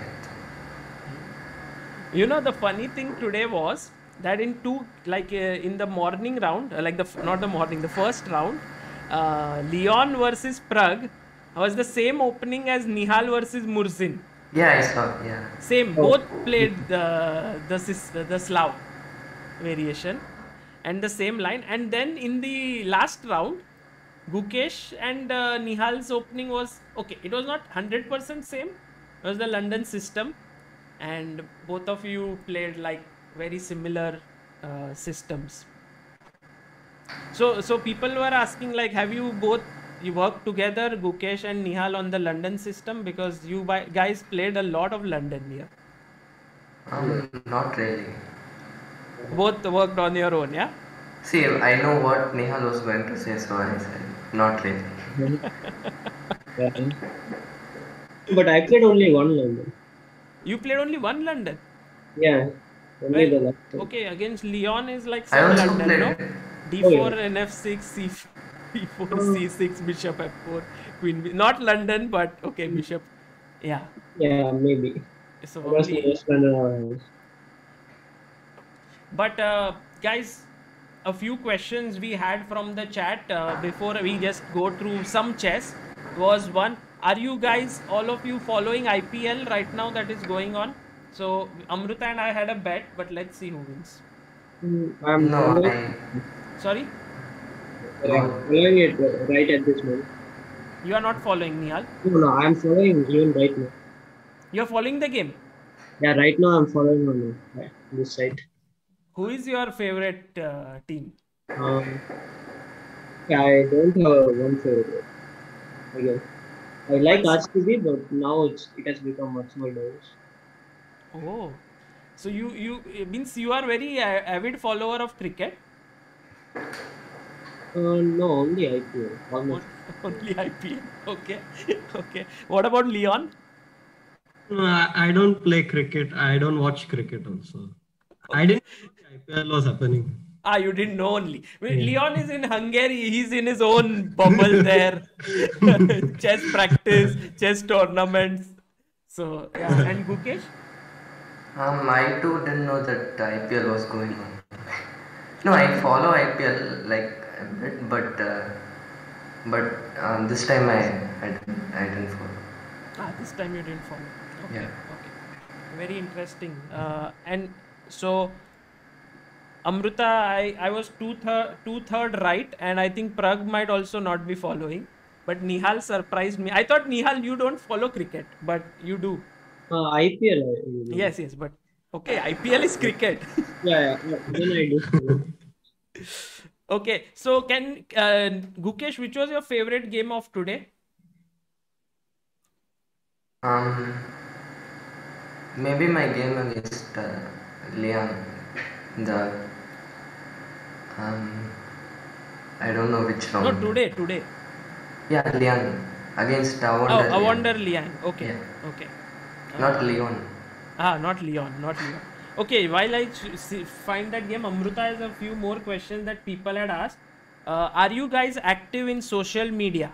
Speaker 1: You know, the funny thing today was that in two, like uh, in the morning round, uh, like the f- not the morning, the first round, uh, Leon versus Prag was the same opening as Nihal versus Murzin.
Speaker 6: Yeah, I saw. Yeah.
Speaker 1: Same, both played the the sis- the Slav variation and the same line. And then in the last round, Gukesh and uh, Nihal's opening was okay. It was not one hundred percent same. It was the London system, and both of you played like very similar uh, systems. So, so people were asking like, have you both you worked together, Gukesh and Nihal, on the London system, because you bi- guys played a lot of London here.
Speaker 6: Um, not really.
Speaker 1: Both worked on your own, yeah.
Speaker 6: See, I know what Nihal was going to say, so I said, not really.
Speaker 5: Yeah. But I played only one London.
Speaker 1: You played only one London.
Speaker 5: Yeah, only the
Speaker 1: Well,
Speaker 5: last one.
Speaker 1: okay, against Leon is like
Speaker 6: I
Speaker 1: some
Speaker 6: also
Speaker 1: London,
Speaker 6: played
Speaker 1: no?
Speaker 6: it.
Speaker 1: D
Speaker 5: Oh,
Speaker 1: four
Speaker 5: yeah.
Speaker 1: and F six, C four, C six, Bishop F four, Queen. B- Not London, but okay, Bishop. Yeah.
Speaker 5: Yeah, maybe.
Speaker 1: So
Speaker 5: I was
Speaker 1: only.
Speaker 5: West London.
Speaker 1: But uh, guys, a few questions we had from the chat uh, before we just go through some chess was one. Are you guys, all of you, following I P L right now that is going on? So Amruta and I had a bet, but let's see who wins.
Speaker 5: Mm, I'm
Speaker 6: No,
Speaker 5: following,
Speaker 6: I.
Speaker 1: Sorry,
Speaker 5: like, following it uh, right at this moment.
Speaker 1: you are not following Nihal.
Speaker 5: No, no, I'm following even right now.
Speaker 1: You are following the game.
Speaker 5: Yeah, right now I'm following on uh, this site.
Speaker 1: Who is your favorite uh, team?
Speaker 5: Um, yeah, I don't have one favorite. I guess I like R C B, but now it's it has become much more diverse.
Speaker 1: Oh, so you you it means you are very uh, avid follower of cricket.
Speaker 5: Uh, no, only I P L. Almost.
Speaker 1: Only I P L. Okay, okay. What about Leon?
Speaker 4: No, I, I don't play cricket. I don't watch cricket also. I didn't know the I P L was happening.
Speaker 1: Ah, you didn't know only. Well,
Speaker 4: Yeah.
Speaker 1: Leon is in Hungary. He's in his own bubble there. Chess practice, chess tournaments. So yeah. And Gukesh?
Speaker 6: Um, I too didn't know that I P L was going on. No, I follow I P L like a bit, but uh, but um, this time I I didn't, I didn't follow.
Speaker 1: Ah, this time you didn't follow. Okay,
Speaker 6: Yeah.
Speaker 1: okay. Very interesting. Uh, and so Amruta, I, I was two third two third right, and I think Prag might also not be following. But Nihal surprised me. I thought Nihal, you don't follow cricket, but you do.
Speaker 5: Uh, I P L. I, really.
Speaker 1: Yes, yes, but okay, I P L is cricket.
Speaker 5: Yeah, yeah. Then I do. follow.
Speaker 1: Okay, so can uh, Gukesh, which was your favorite game of today?
Speaker 6: Um, maybe my game against uh, Leon, the um, I don't know which
Speaker 1: No,
Speaker 6: round.
Speaker 1: today, today.
Speaker 6: Yeah, Leon against
Speaker 1: Oh,
Speaker 6: Avonder.
Speaker 1: I wonder Liang. Okay,
Speaker 6: Yeah.
Speaker 1: okay.
Speaker 6: Not Leon.
Speaker 1: Ah, not Leon, not Leon. Okay, while I ch- see, find that game, Amruta has a few more questions that people had asked. Uh, are you guys active in social media?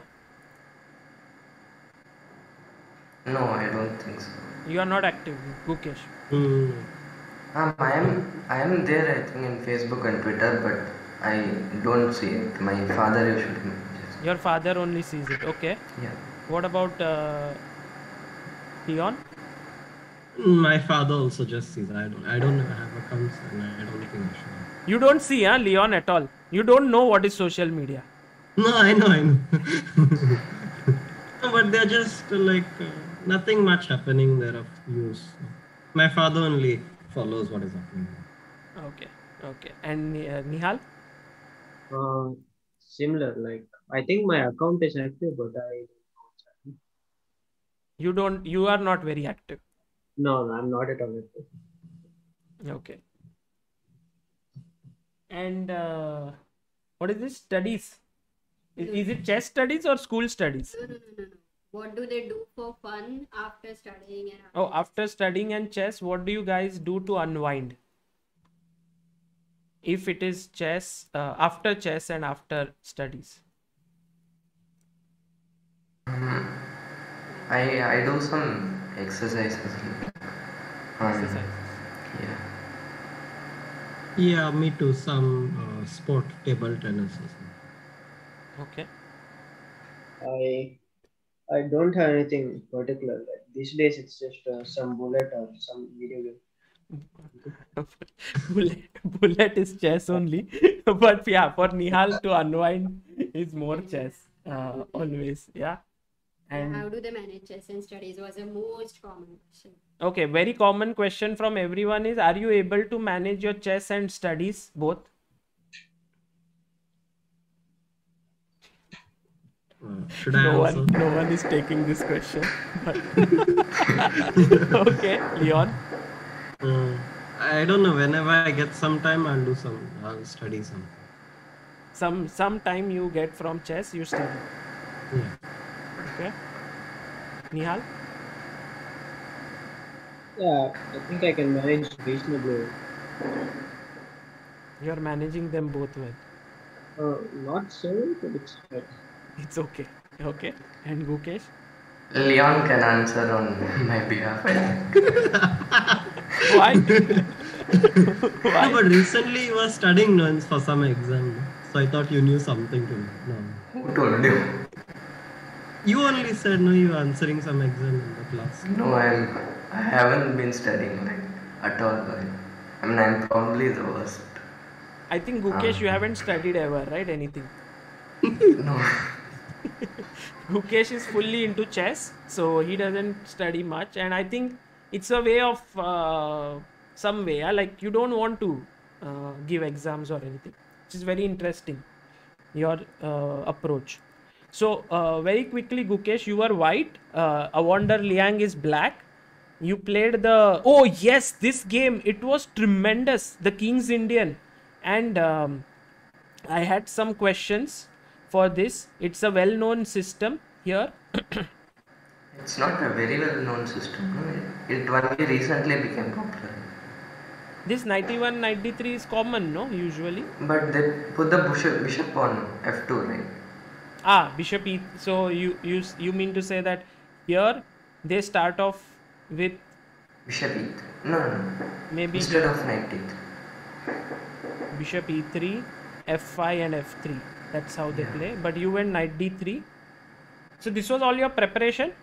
Speaker 6: No, I don't think so.
Speaker 1: You are not active, Gukesh.
Speaker 4: Hmm.
Speaker 6: Um, I am I am there I think in Facebook and Twitter, but I don't see it. My father usually messages.
Speaker 1: Your father only sees it. Okay.
Speaker 6: Yeah.
Speaker 1: What about uh, Leon?
Speaker 4: My father also just sees. I don't. I don't have accounts, and I don't think I should.
Speaker 1: You don't see, huh, Leon at all. You don't know what is social media.
Speaker 4: No, I know, I know. No, but they're just uh, like uh, nothing much happening there of use. My father only follows what is happening.
Speaker 1: Okay, okay. And uh, Nihal?
Speaker 5: Uh, similar. Like I think my account is active, but I don't know what's happening.
Speaker 1: You don't. You are not very active.
Speaker 5: No, no, I'm not at all active.
Speaker 1: Okay. And uh, what is this? Studies? Is, is it chess studies or school studies?
Speaker 2: No, no, no, no, no. What do they do for fun after studying and after
Speaker 1: Oh, after studying and chess, what do you guys do to unwind? If it is chess, uh, after chess and after studies.
Speaker 6: Um, I I do some exercises. Um,
Speaker 1: Exercises.
Speaker 6: Yeah.
Speaker 4: Yeah, me too. Some uh, sport, table tennis or something.
Speaker 1: Okay.
Speaker 5: I I don't have anything particular. Like these days, it's just uh, some bullet or some video game.
Speaker 1: bullet, bullet is chess only. But yeah, for Nihal to unwind is more chess. Uh, always. Yeah. And
Speaker 2: how do they manage chess and studies was a most common question.
Speaker 1: okay, very common question from everyone is, are you able to manage your chess and studies both?
Speaker 4: Uh, should I
Speaker 1: No
Speaker 4: answer?
Speaker 1: one, no one is taking this question. Okay, Leon.
Speaker 4: Uh, I don't know. Whenever I get some time, I'll do some. I'll study some.
Speaker 1: Some some time you get from chess, you study.
Speaker 4: Yeah.
Speaker 1: Okay. Nihal?
Speaker 5: Yeah, I think I can manage reasonably.
Speaker 1: You're managing them both well.
Speaker 5: Uh, not so, but it's fine.
Speaker 1: It's okay. Okay. And Gukesh?
Speaker 6: Leon can answer on my behalf. I think.
Speaker 1: Why?
Speaker 4: No,
Speaker 1: Why?
Speaker 4: but recently you were studying once for some exam, no? So I thought you knew something to know. No.
Speaker 6: Who told you?
Speaker 4: You only said no, you were answering some exam in the class.
Speaker 6: No, I'm. I haven't been studying like at all. Like, I mean, I'm probably the worst.
Speaker 1: I think Gukesh, you haven't studied ever, right? Anything.
Speaker 6: No.
Speaker 1: Gukesh is fully into chess, so he doesn't study much, and I think it's a way of uh, some way, yeah? Like you don't want to uh, give exams or anything, which is very interesting. Your uh, approach. So uh, very quickly, Gukesh, you are white. Uh, Awonder Liang is black. You played the oh yes, this game it was tremendous. The King's Indian, and um, I had some questions for this. It's a well-known system here.
Speaker 6: It's not a very well-known system. No? It only recently became popular.
Speaker 1: This ninety-one ninety-three is common, no? Usually.
Speaker 6: But they put the bishop, bishop on F two, right?
Speaker 1: Ah, bishop e. So you you you mean to say that here they start off with
Speaker 6: Bishop e three. No, no, no.
Speaker 1: maybe
Speaker 6: Instead of knight e three.
Speaker 1: bishop e three, f five and f three. That's how they
Speaker 6: Yeah.
Speaker 1: play. But you went knight d three. So this was all your preparation?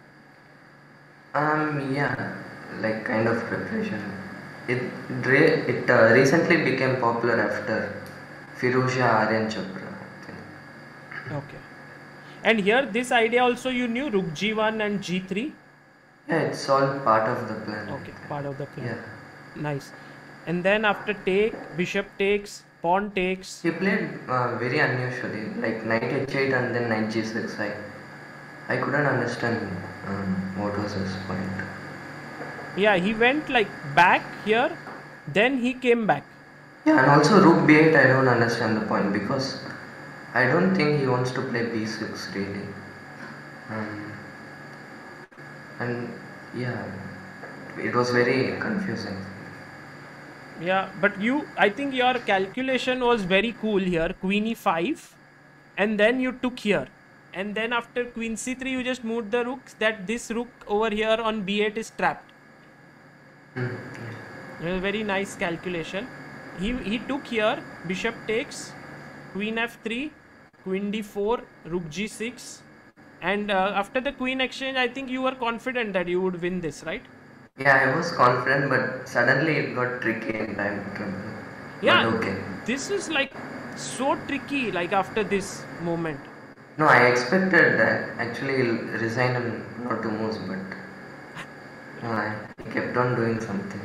Speaker 6: Um, yeah, like kind of preparation. It re- it uh, recently became popular after Firuzja Aryan Chopra. I think.
Speaker 1: Okay. And here this idea also you knew rook g one and g three.
Speaker 6: Yeah, it's all part of the plan.
Speaker 1: Okay, part of the plan.
Speaker 6: Yeah.
Speaker 1: Nice. And then after take, bishop takes, pawn takes.
Speaker 6: He played uh, very unusually, like knight h eight and then knight g six. I, I couldn't understand um, what was his point.
Speaker 1: Yeah, he went like back here, then he came back.
Speaker 6: Yeah, and also rook b eight, I don't understand the point because I don't think he wants to play b six really. Um, and yeah, it was very confusing.
Speaker 1: Yeah, but you, I think your calculation was very cool here. Queen e five, and then you took here. And then after queen c three, you just moved the rooks that this rook over here on b eight is trapped.
Speaker 6: Mm, yeah.
Speaker 1: A very nice calculation. He, he took here, bishop takes, queen f three, queen d four, rook g six. And uh, after the queen exchange, I think you were confident that you would win this, right?
Speaker 6: Yeah, I was confident, but suddenly it got tricky and I became.
Speaker 1: Yeah,
Speaker 6: But okay.
Speaker 1: this is like so tricky, like after this moment.
Speaker 6: No, I expected that actually he'll resign and not to moves, but no, I he kept on doing something.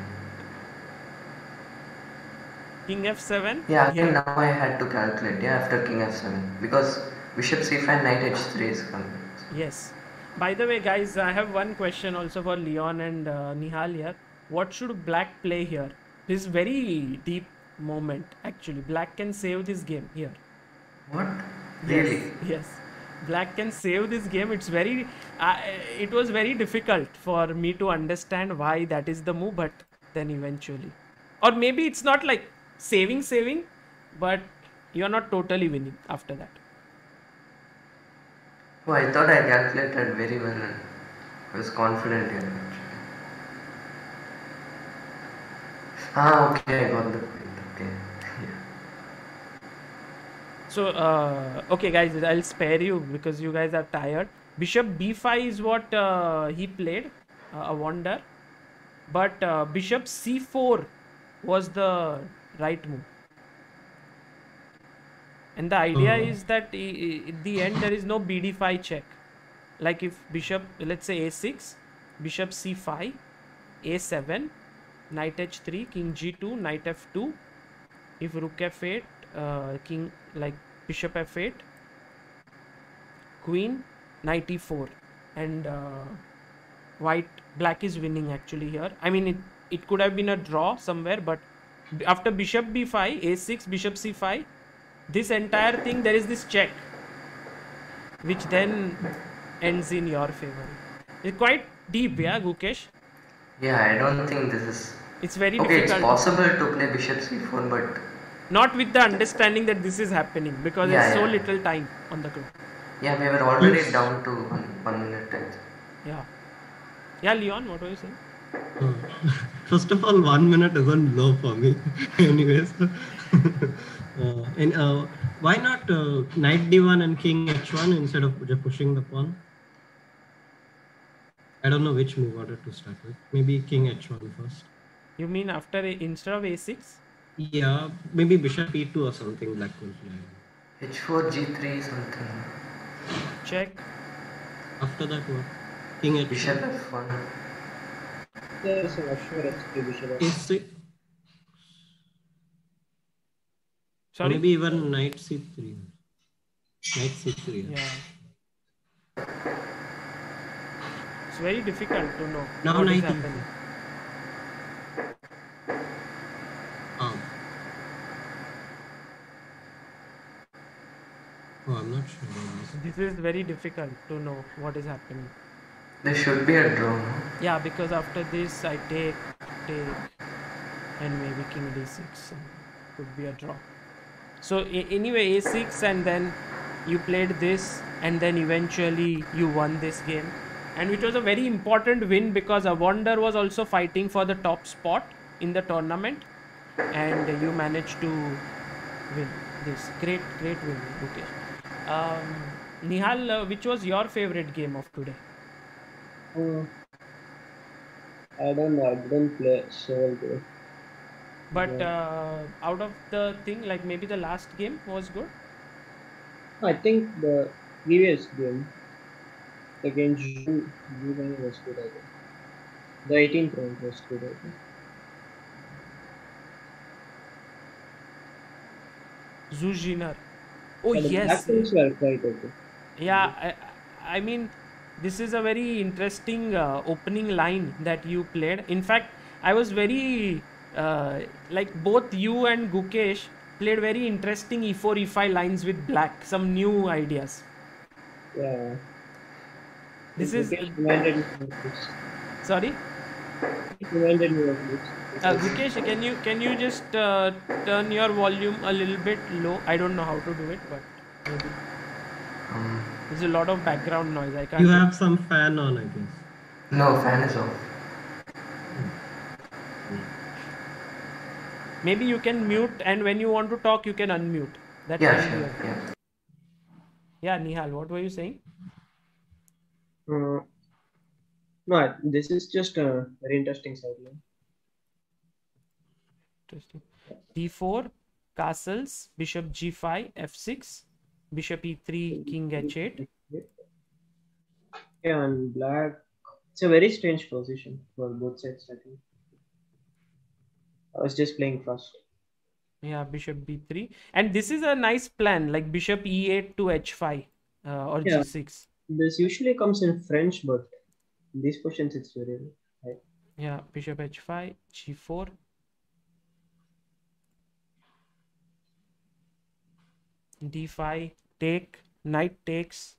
Speaker 1: King f seven.
Speaker 6: Yeah, again now I had to calculate. Yeah, after king f seven because bishop c five, knight h three is coming.
Speaker 1: Yes. By the way, guys, I have one question also for Leon and uh, Nihal here. What should black play here? This is very deep moment actually. Black can save this game here.
Speaker 6: What? Really?
Speaker 1: Yes, yes. Black can save this game. It's very. Uh, it was very difficult for me to understand why that is the move, but then eventually, or maybe it's not like saving, saving, but you're not totally winning after that.
Speaker 6: Oh, I thought I calculated very well and I was confident here. Ah, okay, I got the point. Okay. Yeah.
Speaker 1: So, uh, okay, guys, I'll spare you because you guys are tired. Bishop b five is what uh, he played, uh, a wonder. But uh, bishop c four was the right move. And the idea
Speaker 4: Oh.
Speaker 1: is that i- i- at the end there is no b d five check. Like if bishop, let's say a six, bishop c five, a seven, knight h three, king g two, knight f two. If rook f eight, uh, king like bishop f eight, queen, knight e four, and uh, white black is winning actually here. I mean it it could have been a draw somewhere, but b- after bishop b five, a six, bishop c five, this entire thing, there is this check, which then ends in your favor. It's quite deep, yeah, Gukesh?
Speaker 6: Yeah, I don't think this is...
Speaker 1: It's very
Speaker 6: Okay, it's
Speaker 1: difficult.
Speaker 6: possible to play bishop c four, but...
Speaker 1: Not with the understanding that this is happening, because
Speaker 6: Yeah,
Speaker 1: there's so
Speaker 6: yeah.
Speaker 1: little time on the clock.
Speaker 6: Yeah, we were already
Speaker 4: Yes.
Speaker 6: down to one, one minute. I think.
Speaker 1: Yeah. Yeah, Leon, what were you saying?
Speaker 4: Uh, First of all, one minute isn't low for me. Anyways, uh, and uh, why not uh, knight d one and king h one instead of just pushing the pawn? I don't know which move order to start with. Maybe king h one first.
Speaker 1: You mean after a, instead of a six?
Speaker 4: Yeah, maybe bishop e two or something. Black will play.
Speaker 6: h four, g three, something.
Speaker 1: Check.
Speaker 4: After that, what? King h
Speaker 6: Bishop f one.
Speaker 5: Yes, I'm sure it's the bishop.
Speaker 4: a six.
Speaker 1: Sorry?
Speaker 4: Maybe even knight c three. Knight c three.
Speaker 1: Yeah. It's very difficult to know
Speaker 4: Now
Speaker 1: what is
Speaker 4: knight e
Speaker 1: happening.
Speaker 4: Um. Oh, I'm not sure about this.
Speaker 1: This is very difficult to know what is happening.
Speaker 6: There should be a draw. No?
Speaker 1: Yeah, because after this I take, take, and maybe king d six. And could be a draw. So a- anyway, a six, and then you played this, and then eventually you won this game, and which was a very important win because Avonder was also fighting for the top spot in the tournament, and you managed to win this. Great, great win. Okay. Um, Nihal, uh, which was your favorite game of today?
Speaker 5: Uh, I don't know. I didn't play so good.
Speaker 1: But uh, out of the thing, like maybe the last game was good.
Speaker 5: I think the previous game against Zhu, Zhu was good. I think the eighteenth round was good. I think.
Speaker 1: Zhu Jinar. Oh
Speaker 5: And the
Speaker 1: yes.
Speaker 5: black pins were quite okay.
Speaker 1: Yeah, I, I mean, this is a very interesting uh, opening line that you played. In fact, I was very uh, like both you and Gukesh played very interesting e four e five lines with black. Some new ideas.
Speaker 5: Yeah.
Speaker 1: This is
Speaker 5: Gukesh reminded me of this.
Speaker 1: sorry.
Speaker 5: It reminded me of this.
Speaker 1: Uh, Gukesh, can you can you just uh, turn your volume a little bit low? I don't know how to do it, but maybe
Speaker 6: Um,
Speaker 1: there's a lot of background noise. I can't.
Speaker 4: You
Speaker 1: do-
Speaker 4: have some fan on, I guess.
Speaker 6: no, fan is off.
Speaker 1: Maybe you can mute, and when you want to talk, you can unmute. That
Speaker 6: Yeah,
Speaker 1: can be
Speaker 6: sure.
Speaker 1: okay.
Speaker 6: Yeah.
Speaker 1: Yeah, Nihal, what were you saying?
Speaker 5: Uh, no, I- this is just a very interesting sideline.
Speaker 1: Interesting. d four, castles, bishop g five, f six, bishop e three, king h eight.
Speaker 5: Yeah, and black. It's a very strange position for both sides. I think. I was just playing fast.
Speaker 1: Yeah, bishop b three. And this is a nice plan, like bishop e eight to h five uh, or
Speaker 5: Yeah.
Speaker 1: g six.
Speaker 5: This usually comes in French, but in these positions it's very high.
Speaker 1: Yeah, bishop h five, g four. d five, take, knight takes.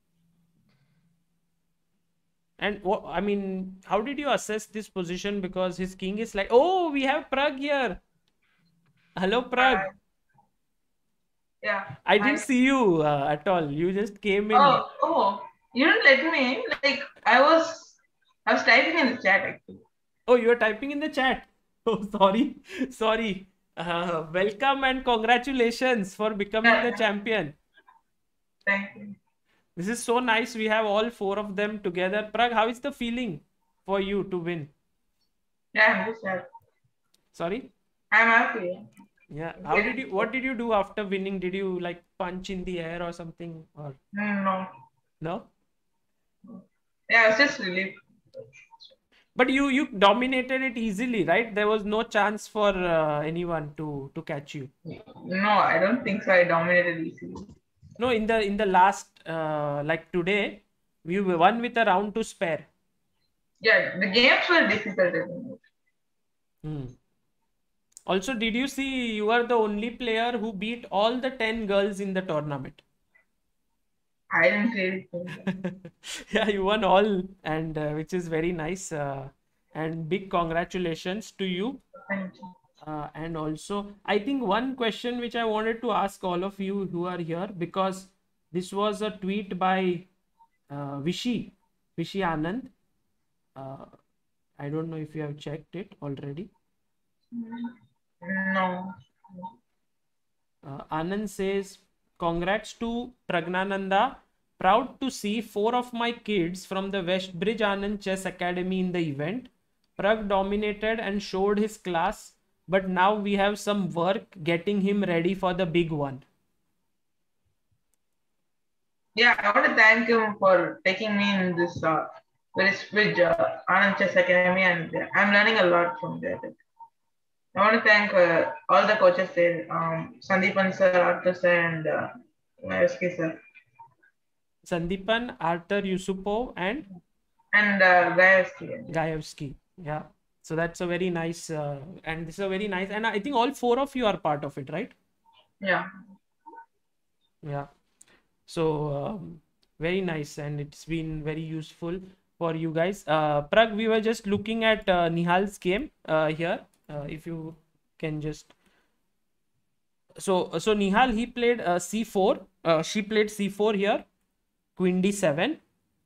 Speaker 1: And what I mean, how did you assess this position? Because his king is like, oh, we have Prag here. Hello, Prag.
Speaker 7: Yeah.
Speaker 1: I didn't
Speaker 7: I-
Speaker 1: see you uh, at all. You just came in.
Speaker 7: Oh, oh, you didn't let me in. Like I was, I was typing in the chat actually.
Speaker 1: Oh, you are typing in the chat. Oh, sorry. Sorry. Uh, welcome and congratulations for becoming the champion.
Speaker 7: Thank you.
Speaker 1: This is so nice. We have all four of them together. Prag, how is the feeling for you to win?
Speaker 7: Yeah, I'm just happy.
Speaker 1: Sorry?
Speaker 7: I'm happy.
Speaker 1: Yeah. How did you, what did you do after winning? Did you like punch in the air or something? Or
Speaker 7: Mm, no.
Speaker 1: no?
Speaker 7: Yeah, I was just relieved.
Speaker 1: But you, you dominated it easily, right? There was no chance for uh, anyone to, to catch you.
Speaker 7: No, I don't think so. I dominated easily.
Speaker 1: No, in the in the last uh, like today, we won with a round to spare.
Speaker 7: Yeah, the games were difficult. Isn't it?
Speaker 1: Hmm. Also, did you see you are the only player who beat all the ten girls in the tournament?
Speaker 7: I didn't really think that.
Speaker 1: Yeah, you won all, and uh, which is very nice. Uh, and big congratulations to you.
Speaker 7: Thank you.
Speaker 1: Uh, and also, I think one question which I wanted to ask all of you who are here, because this was a tweet by uh, Vishy, Vishy Anand. Uh, I don't know if you have checked it already.
Speaker 7: No.
Speaker 1: Uh, Anand says, congrats to Pragnananda. Proud to see four of my kids from the Westbridge Anand Chess Academy in the event. Prag dominated and showed his class, but now we have some work getting him ready for the big one.
Speaker 7: Yeah, I want to thank him for taking me in this uh, very Bridge uh, Anand Chess Academy, and uh, I'm learning a lot from there. I want to thank uh, all the coaches there, um, Sandeepan sir, Arthur sir, and uh, Mayoski sir,
Speaker 1: Sandeepan, Arthur Yusupov, and
Speaker 7: and uh, Gayevsky.
Speaker 1: Gayevsky. Yeah. So that's a very nice, uh, and this is a very nice, and I think all four of you are part of it, right?
Speaker 7: Yeah.
Speaker 1: Yeah. So um, very nice, and it's been very useful for you guys. Uh, Prag, we were just looking at uh, Nihal's game uh, here. Uh, if you can just, so so Nihal, he played uh, c four. Uh, she played c four here. Queen d seven.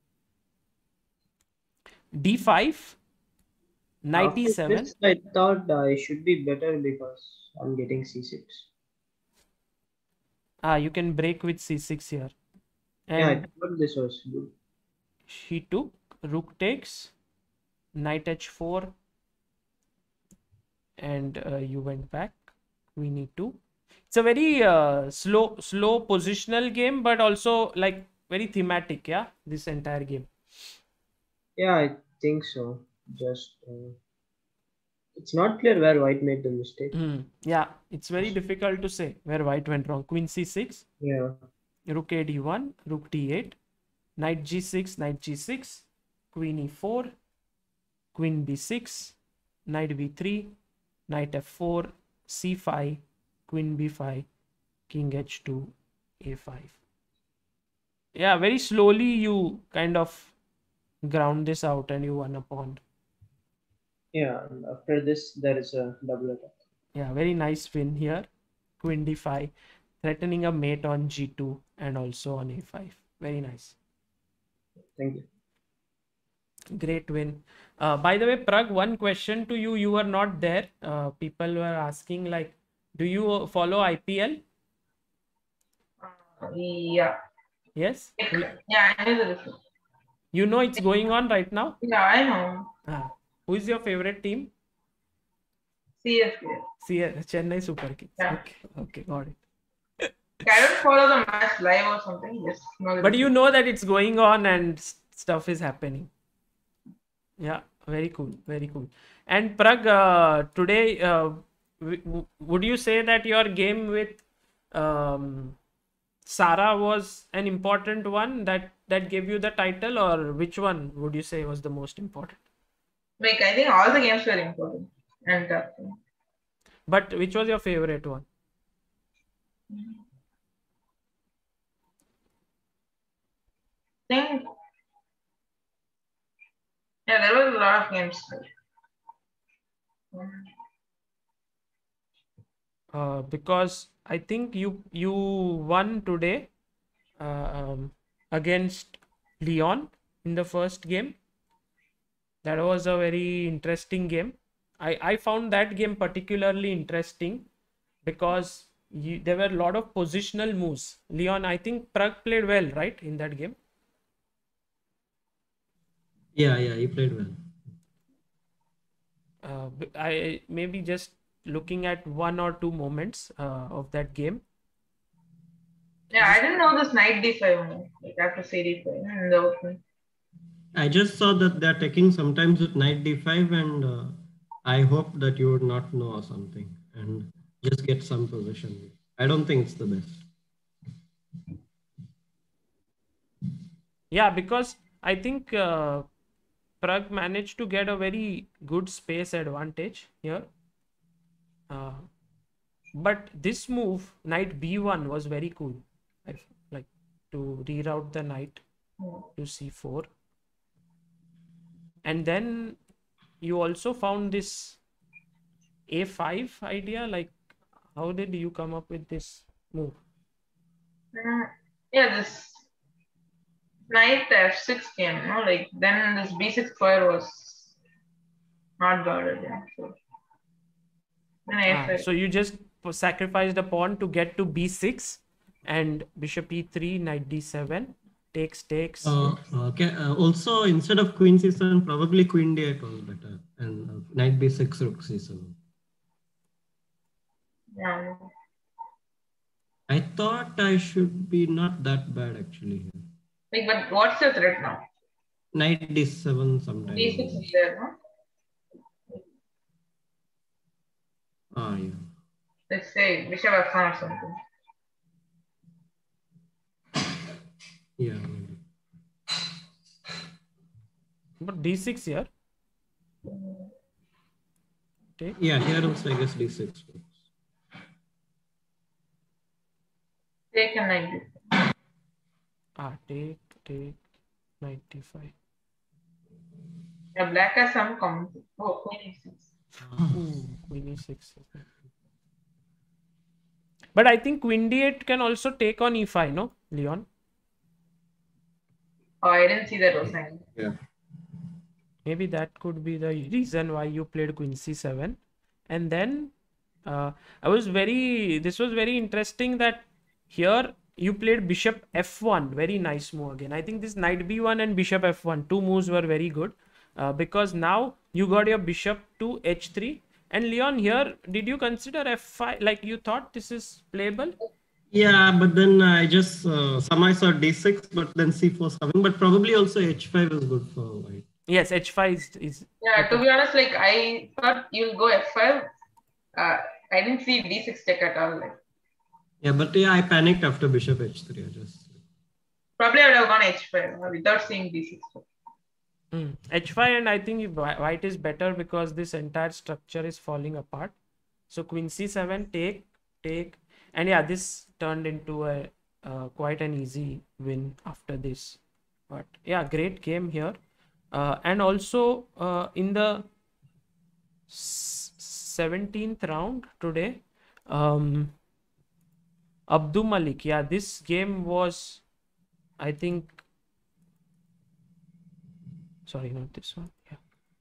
Speaker 1: d five. Knight
Speaker 5: After
Speaker 1: e seven.
Speaker 5: this, I thought uh, it should be better because I'm getting c six.
Speaker 1: Ah, you can break with c six here.
Speaker 5: Yeah, I
Speaker 1: And
Speaker 5: thought this was good.
Speaker 1: she took, rook takes, knight h four, and uh, you went back, queen e two. It's a very uh, slow slow positional game, but also like very thematic. Yeah, this entire game.
Speaker 5: Yeah, I think so. Just uh, it's not clear where white made the mistake.
Speaker 1: Hmm. Yeah, it's very difficult to say where white went wrong. Queen c six,
Speaker 5: Yeah,
Speaker 1: rook a d one, rook d eight, knight g six, knight g six, queen e four, queen b six, knight b three, knight f four, c five, queen b five, king h two, a five. Yeah, very slowly you kind of ground this out and you won a pawn.
Speaker 5: yeah. And after this, there is a double attack.
Speaker 1: Yeah, very nice win here. Queen d five, threatening a mate on g two and also on a five. Very nice.
Speaker 5: Thank you.
Speaker 1: Great win. Uh, by the way, Prag, one question to you. You were not there. Uh, people were asking, like, do you follow I P L?
Speaker 7: Uh, yeah.
Speaker 1: Yes?
Speaker 7: Yeah, I know the difference.
Speaker 1: You know it's going on right now?
Speaker 7: Yeah, I know.
Speaker 1: Ah. Who is your favorite team?
Speaker 7: C S K.
Speaker 1: C Chennai Super Kings.
Speaker 7: Yeah.
Speaker 1: Okay, okay, got it.
Speaker 7: I don't follow the match live or something. Just know the
Speaker 1: But you
Speaker 7: difference.
Speaker 1: know that it's going on and s- stuff is happening. Yeah, very cool, very cool. And Prag, uh, today, uh, w- w- would you say that your game with um, Sara was an important one that that gave you the title, or which one would you say was the most important?
Speaker 7: Like, I think all the games were important. And uh,
Speaker 1: But which was your favorite one?
Speaker 7: think, yeah, there was a lot of games.
Speaker 1: Uh, because I think you you won today uh, um, against Leon in the first game. That was a very interesting game. I, I found that game particularly interesting because you, there were a lot of positional moves. Leon, I think Prag played well, right, in that game.
Speaker 4: Yeah, yeah, he played well.
Speaker 1: Uh, b- I maybe just looking at one or two moments uh, of that game.
Speaker 7: Yeah, I didn't know this knight d five move. Like, after c d five in the open.
Speaker 4: I just saw that they're taking sometimes with knight d five, and uh, I hope that you would not know or something and just get some position. I don't think it's the best.
Speaker 1: Yeah, because I think uh, Prag managed to get a very good space advantage here. Uh, but this move, knight b one, was very cool. I f- like to reroute the knight to c four. And then you also found this a five idea. Like, how did you come up with this move?
Speaker 7: Uh, yeah, this knight f six came, no? Like then this b six square was not guarded, yeah. So then
Speaker 1: Ah,
Speaker 7: a five.
Speaker 1: so you just p- sacrificed a pawn to get to b six and bishop e three, knight d seven, takes, takes.
Speaker 4: Uh, okay. Uh, also, instead of queen c seven, probably queen d eight was better, and uh, knight b six, rook c seven.
Speaker 7: Yeah.
Speaker 4: I thought I should be not that bad actually.
Speaker 7: Like, but what's your threat now?
Speaker 4: Knight d seven sometime.
Speaker 7: b six is there, no?
Speaker 4: Ah, yeah.
Speaker 7: Let's say bishop f one or something.
Speaker 4: Yeah. Maybe.
Speaker 1: But d six here. Take.
Speaker 4: Yeah. Here also, I guess d six works.
Speaker 7: Take a knight b five.
Speaker 1: Ah, take, take, knight d five.
Speaker 7: Yeah, black has some common. Oh, queen e six.
Speaker 1: Ooh, queen e six. But I think queen d eight can also take on e five, no, Leon?
Speaker 7: Oh, I didn't see that was hanging.
Speaker 4: Yeah.
Speaker 1: Maybe that could be the reason why you played queen c seven. And then uh, I was very, this was very interesting that here you played bishop f one. Very nice move again. I think this knight b one and bishop f one, two moves were very good uh, because now you got your bishop to h three. And Leon, here, did you consider f five? Like you thought this is playable?
Speaker 4: Yeah, but then I just uh, some I saw d six, but then c four is coming. But probably also h five is good for white.
Speaker 1: Yes, h five is, is
Speaker 7: Yeah, to be honest, like I thought you'll go f five. Uh, I didn't see d six check at all. Like
Speaker 4: Yeah, but yeah, I panicked after bishop h three. I just
Speaker 7: probably I would have gone h five uh, without seeing d six.
Speaker 1: Mm. h five, and I think whi- white is better because this entire structure is falling apart. So queen c seven, take, take, and yeah, this turned into a uh, quite an easy win after this. But yeah, great game here. Uh, and also uh, in the s- seventeenth round today, um, Abdul Malik. Yeah, this game was, I think, sorry, not this one. Yeah.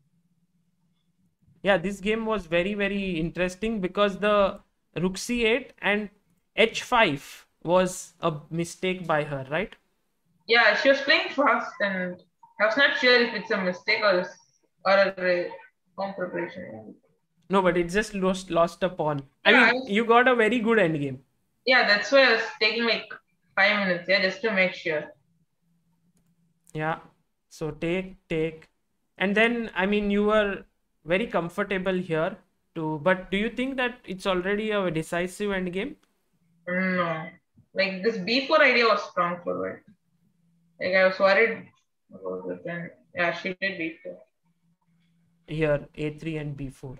Speaker 1: Yeah, this game was very, very interesting because the rook c eight and h five was a mistake by her, right?
Speaker 7: Yeah, she was playing fast, and I was not sure if it's a mistake or or a home preparation.
Speaker 1: No, but it just lost lost a pawn. I
Speaker 7: Yeah,
Speaker 1: mean,
Speaker 7: I was-
Speaker 1: you got a very good endgame.
Speaker 7: Yeah, that's why I was taking like five minutes, yeah, just to make sure.
Speaker 1: Yeah. So take, take. And then, I mean, you were very comfortable here too. But do you think that it's already a decisive endgame?
Speaker 7: No, like this b four idea was strong for white. Like I was worried about it, and yeah, she did b four.
Speaker 1: Here, a three and b four.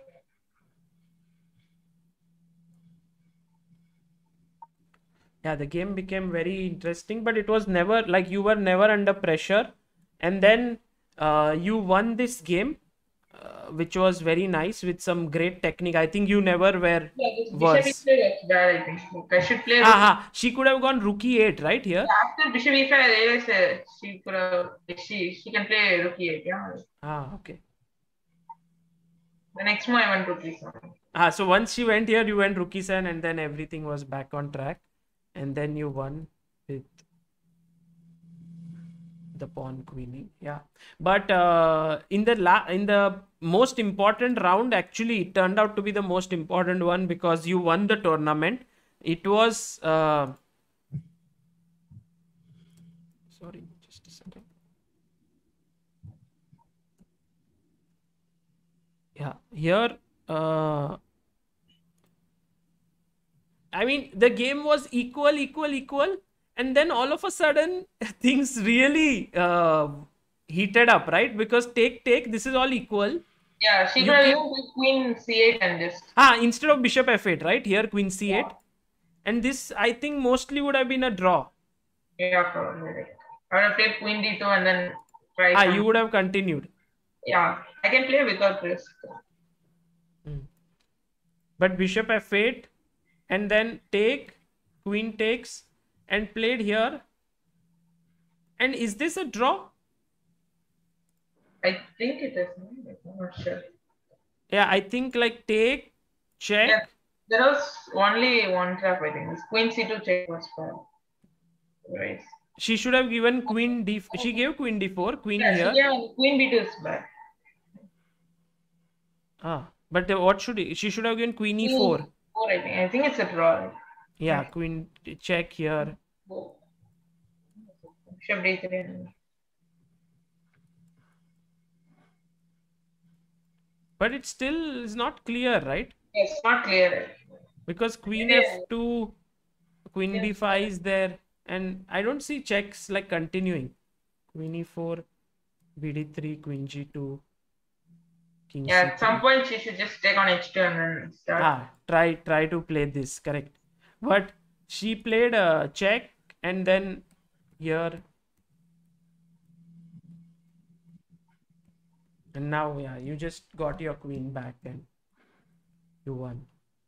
Speaker 1: Yeah, the game became very interesting, but it was never like you were never under pressure. And then uh, you won this game, uh, which was very nice with some great technique. I think you never were
Speaker 7: Yeah, this bishop
Speaker 1: worse.
Speaker 7: e five that's bad, I think. Like, I should play. rook-
Speaker 1: Aha, she could have gone rook e eight, right here.
Speaker 7: After bishop e five, I realized uh, she could have like, she she can play rook e eight. Yeah.
Speaker 1: Ah, okay.
Speaker 7: The next move I went rook e seven.
Speaker 1: Ah, so once she went here, you went rook e seven, and then everything was back on track. And then you won with the pawn queening. Yeah. But uh, in the la in the most important round, actually, it turned out to be the most important one because you won the tournament. It was uh, sorry, just a second. Yeah, here uh, I mean, the game was equal, equal, equal, and then all of a sudden things really uh, heated up, right? Because take, take, this is all equal,
Speaker 7: Yeah, she
Speaker 1: You
Speaker 7: could have
Speaker 1: can-
Speaker 7: even played queen c eight and just.
Speaker 1: Ah, instead of bishop f eight, right? Here queen c eight.
Speaker 7: Yeah.
Speaker 1: And this, I think, mostly would have been a draw.
Speaker 7: Yeah, probably. Right. I would have played queen d two and then try.
Speaker 1: Ah,
Speaker 7: some-
Speaker 1: you would have continued.
Speaker 7: Yeah, I can play without risk.
Speaker 1: But bishop f eight and then take, queen takes, and played here. And is this a draw?
Speaker 7: I think it is. I'm not sure.
Speaker 1: Yeah, I think like take, check.
Speaker 7: Yeah, there was only one trap. I think this queen c two check was for. Right.
Speaker 1: She should have given queen d. She gave queen d four, queen
Speaker 7: Yeah,
Speaker 1: here.
Speaker 7: she gave queen b two is bad.
Speaker 1: Ah, but uh, what should he, she should have given queen e four.
Speaker 7: Four, I think. I think it's a draw.
Speaker 1: Yeah, queen check here.
Speaker 7: Bishop d three. and-
Speaker 1: But it still is not clear, right?
Speaker 7: It's not clear.
Speaker 1: Because queen
Speaker 7: Yeah.
Speaker 1: f two, queen b five is there, and I don't see checks like continuing. Queen e four, b d three, queen g two, king
Speaker 7: Yeah,
Speaker 1: c
Speaker 7: at some point she should just take on h two and then start.
Speaker 1: Ah, try try to play this, correct. But she played a check and then here. And now, yeah, you just got your queen back and you won.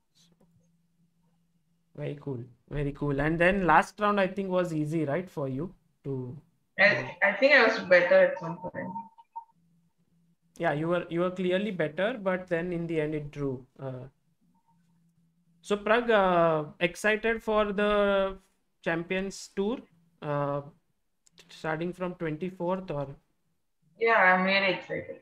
Speaker 1: Very cool, very cool. And then last round, I think, was easy, right, for you to.
Speaker 7: I, I think I was better at some point.
Speaker 1: Yeah, you were you were clearly better, but then in the end, it drew. Uh, so Prag, uh, excited for the Champions Tour, uh, starting from twenty-fourth, or
Speaker 7: Yeah, I'm really excited.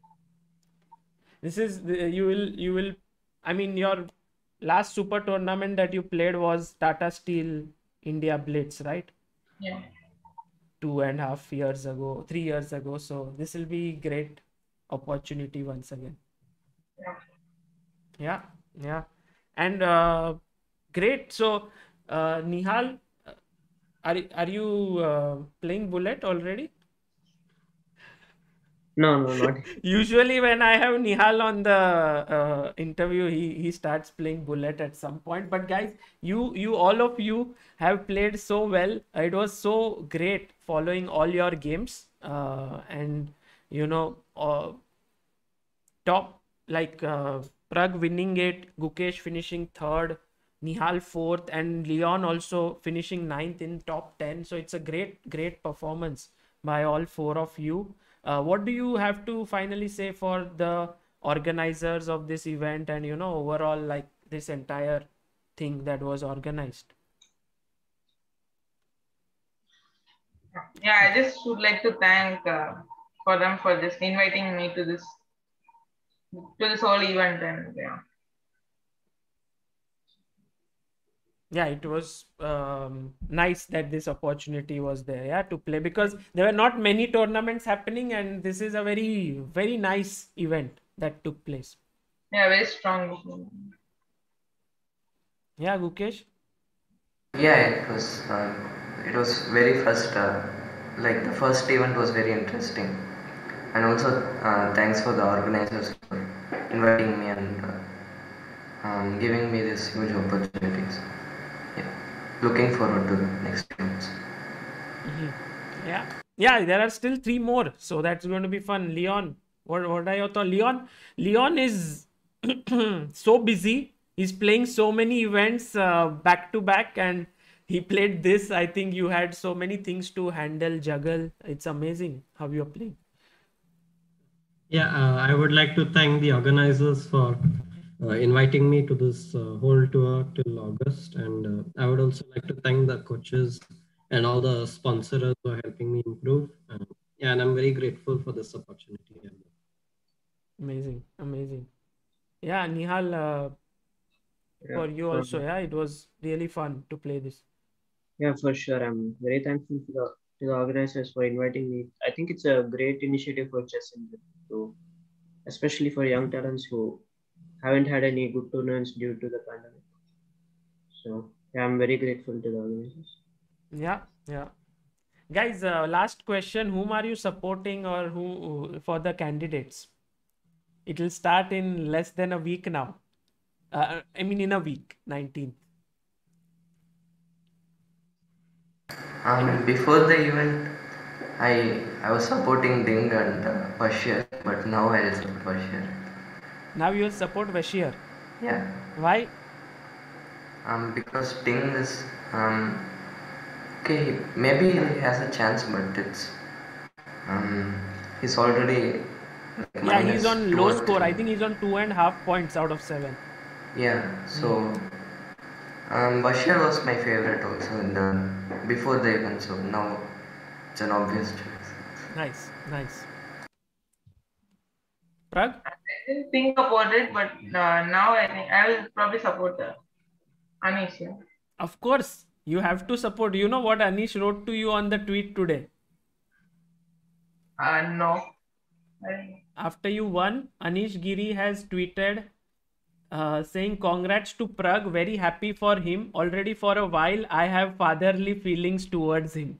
Speaker 1: this is the, you will you will. I mean, your last super tournament that you played was Tata Steel India Blitz, right?
Speaker 7: Yeah.
Speaker 1: Two and a half years ago, three years ago. So this will be great opportunity once again.
Speaker 7: Yeah.
Speaker 1: Yeah, yeah, and uh, great. So uh, Nihal, uh, are are you uh, playing Bullet already?
Speaker 5: No, no, not.
Speaker 1: Usually when I have Nihal on the uh, interview, he he starts playing Bullet at some point. But guys, you you all of you have played so well. It was so great following all your games, uh, and you know, uh, top like uh, Prag winning it, Gukesh finishing third, Nihal fourth, and Leon also finishing ninth in top ten. So it's a great great performance by all four of you. Uh, what do you have to finally say for the organizers of this event and, you know, overall, like this entire thing that was organized?
Speaker 7: Yeah, I just would like to thank uh, for them for just inviting me to this to this whole event, and yeah.
Speaker 1: Yeah, it was um, nice that this opportunity was there, yeah, to play, because there were not many tournaments happening, and this is a very, very nice event that took place.
Speaker 7: Yeah, very strong.
Speaker 1: Yeah, Gukesh?
Speaker 6: Yeah, it was uh, it was very first uh, like the first event was very interesting, and also uh, thanks for the organizers for inviting me and uh, um, giving me this huge opportunities. Yeah, looking forward to the next games.
Speaker 1: Mm-hmm. Yeah, yeah, there are still three more, so that's going to be fun. Leon, what what are your thoughts? Leon, Leon is so busy. He's playing so many events uh, back to back, and he played this. I think you had so many things to handle, juggle. It's amazing how you're playing.
Speaker 4: Yeah, uh, I would like to thank the organizers for uh, inviting me to this uh, whole tour till August. And uh, I would also like to thank the coaches and all the sponsors who are helping me improve. Uh, yeah, and I'm very grateful for this opportunity.
Speaker 1: Amazing, amazing. Yeah, Nihal, uh,
Speaker 5: Yeah,
Speaker 1: for you
Speaker 5: for-
Speaker 1: also, yeah, it was really fun to play this.
Speaker 5: Yeah, for sure. I'm very thankful to the, to the organizers for inviting me. I think it's a great initiative for chess in to, especially for young talents who haven't had any good tournaments due to the pandemic. So yeah, I'm very grateful to the organizers.
Speaker 1: Yeah, yeah. Guys, uh, last question. Whom are you supporting, or who for the candidates? It will start in less than a week now. Uh, I mean, in a week, nineteenth.
Speaker 6: Um, before the event, I I was supporting Ding and uh, Bashir, but now I'll support Bashir.
Speaker 1: Now you'll support Bashir.
Speaker 6: Yeah.
Speaker 1: Why?
Speaker 6: Um, because Ding is um okay. Maybe he has a chance, but it's um he's already like,
Speaker 1: Yeah, he's
Speaker 6: minus
Speaker 1: on
Speaker 6: two
Speaker 1: low
Speaker 6: or
Speaker 1: score. I
Speaker 6: three.
Speaker 1: think he's on two and a half points out of seven.
Speaker 6: Yeah. So um Bashir was my favorite also in the before the event. So now it's an obvious choice.
Speaker 1: Nice, nice. Prag?
Speaker 7: I didn't think about it, but uh, now I think I will probably support uh, Anish. Yeah.
Speaker 1: Of course, you have to support. You know what Anish wrote to you on the tweet today?
Speaker 7: Uh, no. I,
Speaker 1: After you won, Anish Giri has tweeted uh, saying, "Congrats to Prag. Very happy for him. Already for a while, I have fatherly feelings towards him."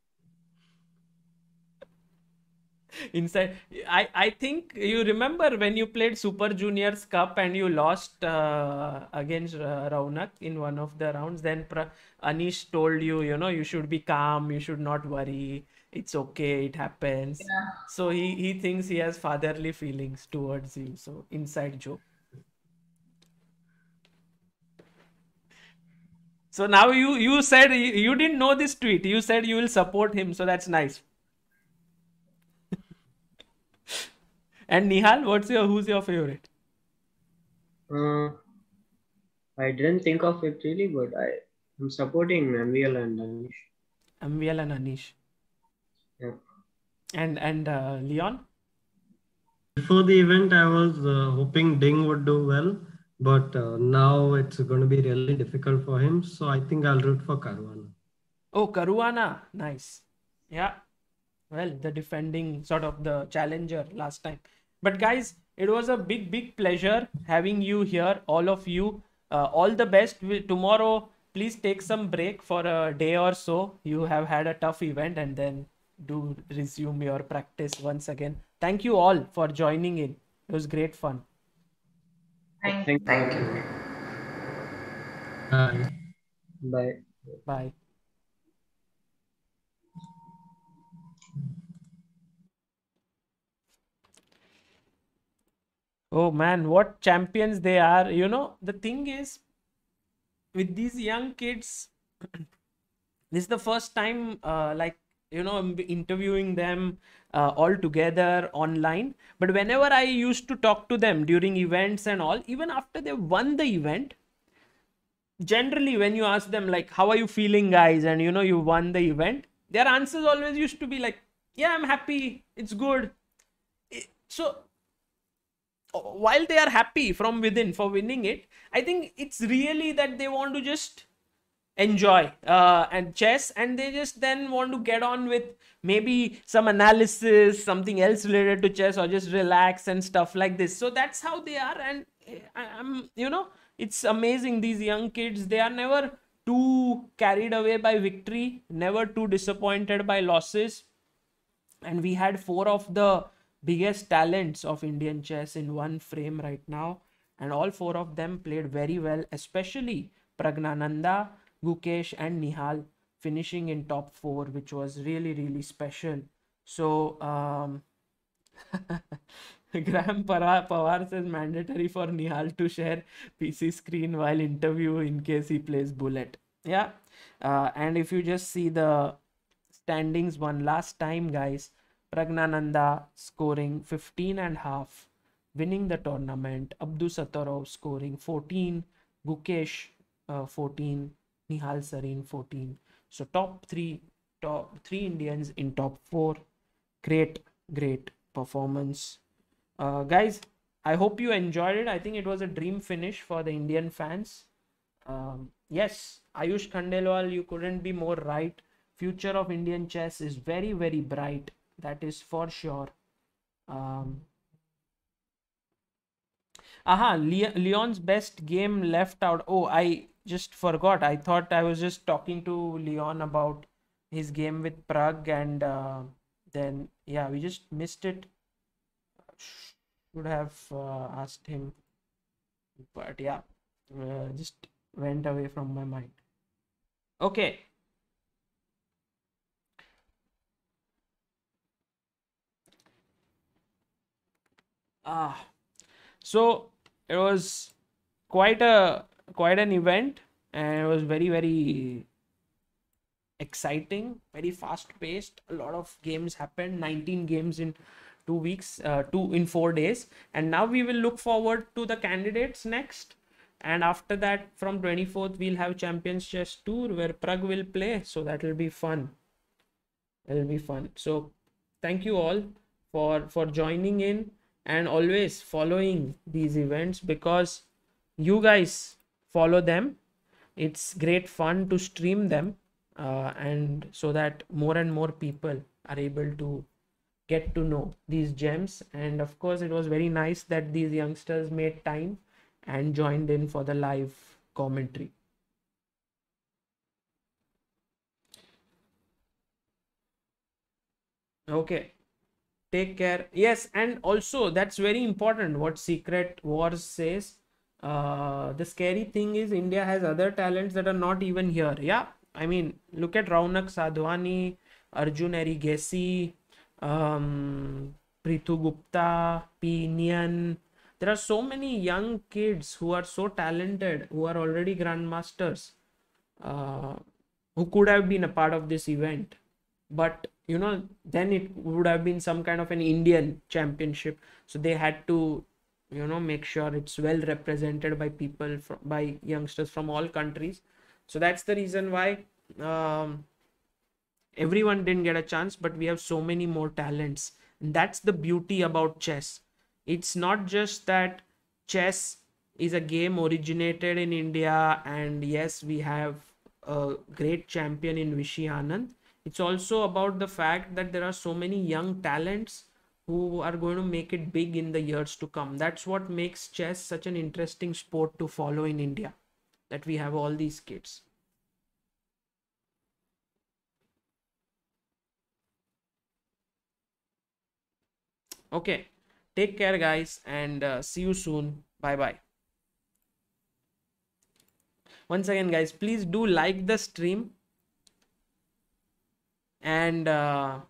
Speaker 1: Inside, I, I think you remember when you played Super Juniors Cup and you lost uh, against uh, Raunak in one of the rounds. Then pra- Anish told you, you know, you should be calm, you should not worry. It's okay, it happens.
Speaker 7: yeah.
Speaker 1: So he, he thinks he has fatherly feelings towards you. So inside joke. So now you you said you, you didn't know this tweet. You said you will support him. So that's nice. And Nihal, what's your who's your favorite?
Speaker 5: Uh, I didn't think of it really, but I am supporting M V L and Anish.
Speaker 1: M V L and Anish.
Speaker 5: Yeah.
Speaker 1: And and uh, Leon?
Speaker 4: Before the event, I was uh, hoping Ding would do well, but uh, now it's going to be really difficult for him. So I think I'll root for Caruana.
Speaker 1: Oh, Caruana. Nice. Yeah. Well, the defending sort of the challenger last time. But guys, it was a big, big pleasure having you here, all of you. Uh, all the best. We- Tomorrow, please take some break for a day or so. You have had a tough event and then do resume your practice once again. Thank you all for joining in. It was great fun.
Speaker 7: Thank
Speaker 5: Thank
Speaker 6: Thank you.
Speaker 4: Bye.
Speaker 5: Bye.
Speaker 1: Bye. Oh man, what champions they are. You know, the thing is, with these young kids, this is the first time, uh, like, you know, I'm interviewing them uh, all together online. But whenever I used to talk to them during events and all, even after they won the event, generally when you ask them like, how are you feeling, guys, and you know you won the event, their answers always used to be like, yeah, I'm happy, it's good. I- so while they are happy from within for winning it, I think it's really that they want to just enjoy uh, and chess, and they just then want to get on with maybe some analysis, something else related to chess, or just relax and stuff like this. So that's how they are. And I- I'm, you know, it's amazing. These young kids, they are never too carried away by victory, never too disappointed by losses. And we had four of the biggest talents of Indian chess in one frame right now, and all four of them played very well, especially Pragnananda, Gukesh, and Nihal finishing in top four, which was really, really special. So, um, Graham Para- Pawar says mandatory for Nihal to share P C screen while interview in case he plays Bullet. Yeah. Uh, and if you just see the standings one last time, guys, Pragnananda scoring fifteen and a half, winning the tournament. Abdu Sattarov scoring fourteen, Gukesh uh, fourteen, Nihal Sareen fourteen. So top three, top three Indians in top four. Great, great performance. Uh, guys, I hope you enjoyed it. I think it was a dream finish for the Indian fans. Um, yes, Ayush Khandelwal, you couldn't be more right. Future of Indian chess is very, very bright. That is for sure. Um, aha, Le- Leon's best game left out. Oh, I just forgot. I thought I was just talking to Leon about his game with Prague, and uh, then, yeah, we just missed it. Would have uh, asked him, but yeah, uh, just went away from my mind. Okay. Ah, so it was quite a quite an event, and it was very very exciting, very fast paced. A lot of games happened, nineteen games in two weeks, uh, two in four days. And now we will look forward to the candidates next. And after that, from twenty-fourth, we'll have Champions Chess Tour where Prag will play. So that will be fun. It'll be fun. So thank you all for for joining in and always following these events, because you guys follow them. It's great fun to stream them, uh, and so that more and more people are able to get to know these gems. And of course, it was very nice that these youngsters made time and joined in for the live commentary. Okay, take care. Yes, and also that's very important what Secret Wars says. Uh, the scary thing is India has other talents that are not even here. Yeah, I mean, look at Raunak Sadhwani, Arjun Erigesi, um, Prithu Gupta, P. Nian. There are so many young kids who are so talented, who are already grandmasters, uh, who could have been a part of this event. But you know, then it would have been some kind of an Indian championship. So they had to, you know, make sure it's well represented by people from, by youngsters from all countries. So that's the reason why um, everyone didn't get a chance, but we have so many more talents. And that's the beauty about chess. It's not just that chess is a game originated in India, and yes, we have a great champion in Vishy Anand. It's also about the fact that there are so many young talents who are going to make it big in the years to come. That's what makes chess such an interesting sport to follow in India, that we have all these kids. Okay, take care guys, and uh, see you soon. Bye bye. Once again guys, please do like the stream, and uh,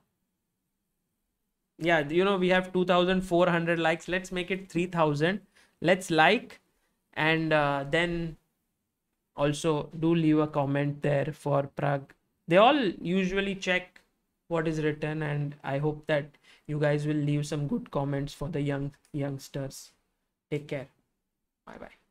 Speaker 1: yeah, you know, we have two thousand four hundred likes. Let's make it three thousand. Let's like, and uh, then also do leave a comment there for Prag. They all usually check what is written, and I hope that you guys will leave some good comments for the young youngsters. Take care. Bye bye.